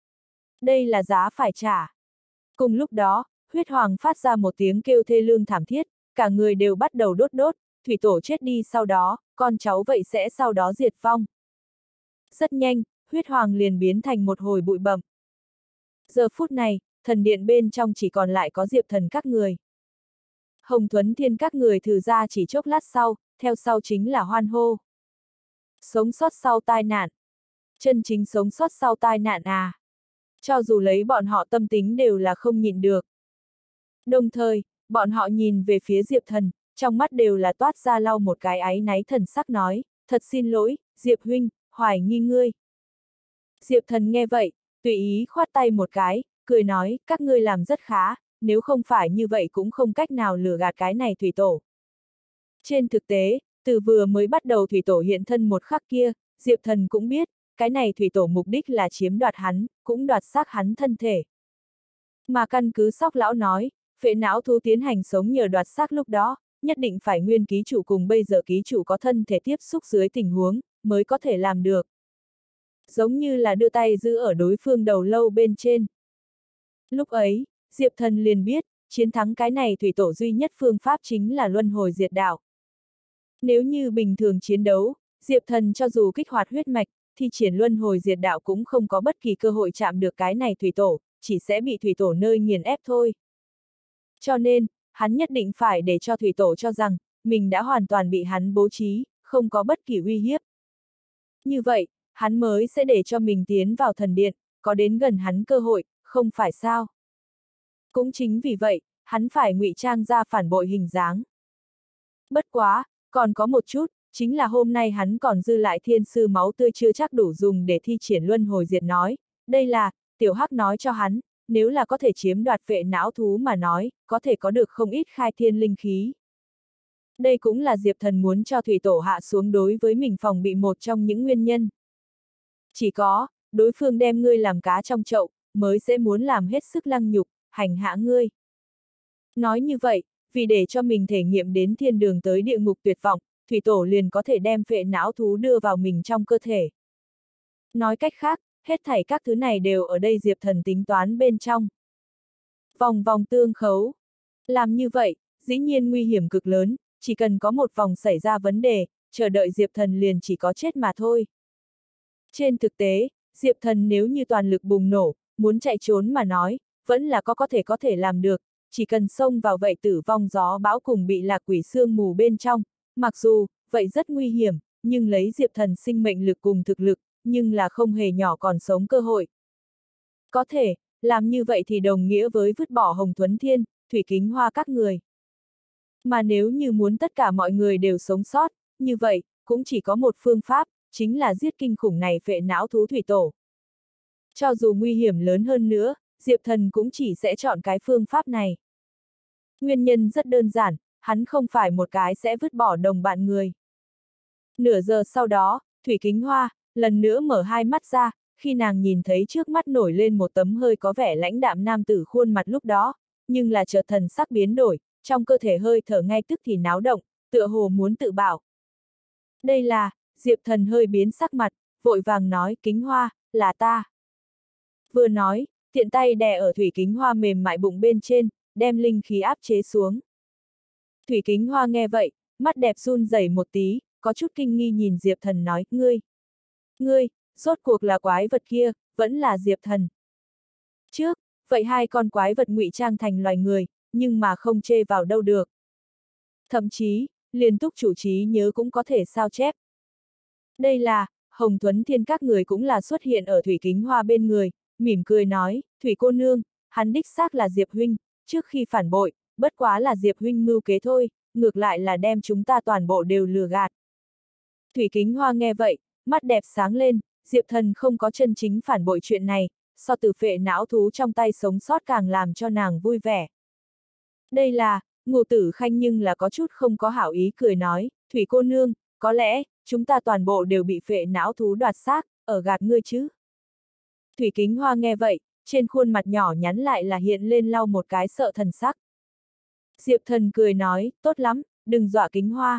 Speaker 1: Đây là giá phải trả. Cùng lúc đó, huyết hoàng phát ra một tiếng kêu thê lương thảm thiết, cả người đều bắt đầu đốt đốt, thủy tổ chết đi sau đó, con cháu vậy sẽ sau đó diệt vong. Rất nhanh, huyết hoàng liền biến thành một hồi bụi bặm. Giờ phút này, thần điện bên trong chỉ còn lại có Diệp Thần các người. Hồng Thuấn Thiên các người thử ra chỉ chốc lát sau, theo sau chính là hoan hô. Sống sót sau tai nạn. Chân chính sống sót sau tai nạn à. Cho dù lấy bọn họ tâm tính đều là không nhịn được. Đồng thời, bọn họ nhìn về phía Diệp Thần, trong mắt đều là toát ra lau một cái áy náy thần sắc nói, thật xin lỗi, Diệp huynh, hoài nghi ngươi. Diệp Thần nghe vậy, tùy ý khoát tay một cái, cười nói, các ngươi làm rất khá, nếu không phải như vậy cũng không cách nào lừa gạt cái này thủy tổ. Trên thực tế, từ vừa mới bắt đầu thủy tổ hiện thân một khắc kia, Diệp Thần cũng biết, cái này thủy tổ mục đích là chiếm đoạt hắn, cũng đoạt xác hắn thân thể. Mà căn cứ Sóc lão nói, phệ não thú tiến hành sống nhờ đoạt xác lúc đó, nhất định phải nguyên ký chủ cùng bây giờ ký chủ có thân thể tiếp xúc dưới tình huống, mới có thể làm được. Giống như là đưa tay giữ ở đối phương đầu lâu bên trên. Lúc ấy, Diệp Thần liền biết, chiến thắng cái này thủy tổ duy nhất phương pháp chính là luân hồi diệt đạo. Nếu như bình thường chiến đấu, Diệp Thần cho dù kích hoạt huyết mạch, thì triển luân hồi diệt đạo cũng không có bất kỳ cơ hội chạm được cái này thủy tổ, chỉ sẽ bị thủy tổ nơi nghiền ép thôi. Cho nên, hắn nhất định phải để cho thủy tổ cho rằng, mình đã hoàn toàn bị hắn bố trí, không có bất kỳ uy hiếp. Như vậy, hắn mới sẽ để cho mình tiến vào thần điện, có đến gần hắn cơ hội, không phải sao? Cũng chính vì vậy, hắn phải ngụy trang ra phản bội hình dáng. Bất quá, còn có một chút, chính là hôm nay hắn còn dư lại thiên sư máu tươi chưa chắc đủ dùng để thi triển luân hồi diệt nói, đây là, tiểu hắc nói cho hắn, nếu là có thể chiếm đoạt phệ não thú mà nói, có thể có được không ít khai thiên linh khí. Đây cũng là Diệp Thần muốn cho thủy tổ hạ xuống đối với mình phòng bị một trong những nguyên nhân. Chỉ có, đối phương đem ngươi làm cá trong chậu, mới sẽ muốn làm hết sức lăng nhục, hành hạ ngươi. Nói như vậy, vì để cho mình thể nghiệm đến thiên đường tới địa ngục tuyệt vọng, thủy tổ liền có thể đem phệ não thú đưa vào mình trong cơ thể. Nói cách khác, hết thảy các thứ này đều ở đây Diệp Thần tính toán bên trong. Vòng vòng tương khấu. Làm như vậy, dĩ nhiên nguy hiểm cực lớn, chỉ cần có một vòng xảy ra vấn đề, chờ đợi Diệp Thần liền chỉ có chết mà thôi. Trên thực tế, Diệp Thần nếu như toàn lực bùng nổ, muốn chạy trốn mà nói, vẫn là có có thể có thể làm được, chỉ cần xông vào vậy tử vong gió bão cùng bị lạc quỷ sương mù bên trong, mặc dù, vậy rất nguy hiểm, nhưng lấy Diệp Thần sinh mệnh lực cùng thực lực, nhưng là không hề nhỏ còn sống cơ hội. Có thể, làm như vậy thì đồng nghĩa với vứt bỏ Hồng Thuấn Thiên, Thủy Kính Hoa các người. Mà nếu như muốn tất cả mọi người đều sống sót, như vậy, cũng chỉ có một phương pháp, chính là giết kinh khủng này phệ não thú thủy tổ. Cho dù nguy hiểm lớn hơn nữa, Diệp Thần cũng chỉ sẽ chọn cái phương pháp này. Nguyên nhân rất đơn giản, hắn không phải một cái sẽ vứt bỏ đồng bạn người. Nửa giờ sau đó, Thủy Kính Hoa, lần nữa mở hai mắt ra, khi nàng nhìn thấy trước mắt nổi lên một tấm hơi có vẻ lãnh đạm nam tử khuôn mặt lúc đó, nhưng là chợt thần sắc biến đổi, trong cơ thể hơi thở ngay tức thì náo động, tựa hồ muốn tự bảo. Đây là, Diệp Thần hơi biến sắc mặt, vội vàng nói, Kính Hoa, là ta. Vừa nói, tiện tay đè ở Thủy Kính Hoa mềm mại bụng bên trên, đem linh khí áp chế xuống. Thủy Kính Hoa nghe vậy, mắt đẹp run rẩy một tí, có chút kinh nghi nhìn Diệp Thần nói, ngươi, ngươi, rốt cuộc là quái vật kia, vẫn là Diệp Thần. Trước, vậy hai con quái vật ngụy trang thành loài người, nhưng mà không chê vào đâu được. Thậm chí, liền túc chủ trí nhớ cũng có thể sao chép. Đây là, Hồng Thuấn Thiên các người cũng là xuất hiện ở Thủy Kính Hoa bên người, mỉm cười nói, Thủy cô nương, hắn đích xác là Diệp huynh, trước khi phản bội, bất quá là Diệp huynh mưu kế thôi, ngược lại là đem chúng ta toàn bộ đều lừa gạt. Thủy Kính Hoa nghe vậy, mắt đẹp sáng lên, Diệp Thần không có chân chính phản bội chuyện này, so từ phệ não thú trong tay sống sót càng làm cho nàng vui vẻ. Đây là, Ngô Tử Khanh nhưng là có chút không có hảo ý cười nói, Thủy cô nương, có lẽ, chúng ta toàn bộ đều bị phệ não thú đoạt xác, ở gạt ngươi chứ. Thủy Kính Hoa nghe vậy, trên khuôn mặt nhỏ nhắn lại là hiện lên lau một cái sợ thần sắc. Diệp Thần cười nói, tốt lắm, đừng dọa Kính Hoa.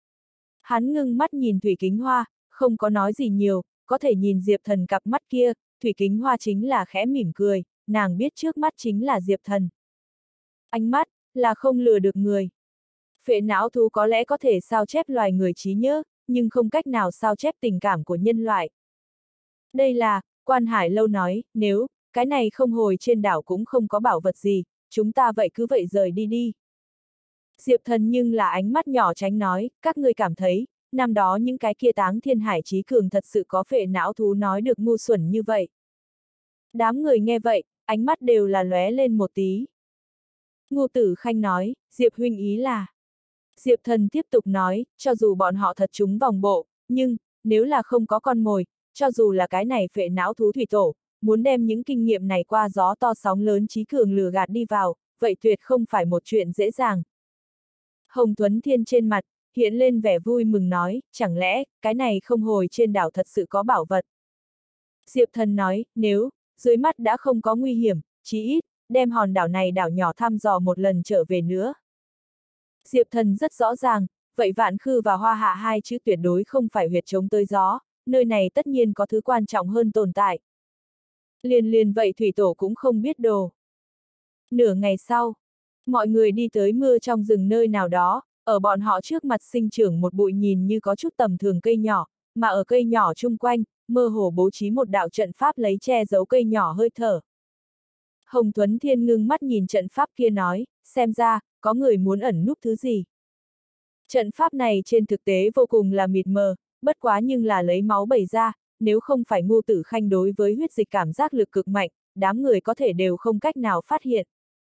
Speaker 1: Hắn ngưng mắt nhìn Thủy Kính Hoa, không có nói gì nhiều, có thể nhìn Diệp Thần cặp mắt kia, Thủy Kính Hoa chính là khẽ mỉm cười, nàng biết trước mắt chính là Diệp Thần. Ánh mắt, là không lừa được người. Phệ não thú có lẽ có thể sao chép loài người trí nhớ, nhưng không cách nào sao chép tình cảm của nhân loại. Đây là, Quan Hải Lâu nói, nếu, cái này không hồi trên đảo cũng không có bảo vật gì, chúng ta vậy cứ vậy rời đi đi. Diệp Thần nhưng là ánh mắt nhỏ tránh nói, các ngươi cảm thấy, năm đó những cái kia táng thiên hải trí cường thật sự có phệ não thú nói được ngu xuẩn như vậy. Đám người nghe vậy, ánh mắt đều là lóe lên một tí. Ngô Tử Khanh nói, Diệp huynh ý là. Diệp Thần tiếp tục nói, cho dù bọn họ thật trúng vòng bộ, nhưng, nếu là không có con mồi, cho dù là cái này phệ não thú thủy tổ, muốn đem những kinh nghiệm này qua gió to sóng lớn trí cường lừa gạt đi vào, vậy tuyệt không phải một chuyện dễ dàng. Hồng Tuấn Thiên trên mặt, hiện lên vẻ vui mừng nói, chẳng lẽ, cái này không hồi trên đảo thật sự có bảo vật. Diệp Thần nói, nếu, dưới mắt đã không có nguy hiểm, chí ít, đem hòn đảo này đảo nhỏ thăm dò một lần trở về nữa. Diệp Thần rất rõ ràng, vậy Vạn Khư và Hoa Hạ hai chữ tuyệt đối không phải huyệt chống tới gió, nơi này tất nhiên có thứ quan trọng hơn tồn tại. Liền liền vậy thủy tổ cũng không biết đồ. Nửa ngày sau, mọi người đi tới mưa trong rừng nơi nào đó, ở bọn họ trước mặt sinh trưởng một bụi nhìn như có chút tầm thường cây nhỏ, mà ở cây nhỏ chung quanh, mơ hồ bố trí một đạo trận pháp lấy che giấu cây nhỏ hơi thở. Hồng Tuấn Thiên ngưng mắt nhìn trận pháp kia nói, xem ra, có người muốn ẩn núp thứ gì. Trận pháp này trên thực tế vô cùng là mịt mờ, bất quá nhưng là lấy máu bày ra, nếu không phải Ngô Tử Khanh đối với huyết dịch cảm giác lực cực mạnh, đám người có thể đều không cách nào phát hiện.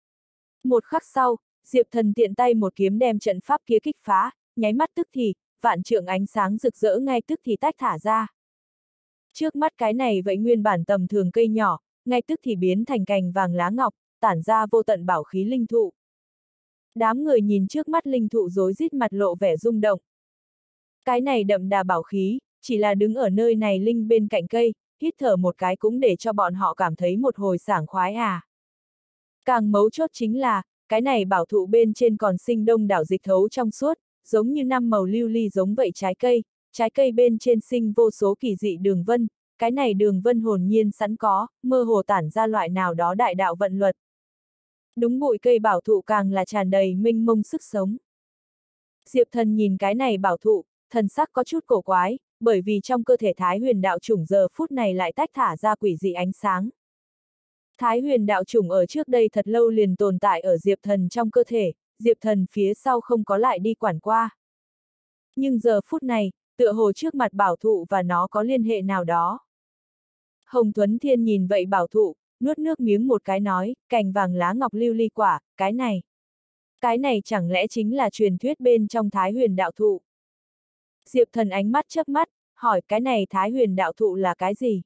Speaker 1: Một khắc sau, Diệp Thần tiện tay một kiếm đem trận pháp kia kích phá, nháy mắt tức thì, vạn trượng ánh sáng rực rỡ ngay tức thì tách thả ra. Trước mắt cái này vậy nguyên bản tầm thường cây nhỏ, ngay tức thì biến thành cành vàng lá ngọc, tản ra vô tận bảo khí linh thụ. Đám người nhìn trước mắt linh thụ rối rít mặt lộ vẻ rung động. Cái này đậm đà bảo khí, chỉ là đứng ở nơi này linh bên cạnh cây, hít thở một cái cũng để cho bọn họ cảm thấy một hồi sảng khoái à. Càng mấu chốt chính là, cái này bảo thụ bên trên còn sinh đông đảo dịch thấu trong suốt, giống như năm màu lưu ly giống vậy trái cây, trái cây bên trên sinh vô số kỳ dị đường vân, cái này đường vân hồn nhiên sẵn có, mơ hồ tản ra loại nào đó đại đạo vận luật. Đúng bụi cây bảo thụ càng là tràn đầy mênh mông sức sống. Diệp Thần nhìn cái này bảo thụ, thần sắc có chút cổ quái, bởi vì trong cơ thể Thái Huyền đạo chủng giờ phút này lại tách thả ra quỷ dị ánh sáng. Thái Huyền đạo chủng ở trước đây thật lâu liền tồn tại ở Diệp Thần trong cơ thể, Diệp Thần phía sau không có lại đi quản qua. Nhưng giờ phút này, tựa hồ trước mặt bảo thụ và nó có liên hệ nào đó. Hồng Tuấn Thiên nhìn vậy bảo thụ, nuốt nước miếng một cái nói, cành vàng lá ngọc lưu ly quả, cái này. Cái này chẳng lẽ chính là truyền thuyết bên trong Thái Huyền đạo thụ. Diệp Thần ánh mắt chớp mắt, hỏi cái này Thái Huyền đạo thụ là cái gì?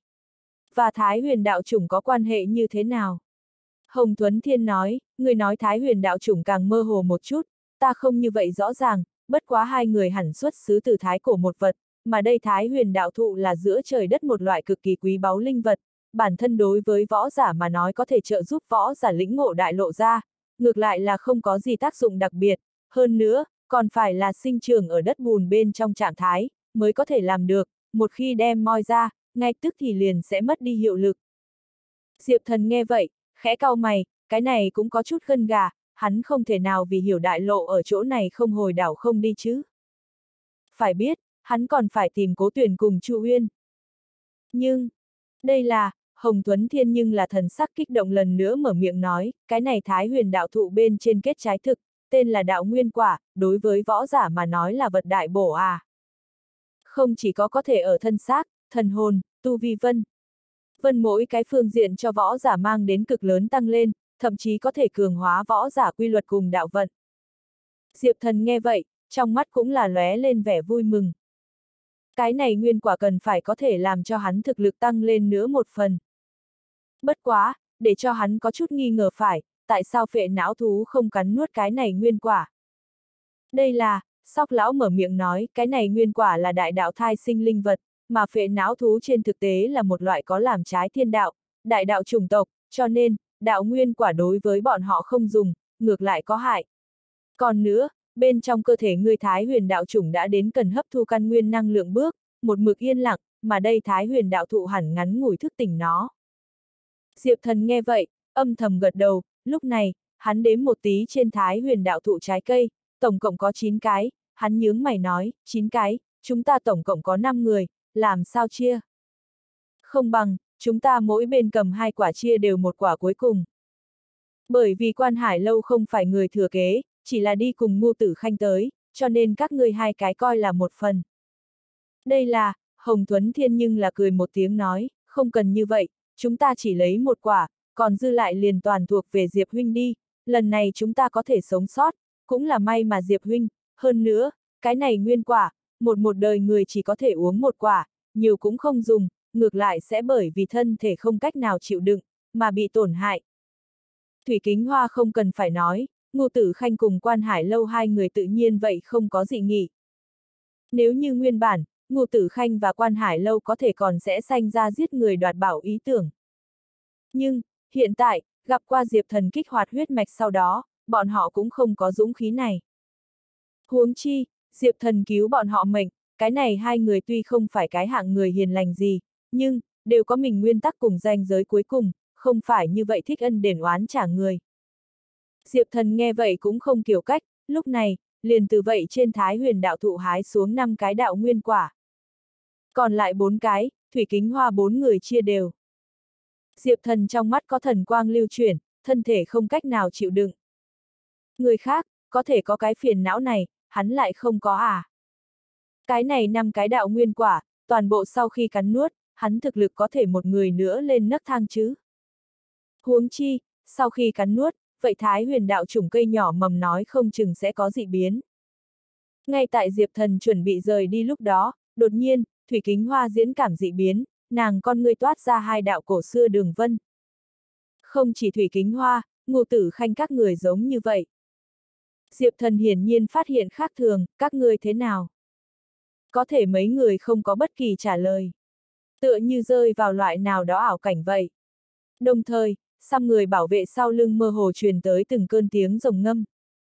Speaker 1: Và Thái Huyền đạo chủng có quan hệ như thế nào? Hồng Tuấn Thiên nói, người nói Thái Huyền đạo chủng càng mơ hồ một chút, ta không như vậy rõ ràng, bất quá hai người hẳn xuất xứ từ Thái cổ một vật, mà đây Thái Huyền đạo thụ là giữa trời đất một loại cực kỳ quý báu linh vật, bản thân đối với võ giả mà nói có thể trợ giúp võ giả lĩnh ngộ đại lộ ra, ngược lại là không có gì tác dụng đặc biệt, hơn nữa, còn phải là sinh trưởng ở đất bùn bên trong trạng thái, mới có thể làm được, một khi đem moi ra, ngay tức thì liền sẽ mất đi hiệu lực. Diệp Thần nghe vậy, khẽ cau mày, cái này cũng có chút gân gà, hắn không thể nào vì hiểu đại lộ ở chỗ này không hồi đảo không đi chứ. Phải biết, hắn còn phải tìm Cố Tuyển cùng Chu Uyên. Nhưng, đây là, Hồng Tuấn Thiên nhưng là thần sắc kích động lần nữa mở miệng nói, cái này Thái Huyền đạo thụ bên trên kết trái thực, tên là đạo nguyên quả, đối với võ giả mà nói là vật đại bổ à. Không chỉ có có thể ở thân xác, thần hồn, tu vi vân. Vân mỗi cái phương diện cho võ giả mang đến cực lớn tăng lên, thậm chí có thể cường hóa võ giả quy luật cùng đạo vận. Diệp Thần nghe vậy, trong mắt cũng là lóe lên vẻ vui mừng. Cái này nguyên quả cần phải có thể làm cho hắn thực lực tăng lên nữa một phần. Bất quá, để cho hắn có chút nghi ngờ phải, tại sao phệ não thú không cắn nuốt cái này nguyên quả. Đây là, Sóc lão mở miệng nói, cái này nguyên quả là đại đạo thai sinh linh vật, mà phệ não thú trên thực tế là một loại có làm trái thiên đạo, đại đạo chủng tộc, cho nên, đạo nguyên quả đối với bọn họ không dùng, ngược lại có hại. Còn nữa, bên trong cơ thể ngươi Thái Huyền đạo chủng đã đến cần hấp thu căn nguyên năng lượng bước, một mực yên lặng, mà đây Thái Huyền đạo thụ hẳn ngắn ngủi thức tỉnh nó. Diệp Thần nghe vậy, âm thầm gật đầu, lúc này, hắn đếm một tí trên Thái Huyền đạo thụ trái cây, tổng cộng có chín cái, hắn nhướng mày nói, chín cái, chúng ta tổng cộng có năm người, làm sao chia? Không bằng, chúng ta mỗi bên cầm hai quả chia đều một quả cuối cùng. Bởi vì Quan Hải Lâu không phải người thừa kế, chỉ là đi cùng Ngô Tử Khanh tới, cho nên các ngươi hai cái coi là một phần. Đây là, Hồng Tuấn Thiên nhưng là cười một tiếng nói, không cần như vậy, chúng ta chỉ lấy một quả, còn dư lại liền toàn thuộc về Diệp huynh đi, lần này chúng ta có thể sống sót, cũng là may mà Diệp huynh, hơn nữa, cái này nguyên quả, một một đời người chỉ có thể uống một quả, nhiều cũng không dùng, ngược lại sẽ bởi vì thân thể không cách nào chịu đựng, mà bị tổn hại. Thủy Kính Hoa không cần phải nói, Ngô Tử Khanh cùng Quan Hải Lâu hai người tự nhiên vậy không có dị nghị. Nếu như nguyên bản, Ngô Tử Khanh và Quan Hải Lâu có thể còn sẽ sanh ra giết người đoạt bảo ý tưởng. Nhưng, hiện tại, gặp qua Diệp Thần kích hoạt huyết mạch sau đó, bọn họ cũng không có dũng khí này. Huống chi, Diệp Thần cứu bọn họ mệnh, cái này hai người tuy không phải cái hạng người hiền lành gì, nhưng, đều có mình nguyên tắc cùng ranh giới cuối cùng, không phải như vậy thích ân đền oán trả người. Diệp Thần nghe vậy cũng không kiểu cách, lúc này, liền từ vậy trên Thái Huyền đạo thụ hái xuống năm cái đạo nguyên quả. Còn lại bốn cái, Thủy Kính Hoa bốn người chia đều. Diệp Thần trong mắt có thần quang lưu chuyển, thân thể không cách nào chịu đựng. Người khác, có thể có cái phiền não này, hắn lại không có à. Cái này năm cái đạo nguyên quả, toàn bộ sau khi cắn nuốt, hắn thực lực có thể một người nữa lên nấc thang chứ. Huống chi, sau khi cắn nuốt, vậy Thái Huyền đạo chủng cây nhỏ mầm nói không chừng sẽ có dị biến. Ngay tại Diệp Thần chuẩn bị rời đi lúc đó, đột nhiên, Thủy Kính Hoa diễn cảm dị biến, nàng con ngươi toát ra hai đạo cổ xưa đường vân. Không chỉ Thủy Kính Hoa, Ngô Tử Khanh các người giống như vậy. Diệp Thần hiển nhiên phát hiện khác thường, các ngươi thế nào? Có thể mấy người không có bất kỳ trả lời. Tựa như rơi vào loại nào đó ảo cảnh vậy. Đồng thời, xăm người bảo vệ sau lưng mơ hồ truyền tới từng cơn tiếng rồng ngâm.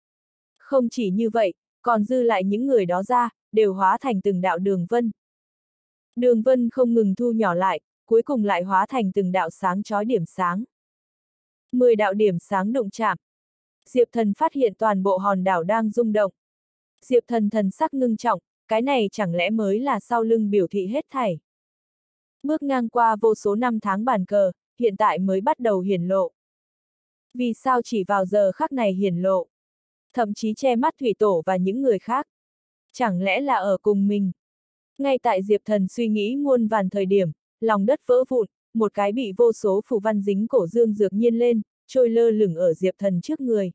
Speaker 1: Không chỉ như vậy, còn dư lại những người đó ra, đều hóa thành từng đạo đường vân. Đường vân không ngừng thu nhỏ lại, cuối cùng lại hóa thành từng đạo sáng chói điểm sáng. Mười đạo điểm sáng đụng chạm. Diệp Thần phát hiện toàn bộ hòn đảo đang rung động. Diệp Thần thần sắc ngưng trọng, cái này chẳng lẽ mới là sau lưng biểu thị hết thảy. Bước ngang qua vô số năm tháng bàn cờ, hiện tại mới bắt đầu hiển lộ. Vì sao chỉ vào giờ khắc này hiển lộ? Thậm chí che mắt Thủy Tổ và những người khác. Chẳng lẽ là ở cùng mình? Ngay tại Diệp Thần suy nghĩ muôn vàn thời điểm, lòng đất vỡ vụn, một cái bị vô số phù văn dính cổ dương dược nhiên lên, trôi lơ lửng ở Diệp Thần trước người.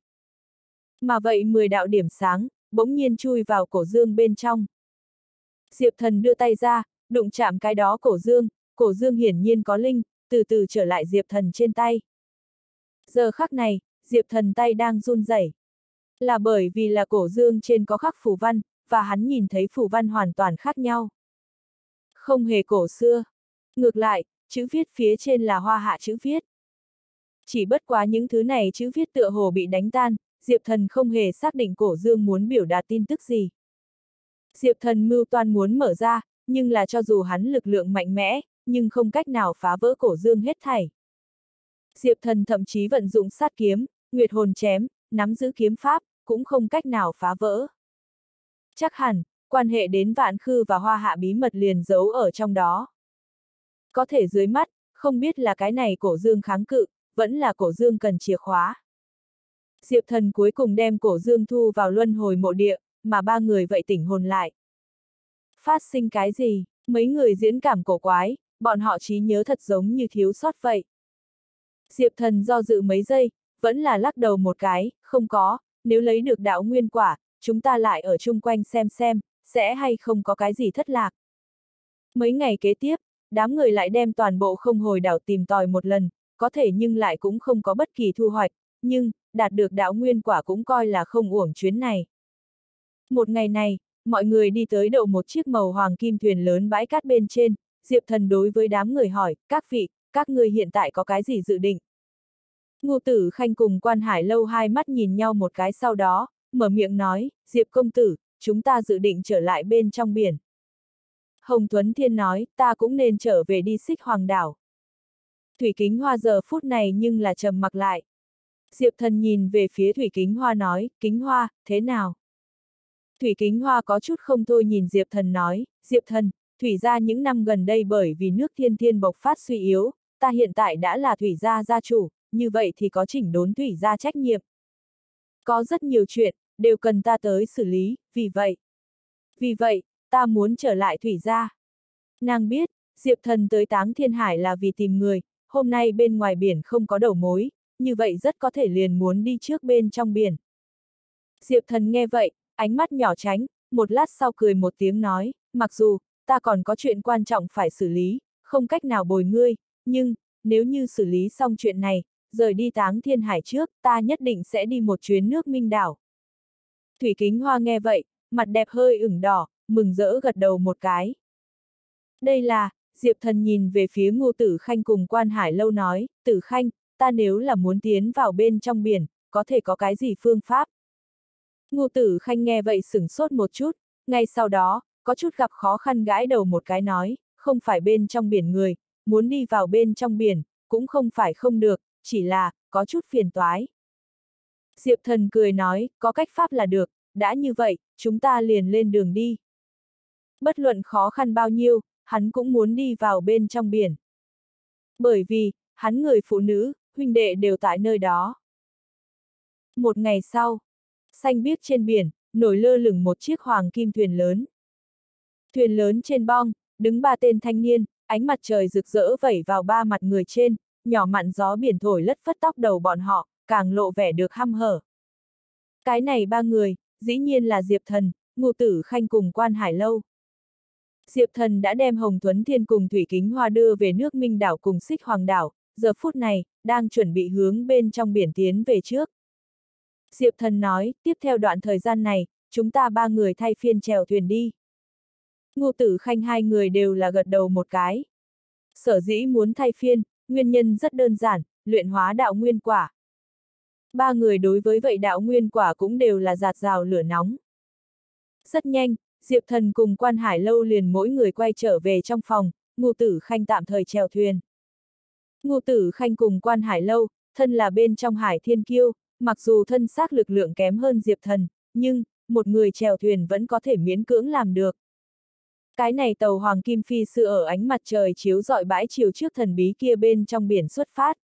Speaker 1: Mà vậy mười đạo điểm sáng, bỗng nhiên chui vào cổ dương bên trong. Diệp Thần đưa tay ra, đụng chạm cái đó cổ dương, cổ dương hiển nhiên có linh, từ từ trở lại Diệp Thần trên tay. Giờ khắc này, Diệp Thần tay đang run rẩy. Là bởi vì là cổ dương trên có khắc phù văn, và hắn nhìn thấy phù văn hoàn toàn khác nhau. Không hề cổ xưa. Ngược lại, chữ viết phía trên là Hoa Hạ chữ viết. Chỉ bất quá những thứ này chữ viết tựa hồ bị đánh tan, Diệp Thần không hề xác định cổ dương muốn biểu đạt tin tức gì. Diệp Thần mưu toan muốn mở ra, nhưng là cho dù hắn lực lượng mạnh mẽ, nhưng không cách nào phá vỡ cổ dương hết thảy. Diệp Thần thậm chí vận dụng sát kiếm, nguyệt hồn chém, nắm giữ kiếm pháp, cũng không cách nào phá vỡ. Chắc hẳn, quan hệ đến Vạn Khư và Hoa Hạ bí mật liền giấu ở trong đó. Có thể dưới mắt, không biết là cái này cổ dương kháng cự, vẫn là cổ dương cần chìa khóa. Diệp Thần cuối cùng đem cổ dương thu vào luân hồi mộ địa, mà ba người vậy tỉnh hồn lại. Phát sinh cái gì? Mấy người diễn cảm cổ quái, bọn họ trí nhớ thật giống như thiếu sót vậy. Diệp Thần do dự mấy giây, vẫn là lắc đầu một cái, không có, nếu lấy được đạo nguyên quả, chúng ta lại ở chung quanh xem xem, sẽ hay không có cái gì thất lạc. Mấy ngày kế tiếp, đám người lại đem toàn bộ không hồi đảo tìm tòi một lần, có thể nhưng lại cũng không có bất kỳ thu hoạch, nhưng, đạt được đạo nguyên quả cũng coi là không uổng chuyến này. Một ngày này, mọi người đi tới đậu một chiếc màu hoàng kim thuyền lớn bãi cát bên trên, Diệp Thần đối với đám người hỏi, các vị, các người hiện tại có cái gì dự định? Ngô Tử Khanh cùng Quan Hải Lâu hai mắt nhìn nhau một cái sau đó, mở miệng nói, Diệp công tử, chúng ta dự định trở lại bên trong biển. Hồng Tuấn Thiên nói, ta cũng nên trở về đi Xích Hoàng đảo. Thủy Kính Hoa giờ phút này nhưng là trầm mặc lại. Diệp Thần nhìn về phía Thủy Kính Hoa nói, Kính Hoa, thế nào? Thủy Kính Hoa có chút không thôi nhìn Diệp Thần nói, Diệp Thần, Thủy gia những năm gần đây bởi vì nước Thiên Thiên bộc phát suy yếu, ta hiện tại đã là Thủy gia gia chủ, như vậy thì có chỉnh đốn Thủy gia trách nhiệm. Có rất nhiều chuyện, đều cần ta tới xử lý, vì vậy. Vì vậy, ta muốn trở lại Thủy gia. Nàng biết, Diệp Thần tới Táng Thiên Hải là vì tìm người, hôm nay bên ngoài biển không có đầu mối, như vậy rất có thể liền muốn đi trước bên trong biển. Diệp Thần nghe vậy, ánh mắt nhỏ tránh, một lát sau cười một tiếng nói, mặc dù, ta còn có chuyện quan trọng phải xử lý, không cách nào bồi ngươi, nhưng, nếu như xử lý xong chuyện này, rời đi Táng Thiên Hải trước, ta nhất định sẽ đi một chuyến nước Minh đảo. Thủy Kính Hoa nghe vậy, mặt đẹp hơi ửng đỏ, mừng rỡ gật đầu một cái. Đây là, Diệp Thần nhìn về phía Ngô Tử Khanh cùng Quan Hải Lâu nói, Tử Khanh, ta nếu là muốn tiến vào bên trong biển, có thể có cái gì phương pháp? Ngô Tử Khanh nghe vậy sửng sốt một chút, ngay sau đó, có chút gặp khó khăn gãi đầu một cái nói, không phải bên trong biển người, muốn đi vào bên trong biển, cũng không phải không được, chỉ là, có chút phiền toái. Diệp Thần cười nói, có cách pháp là được, đã như vậy, chúng ta liền lên đường đi. Bất luận khó khăn bao nhiêu, hắn cũng muốn đi vào bên trong biển. Bởi vì, hắn người phụ nữ, huynh đệ đều tại nơi đó. Một ngày sau, xanh biếc trên biển, nổi lơ lửng một chiếc hoàng kim thuyền lớn. Thuyền lớn trên bong, đứng ba tên thanh niên, ánh mặt trời rực rỡ vẩy vào ba mặt người trên, nhỏ mặn gió biển thổi lất phất tóc đầu bọn họ, càng lộ vẻ được hăm hở. Cái này ba người, dĩ nhiên là Diệp Thần, Ngô Tử Khanh cùng Quan Hải Lâu. Diệp Thần đã đem Hồng Tuấn Thiên cùng Thủy Kính Hoa đưa về nước Minh đảo cùng Xích Hoàng đảo, giờ phút này, đang chuẩn bị hướng bên trong biển tiến về trước. Diệp Thần nói, tiếp theo đoạn thời gian này, chúng ta ba người thay phiên chèo thuyền đi. Ngô Tử Khanh hai người đều là gật đầu một cái. Sở dĩ muốn thay phiên, nguyên nhân rất đơn giản, luyện hóa đạo nguyên quả. Ba người đối với vậy đạo nguyên quả cũng đều là dạt dào lửa nóng. Rất nhanh, Diệp Thần cùng Quan Hải Lâu liền mỗi người quay trở về trong phòng, Ngô Tử Khanh tạm thời chèo thuyền. Ngô Tử Khanh cùng Quan Hải Lâu, thân là bên trong Hải Thiên Kiêu, mặc dù thân xác lực lượng kém hơn Diệp Thần, nhưng, một người chèo thuyền vẫn có thể miễn cưỡng làm được. Cái này tàu Hoàng Kim Phi sư ở ánh mặt trời chiếu rọi bãi chiều trước thần bí kia bên trong biển xuất phát.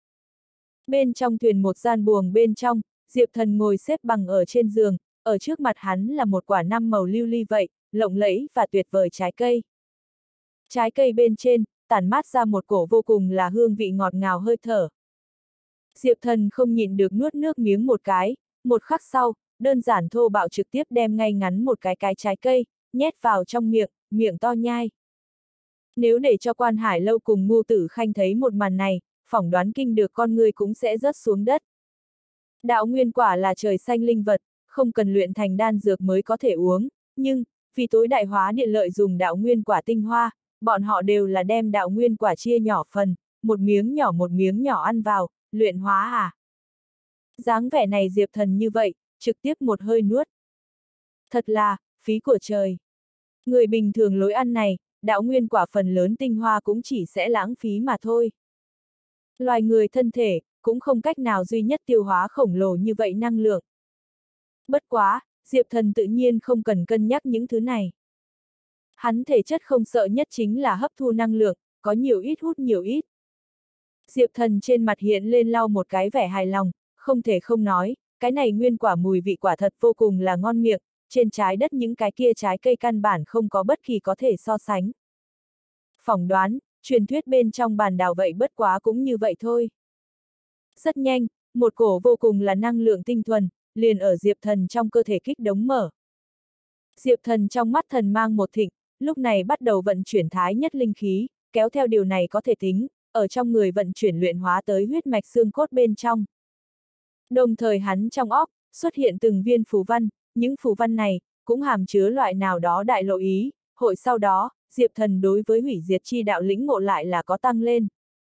Speaker 1: Bên trong thuyền một gian buồng bên trong, Diệp Thần ngồi xếp bằng ở trên giường, ở trước mặt hắn là một quả năm màu lưu ly vậy, lộng lẫy và tuyệt vời trái cây. Trái cây bên trên, tản mát ra một cổ vô cùng là hương vị ngọt ngào hơi thở. Diệp Thần không nhịn được nuốt nước miếng một cái, một khắc sau, đơn giản thô bạo trực tiếp đem ngay ngắn một cái cái trái cây, nhét vào trong miệng, miệng to nhai. Nếu để cho Quan Hải Lâu cùng Ngô Tử Khanh thấy một màn này, phỏng đoán kinh được con người cũng sẽ rớt xuống đất. Đạo nguyên quả là trời xanh linh vật, không cần luyện thành đan dược mới có thể uống, nhưng, vì tối đại hóa điện lợi dùng đạo nguyên quả tinh hoa, bọn họ đều là đem đạo nguyên quả chia nhỏ phần, một miếng nhỏ một miếng nhỏ ăn vào, luyện hóa à. Dáng vẻ này Diệp Thần như vậy, trực tiếp một hơi nuốt. Thật là, phí của trời. Người bình thường lối ăn này, đạo nguyên quả phần lớn tinh hoa cũng chỉ sẽ lãng phí mà thôi. Loài người thân thể, cũng không cách nào duy nhất tiêu hóa khổng lồ như vậy năng lượng. Bất quá, Diệp Thần tự nhiên không cần cân nhắc những thứ này. Hắn thể chất không sợ nhất chính là hấp thu năng lượng, có nhiều ít hút nhiều ít. Diệp Thần trên mặt hiện lên lau một cái vẻ hài lòng, không thể không nói, cái này nguyên quả mùi vị quả thật vô cùng là ngon miệng, trên trái đất những cái kia trái cây căn bản không có bất kỳ có thể so sánh. Phỏng đoán, truyền thuyết bên trong bàn đào vậy bất quá cũng như vậy thôi. Rất nhanh, một cổ vô cùng là năng lượng tinh thuần, liền ở Diệp Thần trong cơ thể kích đống mở. Diệp Thần trong mắt thần mang một thịnh, lúc này bắt đầu vận chuyển thái nhất linh khí, kéo theo điều này có thể tính, ở trong người vận chuyển luyện hóa tới huyết mạch xương cốt bên trong. Đồng thời hắn trong óc, xuất hiện từng viên phù văn, những phù văn này, cũng hàm chứa loại nào đó đại lộ ý, hội sau đó, Diệp Thần đối với hủy diệt chi đạo lĩnh ngộ lại là có tăng lên.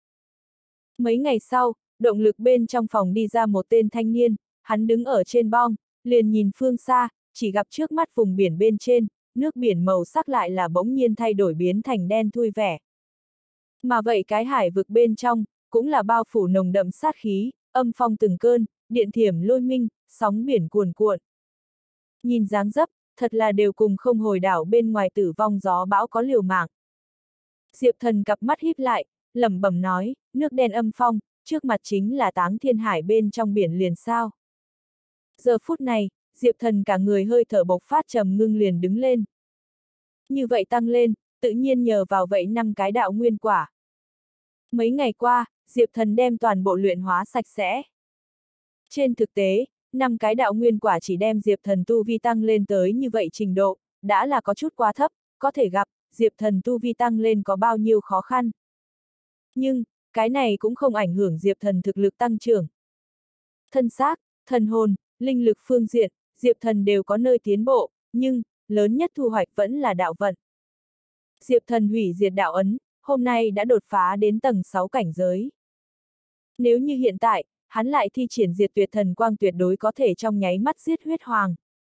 Speaker 1: Mấy ngày sau, động lực bên trong phòng đi ra một tên thanh niên, hắn đứng ở trên bong, liền nhìn phương xa, chỉ gặp trước mắt vùng biển bên trên, nước biển màu sắc lại là bỗng nhiên thay đổi biến thành đen thui vẻ. Mà vậy cái hải vực bên trong, cũng là bao phủ nồng đậm sát khí, âm phong từng cơn, điện thiểm lôi minh, sóng biển cuồn cuộn. Nhìn dáng dấp, thật là đều cùng không hồi đảo bên ngoài tử vong gió bão có liều mạng. Diệp Thần cặp mắt híp lại, lẩm bẩm nói, nước đen âm phong, trước mặt chính là Táng Thiên Hải bên trong biển liền sao. Giờ phút này, Diệp Thần cả người hơi thở bộc phát trầm ngưng liền đứng lên. Như vậy tăng lên, tự nhiên nhờ vào vậy năm cái đạo nguyên quả. Mấy ngày qua, Diệp Thần đem toàn bộ luyện hóa sạch sẽ. Trên thực tế, năm cái đạo nguyên quả chỉ đem Diệp Thần tu vi tăng lên tới như vậy trình độ, đã là có chút quá thấp, có thể gặp, Diệp Thần tu vi tăng lên có bao nhiêu khó khăn. Nhưng, cái này cũng không ảnh hưởng Diệp Thần thực lực tăng trưởng. Thân xác, thần hồn, linh lực phương diện, Diệp Thần đều có nơi tiến bộ, nhưng, lớn nhất thu hoạch vẫn là đạo vận. Diệp Thần hủy diệt đạo ấn, hôm nay đã đột phá đến tầng sáu cảnh giới. Nếu như hiện tại, hắn lại thi triển diệt tuyệt thần quang tuyệt đối có thể trong nháy mắt giết huyết hoàng.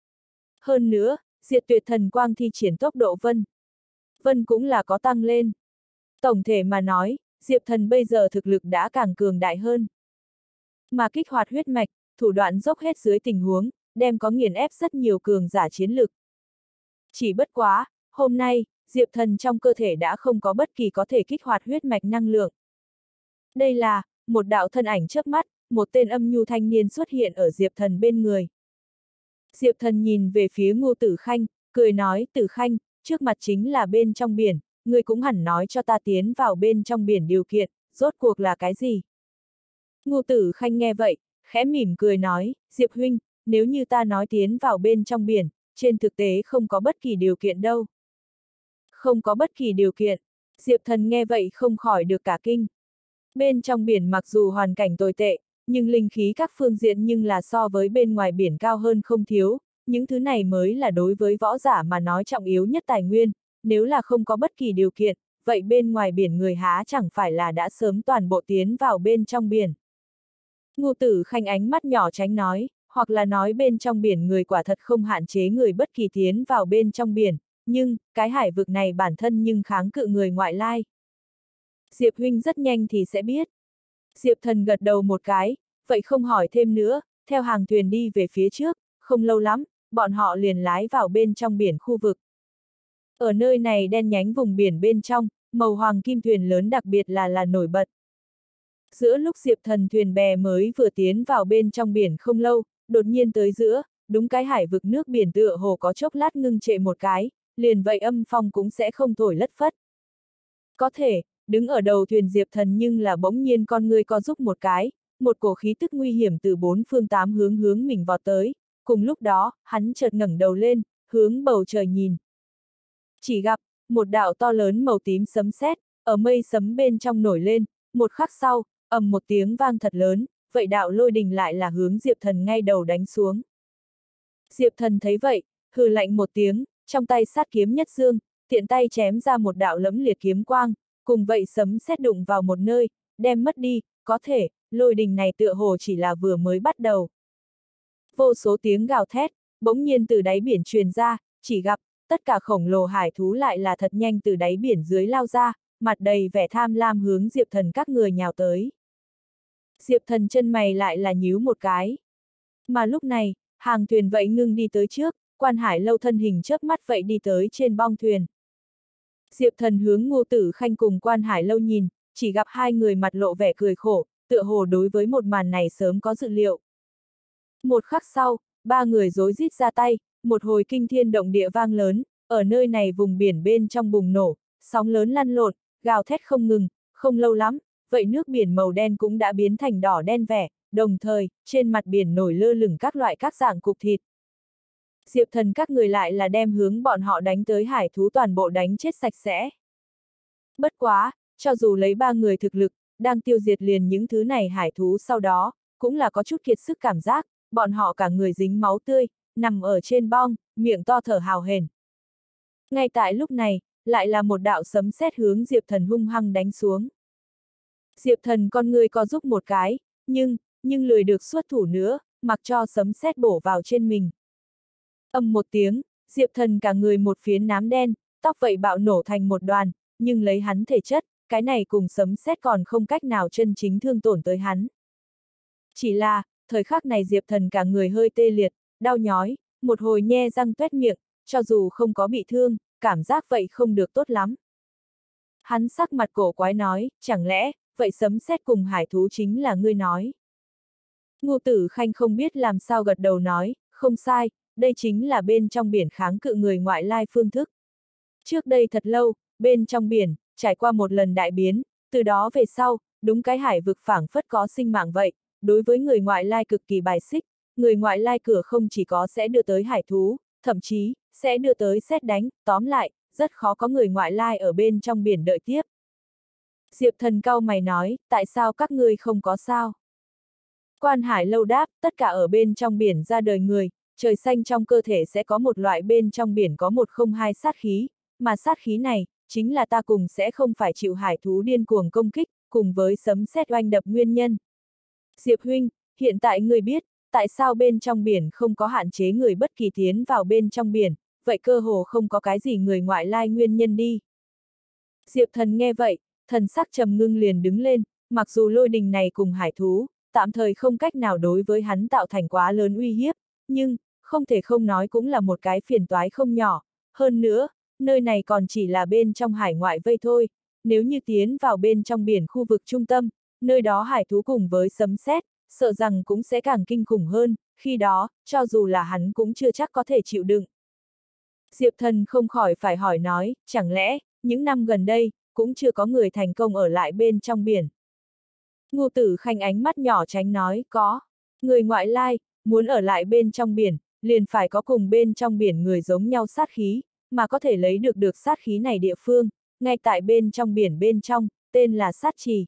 Speaker 1: Hơn nữa, diệt tuyệt thần quang thi triển tốc độ vân. Vân cũng là có tăng lên. Tổng thể mà nói, Diệp Thần bây giờ thực lực đã càng cường đại hơn. Mà kích hoạt huyết mạch, thủ đoạn dốc hết dưới tình huống, đem có nghiền ép rất nhiều cường giả chiến lực. Chỉ bất quá, hôm nay, Diệp Thần trong cơ thể đã không có bất kỳ có thể kích hoạt huyết mạch năng lượng. Đây là, một đạo thân ảnh chớp mắt, một tên âm nhu thanh niên xuất hiện ở Diệp Thần bên người. Diệp Thần nhìn về phía Ngô Tử Khanh, cười nói, Tử Khanh, trước mặt chính là bên trong biển, ngươi cũng hẳn nói cho ta tiến vào bên trong biển điều kiện, rốt cuộc là cái gì? Ngô Tử Khanh nghe vậy, khẽ mỉm cười nói, Diệp huynh, nếu như ta nói tiến vào bên trong biển, trên thực tế không có bất kỳ điều kiện đâu. Không có bất kỳ điều kiện, Diệp Thần nghe vậy không khỏi được cả kinh. Bên trong biển mặc dù hoàn cảnh tồi tệ, nhưng linh khí các phương diện nhưng là so với bên ngoài biển cao hơn không thiếu, những thứ này mới là đối với võ giả mà nói trọng yếu nhất tài nguyên, nếu là không có bất kỳ điều kiện, vậy bên ngoài biển người há chẳng phải là đã sớm toàn bộ tiến vào bên trong biển. Ngô Tử Khanh ánh mắt nhỏ tránh nói, hoặc là nói bên trong biển người quả thật không hạn chế người bất kỳ tiến vào bên trong biển, nhưng, cái hải vực này bản thân nhưng kháng cự người ngoại lai. Diệp huynh rất nhanh thì sẽ biết. Diệp Thần gật đầu một cái, vậy không hỏi thêm nữa, theo hàng thuyền đi về phía trước, không lâu lắm, bọn họ liền lái vào bên trong biển khu vực. Ở nơi này đen nhánh vùng biển bên trong, màu hoàng kim thuyền lớn đặc biệt là là nổi bật. Giữa lúc Diệp Thần thuyền bè mới vừa tiến vào bên trong biển không lâu, đột nhiên tới giữa, đúng cái hải vực nước biển tựa hồ có chốc lát ngưng trệ một cái, liền vậy âm phong cũng sẽ không thổi lất phất. Có thể, đứng ở đầu thuyền Diệp Thần nhưng là bỗng nhiên con người co giúp một cái, một cổ khí tức nguy hiểm từ bốn phương tám hướng hướng mình vọt tới, cùng lúc đó, hắn chợt ngẩng đầu lên, hướng bầu trời nhìn. Chỉ gặp, một đạo to lớn màu tím sấm sét, ở mây sấm bên trong nổi lên, một khắc sau, ầm một tiếng vang thật lớn, vậy đạo lôi đình lại là hướng Diệp Thần ngay đầu đánh xuống. Diệp Thần thấy vậy, hừ lạnh một tiếng, trong tay sát kiếm nhất dương, tiện tay chém ra một đạo lẫm liệt kiếm quang, cùng vậy sấm sét đụng vào một nơi, đem mất đi, có thể, lôi đình này tựa hồ chỉ là vừa mới bắt đầu. Vô số tiếng gào thét, bỗng nhiên từ đáy biển truyền ra, chỉ gặp, tất cả khổng lồ hải thú lại là thật nhanh từ đáy biển dưới lao ra, mặt đầy vẻ tham lam hướng Diệp Thần các người nhào tới. Diệp Thần chân mày lại là nhíu một cái. Mà lúc này, hàng thuyền vậy ngưng đi tới trước, Quan Hải Lâu thân hình chớp mắt vậy đi tới trên bong thuyền. Diệp Thần hướng Ngô Tử Khanh cùng Quan Hải Lâu nhìn, chỉ gặp hai người mặt lộ vẻ cười khổ, tựa hồ đối với một màn này sớm có dự liệu. Một khắc sau, ba người rối rít ra tay, một hồi kinh thiên động địa vang lớn, ở nơi này vùng biển bên trong bùng nổ, sóng lớn lăn lộn, gào thét không ngừng, không lâu lắm, vậy nước biển màu đen cũng đã biến thành đỏ đen vẻ, đồng thời, trên mặt biển nổi lơ lửng các loại các dạng cục thịt. Diệp Thần các người lại là đem hướng bọn họ đánh tới hải thú toàn bộ đánh chết sạch sẽ. Bất quá, cho dù lấy ba người thực lực, đang tiêu diệt liền những thứ này hải thú sau đó, cũng là có chút kiệt sức cảm giác, bọn họ cả người dính máu tươi, nằm ở trên bong, miệng to thở hào hển. Ngay tại lúc này, lại là một đạo sấm sét hướng Diệp Thần hung hăng đánh xuống. Diệp Thần con người co giúp một cái, nhưng, nhưng lười được xuất thủ nữa, mặc cho sấm sét bổ vào trên mình. Ầm một tiếng, Diệp Thần cả người một phiến nám đen, tóc vậy bạo nổ thành một đoàn, nhưng lấy hắn thể chất, cái này cùng sấm sét còn không cách nào chân chính thương tổn tới hắn. Chỉ là, thời khắc này Diệp Thần cả người hơi tê liệt, đau nhói, một hồi nhe răng tuét miệng, cho dù không có bị thương, cảm giác vậy không được tốt lắm. Hắn sắc mặt cổ quái nói, chẳng lẽ, vậy sấm sét cùng hải thú chính là ngươi nói. Ngô Tử Khanh không biết làm sao gật đầu nói, không sai, đây chính là bên trong biển kháng cự người ngoại lai phương thức. Trước đây thật lâu, bên trong biển, trải qua một lần đại biến, từ đó về sau, đúng cái hải vực phảng phất có sinh mạng vậy, đối với người ngoại lai cực kỳ bài xích, người ngoại lai cửa không chỉ có sẽ đưa tới hải thú, thậm chí, sẽ đưa tới sét đánh, tóm lại, rất khó có người ngoại lai ở bên trong biển đợi tiếp. Diệp Thần cau mày nói, tại sao các ngươi không có sao? Quan Hải Lâu đáp, tất cả ở bên trong biển ra đời người, trời xanh trong cơ thể sẽ có một loại bên trong biển có một không hai sát khí, mà sát khí này, chính là ta cùng sẽ không phải chịu hải thú điên cuồng công kích, cùng với sấm sét oanh đập nguyên nhân. Diệp huynh, hiện tại ngươi biết, tại sao bên trong biển không có hạn chế người bất kỳ tiến vào bên trong biển, vậy cơ hồ không có cái gì người ngoại lai nguyên nhân đi. Diệp Thần nghe vậy, thần sắc trầm ngưng liền đứng lên, mặc dù lôi đình này cùng hải thú, tạm thời không cách nào đối với hắn tạo thành quá lớn uy hiếp, nhưng, không thể không nói cũng là một cái phiền toái không nhỏ, hơn nữa, nơi này còn chỉ là bên trong hải ngoại vây thôi, nếu như tiến vào bên trong biển khu vực trung tâm, nơi đó hải thú cùng với sấm sét, sợ rằng cũng sẽ càng kinh khủng hơn, khi đó, cho dù là hắn cũng chưa chắc có thể chịu đựng. Diệp Thần không khỏi phải hỏi nói, chẳng lẽ, những năm gần đây, cũng chưa có người thành công ở lại bên trong biển. Ngô Tử Khanh ánh mắt nhỏ tránh nói, có. Người ngoại lai, muốn ở lại bên trong biển, liền phải có cùng bên trong biển người giống nhau sát khí, mà có thể lấy được được sát khí này địa phương, ngay tại bên trong biển bên trong, tên là sát trì.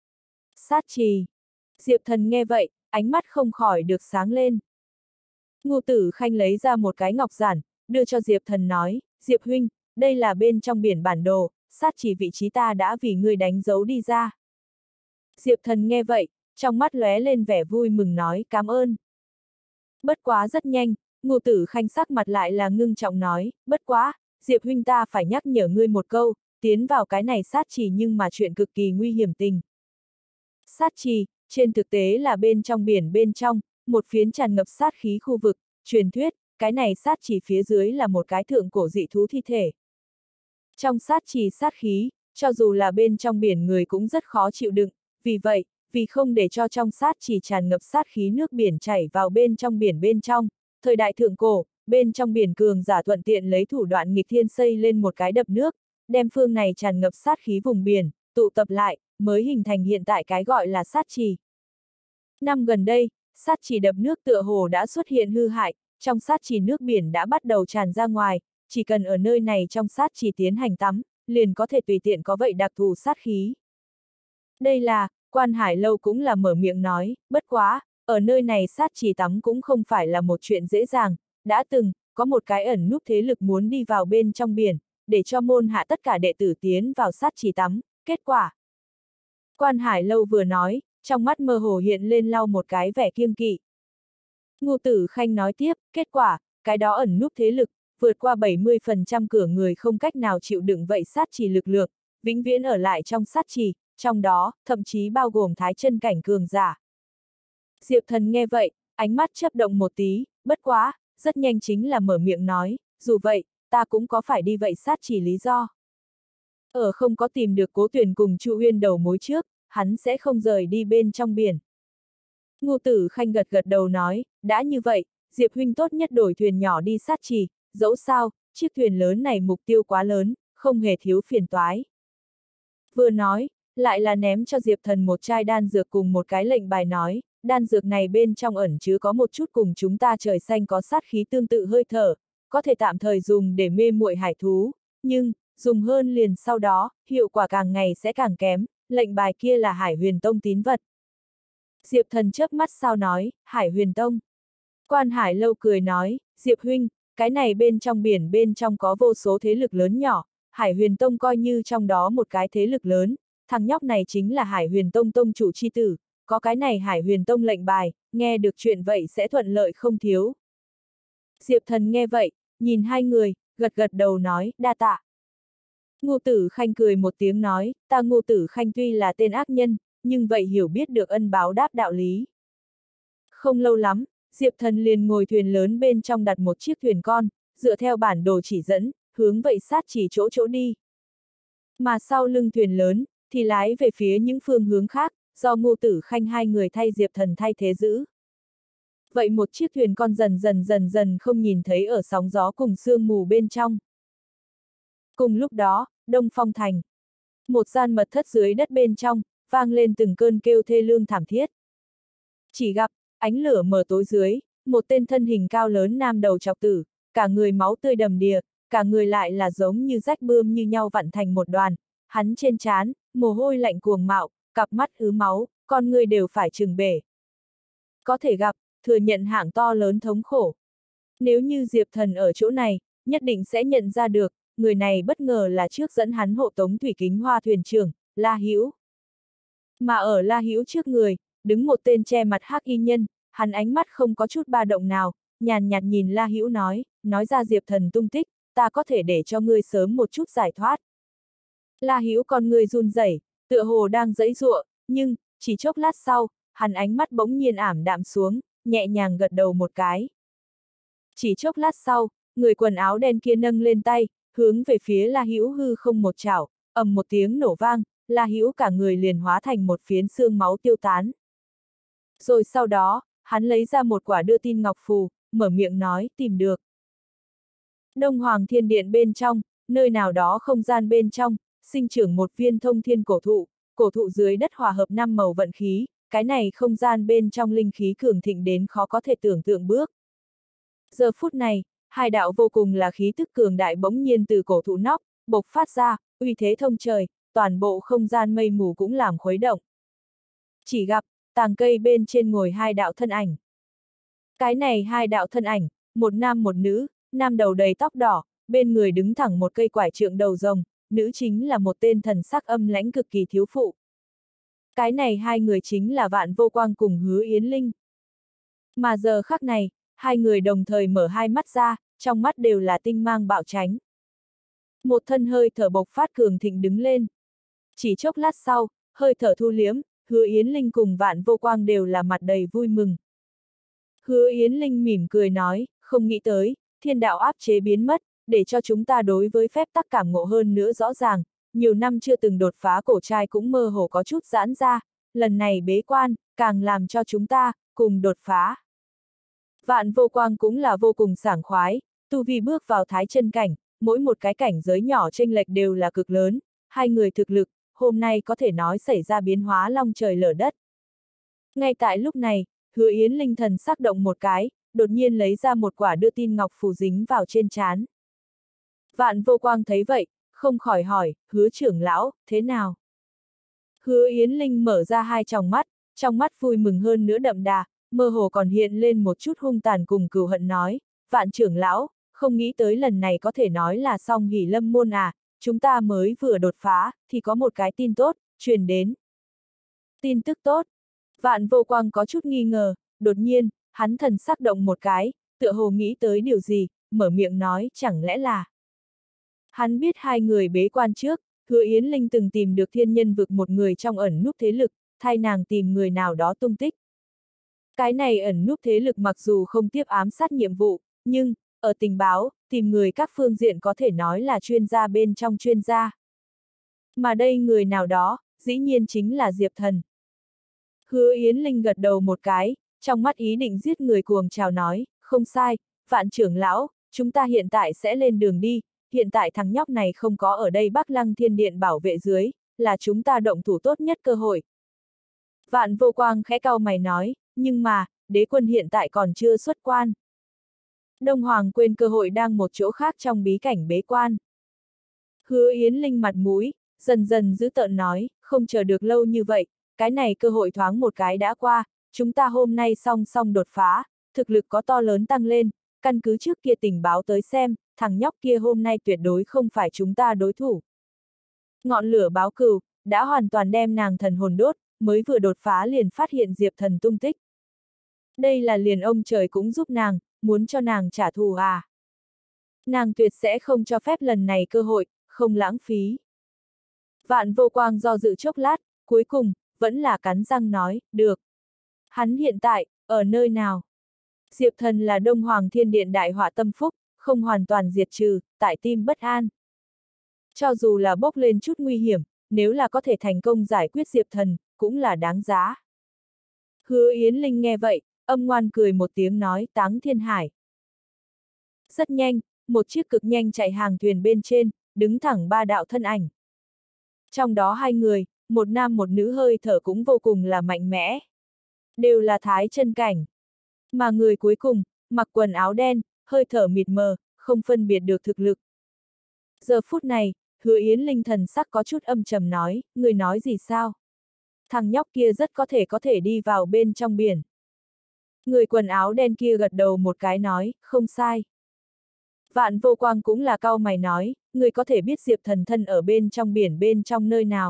Speaker 1: Sát trì. Diệp Thần nghe vậy, ánh mắt không khỏi được sáng lên. Ngô Tử Khanh lấy ra một cái ngọc giản, đưa cho Diệp Thần nói, Diệp huynh, đây là bên trong biển bản đồ, sát trì vị trí ta đã vì ngươi đánh dấu đi ra. Diệp Thần nghe vậy, trong mắt lóe lên vẻ vui mừng nói, cảm ơn. Bất quá rất nhanh, Ngô Tử Khanh sắc mặt lại là ngưng trọng nói, bất quá, Diệp huynh ta phải nhắc nhở ngươi một câu, tiến vào cái này sát trì nhưng mà chuyện cực kỳ nguy hiểm tình. Sát trì, trên thực tế là bên trong biển bên trong, một phiến tràn ngập sát khí khu vực, truyền thuyết, cái này sát trì phía dưới là một cái thượng cổ dị thú thi thể. Trong sát trì sát khí, cho dù là bên trong biển người cũng rất khó chịu đựng, vì vậy, vì không để cho trong sát trì tràn ngập sát khí nước biển chảy vào bên trong biển bên trong, thời đại thượng cổ, bên trong biển cường giả thuận tiện lấy thủ đoạn nghịch thiên xây lên một cái đập nước, đem phương này tràn ngập sát khí vùng biển, tụ tập lại, mới hình thành hiện tại cái gọi là sát trì. Năm gần đây, sát trì đập nước tựa hồ đã xuất hiện hư hại, trong sát trì nước biển đã bắt đầu tràn ra ngoài, chỉ cần ở nơi này trong sát trì tiến hành tắm, liền có thể tùy tiện có vậy đặc thù sát khí. Đây là, Quan Hải Lâu cũng là mở miệng nói, bất quá, ở nơi này sát trì tắm cũng không phải là một chuyện dễ dàng, đã từng, có một cái ẩn núp thế lực muốn đi vào bên trong biển, để cho môn hạ tất cả đệ tử tiến vào sát trì tắm, kết quả. Quan Hải Lâu vừa nói, trong mắt mơ hồ hiện lên lau một cái vẻ kiêng kỵ. Ngô Tử Khanh nói tiếp, kết quả, cái đó ẩn núp thế lực, vượt qua bảy mươi phần trăm cửa người không cách nào chịu đựng vậy sát trì lực lượng, vĩnh viễn ở lại trong sát trì, trong đó, thậm chí bao gồm thái chân cảnh cường giả. Diệp Thần nghe vậy, ánh mắt chớp động một tí, bất quá, rất nhanh chính là mở miệng nói, dù vậy, ta cũng có phải đi vậy sát trì lý do. Ở không có tìm được Cố Tuyền cùng Chu Uyên đầu mối trước, hắn sẽ không rời đi bên trong biển. Ngô Tử Khanh gật gật đầu nói, đã như vậy, Diệp huynh tốt nhất đổi thuyền nhỏ đi sát trì, dẫu sao, chiếc thuyền lớn này mục tiêu quá lớn, không hề thiếu phiền toái. Vừa nói, lại là ném cho Diệp Thần một chai đan dược cùng một cái lệnh bài nói, đan dược này bên trong ẩn chứa có một chút cùng chúng ta trời xanh có sát khí tương tự hơi thở, có thể tạm thời dùng để mê muội hải thú, nhưng, dùng hơn liền sau đó, hiệu quả càng ngày sẽ càng kém, lệnh bài kia là Hải Huyền Tông tín vật. Diệp Thần chớp mắt sao nói, Hải Huyền Tông. Quan Hải Lâu cười nói, Diệp huynh, cái này bên trong biển bên trong có vô số thế lực lớn nhỏ, Hải Huyền Tông coi như trong đó một cái thế lực lớn, thằng nhóc này chính là Hải Huyền Tông tông chủ chi tử, có cái này Hải Huyền Tông lệnh bài, nghe được chuyện vậy sẽ thuận lợi không thiếu. Diệp Thần nghe vậy, nhìn hai người, gật gật đầu nói, đa tạ. Ngô Tử Khanh cười một tiếng nói, ta Ngô Tử Khanh tuy là tên ác nhân, nhưng vậy hiểu biết được ân báo đáp đạo lý. Không lâu lắm, Diệp Thần liền ngồi thuyền lớn bên trong đặt một chiếc thuyền con, dựa theo bản đồ chỉ dẫn, hướng vậy sát chỉ chỗ chỗ đi. Mà sau lưng thuyền lớn, thì lái về phía những phương hướng khác, do Ngô Tử Khanh hai người thay Diệp Thần thay thế giữ. Vậy một chiếc thuyền con dần dần dần dần không nhìn thấy ở sóng gió cùng sương mù bên trong. Cùng lúc đó, Đông Phong Thành. Một gian mật thất dưới đất bên trong, vang lên từng cơn kêu thê lương thảm thiết. Chỉ gặp, ánh lửa mờ tối dưới, một tên thân hình cao lớn nam đầu chọc tử, cả người máu tươi đầm đìa, cả người lại là giống như rách bươm như nhau vặn thành một đoàn, hắn trên trán, mồ hôi lạnh cuồng mạo, cặp mắt ứ máu, con người đều phải trừng bể. Có thể gặp, thừa nhận hạng to lớn thống khổ. Nếu như Diệp Thần ở chỗ này, nhất định sẽ nhận ra được, người này bất ngờ là trước dẫn hắn hộ tống thủy kính hoa thuyền trưởng, La Hữu. Mà ở La Hữu trước người, đứng một tên che mặt hắc y nhân, hắn ánh mắt không có chút ba động nào, nhàn nhạt nhìn La Hữu nói, nói ra Diệp Thần tung tích, ta có thể để cho ngươi sớm một chút giải thoát. La Hữu con ngươi run rẩy, tựa hồ đang giãy giụa, nhưng, chỉ chốc lát sau, hắn ánh mắt bỗng nhiên ảm đạm xuống, nhẹ nhàng gật đầu một cái. Chỉ chốc lát sau, người quần áo đen kia nâng lên tay, hướng về phía La Hữu hư không một chảo, ầm một tiếng nổ vang, La Hữu cả người liền hóa thành một phiến xương máu tiêu tán. Rồi sau đó, hắn lấy ra một quả đưa tin ngọc phù, mở miệng nói, tìm được. Đông Hoàng Thiên Điện bên trong, nơi nào đó không gian bên trong, sinh trưởng một viên thông thiên cổ thụ, cổ thụ dưới đất hòa hợp năm màu vận khí, cái này không gian bên trong linh khí cường thịnh đến khó có thể tưởng tượng bước. Giờ phút này, hai đạo vô cùng là khí tức cường đại bỗng nhiên từ cổ thụ nóc, bộc phát ra, uy thế thông trời, toàn bộ không gian mây mù cũng làm khuấy động. Chỉ gặp, tàng cây bên trên ngồi hai đạo thân ảnh. Cái này hai đạo thân ảnh, một nam một nữ, nam đầu đầy tóc đỏ, bên người đứng thẳng một cây quải trượng đầu rồng, nữ chính là một tên thần sắc âm lãnh cực kỳ thiếu phụ. Cái này hai người chính là Vạn Vô Quang cùng Hứa Yến Linh. Mà giờ khắc này, hai người đồng thời mở hai mắt ra, trong mắt đều là tinh mang bạo tránh. Một thân hơi thở bộc phát cường thịnh đứng lên. Chỉ chốc lát sau, hơi thở thu liếm, Hứa Yến Linh cùng Vạn Vô Quang đều là mặt đầy vui mừng. Hứa Yến Linh mỉm cười nói, không nghĩ tới, thiên đạo áp chế biến mất, để cho chúng ta đối với phép tắc cảm ngộ hơn nữa rõ ràng, nhiều năm chưa từng đột phá cổ trai cũng mơ hồ có chút giãn ra, lần này bế quan, càng làm cho chúng ta, cùng đột phá. Vạn Vô Quang cũng là vô cùng sảng khoái, tu vi bước vào thái chân cảnh, mỗi một cái cảnh giới nhỏ chênh lệch đều là cực lớn, hai người thực lực, hôm nay có thể nói xảy ra biến hóa long trời lở đất. Ngay tại lúc này, Hứa Yến Linh thần sắc động một cái, đột nhiên lấy ra một quả đưa tin ngọc phù dính vào trên trán. Vạn Vô Quang thấy vậy, không khỏi hỏi, Hứa trưởng lão, thế nào? Hứa Yến Linh mở ra hai tròng mắt, trong mắt vui mừng hơn nữa đậm đà, mơ hồ còn hiện lên một chút hung tàn cùng cừu hận nói, Vạn trưởng lão, không nghĩ tới lần này có thể nói là song hỷ lâm môn à, chúng ta mới vừa đột phá, thì có một cái tin tốt, truyền đến. Tin tức tốt. Vạn Vô Quang có chút nghi ngờ, đột nhiên, hắn thần sắc động một cái, tựa hồ nghĩ tới điều gì, mở miệng nói, chẳng lẽ là... Hắn biết hai người bế quan trước, Hứa Yến Linh từng tìm được thiên nhân vực một người trong ẩn núp thế lực, thay nàng tìm người nào đó tung tích. Cái này ẩn núp thế lực mặc dù không tiếp ám sát nhiệm vụ, nhưng, ở tình báo, tìm người các phương diện có thể nói là chuyên gia bên trong chuyên gia. Mà đây người nào đó, dĩ nhiên chính là Diệp Thần. Hứa Yến Linh gật đầu một cái, trong mắt ý định giết người cuồng chào nói, không sai, Vạn trưởng lão, chúng ta hiện tại sẽ lên đường đi, hiện tại thằng nhóc này không có ở đây Bắc Lăng Thiên Điện bảo vệ dưới, là chúng ta động thủ tốt nhất cơ hội. Vạn Vô Quang khẽ cau mày nói, nhưng mà, đế quân hiện tại còn chưa xuất quan. Đông Hoàng quên cơ hội đang một chỗ khác trong bí cảnh bế quan. Hứa Yến Linh mặt mũi, dần dần giữ tợn nói, không chờ được lâu như vậy, cái này cơ hội thoáng một cái đã qua, chúng ta hôm nay song song đột phá, thực lực có to lớn tăng lên, căn cứ trước kia tình báo tới xem, thằng nhóc kia hôm nay tuyệt đối không phải chúng ta đối thủ. Ngọn lửa báo cừu, đã hoàn toàn đem nàng thần hồn đốt, mới vừa đột phá liền phát hiện Diệp Thần tung tích. Đây là liền ông trời cũng giúp nàng, muốn cho nàng trả thù à. Nàng tuyệt sẽ không cho phép lần này cơ hội, không lãng phí. Vạn Vô Quang do dự chốc lát, cuối cùng, vẫn là cắn răng nói, được. Hắn hiện tại, ở nơi nào? Diệp Thần là Đông Hoàng Thiên Điện đại họa tâm phúc, không hoàn toàn diệt trừ, tại tim bất an. Cho dù là bốc lên chút nguy hiểm, nếu là có thể thành công giải quyết Diệp Thần, cũng là đáng giá. Hứa Yến Linh nghe vậy, âm ngoan cười một tiếng nói, Táng Thiên Hải. Rất nhanh, một chiếc cực nhanh chạy hàng thuyền bên trên, đứng thẳng ba đạo thân ảnh. Trong đó hai người, một nam một nữ hơi thở cũng vô cùng là mạnh mẽ. Đều là thái chân cảnh. Mà người cuối cùng, mặc quần áo đen, hơi thở mịt mờ, không phân biệt được thực lực. Giờ phút này, Hứa Yến Linh thần sắc có chút âm trầm nói, người nói gì sao? Thằng nhóc kia rất có thể có thể đi vào bên trong biển. Người quần áo đen kia gật đầu một cái nói, không sai. Vạn Vô Quang cũng là cau mày nói, người có thể biết Diệp Thần thân ở bên trong biển bên trong nơi nào.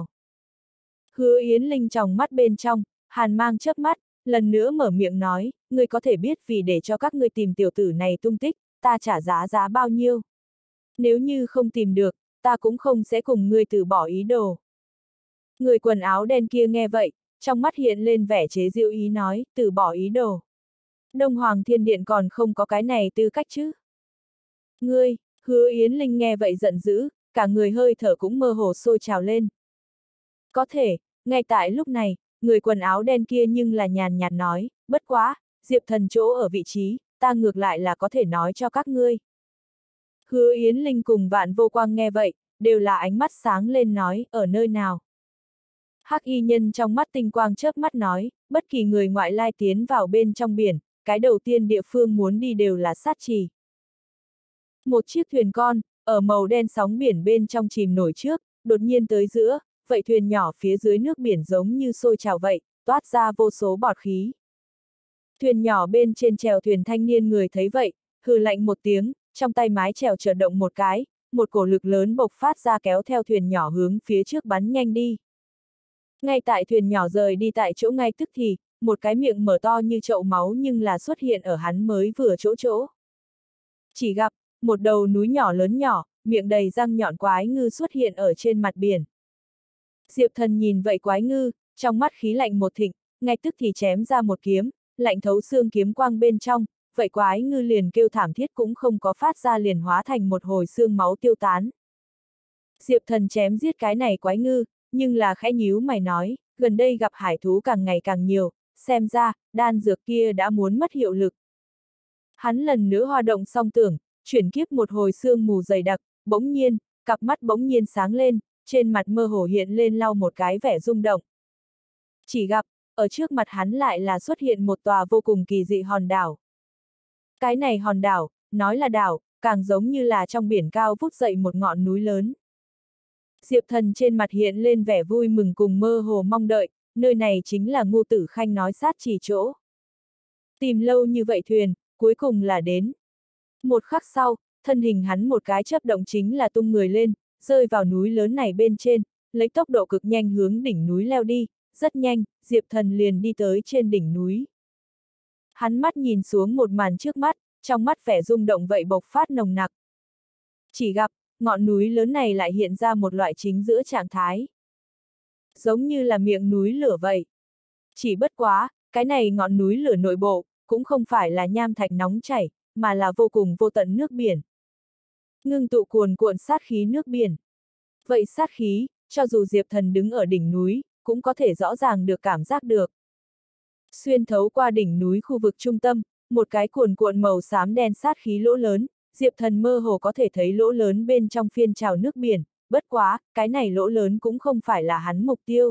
Speaker 1: Hứa Yến Linh tròng mắt bên trong, hàn mang chớp mắt, lần nữa mở miệng nói, người có thể biết vì để cho các ngươi tìm tiểu tử này tung tích, ta trả giá giá bao nhiêu. Nếu như không tìm được, ta cũng không sẽ cùng ngươi từ bỏ ý đồ. Người quần áo đen kia nghe vậy, trong mắt hiện lên vẻ chế giễu ý nói, từ bỏ ý đồ. Đông Hoàng Thiên Điện còn không có cái này tư cách chứ. Ngươi, Hứa Yến Linh nghe vậy giận dữ, cả người hơi thở cũng mơ hồ sôi trào lên. Có thể, ngay tại lúc này, người quần áo đen kia nhưng là nhàn nhạt nói, bất quá, Diệp Thần chỗ ở vị trí, ta ngược lại là có thể nói cho các ngươi. Hứa Yến Linh cùng Vạn Vô Quang nghe vậy, đều là ánh mắt sáng lên nói, ở nơi nào. Hắc y nhân trong mắt tinh quang chớp mắt nói, bất kỳ người ngoại lai tiến vào bên trong biển, cái đầu tiên địa phương muốn đi đều là sát trì. Một chiếc thuyền con, ở màu đen sóng biển bên trong chìm nổi trước, đột nhiên tới giữa, vậy thuyền nhỏ phía dưới nước biển giống như sôi trào vậy, toát ra vô số bọt khí. Thuyền nhỏ bên trên chèo thuyền thanh niên người thấy vậy, hừ lạnh một tiếng, trong tay mái chèo chợt động một cái, một cổ lực lớn bộc phát ra kéo theo thuyền nhỏ hướng phía trước bắn nhanh đi. Ngay tại thuyền nhỏ rời đi tại chỗ ngay tức thì, một cái miệng mở to như chậu máu nhưng là xuất hiện ở hắn mới vừa chỗ chỗ. Chỉ gặp, một đầu núi nhỏ lớn nhỏ, miệng đầy răng nhọn quái ngư xuất hiện ở trên mặt biển. Diệp Thần nhìn vậy quái ngư, trong mắt khí lạnh một thịnh, ngay tức thì chém ra một kiếm, lạnh thấu xương kiếm quang bên trong, vậy quái ngư liền kêu thảm thiết cũng không có phát ra liền hóa thành một hồi xương máu tiêu tán. Diệp Thần chém giết cái này quái ngư, nhưng là khẽ nhíu mày nói, gần đây gặp hải thú càng ngày càng nhiều, xem ra, đan dược kia đã muốn mất hiệu lực. Hắn lần nữa hoa động song tưởng, chuyển kiếp một hồi sương mù dày đặc, bỗng nhiên, cặp mắt bỗng nhiên sáng lên, trên mặt mơ hồ hiện lên lau một cái vẻ rung động. Chỉ gặp, ở trước mặt hắn lại là xuất hiện một tòa vô cùng kỳ dị hòn đảo. Cái này hòn đảo, nói là đảo, càng giống như là trong biển cao vút dậy một ngọn núi lớn. Diệp Thần trên mặt hiện lên vẻ vui mừng cùng mơ hồ mong đợi, nơi này chính là Ngô Tử Khanh nói sát chỉ chỗ. Tìm lâu như vậy thuyền, cuối cùng là đến. Một khắc sau, thân hình hắn một cái chớp động chính là tung người lên, rơi vào núi lớn này bên trên, lấy tốc độ cực nhanh hướng đỉnh núi leo đi, rất nhanh, Diệp Thần liền đi tới trên đỉnh núi. Hắn mắt nhìn xuống một màn trước mắt, trong mắt vẻ rung động vậy bộc phát nồng nặc. Chỉ gặp, ngọn núi lớn này lại hiện ra một loại chính giữa trạng thái. Giống như là miệng núi lửa vậy. Chỉ bất quá, cái này ngọn núi lửa nội bộ, cũng không phải là nham thạch nóng chảy, mà là vô cùng vô tận nước biển. Ngưng tụ cuồn cuộn sát khí nước biển. Vậy sát khí, cho dù Diệp Thần đứng ở đỉnh núi, cũng có thể rõ ràng được cảm giác được. Xuyên thấu qua đỉnh núi khu vực trung tâm, một cái cuồn cuộn màu xám đen sát khí lỗ lớn, Diệp Thần mơ hồ có thể thấy lỗ lớn bên trong phiên trào nước biển, bất quá, cái này lỗ lớn cũng không phải là hắn mục tiêu.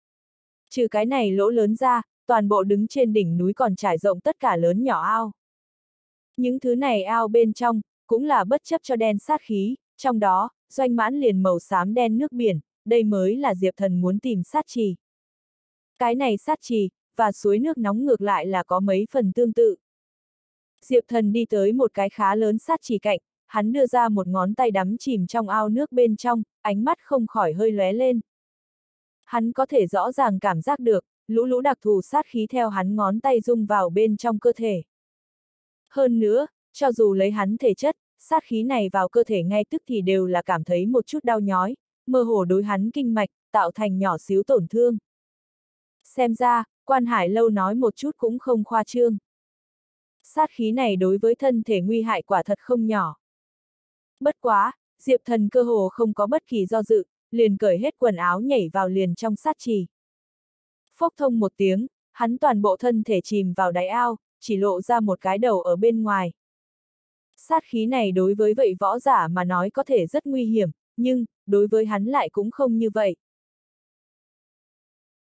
Speaker 1: Trừ cái này lỗ lớn ra, toàn bộ đứng trên đỉnh núi còn trải rộng tất cả lớn nhỏ ao. Những thứ này ao bên trong, cũng là bất chấp cho đen sát khí, trong đó, doanh mãn liền màu xám đen nước biển, đây mới là Diệp Thần muốn tìm sát trì. Cái này sát trì, và suối nước nóng ngược lại là có mấy phần tương tự. Diệp Thần đi tới một cái khá lớn sát trì cạnh, hắn đưa ra một ngón tay đắm chìm trong ao nước bên trong, ánh mắt không khỏi hơi lóe lên. Hắn có thể rõ ràng cảm giác được, lũ lũ đặc thù sát khí theo hắn ngón tay dung vào bên trong cơ thể. Hơn nữa, cho dù lấy hắn thể chất, sát khí này vào cơ thể ngay tức thì đều là cảm thấy một chút đau nhói, mơ hồ đối hắn kinh mạch, tạo thành nhỏ xíu tổn thương. Xem ra, Quan Hải Lâu nói một chút cũng không khoa trương. Sát khí này đối với thân thể nguy hại quả thật không nhỏ. Bất quá, Diệp Thần cơ hồ không có bất kỳ do dự, liền cởi hết quần áo nhảy vào liền trong sát trì. Phốc thông một tiếng, hắn toàn bộ thân thể chìm vào đáy ao, chỉ lộ ra một cái đầu ở bên ngoài. Sát khí này đối với vậy võ giả mà nói có thể rất nguy hiểm, nhưng, đối với hắn lại cũng không như vậy.